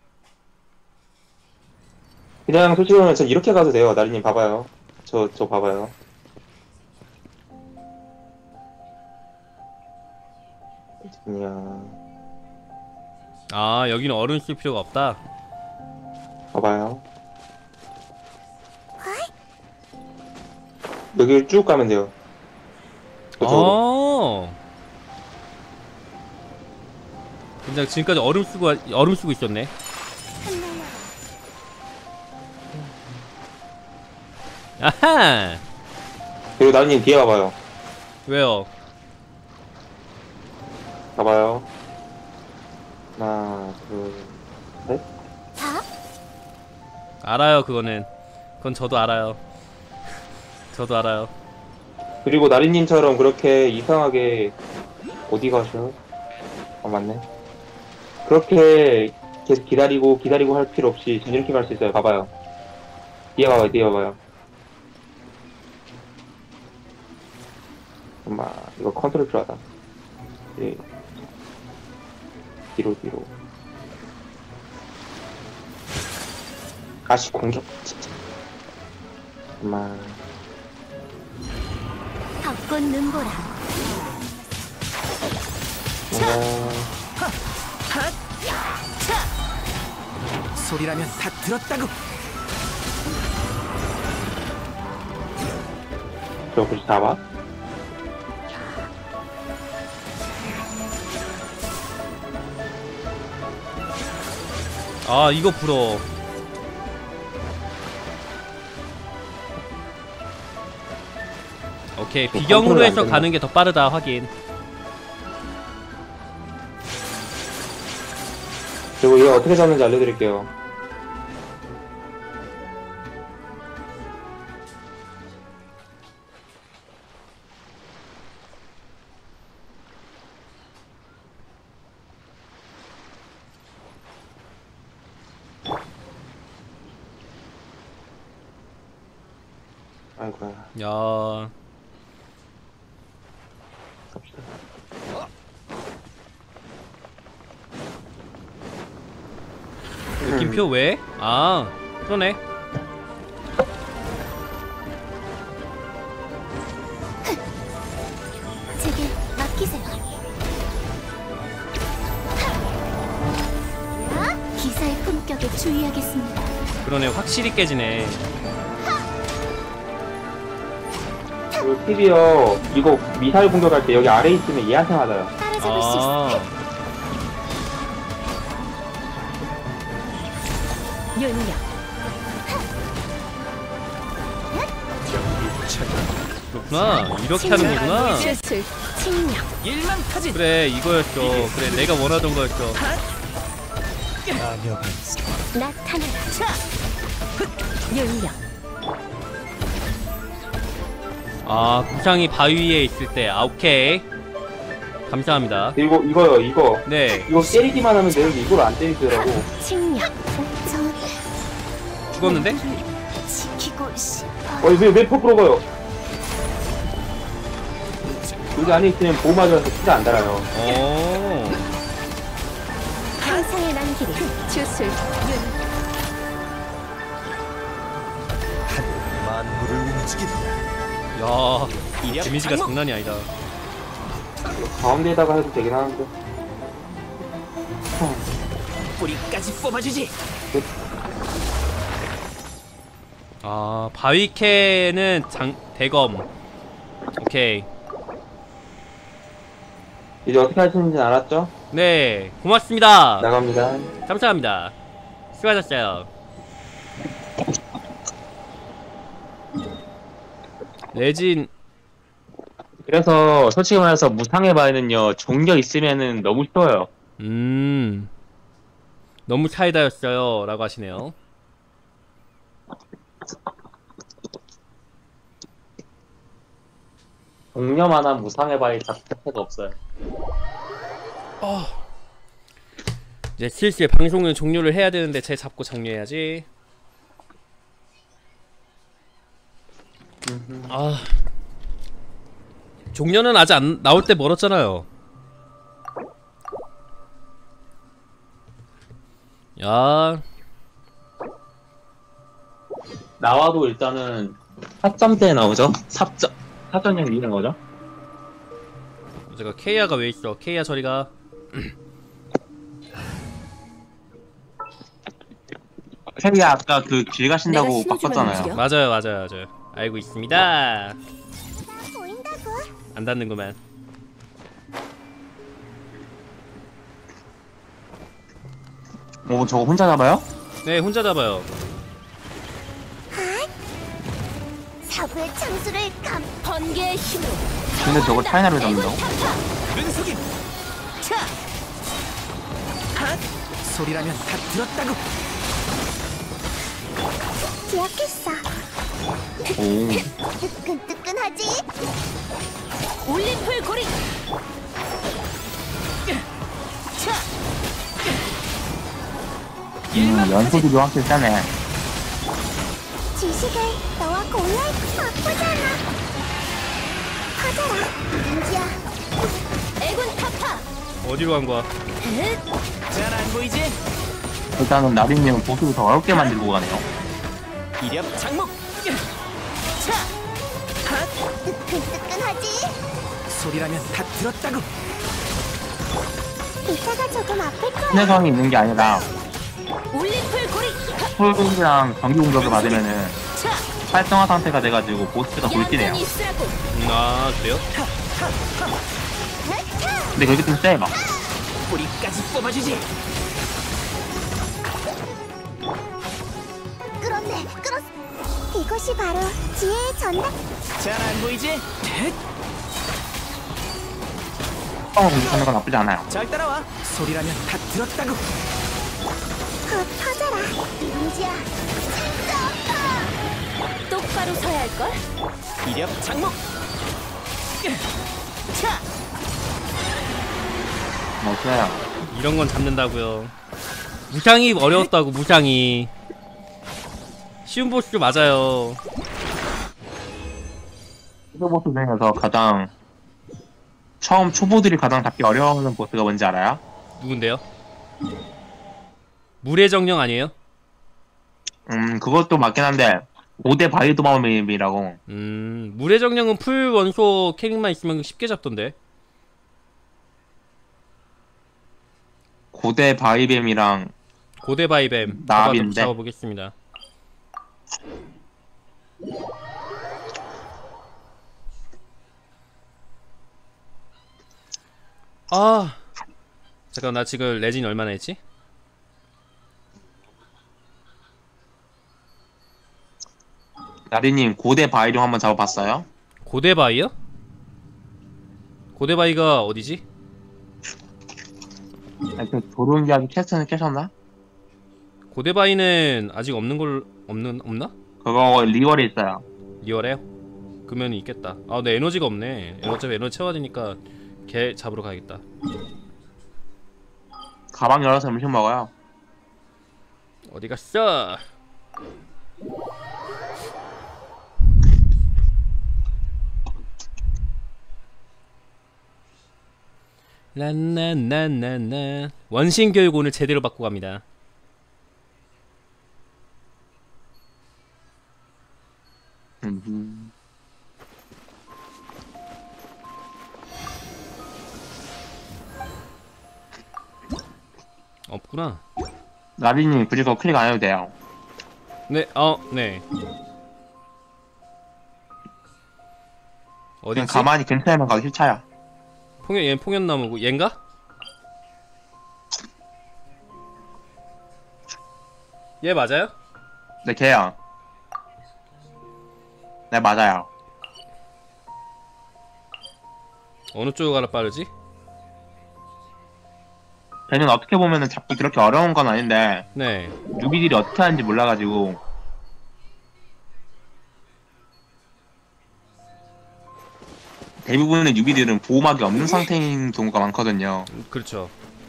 그냥 솔직히 말하면 전 이렇게 가도 돼요. 나리님 봐봐요. 저 봐봐요. 그냥 여기는 얼음 쓸 필요가 없다. 봐봐요. 여기를 쭉 가면 돼요. 근데 지금까지 얼음 쓰고 있었네. 아하. 그리고 나님 뒤에 봐봐요. 왜요? 봐봐요. 하나, 둘, 셋. 알아요, 그거는. 그건 저도 알아요. 저도 알아요. 그리고 나리님처럼 그렇게 이상하게 어디 가셔? 맞네. 그렇게 계속 기다리고 할 필요 없이 이렇게 갈 수 있어요. 봐봐요. 뒤에 봐봐요. 엄마, 이거 컨트롤 필요하다. 예. 뒤로. 다시 공격. 진짜. 엄마. 벚꽃 눈보라. 소리라면 다 들었다고. 저 혹시 다 봐? 아, 이거 부러워. 오케이, 비경으로 해서 가는 게 더 빠르다 확인. 그리고 이거 어떻게 잡는지 알려드릴게요. 아이고야. 야. 느낌표 왜? 아, 그러네. 제게 맡기세요. 기사의 품격에 주의하겠습니다. 그러네, 확실히 깨지네. 그리고 TV요, 이거 미사일 공격할 때 여기 아래에 있으면 얘한테 맞아요. 따라잡을 수 있어. 윤력. 그렇구나. 이렇게 하는 거구나. 실수. 칭령. 일망타진. 그래, 이거였어. 그래, 내가 원하던 거였어. 나타나라. 윤력. 아, 구상이 바위 위에 있을 때. 아, 오케이. 감사합니다. 그리고 이거요, 이거. 네. 이거 때리기만 하면 되는데 이걸 안 때리더라고. 칭령. 죽었는데? 지키고 싶어. 왜 퍼프로 가요? 여기 안에 있으면 보호 맞아서 피가 안 달아요. 오. 항상의 난길이. 주술. 만물을 움직인다. 야, 데미지가 장난이 아니다. 가운데에다가 해도 되긴 하는데. 뿌리까지 뽑아주지. 아, 바위캐는 대검. 오케이. 이제 어떻게 하시는지 알았죠? 네, 고맙습니다. 나갑니다. 감사합니다. 수고하셨어요. 레진. 그래서 솔직히 말해서 무상의 바위는요, 종력 있으면은 너무 쉬워요. 너무 차이다였어요 라고 하시네요. 동료만한 무상의 바위 자체가 없어요. 이제 슬슬 방송은 종료를 해야 되는데 쟤 잡고 정리해야지. 아, 종료는 아직 안 나올 때 멀었잖아요. 야, 나와도 일단은 4점대에 나오죠? 4.0 이기는 거죠? 제가 케이아가 왜 있어? 케이아 저리가. 케이아 아까 그 길 가신다고 바꿨잖아요. 맞아요. 알고 있습니다. 보인다고. 안 닿는구만. 오, 저거 혼자 잡아요? 네, 혼자 잡아요. 사부의 창수를 번개의 힘으로. 근데 저거 차이나를 잡는다고? 눈속임. 차. 핫. 소리라면 다 들었다고. 기억했어. 오. 뜨끈뜨끈하지? 올림플 고리. 차. 연속이 확실히 세네. 지식을 너와 공유할 바쁘잖아. 퍼져라, 민지야. 애군 타파. 어디로 간 거야? 잘 안 보이지? 일단은 나린님은 보스를 더 어렵게 만들고 가네요. 이력 장목. 차. 핫. 뜨끈뜨끈하지? 소리라면 다 들었다고. 이따가 조금 아플 거야. 신뢰성이 있는 게 아니라 올림플 고리. 풀공이랑 전기 공격을 받으면은 활성화 상태가 돼가지고 보스가 돌진해요. 아, 그래요? 근데 그게 좀 세, 막. 뿌리까지 뽑아주지. 끌었네, 끌었어. 이것이 바로 지혜의 전당. 잘 안 보이지? 공격하는 건 나쁘지 않아요. 잘 따라와. 소리라면 다 들었다고. 퍼져라, 민지야. 똑바로 서야 할 걸. 이력 장목. 차. 멋져요. 이런 건 잡는다고요. 무장이 어려웠다고. 무장이 쉬운 보스 맞아요. 보스 중에서 가장 처음 초보들이 가장 잡기 어려운 보스가 뭔지 알아요? 누군데요? 물의 정령 아니에요? 그것도 맞긴 한데 5대 바이도마뱀이라고. 물의 정령은 풀 원소 캐릭만 있으면 쉽게 잡던데. 고대 바이뱀이랑 고대 바이뱀 나비인데 잡아보겠습니다. 아, 잠깐 나 지금 레진 얼마나 했지? 나리님 고대 바이룡 한번 잡아봤어요? 고대 바이요? 고대 바이가 어디지? 그 조롱기하기 캐스트는 깨셨나? 고대 바이는 아직 없는 걸 없나? 그거 리월에 있어요. 리월에요? 그러면 있겠다. 아, 근데 에너지가 없네. 어차피 에너지 채워야 되니까 걔 잡으러 가야겠다. 가방 열어서 음식 먹어요. 어디 갔어? 란나나나나 원신 교육 오늘 제대로 받고 갑니다. 없구나. 나비님 굳이 그거 클릭 안 해도 돼요. 네, 네. 어디? 그냥 가만히 근처에만 가도 힐차야. 얘 풍연나무고 얘인가? 얘 맞아요? 네, 걔야. 네, 맞아요. 어느 쪽으로 가라 빠르지? 걔는 어떻게 보면은 잡기 그렇게 어려운 건 아닌데 네. 뉴비들이 어떻게 하는지 몰라가지고 대부분의 뉴비들은 보호막이 없는 상태인 경우가 많거든요. 그렇죠.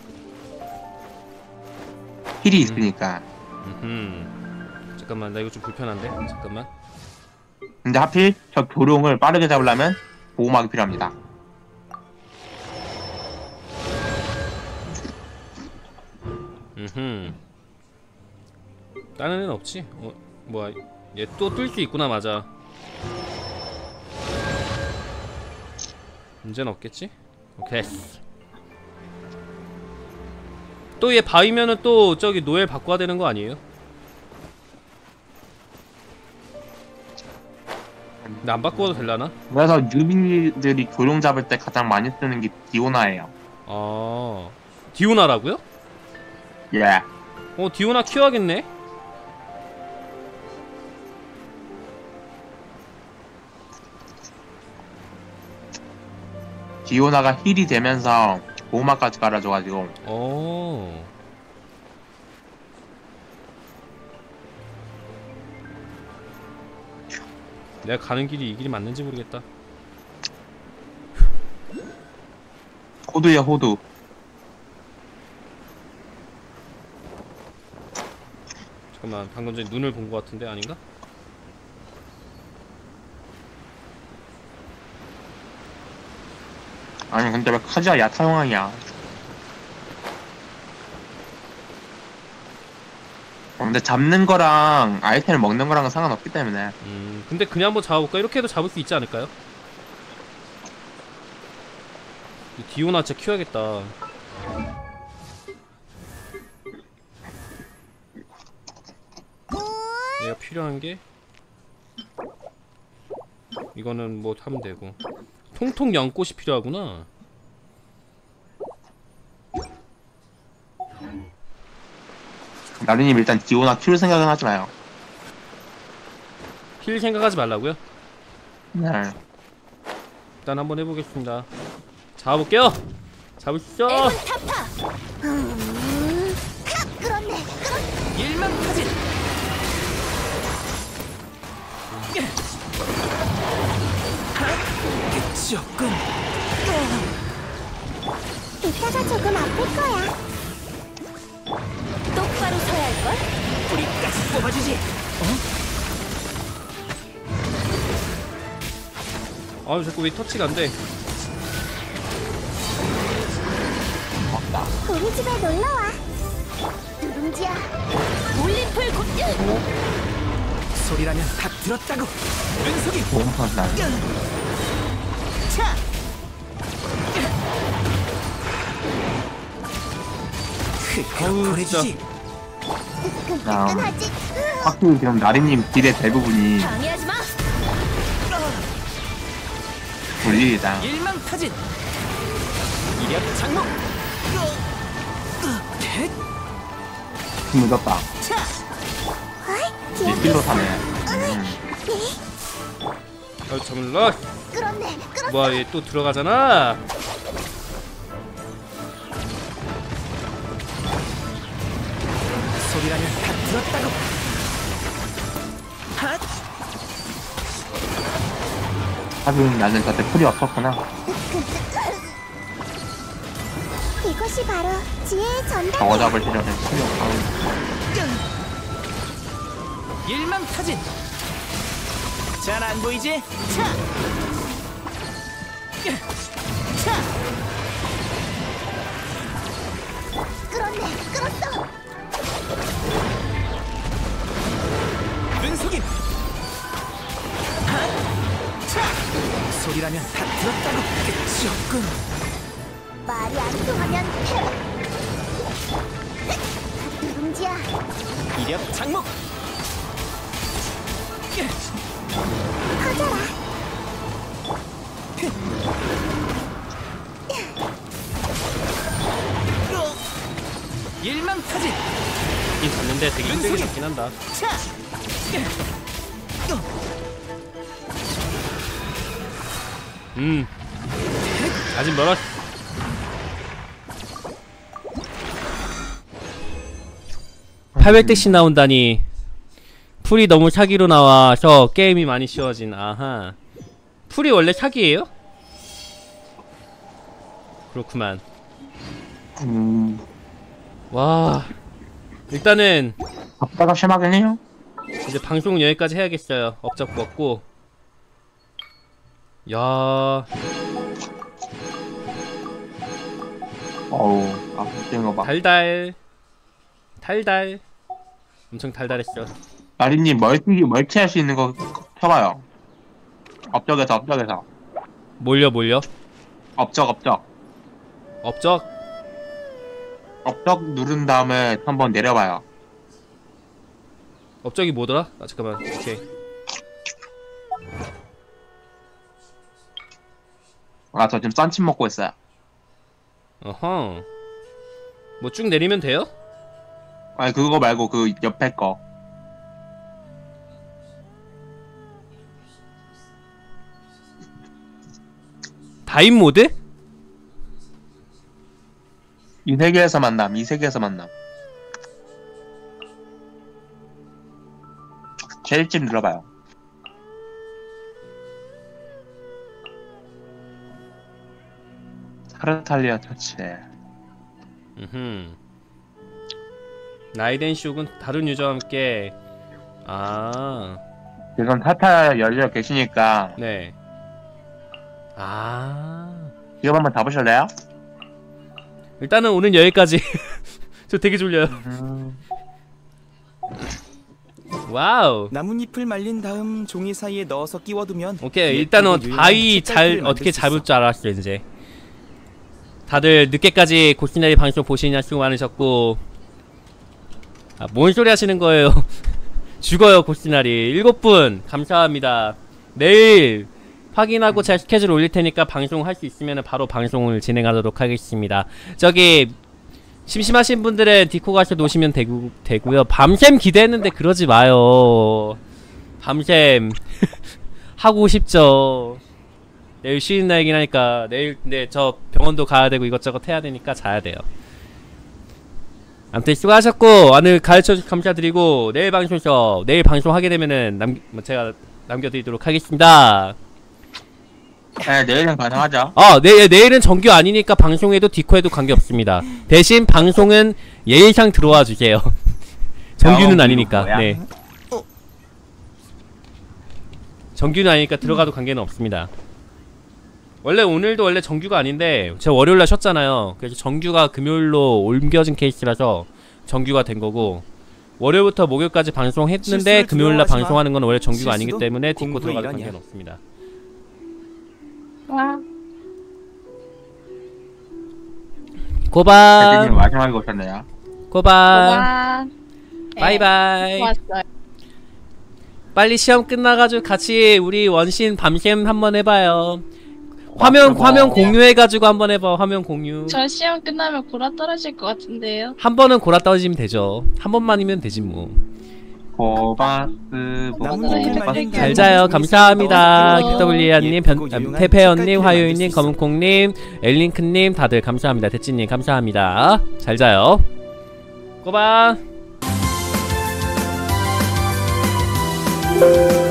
힐이 있으니까. 잠깐만, 나 이거 좀 불편한데? 잠깐만. 근데 하필 저 도룡을 빠르게 잡으려면 보호막이 필요합니다. 다른 애는 없지? 뭐야, 얘 또 뚫을 수 있구나. 맞아. 문제는 없겠지? 오케이. 또 얘 바위면은 또 저기 노엘 바꿔야 되는 거 아니에요? 근데 안 바꿔도 되려나? 그래서 뉴비들이 교룡 잡을 때 가장 많이 쓰는 게 디오나예요. 디오나라고요? 예. 디오나 키워야겠네? 디오나가 힐이 되면서 보호막까지 깔아줘가지고. 내가 가는 길이 이 길이 맞는지 모르겠다. 호두야 호두. 잠깐만, 방금 전에 눈을 본 것 같은데 아닌가? 아니 근데 왜 카즈야 야타 형왕이야? 근데 잡는 거랑 아이템을 먹는 거랑은 상관없기 때문에. 근데 그냥 한번 잡아볼까? 이렇게 해도 잡을 수 있지 않을까요? 디오나 진짜 키워야겠다. 내가 필요한 게 이거는 뭐 하면 되고, 통통 연꽃이 필요하구나. 나리님 일단 디오나 키울 생각은 하지 마요. 힐 생각하지 말라고요? 네. 일단 한번 해보겠습니다. 잡아볼게요. 잡을 수 있어. 그렇네. 일망타진. 끝이 없군. 이따가 조금 아플 거야. 똑바로 서야 할걸? 뿌리까지 뽑아주지. 자꾸 왜 터치가 안 돼? 우리 집에 놀러와. 누룽지야. 올림플 곱슬. 소리라면 다 들었다고. 눈속이. 보험판 차. 진짜. 확실히 지금 나리님 딜의 대부분이 방해하지 마. 불리이다. 일망타진. 이력 장목. 묻었다. 딜로 사네. 잠을라. 뭐야, 얘 또 들어가잖아. 소리라면 다 들었다고. 하긴 나는 그때 풀이 없었구나. 이것이 바로 지혜의 전달. 저거 잡을 때는 풀이 없어. 일망타진. 잘 안 보이지? 차. 차. 끌었어. 눈속임. 차. 소리라면 다 들었다고. 끝이 없군. 말이 안 통하면 누룽지야. 이력 장목. 커져라. 일망타진. 이 잡는데 되게 힘들게 잡긴 한다. 아직 멀었어. (800대씩) 나온다니. 풀이 너무 사기로 나와서 게임이 많이 쉬워진. 아하, 풀이 원래 사기예요? 그렇구만. 와, 일단은 업다가 심하긴 해요. 이제 방송 여기까지 해야겠어요. 업적 먹고. 야, 어우, 아픈 거 봐. 달달 엄청 달달했어. 나리님 멀티 할 수 있는 거 켜봐요. 업적에서. 몰려? 업적 누른 다음에 한번 내려봐요. 업적이 뭐더라? 잠깐만. 오케이. 아, 저 지금 썬침 먹고 있어요. 어허. 뭐 쭉 내리면 돼요? 아니, 그거 말고 그 옆에 거. 다인 모드? 이 세계에서 만남, 이 세계에서 만남. 제일 집 눌러봐요. 타르탈리아 터치. 라이덴 쇼군 다른 유저와 함께. 아. 지금 타타 열려 계시니까. 네. 아. 이거 한번 잡으실래요? 일단은 오늘 여기까지. 저 되게 졸려요. 와우. 나뭇잎을 말린 다음 종이 사이에 넣어서 끼워두면. 오케이, 일단은 바위 잘 어떻게 잡을 줄 알았어요. 이제 다들 늦게까지 고시나리 방송 보시느냐 수고 많으셨고. 아, 뭔 소리 하시는 거예요. 죽어요 고시나리. 7분 감사합니다. 내일 확인하고 제가 스케줄 올릴 테니까 방송할 수 있으면 바로 방송을 진행하도록 하겠습니다. 저기 심심하신 분들은 디코 가서 노시면 되고요. 밤샘 기대했는데 그러지 마요. 밤샘 하고 싶죠. 내일 쉬는 날이긴 하니까. 내일 근데 저 병원도 가야 되고 이것저것 해야 되니까 자야 돼요. 아무튼 수고하셨고 오늘 가르쳐주셔서 감사드리고 내일 방송에서 내일 방송하게 되면은 제가 남겨드리도록 하겠습니다. 네, 내일은 가능하죠. 내일은 정규 아니니까 방송에도 디코에도 관계없습니다. 대신 방송은 예의상 들어와 주세요. 정규는 아니니까. 네. 정규는 아니니까 들어가도 관계는 없습니다. 원래 오늘도 원래 정규가 아닌데 제가 월요일날 쉬었잖아요. 그래서 정규가 금요일로 옮겨진 케이스라서 정규가 된 거고, 월요일부터 목요일까지 방송했는데 금요일날 방송하는 건 원래 정규가 아니기 때문에 디코 들어가도 관계는 없습니다. 고바. 대표님 마지막에 오셨네요. 고바. 바이바이. 좋았어요. 빨리 시험 끝나가지고 같이 우리 원신 밤샘 한번 해봐요. 화면 공유해가지고 한번 해봐. 화면 공유. 저 시험 끝나면 골아 떨어질 것 같은데요. 한 번은 골아 떨어지면 되죠. 한 번만이면 되지 뭐. 고바스. 잘 자요. 감사합니다. QW리아님, 페페언님, 화요일님, 검은콩님, 엘링크님 다들 감사합니다. 대찌님 감사합니다. 잘 자요. 고바.